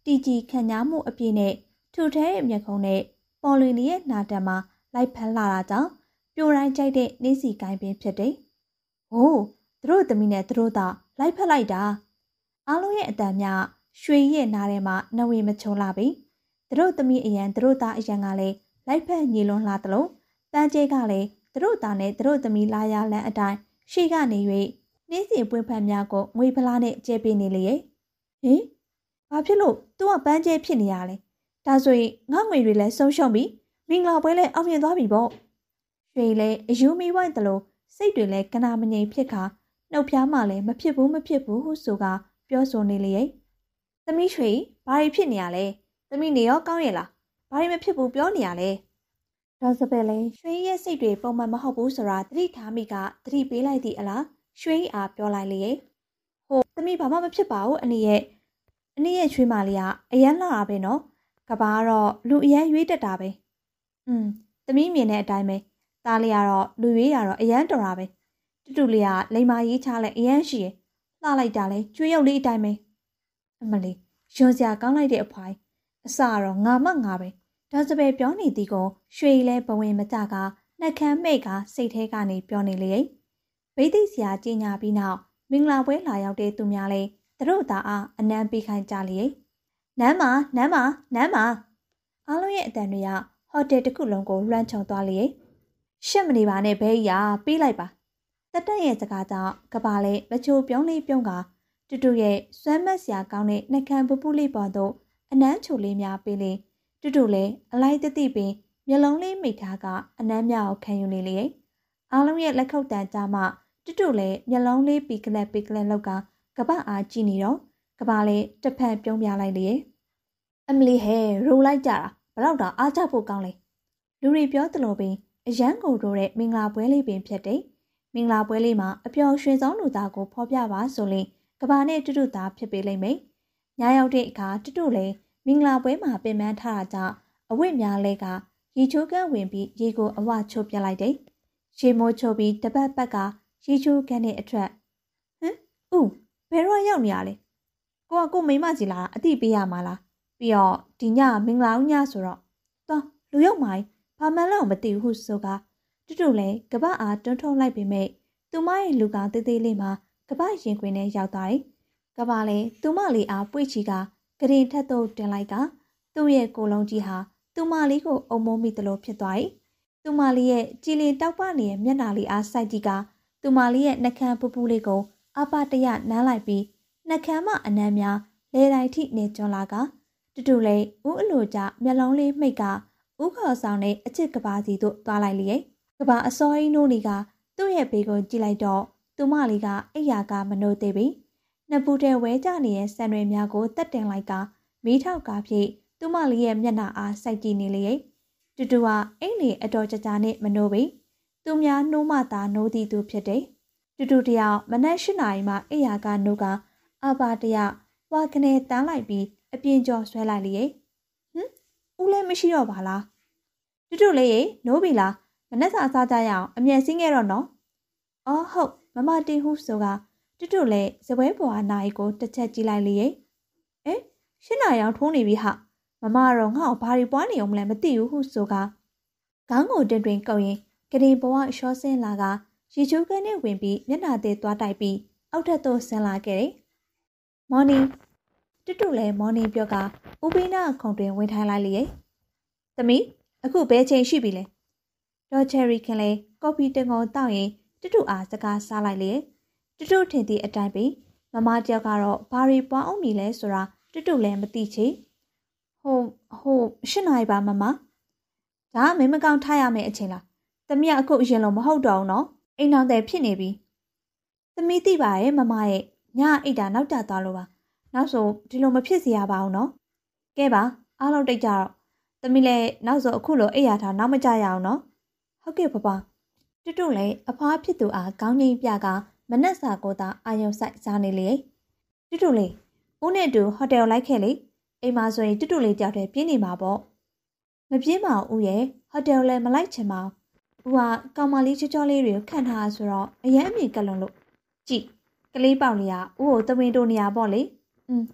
တီကြီးခံညာမှုအပြည့်နဲ့ထူထဲရဲ့မျက်ခုံးနဲ့ပေါ်လွင်ရဲ့နာတံမှာလိုက်ဖမ်းလာတာကြောင့်ပြိုတိုင်းကြိုက်တဲ့နေစီကိုင်းပင်ဖြစ်တယ်။ဟိုးသူတို့သမီးနဲ့သူတို့သားလိုက်ဖက်လိုက်တာအားလုံးရဲ့အတန်များရွှေရဲ့နားထဲမှာနှဝေမချုံလာပြီသူတို့သမီးအရန်သူတို့သားအရန်ကလည်းလိုက်ဖက်ညီလွန်လာသလိုပန်းကျဲကလည်းသူတို့သားနဲ့သူတို့သမီးလာရလန်းအတိုင်းရှေ့ကနေ၍နေစီပွင့်ဖက်များကိုငွေဖလားနဲ့ကျဲပေးနေလေရဲ့ဟင်ဘာဖြစ်လို့သူကပန်းကျဲဖြစ်နေရလဲဒါဆိုရင်ငါငွေတွေလည်းဆုံးရှုံးပြီမင်္ဂလာပွဲလည်းအောင်မြင်သွားပြီပေါ့ရွှေလည်းအယူမီဝိုင်းသလိုစိတ်တွေလည်းကနာမငြိမ်ဖြစ်ခါနှုတ်ဖျားမှလည်းမဖြစ်ဘူးမဖြစ်ဘူးဟုဆိုကပြောဆိုနေလေရဲ့သမီးရွှေဘာတွေဖြစ်နေရလဲသမီးနေရောကောင်းရဲ့လားဘာတွေမဖြစ်ဘူးပြောနေရလဲဒေါ်စပယ်လည်းရွှေရဲ့စိတ်တွေပုံမှန်မဟုတ်ဘူးဆိုတာသတိထားမိကသတိပေးလိုက်သည့်အလားရွှေအားပြောလိုက်လေရဲ့ဟိုသမီးဘာမှမဖြစ်ပါဘူးအနည်းရဲ့အနည်းရဲ့ရွှေမလေးကအရန်လာတာပဲနော်ကဘာကတော့လူအရန်ရွေးတက်တာပဲอืมသမီးမြင်တဲ့အတိုင်းပဲသားလေးကတော့လူရွေးရတော့အရန်တော်တာပဲတူတူလေးကလိမ္မာရေးချလဲအရန်ရှိရယ်လှလိုက်တာလဲကျွေးရုပ်လေးအတိုင်းပဲအမလေးရွံစရာကောင်းလိုက်တဲ့အဖွားအစတော့ငါမငါပဲဒါစပယ်ပြောနေသည်ကိုရွှေလဲဘဝင်မကြကနှက်ခမ်းမိတ်ကစိတ်ထဲကနေပြောနေလေဗိသိက်စရာကြီးညာပြီးနောက်မင်္ဂလာပွဲလာရောက်တဲ့သူများလဲသူတို့သားအားအနမ်းပေးခိုင်းကြလေနမ်းမာနမ်းမာနမ်းမာအားလုံးရဲ့အတန်တွေကဟိုတယ်တစ်ခုလုံးကိုလွှမ်းခြုံသွားလေရှက်မနေပါနဲ့ဘဲကြီးကပေးလိုက်ပါတတ်တဲ့ရဲ့စကားကြောင့်ကဘာလဲမချိုးပြုံးလေးပြုံးကတူတူရဲ့စွမ်းမက်စရာကောင်းတဲ့နှက်ခမ်းပူပူလေးပေါ်သို့အနမ်းချိုလေးများပေးလေတူတူလည်းအလိုက်တသိပင်မျက်လုံးလေးမိထားကအနမ်းများကိုခံယူနေလေအားလုံးရဲ့လက်ခုပ်တန်ကြမှတူတူလည်းမျက်လုံးလေးပီကလက်ပီကလက်လောက်ကကပအားကြည့်နေတော့ကဘာလဲတစ်ဖက်ပြုံးပြလိုက်လေအမလီဟဲရိုလိုက်ကြတာဘလောက်တော့အားကြဖို့ကောင်းလဲလူတွေပြောသလိုပင်အရန်ကိုတို့တဲ့မင်္ဂလာပွဲလေးပင်ဖြစ်တယ်မင်္ဂလာပွဲလေးမှာအပျော်ရွှင်ဆောင်လူသားကိုဖော်ပြပါဆိုရင်ကဘာနဲ့တူတူသားဖြစ်ပေးလိမ့်မယ်ညရောက်တဲ့အခါတူတူလည်းမင်္ဂလာပွဲမှာပင်ပန်းထားတာကြောင့်အဝတ်များလဲကရေချိုးကန်းဝင်ပြီးရေကိုအဝချိုးပြလိုက်တယ်ရေမိုးချိုးပြီးတပတ်ပတ်ကရေချိုးကန်းနဲ့အထက်ဟမ်ဥဘယ်တော့ရောက်နေရလဲကိုကကိုမိမစီလာအတိပေးရမှာလားပြီးတော့ဒီညမင်္ဂလာညဆိုတော့သွားလူရောက်မိုင်းဘာမှန်းလောက်မသိဘူးဟုဆိုကတူတူလည်းကပအားတွန်းထုံလိုက်ပေမဲ့သူမရဲ့လူကသေးသေးလေးမှာကပရင်ခွင်နဲ့ရောက်သွားတယ်ကပလည်းသူမလေးအားပွေ့ချီကကရင်ထက်သို့တင်လိုက်ကသူ့ရဲ့ကိုယ်လုံးကြီးဟာသူမလေးကိုအုံမိုးမိသလိုဖြစ်သွားတယ်သူမလေးရဲ့ကြည်လင်တောက်ပနေတဲ့မျက်နှာလေးအားစိုက်ကြည့်ကသူမလေးရဲ့နှကမ်းပူပူလေးကိုအပတရနမ်းလိုက်ပြီးနှကမ်းမအနမ်းများလဲတိုင်းထိနေကျွန်းလာကတူတူလေးဦးအလိုကြမျက်လုံးလေးမှိတ်ကဥခေါ်ဆောင်နဲ့အချစ်ကဘာစီတို့သွားလိုက်လေကဘာအစောကြီးနိုးလီကသူ့ရဲ့ဘေးကိုကြည့်လိုက်တော့သူမလေးကအိယာကမနိုးသေးပြီနှစ်ပူတဲ့ဝဲကြနေတဲ့ဆန်တွေများကိုတက်တင်လိုက်ကမီးထောက်ကားဖြင့်သူမလေးရဲ့မျက်နှာအားစိုက်ကြည့်နေလေတူတူကအိမ်နေအတော်ကြကြနဲ့မနိုးပြီသူများနှိုးမှသာနိုးသည်သူဖြစ်တယ်တူတူတယောက်မနက်၈နာရီမှအိယာကနိုးကအဘာတရဝါကနေတန်းလိုက်ပြီးအပြင်းကျော်ဆွဲလိုက်လေဟမ်ဦးလည်းမရှိတော့ပါလားတူတူလေးရေနိုးပြီလားမနက်စာစားကြရအောင်အမြန်စင်းခဲ့တော့နော်အော်ဟုတ်မမတီဟုဆိုကတူတူလေးစပွဲပေါ်အနာရီကိုတစ်ချက်ကြည့်လိုက်လေဟဲ့ရှင်းနာရောင်ထိုးနေပြီဟာမမတော့ငါ့ကိုဘာတွေပွားနေအောင်မလဲမသိဘူးဟုဆိုကခေါင်းကိုတွင်တွင်ကုပ်ရင်ကရင်ဘဝရှော့ဆင်းလာကရေချိုးကန်းနဲ့ဝင်ပြီးမျက်နှာသေးသွားတိုက်ပြီးအောက်ထပ်သို့ဆင်းလာခဲ့တယ်မော်နီတူတူလေးမော်နီပြောကဥပိနာခုံတွင်ဝင်ထိုင်လိုက်လေသမီးအခုဘယ်ချိန်ရှိပြီလဲဒေါ်ချယ်ရီခင်လဲကော်ဖီတငုံတောက်ရင်တူတူအားစကားစားလိုက်လေတူတူထင်သည့်အတိုင်းပဲမမတယောက်ကတော့ဘာရီပွားအောင်မီလဲဆိုတာတူတူလည်းမသိချေဟိုဟိုရှင်းနိုင်ပါမမဒါမင်းမကောင်းထားရမယ့်အချိန်လားသမီးကအခုအရင်လိုမဟုတ်တော့ဘူးနော်အိမ်အောင်တဲ့ဖြစ်နေပြီသမီးသိပါရဲ့မမရဲ့ညအိတ်တာနောက်ကျသွားလို့ပါနောက်ဆိုဒီလိုမဖြစ်စေရပါဘူးနော်ကဲပါအားလုံးတိတ်ကြတော့သမီးလည်းနောက်ဆိုအခုလိုအိတ်ရထားနောက်မကြရအောင်နော်ဟုတ်ကဲ့ပပတူတူလည်းအဖွားဖြစ်သူအားခေါင်းငိမ့်ပြကမနက်စာကိုသာအာယုံဆိုင်စားနေလေတူတူလေးဦးနဲ့တူဟိုတယ်လိုက်ခဲ့လေအိမ်မှာဆိုရင်တူတူလေးကြောက်တယ်ပြင်းနေမှာပေါ့မပြင်းပါဘူးရဲ့ဟိုတယ်လည်းမလိုက်ချင်ပါဘူးဦးကကောင်မလေးချောချောလေးတွေကိုခန့်ထားဆိုတော့အရင်အမြင်ကလုံလို့ကြည့်ကလေးပေါက်လေးကဦးကိုတဝင်းတို့နေရပေါ့လေอืมတ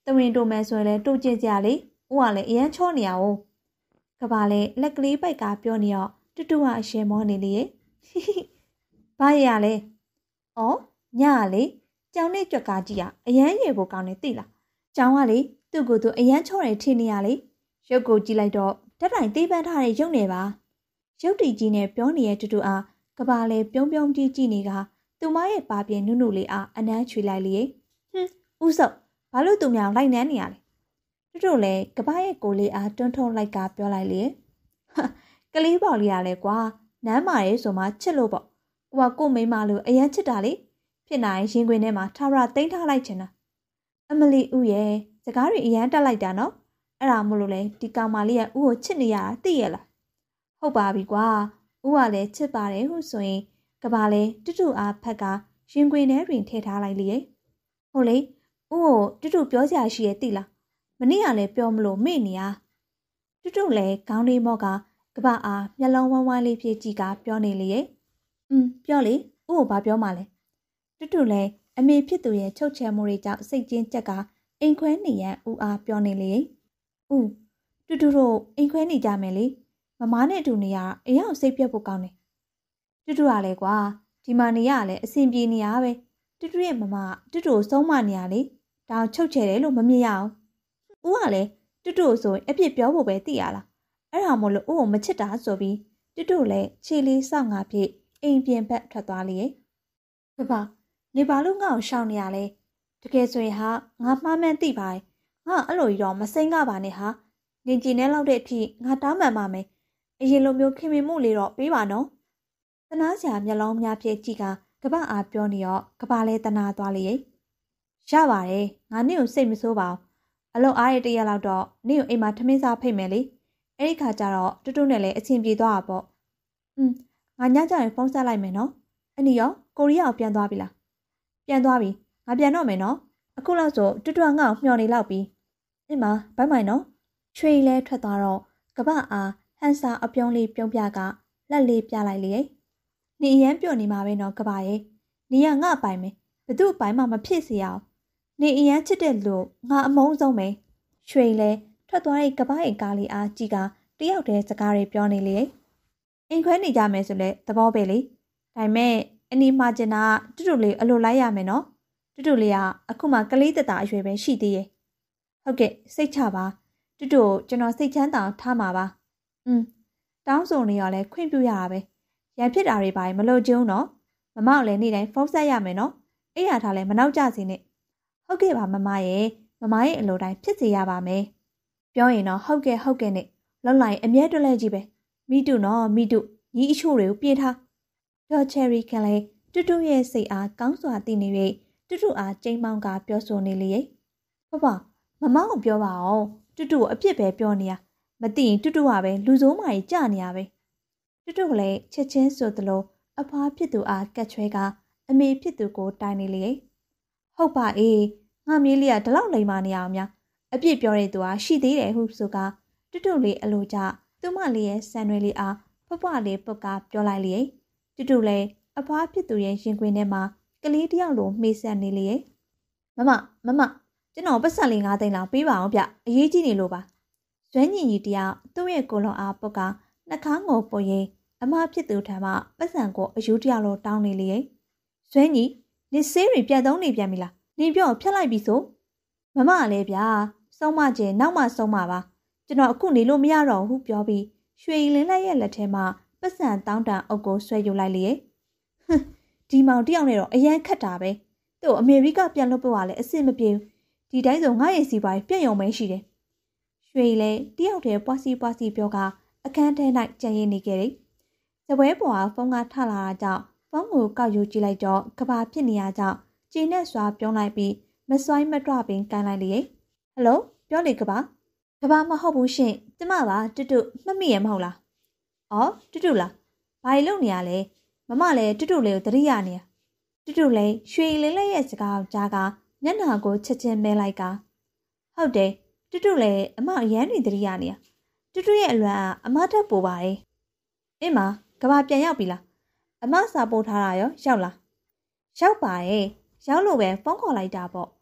ဝင်တိုမဲဆိုရင်လည်းတိုးကျကြလေဦးကလည်းအရန်ချောနေရအောင်ကဘာလည်းလက်ကလေးပိုက်ကပြောနေတော့တူတူကအရှင်မောနေလေဘာရရလဲအော်ညကလေကြောင်နဲ့ကြွက်ကကြီးကအရန်ရေဖို့ကောင်းနေသိလားကြောင်ကလေသူ့ကိုယ်သူအရန်ချောတယ်ထင်နေရလေရုပ်ကိုကြည့်လိုက်တော့ဓာတ်တိုင်သေးပန်းထားတဲ့ရုပ်နေပါရုပ်တည်ကြီးနဲ့ပြောနေတဲ့တူတူအားကဘာလည်းပြုံးပြုံးကြီးကြည့်နေကသူမရဲ့ပါပြင်းနုနုလေးအားအနမ်းချွေလိုက်လေဟွန်းဥဆုပ်ဘာလို့သူမြောင်လိုက်နှမ်းနေရလဲတူတူလည်းကဘာရဲ့ကိုလေးအားတွန်းထုံးလိုက်ကပြောလိုက်လေဟာကလေးပေါလေးရလဲကွာနမ်းမာရဲဆိုမှချစ်လို့ပေါ့ကိုကကိုမိမလို့အရန်ချစ်တာလေဖြစ်နိုင်ရင်ခွင်ထဲမှာထာဝရသိမ်းထားလိုက်ချင်တာအမလီဦးရဲ့စကားတွေအရန်တက်လိုက်တာနော်အဲ့ဒါမို့လို့လေဒီကောင်မလေးကဦးကိုချစ်နေရတာသိရလားဟုတ်ပါပြီကွာဦးကလည်းချစ်ပါတယ်ဟုဆိုရင်ကဘာလဲတူတူအားဖက်ကရင်ခွင်ထဲတွင်ထည့်ထားလိုက်လေဟုတ်လေဦးကိုတူတူပြောစရာရှိရဲ့သိလားမနေ့ကလည်းပြောမလို့မေ့နေရတူတူလည်းခေါင်းလေးမော့ကကဘာအားမျက်လုံးဝမ်းဝမ်းလေးဖြည့်ကြည့်ကပြောနေလေอืมပြောလေဦးကိုဘာပြောမှလဲတူတူလည်းအမေဖြစ်သူရဲ့ချုပ်ချယ်မှုတွေကြောင့်စိတ်ကျဉ်ကြက်ကအိမ်ခွဲနေရန်ဦးအားပြောနေလေဦးတူတူတို့အိမ်ခွဲနေကြမယ်လေမမားနဲ့အတူနေရအရောက်စိတ်ပြတ်ဖို့ကောင်းတယ်တူတူကလည်းကွာဒီမှာနေရလဲအဆင်ပြေနေရပဲတူတူရဲ့မမတူတူကိုဆုံးမနေရလေတောင်ချုပ်ချယ်တယ်လို့မမြင်ရအောင်ဦးကလည်းတူတူဆိုအပြစ်ပြောဖို့ပဲသိရလားအဲ့ဒါမို့လို့ဦးကိုမချစ်တာဆိုပြီးတူတူလည်းခြေလေးစောင့်ငါဖြစ်အိမ်ပြင်ဘက်ထွက်သွားလေကဘာနေပါလို့ငါ့ကိုရှောင်နေရလဲတကယ်ဆိုရင်ဟာငါမှားမှန်းသိပါရဲ့ငါအဲ့လိုကြီးတော့မစိမ့်ကပါနဲ့ဟာနေကျင်နေလောက်တဲ့အထိငါတောင်းပန်ပါမယ်အရင်လိုမျိုးခင်မင်မှုလေးတော့ပေးပါနော်တနာစရာမျက်လုံးများဖြည့်ကြည့်ကကပအားပြောနေတော့ကပလည်းတနာသွားလေရပါတယ်ငါနေ့ကိုစိတ်မဆိုးပါဘူးအလုံးအားရတရလောက်တော့နေ့ကိုအိမ်မှာထမင်းစားဖိတ်မယ်လေအဲ့ဒီခါကျတော့တူတူနဲ့လည်းအချင်းပြေသွားတာပေါ့อืมငါညကျရင်ဖုန်းဆက်လိုက်မယ်နော်အနီရောကိုရီးယားကိုပြန်သွားပြီလားပြန်သွားပြီငါပြန်တော့မယ်နော်အခုလောက်ဆိုတူတူငါ့ကိုမျှော်နေလောက်ပြီအင်းမဘိုင်းမိုင်နော်ချွေလဲထွက်သွားတော့ကပအားဟန်စာအပြုံးလေးပြုံးပြကလက်လေးပြလိုက်လေနေရန်ပြုံနေမှာပဲနော်ကပရဲ့နေရငါပိုင်မယ်ဘသူ့ပိုင်မှမဖြစ်စေအောင်နေအရန်ချစ်တဲ့လို့ငါအမုန်းဆုံးပဲချွေလဲထွက်သွားတဲ့ကပရဲ့ကားလေးအားကြည့်ကတယောက်တည်းစကားတွေပြောနေလေအိမ်ခွဲနေကြမယ်ဆိုလဲသဘောပဲလေဒါပေမဲ့အနီမှာကျင်တာတူတူလေးအလိုလိုက်ရမယ်နော်တူတူလေးကအခုမှကလေးတက်တာအရွယ်ပဲရှိသေးရဲ့ဟုတ်ကဲ့စိတ်ချပါတူတူကျွန်တော်စိတ်ချမ်းသာထားမှာပါอืมတောင်းဆိုနေရလဲခွင့်ပြုရတာပဲရန်ဖြစ်တာတွေပါမလို့ကျုံနော်မမောက်လည်းနေ့တိုင်းဖုန်းဆက်ရမယ်နော်အဲ့ရထားလဲမနောက်ကြစေနဲ့ဟုတ်ကဲ့ပါမမရဲ့မမရဲ့အလိုတိုင်းဖြစ်စေရပါမယ်ပြောရင်တော့ဟုတ်ကဲ့ဟုတ်ကဲ့နဲ့လောက်လိုက်အမြဲတွလဲကြီးပဲမိတုနော်မိတုညီအချို့တွေကိုပြေးထားဒေါ်ချယ်ရီကလည်းတူတူရဲ့စိတ်အားကောင်းစွာသိနေ၍တူတူအားကျိန်းမောင်းကပြောဆိုနေလေဖဖမမောင်ပြောပါအောင်တူတူအပြစ်ပဲပြောနေရမသိရင်တူတူကပဲလူဆိုးမာကြီးကြနေရပဲတူတူကလည်းချက်ချင်းဆိုသလိုအဖွားဖြစ်သူအားကတ်ချွဲကအမေဖြစ်သူကိုတိုင်နေလေဟုတ်ပါအေးငါမေးလေးကဒီလောက်လိမ်မာနေအောင်များအပြစ်ပြောတဲ့သူကရှိသေးတယ်ဟုဆိုကတူတူလေးအလိုကြသူမလေးရဲ့ဆန်ရွယ်လေးအားဖဖလေးပုတ်ကပြောလိုက်လေတူတူလည်းအဖွားဖြစ်သူရဲ့ရင်ခွင်ထဲမှာကလေးတယောက်လိုမေးဆန်နေလေမမမမကျွန်တော်ပတ်စံလေးငါးသိန်းလောက်ပေးပါအောင်ဗျအရေးကြီးနေလို့ပါဇွမ်းညီကြီးတယောက်သူ့ရဲ့ကိုလုံးအားပုတ်ကနှခါငိုပေါ်ရင်အမဖြစ်သူထံမှပတ်စံကိုအယူတယောက်လိုတောင်းနေလေဇွမ်းညီနေဆေးတွေပြန်သုံးနေပြန်ပြီလားနေပြောဖြတ်လိုက်ပြီဆိုမမလည်းဗျာဆုံးမကျင်နောက်မှဆုံးမပါကျွန်တော်အခုနေလို့မရတော့ဘူးပြောပြီးရွှေလင်းလက်ရဲ့လက်ထဲမှာပတ်စံတောင်းတန်အုပ်ကိုဆွဲယူလိုက်လေဟွန်းဒီမောင်တယောက်နဲ့တော့အရန်ခတ်တာပဲသူ့အမေရိကပြန်လို့ပြောရလဲအဆင်မပြေဘူးဒီတိုင်းဆိုငါရဲ့စီပွားပြက်ရုံပဲရှိတယ်ရွှေလဲတယောက်တည်းပွားစီပွားစီပြောကအခန်းထဲ၌ကြံရည်နေခဲ့တယ်စပွဲပေါ်ကဖုန်းကထလာတာကြောင့်ဖုန်းကိုကောက်ယူကြည့်လိုက်တော့ကဘာဖြစ်နေရကြောင်းကျင်းနဲ့စွာပြုံးလိုက်ပြီးမစွိုင်းမတွပင်ကန်လိုက်လေဟယ်လိုပြောလေကဘာကဘာမဟုတ်ဘူးရှင်ကျမပါတူတူမှတ်မိရမဟုတ်လားအော်တူတူလားဘာလို့နေရလဲမမလည်းတူတူလေးကိုတရိယာနေရတူတူလေးရွှေလေးလေးရဲ့စကားကိုကြားကမျက်နှာကိုချက်ချင်းမဲလိုက်ကဟုတ်တယ်တူတူလည်းအမအရန်နေတရိယာနေရတူတူရဲ့အလွမ်းအမထက်ပိုပါတယ်အင်းမကဘာပြန်ရောက်ပြီလားအမစာပို့ထားတာရောရောက်လားရောက်ပါရဲ့ရောက်လို့ပဲဖုန်းခေါ်လိုက်တာပေါ့ဥ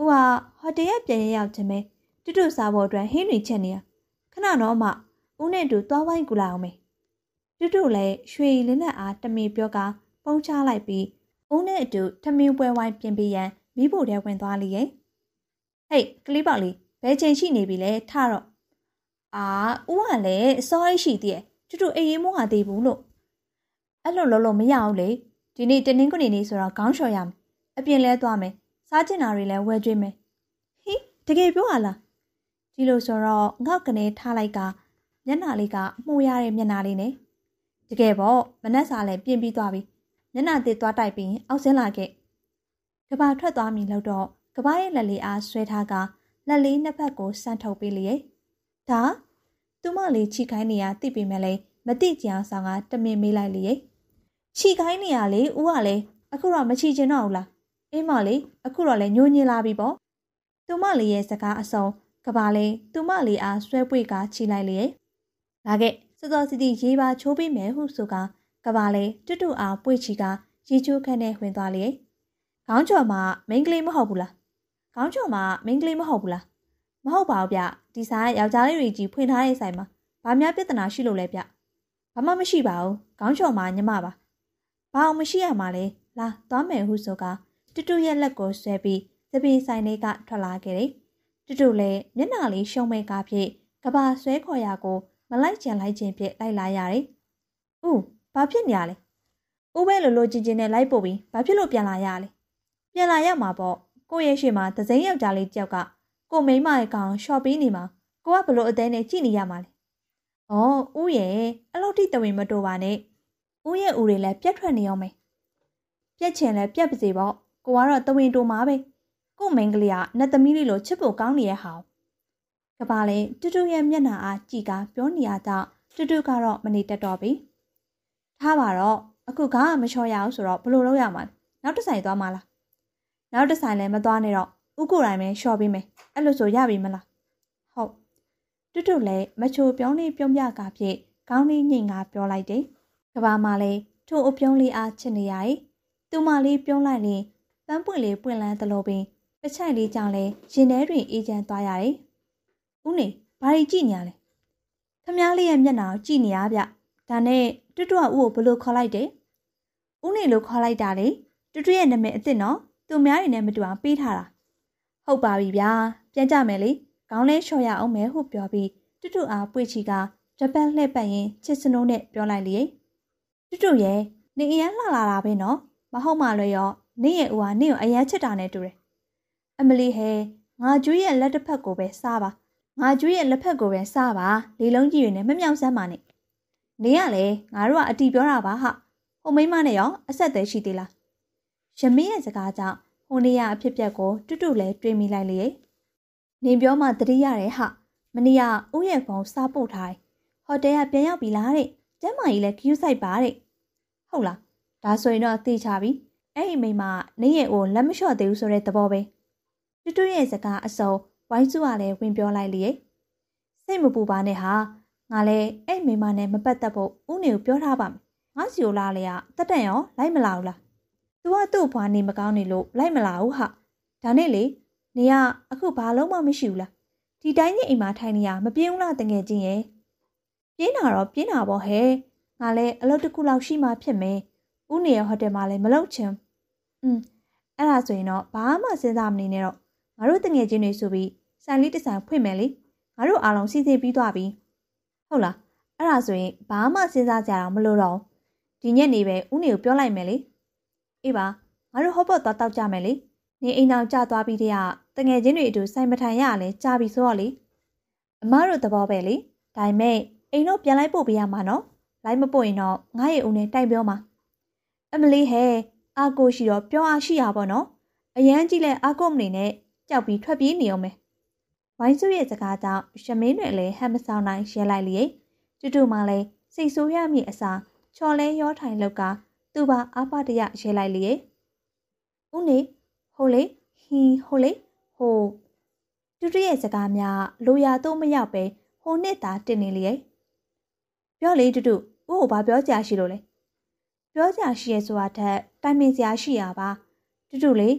ဦးဟာဟိုတယ်ရဲ့ပြန်ရရောက်ခြင်းပဲတူတူစားဖို့အတွက်ဟင်းတွေချက်နေရခဏတော့မှဦးနဲ့တူသွားဝိုင်းကူလာအောင်မယ်တူတူလည်းရွှေလင်းနဲ့အားတမီပြောကပုံချလိုက်ပြီးဦးနဲ့အတူထမင်းပွဲဝိုင်းပြင်ပြရန်မိဖို့ထဲဝင်သွားလေရဲ့ဟေးကလေးပေါက်လေးဘယ်ချိန်ရှိနေပြီလဲထတော့အာဦးကလည်းအစောအိတ်ရှိသေးတယ်တူတူအေးရေးမိုးဟာသေးဘူးလို့အဲ့လိုလုံးလုံးမရအောင်လေဒီနေ့တနင်္ဂနွေနေ့ဆိုတော့ခေါင်းလျှော်ရမယ်အပြင်လဲသွားမယ်စားကျင်တာတွေလည်းဝယ်ကြွေးမယ်ဟိတကယ်ပြောရလားဒီလိုဆိုတော့ငေါက်ကနေထားလိုက်ကမျက်နှာလေးကအမှုရတဲ့မျက်နှာလေးနဲ့တကယ်ပေါ့မနှက်စာလည်းပြင်ပြီးသွားပြီမျက်နှာသစ်သွားတိုက်ပြီးအောက်ဆင်းလာခဲ့ကဘာထွက်သွားပြီလို့တော့ကဘာရဲ့လက်လေးအားဆွဲထားကလက်လေးနှစ်ဖက်ကိုဆန့်ထုတ်ပေးလေဒါသူမလေးချိခိုင်းနေရတိပေမဲ့လည်းမတိကြအောင်ဆောင်ကတမင်မေးလိုက်လေချိခိုင်းနေရလေဦးကလည်းအခုတော့မချိချင်တော့ဘူးလားအေးမလေးအခုတော့လည်းညှိုးညင်လာပြီပေါ့သူမလေးရဲ့စကားအစုံကဘာလေးသူမလေးအားဆွဲပွေကချီလိုက်လေလာခဲ့စောစောစီတီရေးပါချိုးပေးမယ်ဟုဆိုကကဘာလေးတွတ်တူအားပွေချီကရေချိုးခန့်နဲ့ဝင်သွားလေခေါင်းချော်မှာမိန်းကလေးမဟုတ်ဘူးလားခေါင်းချော်မှာမိန်းကလေးမဟုတ်ဘူးလားမဟုတ်ပါဘူးဗျဒီဆိုင်ယောက်ျားလေးတွေကြီးဖွင့်ထားတဲ့ဆိုင်မှာဘာများပြဿနာရှိလို့လဲဗျဘာမှမရှိပါဘူးခေါင်းချော်မှာညမပါဘာအောင်မရှိရမှာလဲလာသွားမယ်ဟုဆိုကတူတူရဲ့လက်ကိုဆွဲပြီးသပင်ဆိုင်လေးကထွက်လာခဲ့တယ်တူတူလည်းမျက်နှာလေးရှုံးမဲ့ကားဖြင့်ကဘာဆွဲခေါ်ရကိုမလိုက်ချင်လိုက်ခြင်းဖြင့်လိုက်လာရတယ်။ဦးဘာဖြစ်နေရလဲ။ဦးပဲလိုလိုချင်းချင်းနဲ့လိုက်ပို့ပြီးဘာဖြစ်လို့ပြန်လာရလဲ။ပြန်လာရမှာပေါ့ကိုရဲ့ရှိမှာသစိမ်းယောက်ျားလေးတယောက်ကကိုမိန်းမရဲ့ကောင်ရှော့ပေးနေမှာကိုကဘလို့အသေးနဲ့ကြည့်နေရမှာလဲ။အော်ဦးရဲ့အလောက်ထိတဝင်းမတိုးပါနဲ့။ဦးရဲ့ဦးတွေလည်းပြက်ထွက်နေအောင်မယ်။ပြက်ချင်လည်းပြက်ပါစေပေါ့ကိုကတော့တဝင်းတိုးမှာပဲ။ကိုမိန်းကလေးကနှစ်သမီးလေးလိုချစ်ဖို့ကောင်းနေရဲ့ဟာ။ကဘာလဲတူတူရဲ့မျက်နှာအားကြည့်ကပြောနေရတော့တူတူကတော့မနေတတ်တော့ပြီ။ထားပါတော့အခုကမလျှော်ရအောင်ဆိုတော့ဘလို့လုပ်ရမှာလဲ။နောက်တစ်ဆိုင်သွားမှာလား။နောက်တစ်ဆိုင်လည်းမသွားနဲ့တော့ဥကိုယ်တိုင်ပဲလျှော်ပေးမယ်။အဲ့လိုဆိုရပြီမလား။ဟုတ်တူတူလည်းမချိုပြောင်းလေးပြုံးပြကားဖြင့်ခေါင်းလေးညှိငါပြောလိုက်တယ်။ကဘာမှလည်းထို့အပြုံးလေးအားချစ်နေရည်။သူမလေးပြုံးလိုက်ရင်ပန်းပွင့်လေးပွင့်လန်းသလိုပင်ပချိုက်လေးကြောင့်လဲရင်ထဲတွင်အေးချမ်းသွားရတယ်။ဦးနေဘာတွေကြည့်နေရလဲ။ခမားလေးရဲ့မျက်နှာကိုကြည့်နေရဗျ။ဒါနဲ့တွတ်တွတ်ကဦးကိုဘလို့ခေါ်လိုက်တယ်။ဦးနေလို့ခေါ်လိုက်တာလေ။တွတ်တွတ်ရဲ့နာမည်အစ်စ်နော်။သူများတွေနဲ့မတူအောင်ပေးထားတာ။ဟုတ်ပါပြီဗျာ။ပြန်ကြမယ်လေ။ခေါင်းလေးလျှော်ရအောင်မယ်ဟုပြောပြီးတွတ်တွတ်အားပွေချီကတပတ်လှည့်ပတ်ရင်ချစ်စနိုးနဲ့ပြောလိုက်လေ။တွတ်တွတ်ရဲ့နေအရန်လှလာတာပဲနော်။မဟုတ်မှလည်းရောနေရဲ့ဦးဟာနေကိုအရန်ချစ်တာနဲ့တူတယ်။အမလီဟဲငါကျွေးရဲ့လက်တစ်ဖက်ကိုပဲစားပါငါကျွေးရဲ့လက်ဖက်ကိုပဲစားပါလေလုံးကြီးတွေနဲ့မမြောင်စမ်းပါနဲ့နေရလေငါတို့ကအတီပြောတာပါဟာဟိုမိမနဲ့ရောအဆက်အသွယ်ရှိသေးလားရမင်းရဲ့စကားကြောင့်ဟိုနေရအဖြစ်ပြက်ကိုတွတ်တွတ်လဲတွေးမိလိုက်လေနေပြောမှတတိရတယ်ဟာမနေ့ကဦးရဲ့ဖုန်းစားပို့ထားတယ်ဟိုတယ်ကပြန်ရောက်ပြီလားတဲ့ကျမ်းမာကြီးလဲခယူးဆိုင်ပါတဲ့ဟုတ်လားဒါဆိုရင်တော့သိချပြီအဲ့ဒီမိမနေရဲ့ကိုလက်မလျှော့သေးဘူးဆိုတဲ့သဘောပဲတွတ်တွတ်ရဲ့စကားအစုံဝိုင်းစုကလည်းဝင်ပြောလိုက်လေစိတ်မပူပါနဲ့ဟာငါလည်းအဲ့မိမနဲ့မပတ်သက်ဖို့ဦးနေကိုပြောထားပါမယ်ငါစီကိုလာလေကတက်တန်ရောလိုက်မလာဘူးလား तू ကသူ့ဘွားနေမကောင်းနေလို့လိုက်မလာဘူးဟာဒါနဲ့လေနေကအခုဘာလုံးမှမရှိဘူးလားဒီတိုင်းကြီးအိမ်မှာထိုင်နေရမပြေးဘူးလားတငယ်ချင်းရဲ့ပြင်းတာတော့ပြင်းတာပေါ့ဟဲ့ငါလည်းအလုပ်တစ်ခုလောက်ရှိမှဖြစ်မယ်ဦးနေရဲ့ဟိုတယ်မှာလည်းမလုပ်ချင်อืมအဲ့ဒါဆိုရင်တော့ဘာမှစဉ်းစားမနေနဲ့တော့ငါတို့တငယ်ချင်းတွေဆိုပြီးဆိုင်လေးတစ်ဆိုင်ဖွင့်မယ်လေငါတို့အားလုံးစီစဉ်ပြီးသွားပြီဟုတ်လားအဲ့ဒါဆိုရင်ဘာမှစဉ်းစားကြအောင်မလို့တော့ဒီညက်နေပဲဦးနေကိုပြောလိုက်မယ်လေအေးပါငါတို့ဟော့ပေါ့သွားတောက်ကြမယ်လေနေအိမ်အောင်ကြသွားပြီးတည်းကတငယ်ချင်းတွေအတူဆိုင်မထိုင်ရလဲကြာပြီဆိုတော့လေအမတို့သဘောပဲလေဒါပေမဲ့အိမ်တော့ပြန်လိုက်ပို့ပေးရမှာနော်လိုက်မပို့ရင်တော့ငါရဲ့ဦးနဲ့တိုက်ပြောမှာအမလေးဟဲအာကိုရှိတော့ပြောအားရှိရပါတော့အရန်ကြီးလဲအာကိုမနေနဲ့ကြောက်ပြီးထွက်ပြေးနေအောင်မယ်ဝိုင်းစုရဲ့စကားကြောင့်ရှမင်းတွေလည်းဟမ်မဆောင်နိုင်ရဲလိုက်လေတူတူမှလည်းစိတ်ဆိုးရမည့်အစားချော်လဲရောထိုင်လောက်ကသူ့ဘာအပတရရဲလိုက်လေဦးနေဟိုလေဟီဟိုလေဟိုတူတူရဲ့စကားများလိုရာတော့မရောက်ပဲဟိုနှစ်သာတင်နေလေပြောလေတူတူဦးကိုဘာပြောကြရှိလို့လဲပြောကြရှိရဲဆိုတာထက်တိုင်ပင်စရာရှိရပါတူတူလေတ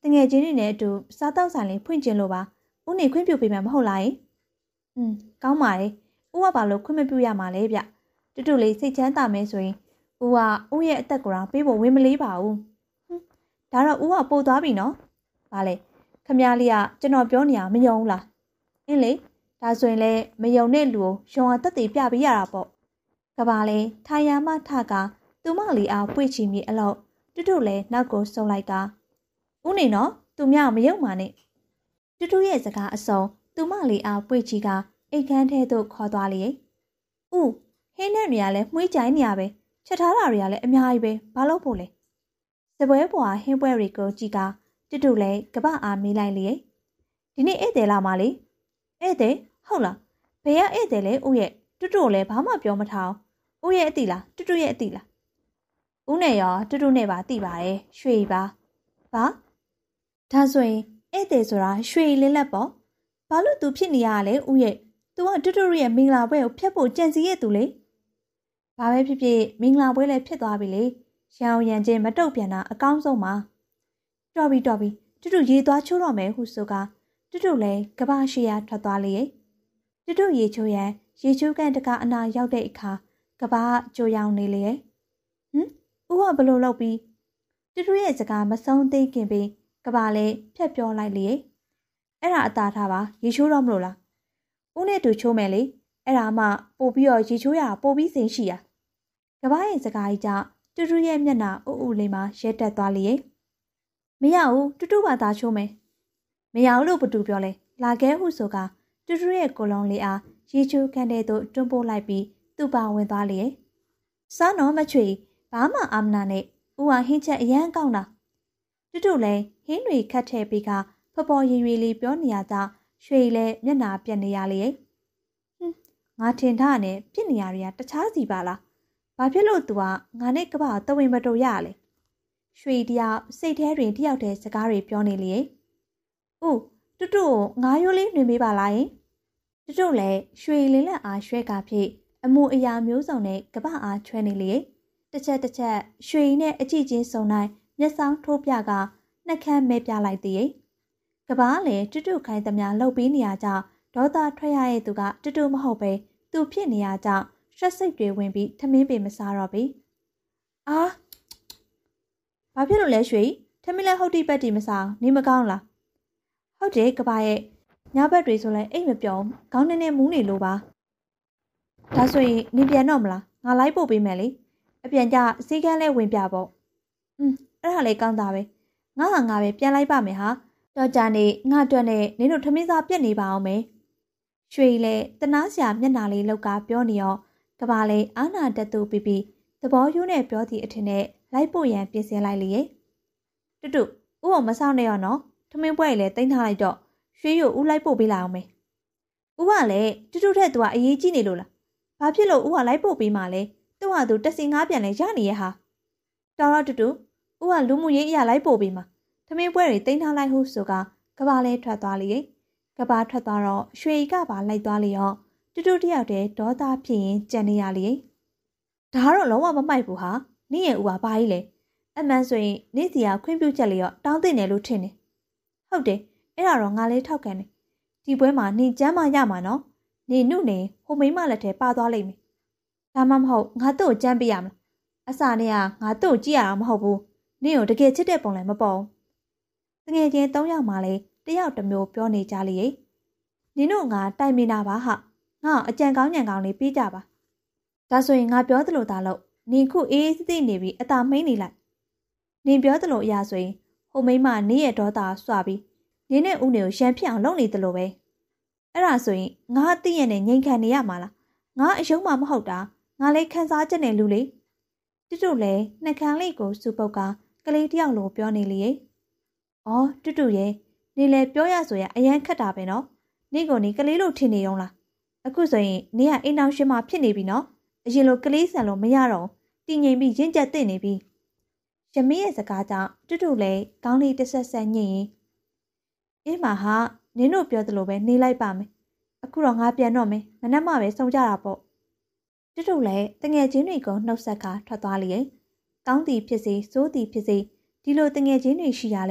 တငယ်ချင်းတွေနဲ့အတူစားတောက်ဆိုင်လေးဖွင့်ကျင်လို့ပါဦးနေခွင့်ပြုပေးမှာမဟုတ်လားယင်อืมကောင်းပါတယ်ဦးကဘာလို့ခွင့်မပြုရမှာလဲဗျတူတူလေးစိတ်ချမ်းသာမယ်ဆိုရင်ဦးကဦးရဲ့အသက်ကိုယ်ပေးဖို့ဝင်မလေးပါဘူးဟွန်းဒါတော့ဦးကပို့သွားပြီနော်ဗါလေခမလေးကကျွန်တော်ပြောနေရမယုံဘူးလားအင်းလေဒါဆိုရင်လည်းမယုံတဲ့လူကိုယုံအောင်တက်တည်ပြပေးရတာပေါ့ကဘာလေထိုင်ရမထကသူမလေးအားပွေ့ချီမိအလောက်တူတူလည်းနောက်ကိုဆုံလိုက်ကဦးနေနော်သူမြမယုံပါနဲ့တူတူရဲ့စကားအစုံသူမလေးအားပွေ့ချီကအိတ်ခမ်းထဲသို့ခေါ်သွားလေဦးဟင်းနဲ့နေရလဲမှွေးကြိုင်းနေရပဲချက်ထားတာတွေကလည်းအများကြီးပဲဘာလို့ဖို့လဲစပွဲပွားဟင်းပွဲတွေကိုကြည်ကတူတူလည်းကပအားမေးလိုက်လေဒီနေ့ဧည့်သည်လာမလေးဧည့်သည်ဟုတ်လားဘယ်ကဧည့်သည်လဲဦးရဲ့တူတူလည်းဘာမှပြောမထားဦးရဲ့အတိလားတူတူရဲ့အတိလားဦးနဲ့ရောတူတူနဲ့ပါတိပါတယ်ရွှေပါဘာဒါဆိုရင်ဧည့်သည်ဆိုတာရွှေလင်းလက်ပေါ့ဘာလို့သူဖြစ်နေရလဲဦးရဲ့သူကတူတူရဲ့မင်္ဂလာပွဲကိုဖျက်ဖို့ကြံစည်ရဲ့သူလေဘာပဲဖြစ်ဖြစ်မင်္ဂလာပွဲလည်းဖြစ်သွားပြီလေရန်အောင်ရန်ချင်းမတုတ်ပြန်တာအကောင်းဆုံးပါတော်ပြီတော်ပြီတူတူရေသွားချိုးတော့မယ်ဟုဆိုကတူတူလည်းကဘာရှိရာထွက်သွားလေတူတူရေချိုးရန်ရေချိုးကန်တကအနာရောက်တဲ့အခါကဘာကြိုရောင်နေလေဟမ်ဦးကဘလို့လောက်ပြီးတူတူရဲ့စကားမဆုံးသေးခင်ပြီးကဘာလည်းဖြတ်ပြောလိုက်လေအဲ့ဒါအသာထားပါရေချိုးတော့မလို့လားဦးနဲ့တူချိုးမယ်လေအဲ့ဒါမှပို့ပြီးတော့ရေချိုးရပို့ပြီးစင်ရှိရကဘာရဲ့စကားကြီးကြောင့်တူတူရဲ့မျက်နှာအုပ်အုပ်လေးမှာရဲတက်သွားလေမရဘူးတူတူပါသားချိုးမယ်မရဘူးလို့ဘသူပြောလဲလာခဲဟုဆိုကတူတူရဲ့ကိုလုံးလေးအားရေချိုးခန်းထဲသို့တွန်းပို့လိုက်ပြီးသူ့ပါဝင်သွားလေစားတော့မချွေဘာမှအာမနာနဲ့ဦးဟာဟင်းချက်အရန်ကောင်းတာတူတူလည်းဟင်းတွေခတ်ထည့်ပြီးကဖပေါ်ရီရီလေးပြောနေရတာရွှေလည်းမျက်နှာပြက်နေရလေဟွန်းငါထင်ထားနဲ့ပြစ်နေရတွေကတခြားစီပါလားဘာဖြစ်လို့ तू ကငါနဲ့ကပတဝင်းမတော်ရလဲရွှေတယောက်စိတ်ထဲတွင်တယောက်တည်းစကားတွေပြောနေလေဦးတူတူငါရိုးလေးနှွေပေးပါလားယင်တူတူလည်းရွှေလင်းလက်အားရွှဲကာဖြစ်အမူအရာမျိုးစုံနဲ့ကပအားချွဲနေလေတစ်ချက်တစ်ချက်ရွှေနဲ့အကြည့်ချင်းစုံတိုင်းမျက်စောင်းထိုးပြကနှက်ခမ်းမဲပြလိုက်သေးကပလည်းတူတူခိုင်းသမျှလှုပ်ပေးနေရကြောင်းဒေါသထွက်ရတဲ့သူကတူတူမဟုတ်ပဲသူဖြစ်နေရကြောင်းရှက်စိတ်တွေဝင်ပြီးထမင်းပေမစားတော့ပြီအာဘာဖြစ်လို့လဲရွှေထမင်းလဲဟုတ်တိပတ်တိမစားနေမကောင်းလားဟုတ်တယ်ကဘာရဲ့ညဘက်တွေဆိုလဲအိတ်မပြောင်းခေါင်းနဲ့နဲ့မူးနေလို့ပါဒါဆိုရင်နေပြန်တော့မလားငါလိုက်ပို့ပေးမယ်လေအပြန်ကြစီးကန်းလဲဝင်ပြပေါ့อืมအဲ့ဒါလေးကောင်းတာပဲငါဟာငါပဲပြန်လိုက်ပါမယ်ဟာတော့ကြနေငါအတွက်နဲ့နင်တို့ထမင်းစားပြက်နေပါအောင်မယ်ရွှေလဲတနာစရာမျက်နှာလေးလောက်ကပြောနေရောကဘာလေးအာနာတက်သူပြီးပြီးသဘောရိုးနဲ့ပြောသည့်အထင်နဲ့လိုက်ပို့ရန်ပြင်ဆင်လိုက်လေတူတူဥအောင်မဆောင်နဲ့ရောနော်ထမင်းပွဲလည်းတင်ထားလိုက်တော့ရွှေရဦးလိုက်ပို့ပေးလိုက်အောင်မယ်ဥကလည်းတူတူထက်သူကအရေးကြီးနေလို့လားဘာဖြစ်လို့ဥကလိုက်ပို့ပေးမှလဲသူ့ဟာသူတက်စီငါးပြန်လဲရနေရဲ့ဟာတော်တော့တူတူဥကလူမှုရေးအရာလိုက်ပို့ပေးမှာထမင်းပွဲတွေတင်ထားလိုက်ဟုဆိုကကဘာလဲထွက်သွားလေကဘာထွက်သွားတော့ရွှေကပါလိုက်သွားလေရောတူတူတယောက်တည်းဒေါသဖြစ်ရင်ကြံနေရလေဒါတော့လုံးဝမမိုက်ဘူးဟာနင့်ရဲ့ဦးကဘာကြီးလဲအမှန်ဆိုရင်နင့်စီကခွင့်ပြုချက်လေးရောတောင်းတင်တယ်လို့ထင်တယ်ဟုတ်တယ်အဲ့ဒါတော့ငါလေးထောက်ခံတယ်ဒီပွဲမှာနင်ကျမ်းမရမှာနော်နင်နုနေဟိုမိမလက်ထဲပါသွားလိမ့်မယ်ဒါမှမဟုတ်ငါတို့ကိုကျမ်းပေးရမလားအစာနဲ့ကငါတို့ကြည့်ရတာမဟုတ်ဘူးနင့်ကိုတကယ်ချစ်တဲ့ပုံလည်းမပေါ်တငယ်ချင်းသုံးယောက်မှလည်းတယောက်တစ်မျိုးပြောနေကြလေနင်တို့ငါတိုင်မင်တာပါဟာငါအကြံကောင်းညံကောင်းလေးပေးကြပါဒါဆိုရင်ငါပြောသလိုသာလို့နင်ခုအေးအေးသိနေပြီးအသာမိန်နေလိုက်နင်ပြောသလိုအရာဆိုရင်ဟိုမိမနင့်ရဲ့ဒေါသဆွပြီးနင်နဲ့ဦးနေကိုရန်ဖြစ်အောင်လုပ်နေသလိုပဲအဲ့ဒါဆိုရင်ငါသိရနဲ့ငြိမ်ခံနေရမှာလားငါအယုံမှမဟုတ်တာငါလည်းခံစားချက်နဲ့လူလေတူတူလည်းနှက်ခမ်းလေးကိုစူပုတ်ကကလေးတယောက်လိုပြောနေလေအော်တူတူရဲ့နင်လည်းပြောရဆိုရအရန်ခက်တာပဲနော်နင့်ကိုနေကလေးလိုထင်နေရောလားအခုဆိုရင်နင်ကအိမ်အောင်ရှင်မဖြစ်နေပြီနော်အရင်လိုကလေးဆန်လို့မရတော့တည်ငြိမ်ပြီးရင့်ကျက်သိနေပြီရမင်းရဲ့စကားကြောင့်တူတူလည်းကောင်းလေးတစ်ဆက်ဆက်ညှိရင်အေးမဟာနင်တို့ပြောသလိုပဲနေလိုက်ပါမယ်အခုတော့ငါပြန်တော့မယ်ငနက်မှပဲဆုံးကြတာပေါ့တူတူလည်းတငယ်ချင်းတွေကိုနှုတ်ဆက်ခါထွက်သွားလေကောင်းသည်ဖြစ်စေစိုးသည်ဖြစ်စေဒီလိုတငယ်ချင်းတွေရှိရလဲ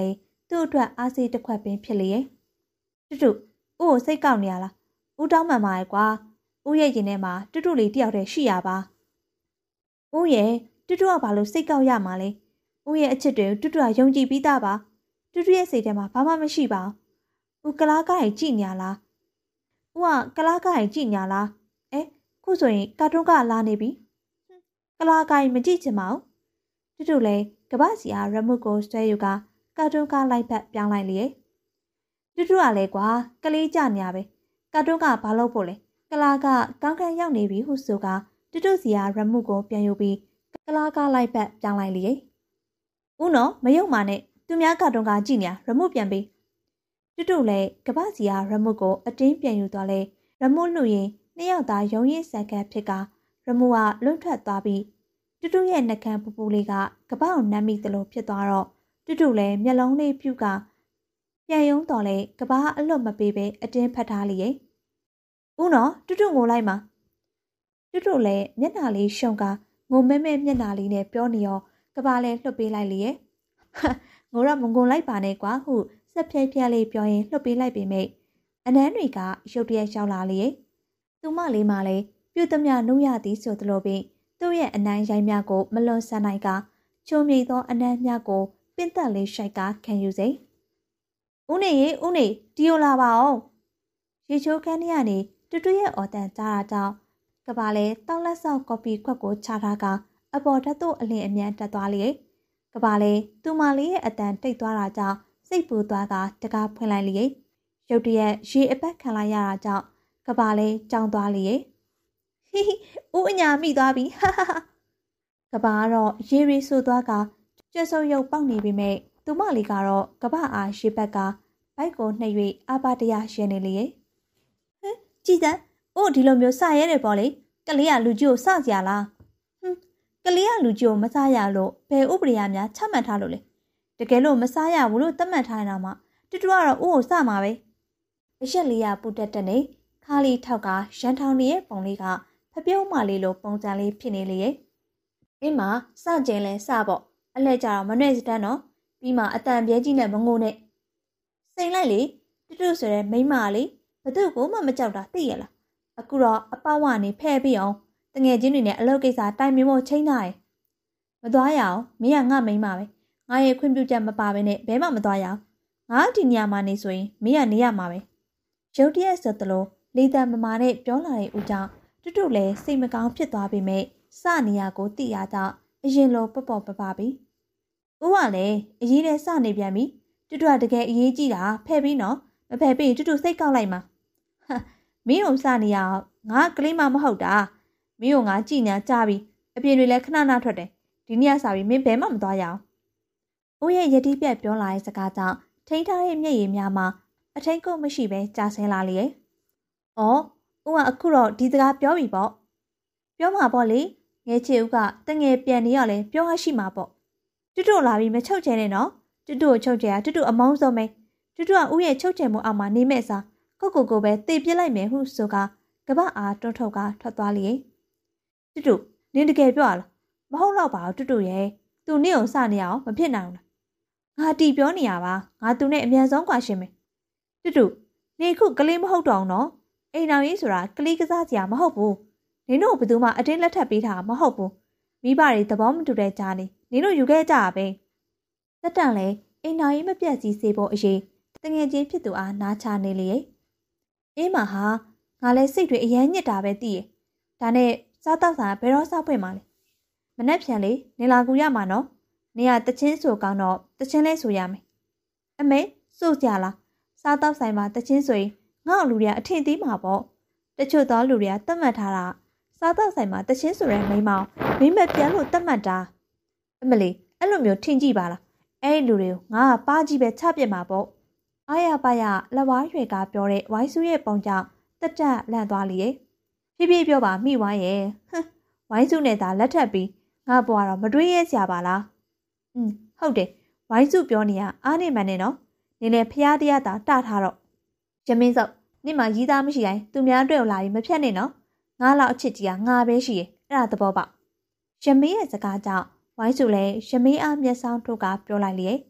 သူ့အတွက်အားစိတ်တစ်ခွက်ပင်ဖြစ်လေရဲ့တူတူဦးကိုစိတ်ကောက်နေရလားဦးတောင်းမှန်ပါရဲ့ကွာဦးရဲ့ရင်ထဲမှာတူတူလေးတယောက်တည်းရှိရပါဦးရဲ့တူတူကဘာလို့စိတ်ကောက်ရမှာလဲဦးရဲ့အချစ်တွေကိုတူတူကယုံကြည်ပြီးသားပါတူတူရဲ့စိတ်ထဲမှာဘာမှမရှိပါဘူးဦးကလားကားရင်ကြည့်ညာလားဦးကကလားကားရင်ကြည့်ညာလားအဲခုဆိုရင်ကာတွန်းကလာနေပြီကလားကားရင်မကြည့်ချင်ပါဘူးတူတူလည်းကပ္ပစီအားရမုတ်ကိုဆွဲယူကကာတွန်းကားလိုက်ဖက်ပြောင်းလိုက်လေတူတူကလည်းကွာကလေးကြနေရပဲကာတွန်းကဘာလို့ဖို့လဲကလားကကောင်းကန်းရောက်နေပြီဟုဆိုကတူတူစီအားရမုတ်ကိုပြန်ယူပြီးကလားကားလိုက်ဖက်ပြောင်းလိုက်လေဦးနော်မယုံပါနဲ့သူများကာတွန်းကကြည့်နေရရမုတ်ပြန်ပြီးတူတူလည်းကပ္ပစီအားရမုတ်ကိုအတင်းပြန်ယူသွားလဲရမုတ်လူရင်နှစ်ယောက်သားရုံရင်းဆန်ခတ်ဖြစ်ကရမုတ်ကလွန့်ထွက်သွားပြီးတူတူရဲ့နှကန်းပူပူလေးကကပောက်နမ်းမိသလိုဖြစ်သွားတော့တူတူလည်းမျက်လုံးလေးပြုတ်ကပြန်ယုံတော်လဲကဘာအလွတ်မပေးပဲအတင်းဖတ်ထားလေဦးနော်တူတူငိုလိုက်မှာတူတူလည်းမျက်နှာလေးရှုံကငိုမဲမဲမျက်နှာလေးနဲ့ပြောနေရောကဘာလည်းလှုပ်ပေးလိုက်လေငိုတော့မငိုလိုက်ပါနဲ့ကွာဟုစက်ဖြဲဖြဲလေးပြောရင်လှုပ်ပေးလိုက်ပေမဲ့အနန်းတွေကရုတ်တရက်ရောက်လာလေသူမလေးမှလည်းပြုတ်သမျှနှုတ်ရသည်ဆိုသလိုပင်သူ့ရဲ့အနမ်းရိုင်းများကိုမလွန်ဆန်နိုင်ကချုံမြိတ်သောအနမ်းများကိုပင့်သက်လေးရှိုက်ကခံယူစေဦးနေရေဦးနေဒီလိုလာပါအောင်ရေချိုးခန်းထဲကနေတူတူရဲ့အော်တန်ကြားတာကြောင့်ကဘာလဲတောက်လက်ဆောက်ကော်ပီခွက်ကိုချထားကအပေါ်ဓာတ်တို့အလင်းအမြန်တက်သွားလေကဘာလဲသူမလေးရဲ့အတန်တိတ်သွားတာကြောင့်စိတ်ပူသွားကတကားဖွင့်လိုက်လေရုတ်တရက်ရေအပတ်ခံလိုက်ရတာကြောင့်ကဘာလဲကြောင်သွားလေဟိဟိဦးအညာမိသွားပြီဟာဟာကဘာကတော့ရေရီဆူသွားကကျဆုပ်ရုပ်ပေါက်နေပြီမဲ့သူမလေးကတော့ကဘာအားရေဘက်ကဘိုက်ကိုနှိပ်၍အာပါတရရှင်နေလေဟမ်ကြည်စမ်းအို့ဒီလိုမျိုးစရဲတယ်ပေါ့လေကလေးကလူကြီးကိုစကြရလားဟွန်းကလေးကလူကြီးကိုမစားရလို့ဘယ်ဥပဒေအများချမှတ်ထားလို့လဲတကယ်လို့မစားရဘူးလို့သတ်မှတ်ထားနေတာမှတူတူကတော့အို့ကိုစမှာပဲအရက်လေးရပူတက်တက်နေခါလီထောက်ကရန်ထောင်နေရဲ့ပုံလေးကဖပြုံးမလေးလိုပုံစံလေးဖြစ်နေလေရဲ့အင်းမစကြင်လဲစပေါ့အလှဲ့ကြတော့မနှဲ့စတန်းတော့ပြီးမှအတန်ပြဲကြီးနဲ့မငိုနဲ့စိန်လိုက်လေတူတူဆိုတဲ့မိန်းမလေးဘသူ့ကိုမှမကြောက်တာသိရလားအခုတော့အပဝနေဖဲ့ပြီးအောင်တငယ်ချင်းတွေနဲ့အလုပ်ကိစ္စတိုင်ပင်ဖို့ချိန်ထားတယ်မသွားရအောင်မင်းကငါမိန်းမပဲငါရဲ့ခွင့်ပြုချက်မပါဘဲနဲ့ဘဲမှမသွားရအောင်ငါဒီနေရာမှာနေဆိုရင်မင်းကနေရမှာပဲရုတ်တရက်ဆိုသလိုလေတံမမာနဲ့ပြောလာတဲ့ဦးကြောင့်တူတူလည်းစိတ်မကောင်းဖြစ်သွားပေမဲ့စနေရကိုသိရကြောင်းအရင်လိုပပော့ပပပြီဦးကလည်းအရေးနဲ့စနေပြန်ပြီတူတူကတကယ်အရေးကြီးတာဖဲ့ပြီးနော်မဖဲ့ပြီးတူတူစိတ်ကောက်လိုက်မှာဟာမင်းတို့စနေရငါကလေးမမဟုတ်တာမင်းတို့ငါကြည်ညာကြပြီအပြင်တွေလည်းခဏခဏထွက်တယ်ဒီနေ့ကစားပြီးမင်းဘဲမှမသွားရအောင်ဦးရဲ့ယတိပြက်ပြောလာတဲ့စကားကြောင့်ထိန်းထားတဲ့မျက်ရည်များမှာအထိန်ကိုမရှိပဲကြာဆင်းလာလေ။အော်ဦးကအခုတော့ဒီစကားပြောပြီပေါ့ပြောမှာပေါ့လေငယ်ချစ်ဦးကတငယ်ပြန်နေရလဲပြောရရှိမှာပေါ့တူတူလာပြီးမချုပ်ချဲနဲ့နော်တူတူကိုချုပ်ချဲကတူတူအမောင်းဆုံးပဲတူတူကဦးရဲ့ချုပ်ချဲမှုအောက်မှာနေမဲ့စားကိုကိုကိုပဲတေပြစ်လိုက်မယ်ဟုဆိုကကပအားတွန်းထုတ်ကထွက်သွားလေတူတူနင်းတကယ်ပြောရလားမဟုတ်တော့ပါဘူးတူတူရဲ့သူနင့်ကိုစနေအောင်မဖြစ်နိုင်ဘူးလားငါတီပြောနေရပါငါသူနဲ့အမြန်ဆုံးကွာရှင်းမယ်တူတူနေခုကလေးမဟုတ်တော့နော်အိမ်တော်ကြီးဆိုတာကလေးကစားစရာမဟုတ်ဘူးနင်တို့ဘယ်သူမှအတင်းလက်ထပ်ပေးတာမဟုတ်ဘူးမိဘတွေသဘောမတူတဲ့ကြားနေနင်တို့ယူခဲ့ကြတာပဲတက်တန်လဲအိမ်တော်ကြီးမပြတ်စည်းစေဖို့အရေးတငယ်ချင်းဖြစ်သူအားနားချနေလေအေးမဟာငါလဲစိတ်တွေအယမ်းညစ်တာပဲသိရဒါနဲ့စားတော့စားဘယ်တော့စားဖွင့်မှာလဲမနှက်ဖြန်လေနေလာကူရမှာနော်နေရတချင်းဆိုကောင်းတော့တချင်းလဲဆိုရမယ်အမေစိုးကြလားစားတော့ဆိုင်မှာတချင်းဆိုရင်ငေါ့လူတွေကအထင်သေးမှာပေါ့တချို့သောလူတွေကတတ်မှတ်ထားတာစားတော့ဆိုင်မှာတချင်းဆိုတဲ့မိန်းမောင်မိမပြန်လို့တတ်မှတ်တာအမလီအဲ့လိုမျိုးထင်ကြည့်ပါလားအဲ့ဒီလူတွေကိုငါကပါကြီးပဲချပြစ်မှာပေါ့အားရပါရလက်ဝါးရွယ်ကပြောတဲ့ဝိုင်းစုရဲ့ပုံကြောင့်တက်တက်လန့်သွားလေဖြည်းဖြည်းပြောပါမိဝိုင်းရဲ့ဟမ်ဝိုင်းစုနဲ့သာလက်ထပ်ပြီးငါဘွားတော့မတွေးရဲစရာပါလားอืมဟုတ်တယ်ဝိုင်းစုပြောနေရအားနေမှန်နေနော်နေလေဖျားတရားသာတထားတော့ရမင်းစောက်နေ့မှရီးသားမရှိတိုင်းသူများအတွက်လာပြီးမဖြတ်နဲ့နော်ငါလောက်အချစ်ကြီးကငါပဲရှိရဲ့အဲ့ဒါသဘောပေါက်ရမင်းရဲ့စကားကြောင့်ဝိုင်းစုလည်းရမင်းအားမျက်စောင်းထုတ်ကပြောလိုက်လေ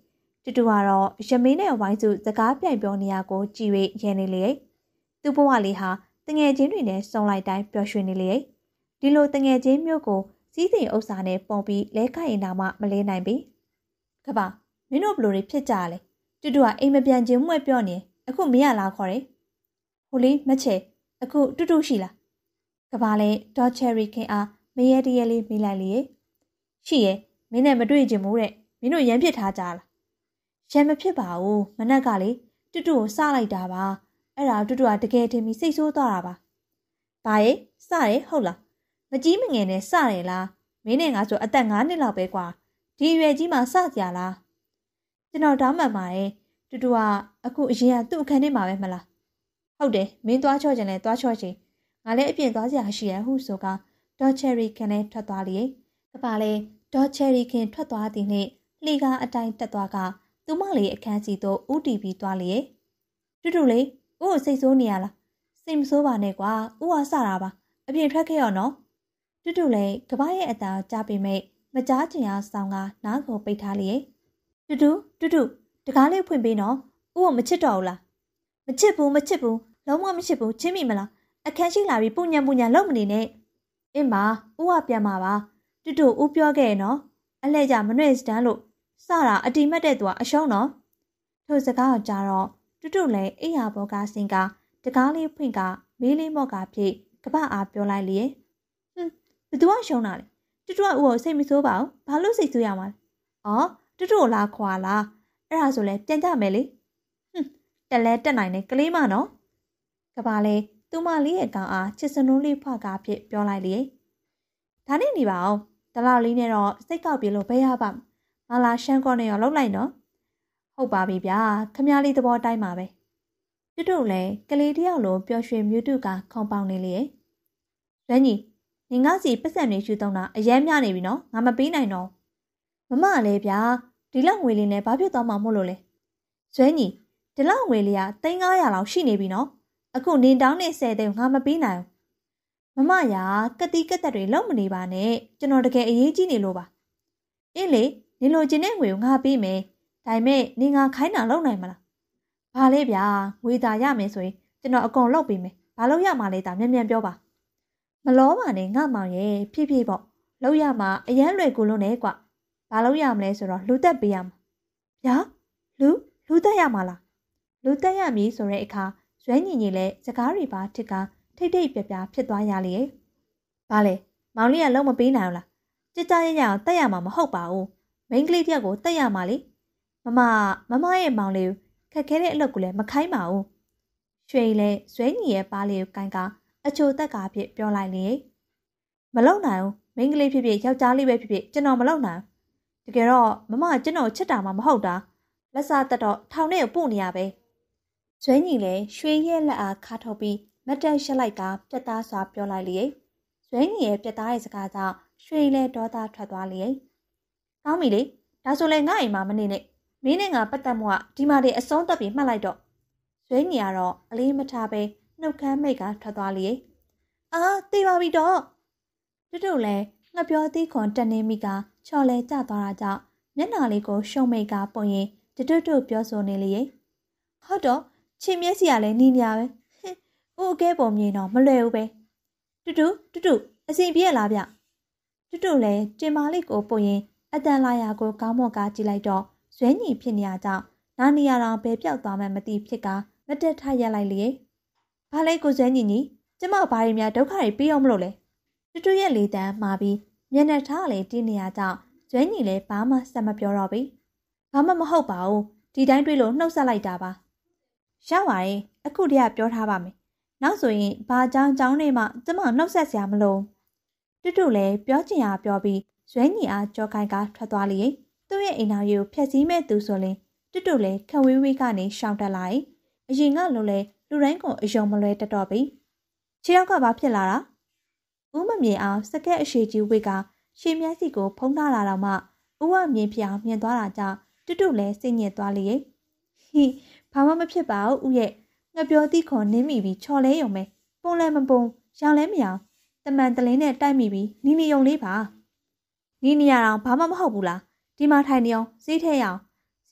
တူတူကတော့ရမင်းနဲ့ဝိုင်းစုစကားပြိုင်ပြောနေရကိုကြည်၍ရဲနေလေသူ့ဘဝလေးဟာတငယ်ချင်းတွေနဲ့စုံလိုက်တိုင်းပျော်ရွှင်နေလေဒီလိုတငယ်ချင်းမျိုးကိုစီးစိမ်ဥစ္စာနဲ့ပုံပြီးလဲခိုင်ရင်တော့မှမလေးနိုင်ပြီကပါမင်းတို့ဘလို့တွေဖြစ်ကြလဲတူတူကအိမ်မပြန်ခြင်းမွဲ့ပြောနေအခုမရလားခေါ်တယ်ဟိုလေးမချေအခုတူတူရှိလားကပါလဲဒေါ်ချယ်ရီခင်အားမရဲတရဲလေးမိလိုက်လေရှိရဲ့မင်းနဲ့မတွေ့ချင်ဘူးတဲ့မင်းတို့ရမ်းဖြစ်ထားကြလားရမ်းမဖြစ်ပါဘူးမနက်ကလေတူတူကိုစလိုက်တာပါအဲ့ဒါတူတူကတကယ်ထင်ပြီးစိတ်ဆိုးသွားတာပါဘာရဲ့စရဲဟုတ်လားမကြီးမငယ်နဲ့စတယ်လားမင်းနဲ့ငါဆိုအသက်၅နှစ်လောက်ပဲကွာဒီအရွယ်ကြီးမှစကြလားကျွန်တော်တောင်းပန်ပါတယ်တူတူကအခုအရင်ကသူ့အခန်းထဲမှာပဲမလားဟုတ်တယ်မင်းသွားချော့ခြင်းလဲသွားချော့ခြင်းငါလည်းအပြင်သွားစရာရှိရဟုဆိုကဒေါ်ချယ်ရီခင်နဲ့ထွက်သွားလေကပါလေဒေါ်ချယ်ရီခင်ထွက်သွားသည်နှင့်လှီကားအတိုင်းတက်သွားကသူမလေးအခန်းစီသို့ဦးတီပြီးသွားလေတူတူလေးဦးကိုစိတ်ဆိုးနေရလားစိတ်မဆိုးပါနဲ့ကွာဦးကစတာပါအပြင်ထွက်ခဲ့ရောနော်တူတူလေးကပားရဲ့အတန်ကြားပေမဲ့မကြားချင်အောင်ဆောင်းကနားကိုပိတ်ထားလေတူတူတူတူတကားလေးဖွင့်ပေးနော်ဦးကိုမချစ်တော့ဘူးလားမချစ်ဘူးမချစ်ဘူးလုံးဝမချစ်ဘူးချင်းမိမလားအခန်းရှိလာပြီးပူညံပူညံလုံးမနေနဲ့အင်းမဦးကပြန်มาပါတူတူဦးပြောခဲ့ရနော်အလှဲ့ကြမနှွဲ့စတန်းလို့စတာအတီမတ်တဲ့သူကအရှုံးနော်ထိုစကားကိုကြားတော့တူတူလည်းအိယာဘောကစင်ကတကားလေးဖွင့်ကမေးလေးမော့ကဖြစ်ကပအားပြောလိုက်လေဟွန်းဘသူကရှုံးတာလဲတူတူကဦးကိုစိတ်မဆိုးပါဘူးဘာလို့စိတ်ဆိုးရမှာလဲအော်တူတူကိုလာခွာလားအဲ့ဒါဆိုလဲပြန်ကြမယ်လေဟွန်းတက်လဲတက်နိုင်တယ်ကလေးမနော်ကပါလေသူမလေးရဲ့ကောင်အားချစ်စနိုးလေးဖွာကားဖြစ်ပြောလိုက်လေဒါနဲ့နေပါအောင်တလောက်လေးနဲ့တော့စိတ်ကောက်ပြေလို့ဘယ်ရပါမလာရှမ်းကောနဲ့ရောလောက်လိုက်နော်ဟုတ်ပါပြီဗျာခမ ्या လေးသဘောတိုင်းပါပဲတူတူလည်းကလေးတယောက်လိုပျော်ရွှင်မြူးတုကခေါင်းပေါင်းနေလေရန်ကြီးနေငါစီပတ်စံနေရှူသုံးတာအယမ်းများနေပြီနော်ငါမပေးနိုင်တော့မမလည်းဗျာဒီလောက်ငွေလေးနဲ့ဘာဖြစ်သွားမှာမို့လို့လဲဇွဲညီဒီလောက်ငွေလေးကသိန်း၅ရာလောက်ရှိနေပြီနော်အခုနေတောင်းနေဆယ်သိန်းငါမပေးနိုင်ဘူးမမရာကတိကတက်တွေလုံးမနေပါနဲ့ကျွန်တော်တကယ်အရေးကြီးနေလို့ပါအင်းလေနေလိုချင်တဲ့ငွေကိုငါပေးမယ်ဒါပေမဲ့နေငါခိုင်းတာလုပ်နိုင်မလားဘာလဲဗျာငွေသာရမယ်ဆိုရင်ကျွန်တော်အကုန်လုပ်ပေးမယ်ဘာလို့ရမှာလဲတာမြန်မြန်ပြောပါမလောပါနဲ့ငါမောင်ရဲ့ဖြည်းဖြည်းပေါ့လောက်ရမှာအရန်လွယ်ကူလို့နဲ့ကွဘာလို့ရမလဲဆိုတော့လူသက်ပေးရမှာဗျာလူလူသက်ရမှာလားလူသက်ရမည်ဆိုတဲ့အခါဇွဲညီညီလဲစကားတွေပါထစ်ကထိတ်ထိတ်ပြပြဖြစ်သွားရလေဘာလဲမောင်လေးကလုံးမပေးနိုင်ဘူးလားကြကြရရအောင်တက်ရမှာမဟုတ်ပါဘူးမိန်းကလေးတယောက်ကိုတက်ရမှာလေမမမမရဲ့မောင်လေးကိုခက်ခဲတဲ့အလုပ်ကိုလည်းမခိုင်းပါဘူးရွှေလဲဇွဲညီရဲ့ပါးလေးကိုကိုင်ကအချိုတက်ကဖြစ်ပြောလိုက်လေမလုံနိုင်ဘူးမိန်းကလေးဖြစ်ဖြစ်ယောက်ျားလေးပဲဖြစ်ဖြစ်ကျွန်တော်မလုံနိုင်တကယ်တော့မမကျွန်တော်ချစ်တာမှမဟုတ်တာလက်စားတက်တော့ထောင်ထဲကိုပို့နေရပဲဇွဲညီလဲရွှေရဲ့လက်အားခါထုတ်ပြီးမတ်တက်ရှက်လိုက်ကပြတ်သားစွာပြောလိုက်လေဇွဲညီရဲ့ပြတ်သားရဲ့စကားကြောင့်ရွှေလဲဒေါသထွက်သွားလေကောင်းပြီလေဒါဆိုလဲငါ့အိမ်မှာမနေနဲ့မင်းနဲ့ငါပတ်သက်မှုကဒီမှာတည်းအဆုံးသက်ပြီးမှတ်လိုက်တော့ဇွဲညီကတော့အလေးမထားပဲနှုတ်ခမ်းမိတ်ကထွက်သွားလေအာသိပါပြီတော့တူတူလဲငါပြောသေးခွန်တက်နေမိကချော်လဲကျသွားတာကြောင့်မျက်နှာလေးကိုရှုံမိတ်ကပုံရင်တူတူတူပြောဆိုနေလေဟုတ်တော့ချင်းမျက်စီကလည်းနီးညာပဲဦးအကဲပုံမြင်တော့မလွယ်ဘူးပဲတူတူတူတူအစီပြေလားဗျတူတူလဲတင်မာလေးကိုပုံရင်အတန်လာရာကိုကောင်းမော့ကားကြည့်လိုက်တော့ဇွဲညီဖြစ်နေရကြောင်းနာနီယာတော်ဘဲပြောက်သွားမှမသိဖြစ်ကမတက်ထရက်လိုက်လေဘာလဲကိုဇွဲညီညီကျမဘာတွေများဒုက္ခတွေပြီးအောင်မလို့လဲတူတူရဲ့လေတန်းမှာပြီးမျက်နှာထားလေတင်းနေရကြောင်းဇွဲညီလည်းဘာမှဆက်မပြောတော့ဘူးဘာမှမဟုတ်ပါဘူးဒီတိုင်းတွေးလို့နှုတ်ဆက်လိုက်တာပါရပါရဲ့အခုတည်းကပြောထားပါမယ်နောက်ဆိုရင်ဘာကြောင်းကြောင်းနေမှကျမနှုတ်ဆက်စရာမလိုတူတူလည်းပြောချင်ရပြောပြီးဇွဲညီအားကြောကိုင်ကထွက်သွားလေသူ့ရဲ့အိမ်သားကိုဖျက်ဆီးမဲ့သူဆိုရင်တူတူလည်းခဝေးဝေးကနေရှောင်တက်လာအရင်ကလိုလဲလူတိုင်းကိုအယုံမလွဲတတော့ပြီခြေရောက်ကဘာဖြစ်လာတာဦးမမြင်အောင်စကက်အရှိကြီးဝေကရှေ့မျက်စိကိုဖုံးထားလာတော့မှဦးဝမြင်ပြအောင်မြင်သွားတာကြောင့်တူတူလည်းစိတ်ညစ်သွားလေဟိဘာမှမဖြစ်ပါဘူးဦးရဲ့ငါပြောသည့်ခွန်နင်းမိပြီးချော်လဲရုံပဲပုံလဲမပုံရောင်လဲမရောင်တမန်တလင်းနဲ့တိုက်မိပြီးနီနီယုံလေးပါနီနီရအောင်ဘာမှမဟုတ်ဘူးလားဒီမှာထိုင်နေအောင်ဈေးထဲရအောင်ဈ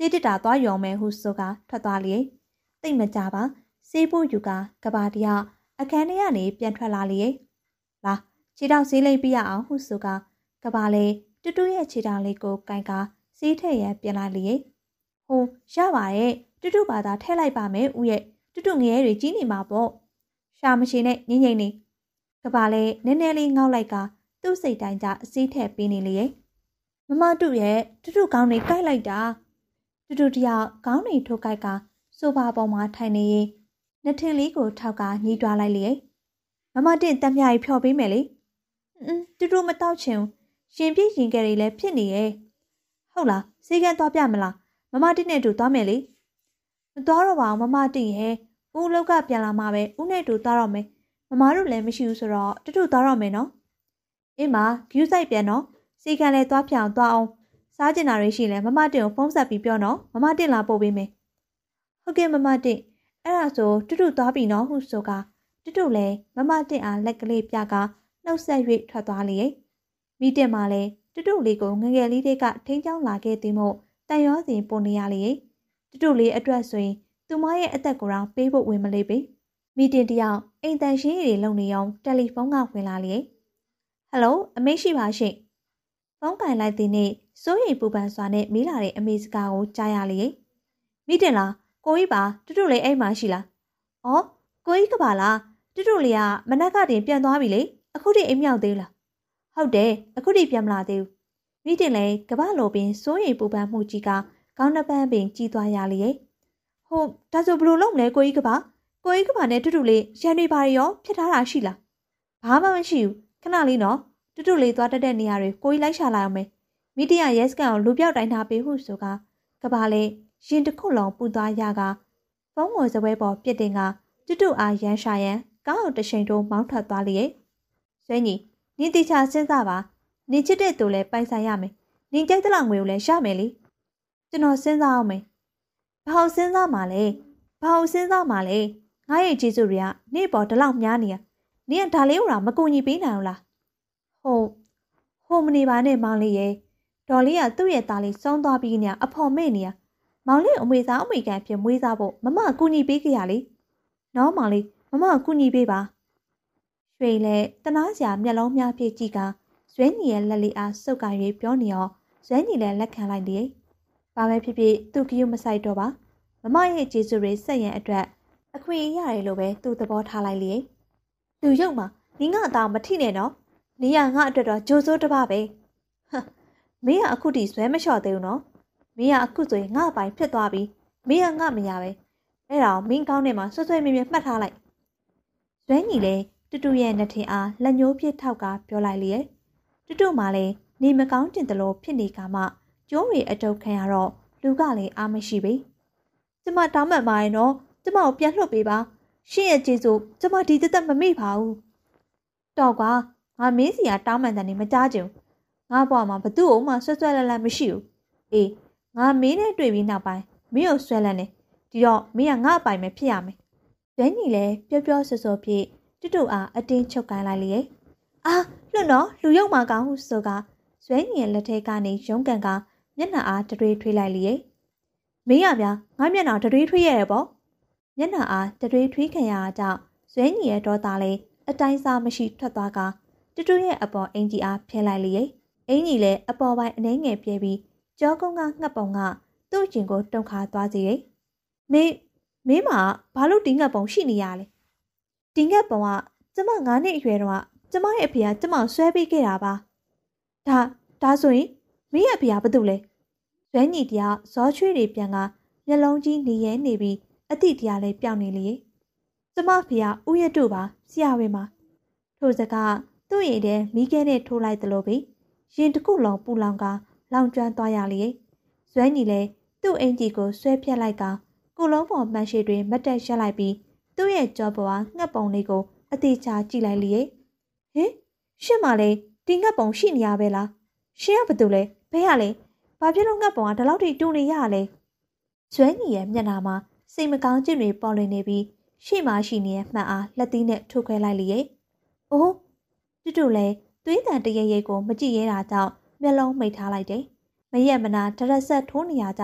စေးတစ်တာသွားရုံမဲဟုဆိုကထွက်သွားလေတိတ်မကြပါစေးဖို့ယူကကဘာတရအခန်းထဲကနေပြန်ထွက်လာလေလာခြေထောက်ဆေးလိမ့်ပြရအောင်ဟုဆိုကကဘာလေတူတူရဲ့ခြေထောက်လေးကိုကိုင်ကာစေးထည့်ရပြန်လာလေဟိုရပါရဲ့တူတူပါသာထဲလိုက်ပါမယ်ဦးရဲ့တူတူငရဲတွေကြီးနေမှာပေါ့ရှာမရှိနဲ့ငိမ့်ငိမ့်နေကဘာလေနည်းနည်းလေးငေါက်လိုက်ကသူ့စိတ်တိုင်းကြအစေးထည့်ပေးနေလေမမတူရဲ့တူတူကောင်းနေကိုက်လိုက်တာတူတူတယောက်ခေါင်းနေထိုးကိုက်ကဆိုဖာပေါ်မှာထိုင်နေရင်နှစ်ထင်းလေးကိုထောက်ကညီးတွားလိုက်လေမမတင့်တက်မြကြီးဖျော်ပေးမယ်လေအင်းတူတူမတောက်ချင်ရှင်ပြည့်ရင်ကလေးလည်းဖြစ်နေရဲ့ဟုတ်လားစေကန်းသွားပြမလားမမတင့်နဲ့တူသွားမယ်လေမသွားတော့ပါဘူးမမတင့်ရဲ့ဦးလောက်ကပြန်လာမှပဲဦးနဲ့တူသွားတော့မယ်မမတို့လည်းမရှိဘူးဆိုတော့တူတူသွားတော့မယ်နော်အင်းမဂယူးဆိုင်ပြန်နော်စေကန်းလည်းသွားပြအောင်သွားအောင်စားကျင်တာတွေရှိလဲမမတင့်ကိုဖုန်းဆက်ပြီးပြောနော်မမတင့်လာပို့ပေးမယ်ဟုတ်ကဲ့မမတင့်အဲ့ဒါဆိုတူတူသွားပြီနော်ဟုဆိုကတူတူလည်းမမတင့်အားလက်ကလေးပြကနှုတ်ဆက်၍ထွက်သွားလေမိတင်မှလည်းတူတူလေးကိုငငယ်လေးတွေကထိန်းချောင်းလာခဲ့သည်မို့တန်ရောစဉ်ပုံနေရလေတူတူလေးအတွက်ဆိုရင်သူမရဲ့အသက်ကိုယ်ပေးဖို့ဝင်မလေးပေမိတင်တယောက်အိမ်တန်ရှင်းရည်လုံနေအောင်တယ်လီဖုန်းကဝင်လာလေဟယ်လိုအမေရှိပါရှိဖုန်းကင်လိုက်တဲ့နေ့စိုးရိမ်ပူပန်စွာနဲ့မိလာတဲ့အမေစကားကိုကြားရလေမိတင်လားကိုကြီးပါတူတူလေးအိမ်မှာရှိလားဩကိုကြီးကပါလားတူတူလေးကမနက်ကတင်ပြန်သွားပြီလေအခုထိအိမ်မြောက်သေးလားဟုတ်တယ်အခုထိပြန်မလာသေးဘူးမိတင်လည်းကဘာလိုပင်စိုးရိမ်ပူပန်မှုကြီးကခေါင်းနှပန်းပင်ကြီးသွားရလေဟုတ်ဒါဆိုဘယ်လိုလုပ်မလဲကိုကြီးကပါကိုကြီးကပါနဲ့တူတူလေးရန်တွေပါရောဖြစ်ထားတာရှိလားဘာမှမရှိဘူးခဏလေးနော်တူတူလေးသွားတက်တဲ့နေရာတွေကိုကြီးလိုက်ရှာလိုက်အောင်မယ်မိတရရဲစကန်ကိုလူပြောက်တိုင်းထားပေးဟုဆိုကကဘာလေးရင်တစ်ခုလုံးပူသွားရကဖုန်းပေါ်စပွဲပေါ်ပြစ်တင်ကတူတူအားရန်ရှာရန်ကောင်းအောင်တရှိန်တို့မောင်းထွက်သွားလေဆွေးညီနင်းတိချာစဉ်းစားပါနင်းချစ်တဲ့သူလည်းပိုင်ဆိုင်ရမယ်နင်းကြိုက်တဲ့လောက်ငွေကိုလည်းရမယ်လေကျွန်တော်စဉ်းစားအောင်မယ်ဘာလို့စဉ်းစားမှာလဲဘာလို့စဉ်းစားမှာလဲငါရဲ့ကျေးဇူးတွေကနေ့ပေါ်ဒီလောက်များနေရနင်းကဒါလေးကိုတော့မကူညီပေးနိုင်ဘူးလားဟုတ်ဟိုမနေပါနဲ့မောင်လေးရဲ့ဒေါ်လေးကသူ့ရဲ့သားလေးဆုံးသွားပြီးနေအဖော်မဲ့နေရမောင်လေးအမေစားအမေကန်ဖြစ်မွေးစားဖို့မမအကူညီပေးကြရလေနော်မောင်လေးမမအကူညီပေးပါရွှေလည်းတနာစရာမျက်လုံးများပြည့်ကြည့်ကဇွဲညီရဲ့လက်လေးအားစုပ်က၍ပြောနေအောင်ဇွဲညီလည်းလက်ခံလိုက်လေဘာပဲဖြစ်ဖြစ်သူ့ကယူမဆိုင်တော့ပါမမရဲ့ကျေးဇူးတွေဆက်ရန်အတွက်အခွင့်အရေးရတယ်လို့ပဲသူ့သဘောထားလိုက်လေသူရုပ်မှာနင်းငါအသားမထိနဲ့နော်နင်းကငါအတွက်တော့ဂျိုးစိုးတပါပဲဟမ်မင်းကအခုထိဇွဲမလျှော့သေးဘူးနော်မင်းကအခုဆိုရင်ငါအပိုင်ဖြစ်သွားပြီမင်းကငါမရပဲအဲ့ဒါမင်းကောင်းနေမှာဆွဆွဲမြဲမြဲမှတ်ထားလိုက်ဇွဲညီလေတူတူရဲ့နှထင်အားလက်ညှိုးပြစ်ထောက်ကပြောလိုက်လေတူတူမှလည်းနေမကောင်းတင်တယ်လို့ဖြစ်နေကမှကျိုးရီအတုတ်ခံရတော့လူကလည်းအားမရှိပဲကျမတောင်းပန်ပါရဲ့နော်ကျမကိုပြန်လွှတ်ပေးပါရှင့်ရဲ့ကျေးဇူးကျမဒီသက်သက်မမေ့ပါဘူးတော့ကွာငါမင်းစီကတောင်းပန်တယ်နေမကြားကြဘူးငါဘွားမှာဘသူ့ကိုမှဆွဆွဲလန်းလန်းမရှိဘူးအေးငါမင်းနဲ့တွေ့ပြီးနောက်ပိုင်းမင်းကိုဆွဲလန်းနေဒီတော့မင်းကငါအပိုင်ပဲဖြစ်ရမယ်ဇွဲညီလည်းပျော့ပျော့ဆော့ဆော့ဖြစ်တူတူအားအတင်းချုပ်ကိုင်းလိုက်လေအာလွတ်တော့လူရုပ်မှာကောင်းဟုဆိုကဇွဲညီရဲ့လက်ထဲကနေရုံးကန်ကမျက်နှာအားတတွေးထွေးလိုက်လေမင်းရဗျာငါမျက်နှာတတွေးထွေးရတယ်ပေါ့မျက်နှာအားတတွေးထွေးခံရတာကြောင့်ဇွဲညီရဲ့ဒေါသလေးအတိုင်းစားမရှိထွက်သွားကတူတူရဲ့အပေါ်အင်ကြီးအားဖျက်လိုက်လေအင်ကြီးလည်းအပေါ်ပိုင်းအနှဲငယ်ပြဲပြီးကြောကုန်းကငှက်ပုံကသူ့ကျင်ကိုတုံခါသွားစီတယ်မင်းမင်းမဘာလို့တင်းငတ်ပုံရှိနေရလဲတင်းငတ်ပုံကကျမငါးနှစ်အရွယ်တော့ကျမရဲ့အဖေကကျမကိုဆွဲပေးခဲ့တာပါဒါဒါဆိုရင်မင်းရဲ့အဖေကဘာလုပ်လဲဇွဲညီတရားဇောချွေးတွေပြန်ကမျက်လုံးကြီးနေရဲနေပြီးအတိတရားလေးပြောင်းနေလေကျမဖေကဥယျတို့ပါဆရာဝန်မှာထိုစကားသူ့ရည်တဲ့မိခဲနဲ့ထိုးလိုက်သလိုပဲရင်တစ်ခုလုံးပူလောင်ကလောင်ကျွမ်းသွားရလေဇွဲညီလည်းသူ့အင်ကြီးကိုဆွဲဖြတ်လိုက်ကကိုလုံးပေါ်မှန်ရှိတွေမတ်တက်ရက်လိုက်ပြီးသူ့ရဲ့ကြောပေါ်ငှက်ပုံလေးကိုအသေးချာကြည့်လိုက်လေဟင်ရှင့်မလေးဒီငှက်ပုံရှိနေရပဲလားရှင့်ကဘာလုပ်လဲဘဲရလဲဘာဖြစ်လို့ငှက်ပုံကဒီလောက်ထိတူနေရလဲဇွဲညီရဲ့မျက်နှာမှာစိတ်မကောင်းခြင်းတွေပေါ်လွင်နေပြီးရှေ့မှာရှိနေတဲ့မှန်အားလက်သီးနဲ့ထိုးခွဲလိုက်လေအိုးတူတူလည်းသွေးတန်တရရိပ်ကိုမကြည့်ရဲတာကြောင့်မျက်လုံးမိတ်ထားလိုက်တယ်မရက်မနာဒရက်ဆက်ထိုးနေရကြောင့်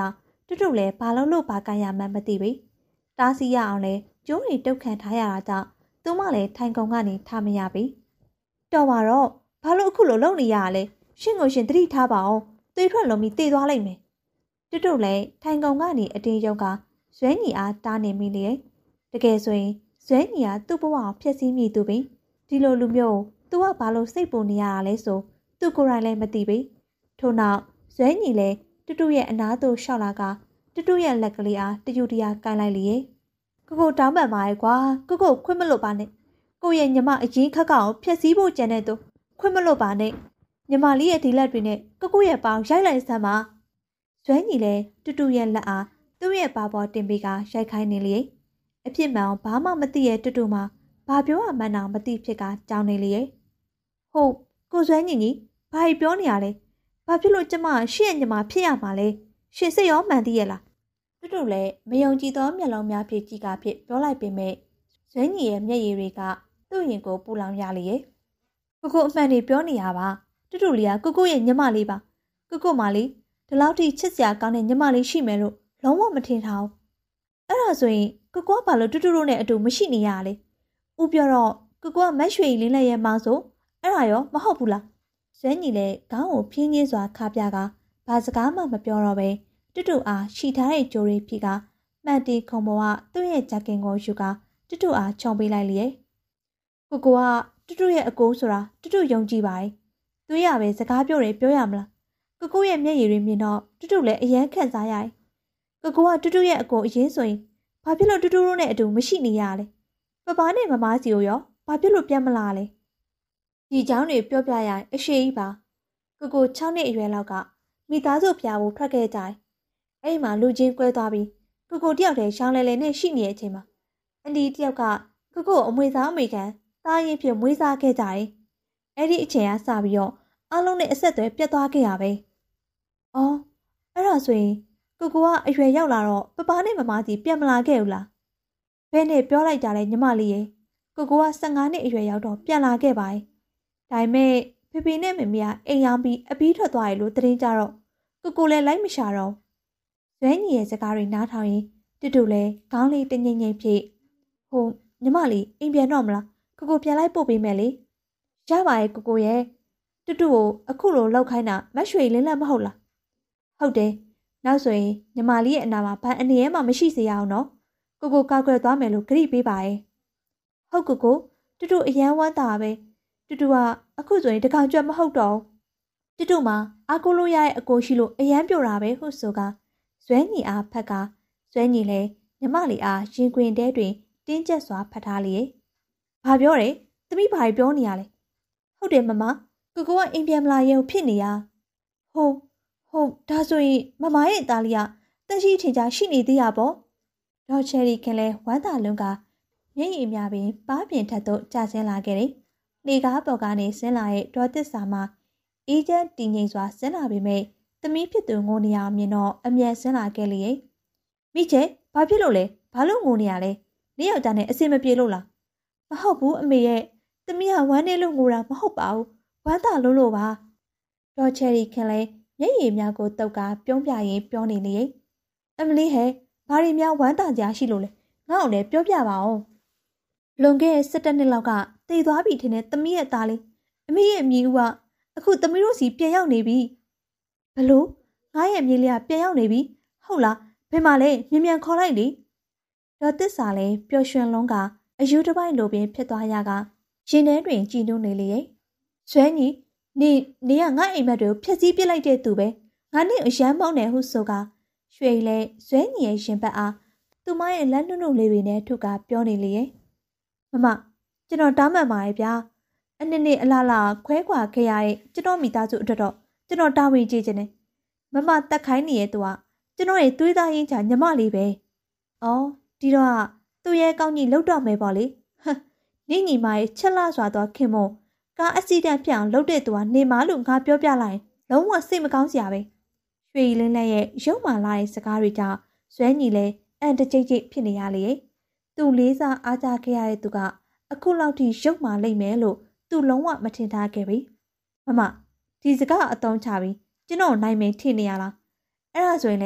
တူတူလည်းဘာလို့လို့ဘာကရမှန်းမသိဘူးတားစီရအောင်လဲကျိုးတွေတုတ်ခံထားရတာကြောင့်သူမလည်းထိုင်ကုန်ကနေထားမရပြီတော်ပါတော့ဘာလို့အခုလိုလုပ်နေရလဲရှင်ကိုရှင်သတိထားပါအောင်သွေးထွက်လုံးပြီးတည်သွားလိုက်မယ်တူတူလည်းထိုင်ကုန်ကနေအတင်းရုပ်ကဇွဲညီအားတားနေမိလေတကယ်ဆိုရင်ဇွဲညီကသူ့ဘဝကိုဖျက်ဆီးမိသူပဲဒီလိုလူမျိုးသူကဘာလို့စိတ်ပူနေရတာလဲဆိုသူကိုယ်တိုင်လည်းမသိဘူးထို့နောက်ဇွဲညီလည်းတူတူရဲ့အနားသို့ရှောက်လာကတူတူရဲ့လက်ကလေးအားတယူတရာကိုင်းလိုက်လေကိုကိုတောင်းပန်ပါရဲ့ကွာကိုကိုခွင့်မလို့ပါနဲ့ကိုရဲ့ညီမအရင်ခက်ကောင်ဖျက်ဆီးဖို့ကြံတဲ့သူခွင့်မလို့ပါနဲ့ညီမလေးရဲ့ဒီလက်တွေနဲ့ကိုကိုရဲ့ပေါင်ရိုက်လိုက်စမ်းပါဇွဲညီလည်းတူတူရဲ့လက်အားသူ့ရဲ့ပါပေါ်တင်ပေးကရိုက်ခိုင်းနေလေအဖြစ်မှန်ဘာမှမသိရဲ့တူတူမှာဘာပြောမှန်းတော့မသိဖြစ်ကကြောင်းနေလေဟုတ်ကိုဇွဲညီကြီးဘာပြောနေရလဲဘာဖြစ်လို့ကျမရှင့်ညီမဖြစ်ရမှာလဲရှင်စိတ်ရောမှန်သိရဲ့လားတူတူလည်းမယုံကြည်သောမျက်လုံးများဖြင့်ကြည်ကားဖြင့်ပြောလိုက်ပေမဲ့ဇွဲညီရဲ့မျက်ရည်တွေကသူ့ရင်ကိုပူလောင်ရလေကိုကိုအမှန်တွေပြောနေရပါတူတူလေးကကိုကိုရဲ့ညီမလေးပါကိုကိုမလေးဒီလောက်ထိချစ်စရာကောင်းတဲ့ညီမလေးရှိမယ်လို့လုံးဝမထင်ထားဘူးအဲ့ဒါဆိုရင်ကိုကိုကဘာလို့တူတူတို့နဲ့အတူမရှိနေရလဲဦးပြောတော့ကိုကိုကမတ်ရွှေလင်းလက်ရဲ့မောင်ဆိုအဲ့ဒါရောမဟုတ်ဘူးလားဇွဲညီလည်းခေါင်းကိုဖြင်းချင်းစွာခါပြကဘာစကားမှမပြောတော့ပဲတူတူအားခြိထားတဲ့ကြိုးတွေဖြစ်ကမှန်တီခုံပေါ်ကသူ့ရဲ့ဂျက်ကင်ကိုယူကတူတူအားခြုံပေးလိုက်လေကိုကိုကတူတူရဲ့အကိုဆိုတာတူတူယုံကြည်ပါတယ်သူရပဲစကားပြောတယ်ပြောရမလားကိုကိုရဲ့မျက်ရည်တွေမြင်တော့တူတူလည်းအယမ်းခံစားရတယ်ကိုကိုကတူတူရဲ့အကိုအရင်ဆိုရင်ဘာဖြစ်လို့တူတူတို့နဲ့အတူမရှိနေရလဲပပနဲ့မမစီကိုရောဘာဖြစ်လို့ပြန်မလာလဲဒီเจ้าတွေပြောပြရရင်အရှိကြီးပါကိုကို၆နှစ်အရွယ်လောက်ကမိသားစုဖျားဖို့ထွက်ခဲ့ကြတယ်အဲ့ဒီမှာလူချင်းကွဲသွားပြီးကိုကိုတယောက်တည်းရှောင်းလဲလဲနဲ့ရှိနေတဲ့အချိန်မှာအန်ဒီတယောက်ကကိုကိုအမွေစားအမေခံသားရင်ဖြစ်မွေးစားခဲ့ကြတယ်အဲ့ဒီအချိန်ကစပြီးတော့အားလုံးနဲ့အဆက်အသွယ်ပြတ်သွားခဲ့ရပဲအော်အဲ့ဒါဆိုရင်ကိုကိုကအရွယ်ရောက်လာတော့ပပနဲ့မမစီပြန်မလာခဲ့ဘူးလားဘယ်နဲ့ပြောလိုက်ကြလဲညီမလေးရေကိုကိုက၁၅နှစ်အရွယ်ရောက်တော့ပြန်လာခဲ့ပါတယ်ဒါပေမဲ့ဖေဖေနဲ့မေမေကအိမ်ရောက်ပြီးအပြီးထွက်သွားရလို့တရင်ကြတော့ကိုကိုလည်းလိုက်မရှာတော့ဇွဲညီရဲ့စကားတွေနားထောင်ရင်တူတူလည်းခေါင်းလေးတငိမ့်ငိမ့်ဖြစ်ဟိုညီမလေးအိမ်ပြန်တော့မလားကိုကိုပြန်လိုက်ပို့ပေးမယ်လေရပါရဲ့ကိုကိုရဲ့တူတူကိုအခုလိုလောက်ခိုင်းတာမတ်ရွှေလင်းလက်မဟုတ်လားဟုတ်တယ်နောက်ဆိုရင်ညီမလေးရဲ့အနာမှာဘာအနေနဲ့မှမရှိစေရအောင်နော်ကိုကိုကောက်ွယ်သွားမယ်လို့ဂရိပေးပါရဲ့ဟုတ်ကိုကိုတူတူအရန်ဝမ်းသာပဲတူတူကအခုဆိုရင်တကောင်ကြွက်မဟုတ်တော့တူတူမှာအာကိုလို့ရရဲ့အကိုရှိလို့အရန်ပြိုတာပဲဟုတ်ဆိုကဇွဲညီအားဖက်ကဇွဲညီလဲညီမလေးအားရင်ခွင်တဲတွင်တင်းကျပ်စွာဖတ်ထားလေဘာပြောတယ်သမီးဘာပြောနေရလဲဟုတ်တယ်မမကိုကိုကအိမ်ပြန်မလာရင်ဖြစ်နေရဟုတ်ဟုတ်ဒါဆိုရင်မမရဲ့သားလေးကတက်ရှိထင်ကြရှိနေသေးရပေါ့ဒေါ်ချယ်ရီခင်လဲဝမ်းသာလုံးကမျက်ရည်များပင်ပါးပြင်ထက်သို့ကျဆင်းလာခဲ့တယ်လေကားပေါ်ကနေဆင်းလာတဲ့ဒေါ်သစ္စာမှာအေးချမ်းတည်ငြိမ်စွာဆင်းလာပေမဲ့သမီးဖြစ်သူငိုနေရမြင်တော့အမျက်ဆင်းလာခဲ့လေမိချေဘာဖြစ်လို့လဲဘာလို့ငိုနေရလဲနေ့ယောက်ျားနဲ့အစင်မပြေလို့လားမဟုတ်ဘူးအမေရဲ့သမီးကဝမ်းနေလို့ငိုတာမဟုတ်ပါဘူးဝမ်းသာလို့လို့ပါဒေါ်ချယ်ရီခင်လဲမျက်ရည်များကိုတုတ်ကပြုံးပြရင်ပြောနေလေအမလေးဟဲ့ဘာတွေများဝမ်းသာကြရှိလို့လဲငါ့ကိုလည်းပြောပြပါအောင်လွန်ခဲ့တဲ့၁၇နှစ်လောက်ကတည်သွားပြီထင်တဲ့သမီးရဲ့သားလေးအမေရဲ့အမိဦးကအခုသမီးတို့စီပြန်ရောက်နေပြီဘလို့ငါရဲ့အမိလေးကပြန်ရောက်နေပြီဟုတ်လားဘယ်မှာလဲမြန်မြန်ခေါ်လိုက်လေဒေါ်သစ္စာလည်းပျော်ရွှင်လုံးကအယူတစ်ပိုင်းလိုပင်ဖြစ်သွားရကရင်ထဲတွင်ကြည်နုနေလေဇွဲညီနေနေကငါအိမ်မက်တွေကိုဖျက်ဆီးပစ်လိုက်တဲ့သူပဲငါနဲ့အရန်မောင်းနေဟုဆိုကရွှေလဲဇွဲညီရဲ့ရင်ဘတ်အားသူမရဲ့လက်နှုတ်နှုတ်လေးတွေနဲ့ထုကပြောနေလေမမကျွန်တော်တောင်းပန်ပါရဲ့ဗျာအနည်းနည်းအလားလားခွဲခွာခဲ့ရတဲ့ကျွန်တော်မိသားစုအတွက်တော့ကျွန်တော်တာဝန်ကြီးခြင်းနဲ့မမတက်ခိုင်းနေရဲ့သူကကျွန်တော်ရဲ့သွေးသားရင်းချညီမလေးပဲအော်ဒီတော့သူ့ရဲ့ကောင်းကြီးလှုပ်တော့မယ်ပေါ့လေဟမ်နင့်ညီမရဲ့ချက်လာစွာတော့ခင်မို့ကားအက်ဆီဒန့်ဖြစ်အောင်လှုပ်တဲ့သူကနေမလို့ငါပြောပြလိုက်လုံးဝစိတ်မကောင်းစရာပဲရွှေလင်းလက်ရဲ့ရုပ်မာလာတဲ့စကားတွေကြောင့်ဇွဲညီလဲအန်တကြိတ်ကြိတ်ဖြစ်နေရလေသူလေးစားအားကြခဲ့ရတဲ့သူကအခုလောက်ထိရုပ်မာလိမ့်မယ်လို့သူလုံးဝမထင်ထားခဲ့ပြီမမဒီစကားအတုံးချပြီးကျွန်တော်နိုင်မယ်ထင်နေရလားအဲ့ဒါဆိုရင်လေကျ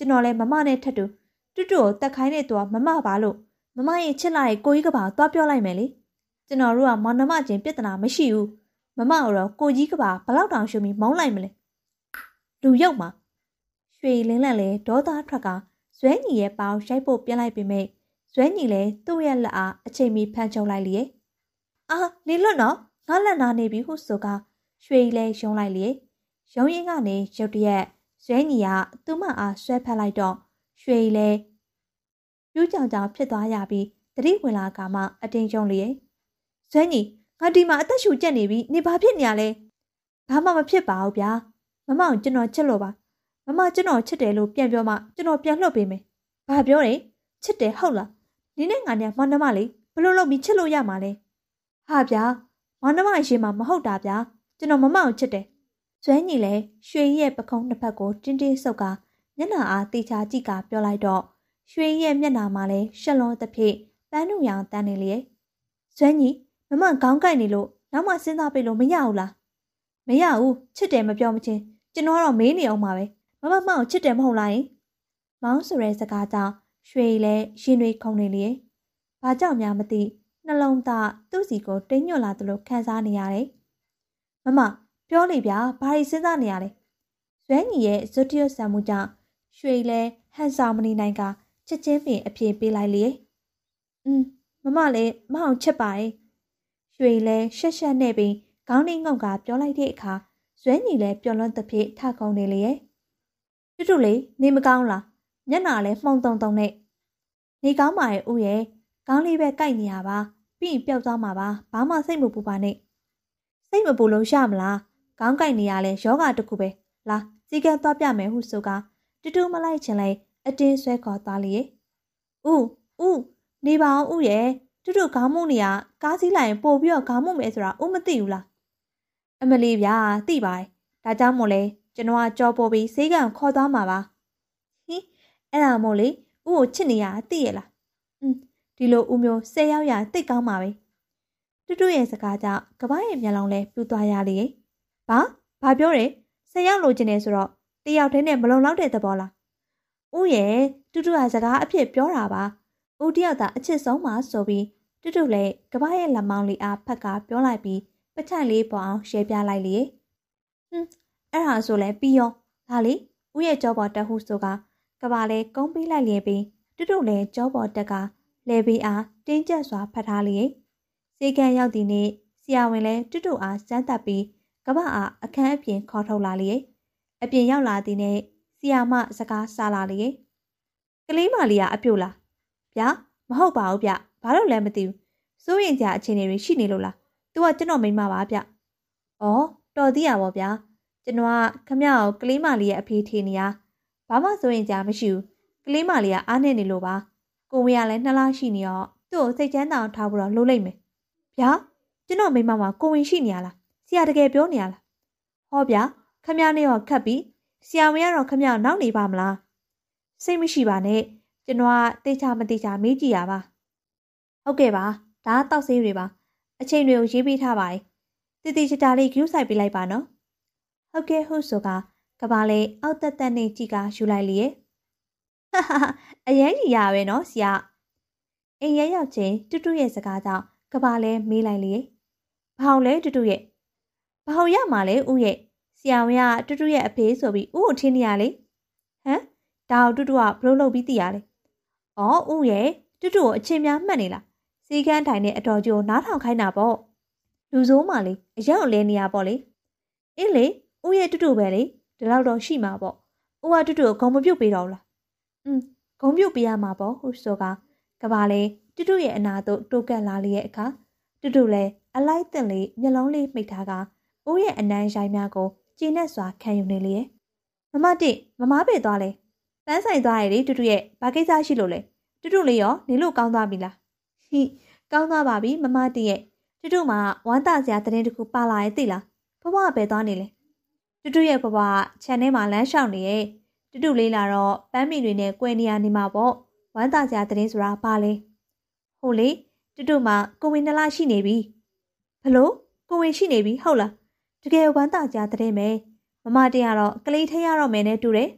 ကျွန်တော်လည်းမမနဲ့ထပ်တူတူတူကိုတက်ခိုင်းတဲ့သူကမမပါလို့မမရဲ့ချစ်လာတဲ့ကိုကြီးကပါသွားပြောလိုက်မယ်လေကျွန်တော်တို့ကမောင်နှမချင်းပြဿနာမရှိဘူးမမကတော့ကိုကြီးကပါဘလောက်တောင်ရှုံပြီးမောင်းလိုက်မလဲလူရုပ်မှာရွှေလင်းလက်လဲဒေါသထွက်ကဇွဲညီရဲ့ပေါင်ရိုက်ဖို့ပြလိုက်ပေမဲ့ဇွဲညီလဲသူ့ရဲ့လက်အားအချိန်မီဖမ်းချုပ်လိုက်လေအာနေလွတ်တော့ငါလက်နာနေပြီဟုဆိုကရွှေလဲယုံလိုက်လေရုံရင်ကနေရုတ်တရက်ဇွဲညီကသူ့မအားဆွဲဖက်လိုက်တော့ရွှေလဲပြူးကြောင်ကြောင်ဖြစ်သွားရပြီးတတိဝင်လာကမှအတင်းကျုံလေဇွဲညီငါဒီမှာအသက်ရှူကျက်နေပြီနေဘာဖြစ်နေရလဲဘာမှမဖြစ်ပါဘူးဗျာမမအောင်ကျွန်တော်ချစ်လို့ပါမမကျွန်တော်ချစ်တယ်လို့ပြန်ပြောမှကျွန်တော်ပြန်လှုပ်ပေးမယ်ဘာပြောလဲချစ်တယ်ဟုတ်လားနင်းနဲ့ငါနဲ့မောင်နှမလေးဘလို့လို့ပြီးချစ်လို့ရမှာလဲဟာဗျာမောင်နှမအရှိမမဟုတ်တာဗျာကျွန်တော်မမအောင်ချစ်တယ်ဇွဲညီလဲရွှေရဲ့ပခုံးနှစ်ဖက်ကိုတင်းတင်းဆုပ်ကမျက်နှာအားတေချာကြည့်ကပြောလိုက်တော့ရွှေရဲ့မျက်နှာမှာလဲရှက်လုံးတစ်ဖြစ်ပန်းနုရောင်တန်းနေလေဇွဲညီမမခေါင်းကိုက်နေလို့နောက်မှစဉ်းစားပေးလို့မရဘူးလားမရဘူးချစ်တယ်မပြောမချင်းကျွန်တော်တော့မေးနေအောင်ပါပဲမမမအောင်ချစ်တယ်မဟုတ်လားယင်မောင်ဆိုတဲ့စကားကြောင့်ရွှေလဲရင်တွေခုန်နေလေဘာကြောင့်များမသိနှလုံးသားသူ့စီကိုတိမ်ညွတ်လာသလိုခံစားနေရတယ်မမပြောလေဗျာဘာတွေစဉ်းစားနေရလဲဇွဲညီရဲ့ဇွတ်တရွတ်ဆံမှုကြောင့်ရွှေလဲဟန်ဆောင်မနေနိုင်ကချက်ချင်းပင်အပြေပေးလိုက်လေอืมမမလည်းမအောင်ချစ်ပါတယ်ရွှေလဲရှက်ရှက်နဲ့ပင်ခေါင်းလေးငုံကပြောလိုက်တဲ့အခါဇွဲညီလဲပျော်လွန်းသဖြင့်ထခုံနေလေရဲ့တူတူလေးနေမကောင်းလားမျက်နှာလဲမှုံတုံတုံနဲ့နေကောင်းပါရဲ့ဦးရဲ့ခေါင်းလေးပဲကိုက်နေရပါပြီးပျောက်သွားမှာပါဘာမှစိတ်မပူပါနဲ့စိတ်မပူလို့ရမလားခေါင်းကိုက်နေရလဲယောဂတစ်ခုပဲလာစီကံသွားပြမယ်ဟုဆိုကတူတူမလိုက်ချင်လဲအတင်းဆွဲခေါ်သွားလေရဲ့ဦးဦးနေပါအောင်ဦးရဲ့တူတူခေါင်းမုံနေရကားစည်းလိုက်ရင်ပို့ပြီးတော့ခေါင်းမုံမယ်ဆိုတာဦးမသိဘူးလားအမလီဗျာသိပါတယ်ဒါကြောင့်မို့လဲကျွန်တော်ကကြော်ပို့ပြီးဆေးကံခေါ်သွားမှာပါဟင်းအဲ့ဒါမို့လေဦးကိုချစ်နေရသိရလားอืมဒီလိုဦးမျိုးဆယ်ယောက်ရသိကောင်းပါပဲတူတူရဲ့စကားကြောင့်ကပားရဲ့မျက်လုံးလဲပြူသွားရလေဘာဘာပြောတယ်ဆယ်ယောက်လိုချင်တယ်ဆိုတော့တယောက်တည်းနဲ့မလုံလောက်တဲ့သဘောလားဦးရဲ့တူတူကစကားအဖြစ်ပြောတာပါဦးတယောက်သာအချစ်ဆုံးပါဆိုပြီးတူတူလည်းကပားရဲ့လက်မောင်းလေးအားဖက်ကပြောလိုက်ပြီးပချိုင်လေးပေါ်အောင်ရှဲပြလိုက်လေဟင်းအဲ့ဒါဆိုလဲပြီးရောဒါလေဦးရဲ့ကြောပေါ်တက်ဟုဆိုကကပားလဲကုန်းပေးလိုက်လေပြီးတူတူလည်းကြောပေါ်တက်ကလဲပေးအားတင်းကျပ်စွာဖတ်ထားလေစေကံရောက်ဒီနေ့ဆရာဝန်လဲတူတူအားစမ်းသပ်ပြီးကပားအားအခန်းအပြင်ခေါ်ထုတ်လာလေအပြင်ရောက်လာသည်နဲ့ဆီယာမစကားစားလာလေကလေးမလေးကအပြိုလားဗျာမဟုတ်ပါဘူးဗျဘာလို့လဲမသိဘူးစိုးရင်ကြအခြေအနေတွေရှိနေလို့လားသူကကျွန်တော်မိမပါဗျဩတော်သေးရပါဗျာကျွန်တော်ကခမရကိုကလေးမလေးရဲ့အဖေးထေနေရဘာမှစိုးရင်ကြမရှိဘူးကလေးမလေးကအားနေနေလို့ပါကိုဝေကလည်းနှစ်လားရှိနေတော့သူ့ကိုစိတ်ချမ်းသာအောင်ထားဖို့တော့လိုလိမ့်မယ်ဗျာကျွန်တော်မိမမှာကိုဝင်ရှိနေရလားဆရာတကယ်ပြောနေရလားဟောဗျာခမရနဲ့ရောခတ်ပြီးဆရာဝန်ကတော့ခမရနောက်နေပါမလားစိတ်မရှိပါနဲ့ကျွန်တော်ကတေချာမတေချာမေးကြည့်ရပါဟုတ်ကဲ့ပါဒါတောက်ဆေးတွေပါအချိန်တွေကိုရေးပေးထားပါတယ်တည်တည်ချာချာလေးဂရုစိုက်ပေးလိုက်ပါနော်ဟုတ်ကဲ့ဟုတ်ဆိုကကဘာလေးအောက်တက်တက်နဲ့ကြည့်ကယူလိုက်လေဟာဟာအရင်ကြီးရပဲနော်ဆရာအိမ်ရဲရောက်ချင်းတူတူရဲ့စကားကြောင့်ကဘာလေးမေးလိုက်လေဘာအောင်လဲတူတူရဲ့ဘာအောင်ရမှာလဲဦးရဲ့ဆရာဝန်ကတူတူရဲ့အဖေဆိုပြီးဦးကိုထင်းနေရလေဟမ်ဒါကိုတူတူကဘလို့လုပ်ပြီးသိရလဲဩဦးရဲ့တူတူကိုအချင်းများမှတ်နေလားစီကန်းထိုင်တဲ့အတော်ကြီးကိုနားထောင်ခိုင်းတာပေါ့လူဆိုးမှလေအရောက်လဲနေရပေါ့လေအေးလေဦးရဲ့တူတူပဲလေဒီလောက်တော့ရှိမှာပေါ့ဦးကတူတူကိုဂုံမပြုတ်ပေးတော့လားอืมဂုံပြုတ်ပေးရမှာပေါ့ဟုတ်ဆိုကကဘာလေတူတူရဲ့အနာတို့တိုးကက်လာလေရဲ့အခါတူတူလည်းအလိုက်တင်လေးမျက်လုံးလေးမှိတ်ထားကဦးရဲ့အနမ်းရိုင်းများကိုကျင်းနဲ့စွာခံယူနေလေမမတိမမားပေသွားလေတန်းဆိုင်သွားရလေတူတူရဲ့ဘာကိစ္စရှိလို့လဲတူတူလေးရောနေလို့ကောင်းသွားပြီလားဟိကောင်းသွားပါပြီမမတိရဲ့တူတူမှာဝမ်းသာစရာသတင်းတစ်ခုပါလာရဲ့သိလားဘဘကပဲသွားနေလေတူတူရဲ့ဘဘကခြံထဲမှာလမ်းလျှောက်နေရဲ့တူတူလေးလာတော့ပန်းမီတွေနဲ့ကွယ်နေရနေမှာပေါ့ဝမ်းသာစရာသတင်းဆိုတာဘာလဲဟုတ်လေတူတူမှာကိုဝင်နှလားရှိနေပြီဘလို့ကိုဝင်ရှိနေပြီဟုတ်လားတကယ်ဝမ်းသာစရာသတင်းပဲမမတင်ကတော့ကလေးထိရတော့မယ်နဲ့တူတယ်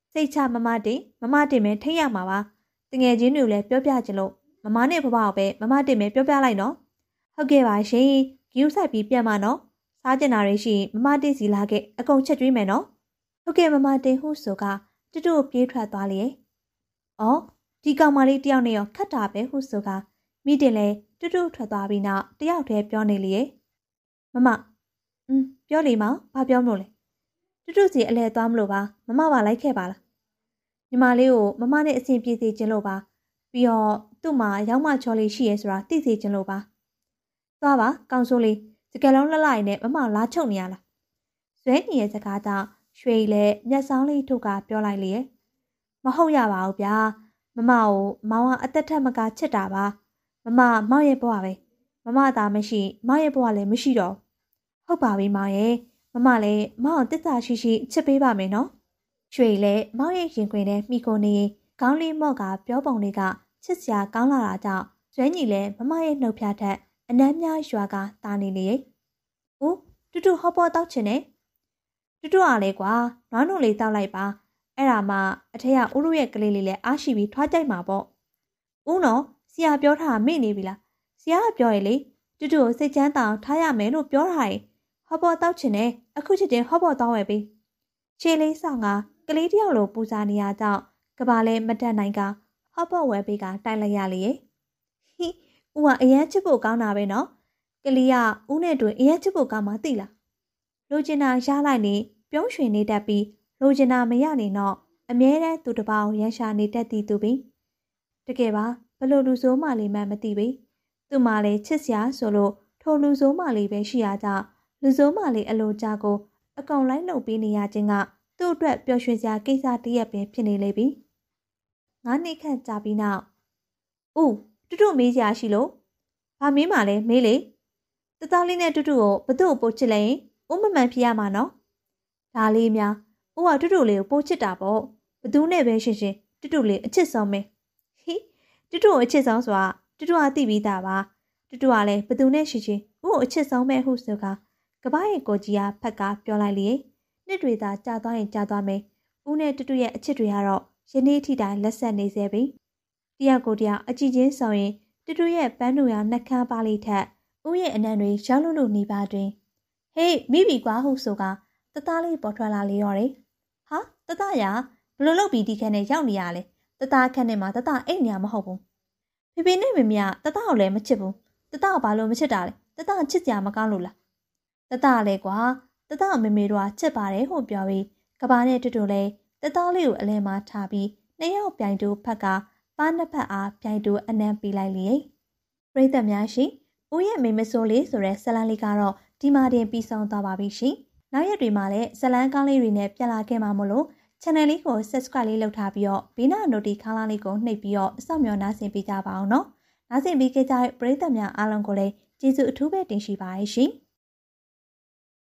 စိတ်ချမမတင်မမတင်ပဲထိတ်ရမှာပါတငယ်ချင်းတွေလည်းပြောပြချင်လို့မမနဲ့ဖဖကိုပဲမမတင်ပဲပြောပြလိုက်နော်ဟုတ်ကဲ့ပါရှင်ဂယူးဆိုင်ပြီးပြန်မနော်စားကျင်တာတွေရှိမမတင်စီလာခဲ့အကုန်ချက်ကျွေးမယ်နော်ဟုတ်ကဲ့မမတင်ဟုဆိုကတူတူပြေးထွက်သွားလေအော်ဒီကောင်မလေးတယောက်နဲ့ရောခတ်တာပဲဟုဆိုကမိတင်လဲတူတူထွက်သွားပြီးနောက်တယောက်တည်းပြောနေလေမမอืมပြောလေမဘာပြောမလို့လဲတူတူစီအလဲသွားမလို့ပါမမပါလိုက်ခဲ့ပါလားညီမလေးကိုမမနဲ့အဆင်ပြေစေခြင်းလို့ပါပြီးတော့သူ့မှာရောက်မှချော်လေးရှိရဲဆိုတာသိစေခြင်းလို့ပါသွားပါကောင်းစိုးလေးစကလုံးလှလှရည်နဲ့မမလာချုပ်နေရလားဇွဲညီရဲ့စကားကြောင့်ရွှေလည်းမျက်စောင်းလေးထုတ်ကပြောလိုက်လေမဟုတ်ရပါဘူးဗျာမမကိုမောင်ကအသက်ထက်မကချစ်တာပါမမမောင်ရဲ့ဘဝပဲမမသာမရှိမောင်ရဲ့ဘဝလည်းမရှိတော့ဟုတ်ပါပြီမောင်ရဲ့မမလည်းမောင်တစ္ဆာရှိရှိချစ်ပေးပါမယ်နော်ရွှေလည်းမောင်ရဲ့ရင်ခွင်ထဲမိကိုနေခေါင်းလေးမော့ကပြောပုံလေးကချစ်စရာကောင်းလာတာကြောင့်ဇွဲညီလည်းမမရဲ့နှုတ်ဖျားထက်အနမ်းများရွာကတာနေလေ။ဦးတူတူဟောပေါ်တောက်ချင်တယ်။တူတူအားလေကွာနွားနုလေးတောက်လိုက်ပါအဲ့ဒါမှအထက်ကဦးတို့ရဲ့ကလေးလေးလည်းအားရှိပြီးထွားကြိုက်မှာပေါ့။ဦးနော်ဆရာပြောထားမေ့နေပြီလား။ဆရာကပြောရလေတူတူကိုစိတ်ချမ်းသာအောင်ထားရမယ်လို့ပြောထားရင်ဟောပေါ်တောက်ချင်တယ်အခုချက်ချင်းဟောပေါ်တောက်ရပြီ။ခြေလေးဆောင်ကကလေးတယောက်လိုပူဇာနေရကြောင့်ကဘာလဲမတက်နိုင်ကဟောပေါ်ဝဲပေးကတိုက်လိုက်ရလေ။ဟိဦးကအရန်ချစ်ဖို့ကောင်းတာပဲနော်။ကလေးကဦးနဲ့တွေ့အရန်ချစ်ဖို့ကောင်းမှသိလား။လိုချင်တာရလိုက်နေပြုံးရွှင်နေတတ်ပြီးလိုချင်တာမရနေတော့အမြဲတမ်းသူတစ်ပေါင်းရန်ရှာနေတတ်သည်သူပင်တကယ်ပါဘလို့လူဆိုးမလေးမှမသိပေသူ့မလေးချစ်စရာဆိုလို့ထိုလူဆိုးမလေးပဲရှိရကြလူဆိုးမလေးအလိုကြကိုအကောင်လိုက်လုပ်ပေးနေရခြင်းကသူ့အတွက်ပျော်ရွှင်စရာကိစ္စတည်းရပဲဖြစ်နေလေပြီငါးနှစ်ခန့်ကြာပြီးနောက်ဦးတူတူမေးစရာရှိလို့ဘာမေးမှလဲမေးလေတသားလေးနဲ့တူတူကိုဘသူ့ကိုပို့ချစ်လိုက်ရင်ဦးမမှန်ဖြစ်ရမှာနော်ဒါလေးများဦးကတူတူလေးကိုပို့ချစ်တာပေါ့ဘသူနဲ့ပဲရှင်ရှင်တူတူလေးအချစ်ဆုံးပဲဟိတူတူကိုအချစ်ဆုံးဆိုတာတူတူကသိပြီးသားပါတူတူကလည်းဘသူနဲ့ရှင်ရှင်ဦးကိုအချစ်ဆုံးပဲဟုဆိုကကပားရဲ့ကိုကြီးကဖက်ကပြောလိုက်လေနှစ်တွေသာကြာသွားရင်ကြာသွားမယ်ဦးနဲ့တူတူရဲ့အချစ်တွေကတော့ယနေ့ထိတိုင်လက်ဆက်နေစေပြီတယောက်ကိုတယောက်အကြည့်ချင်းဆောင်ရင်တူတူရဲ့ပန်းတူရောနှက်ခမ်းပါလေးထက်ဦးရဲ့အနံတွေရောက်လို့လို့နေပါတွင်ဟေးမိပြီကွာဟုဆိုကတသားလေးပေါ်ထွက်လာလေရောတယ်ဟာတသားရဘလို့လုပ်ပြီးဒီခန်းနဲ့ရောက်နေရလဲတသားခန်းထဲမှာတသားအိတ်နေရမဟုတ်ဘူးဖေဖေနဲ့မမတသားကိုလည်းမချစ်ဘူးတသားကိုဘာလို့မချစ်တာလဲတသားချစ်စရာမကောင်းလို့လားတသားလည်းကွာတသားမမေတို့ကချစ်ပါတယ်ဟုပြောပြီးကဘာနဲ့တူတူလေးတသားလေးကိုအလဲမှာထားပြီးနှစ်ယောက်ပြိုင်တူဖက်ကပါးနှစ်ဖက်အားပြိုင်တူအနံပေးလိုက်လေပရိသတ်များရှင်ဦးရဲ့မိမဆိုးလေးဆိုတဲ့ဇလန်းလေးကတော့ဒီမှာတင်ပြီးဆုံးသွားပါပြီရှင်နောက်ရက်တွေမှာလည်းဇလန်းကောင်းလေးတွေနဲ့ပြန်လာခဲ့မှာမို့လို့ channel လေးကို subscribe လေးလုပ်ထားပြီးတော့ဘေးနား notification ခေါင်းလားလေးကိုနှိပ်ပြီးတော့စောင့်မျှော်နားဆင်ပေးကြပါအောင်နော်နားဆင်ပေးကြတဲ့ပရိသတ်များအားလုံးကိုလည်းကျေးဇူးအထူးပဲတင်ရှိပါရဲ့ရှင်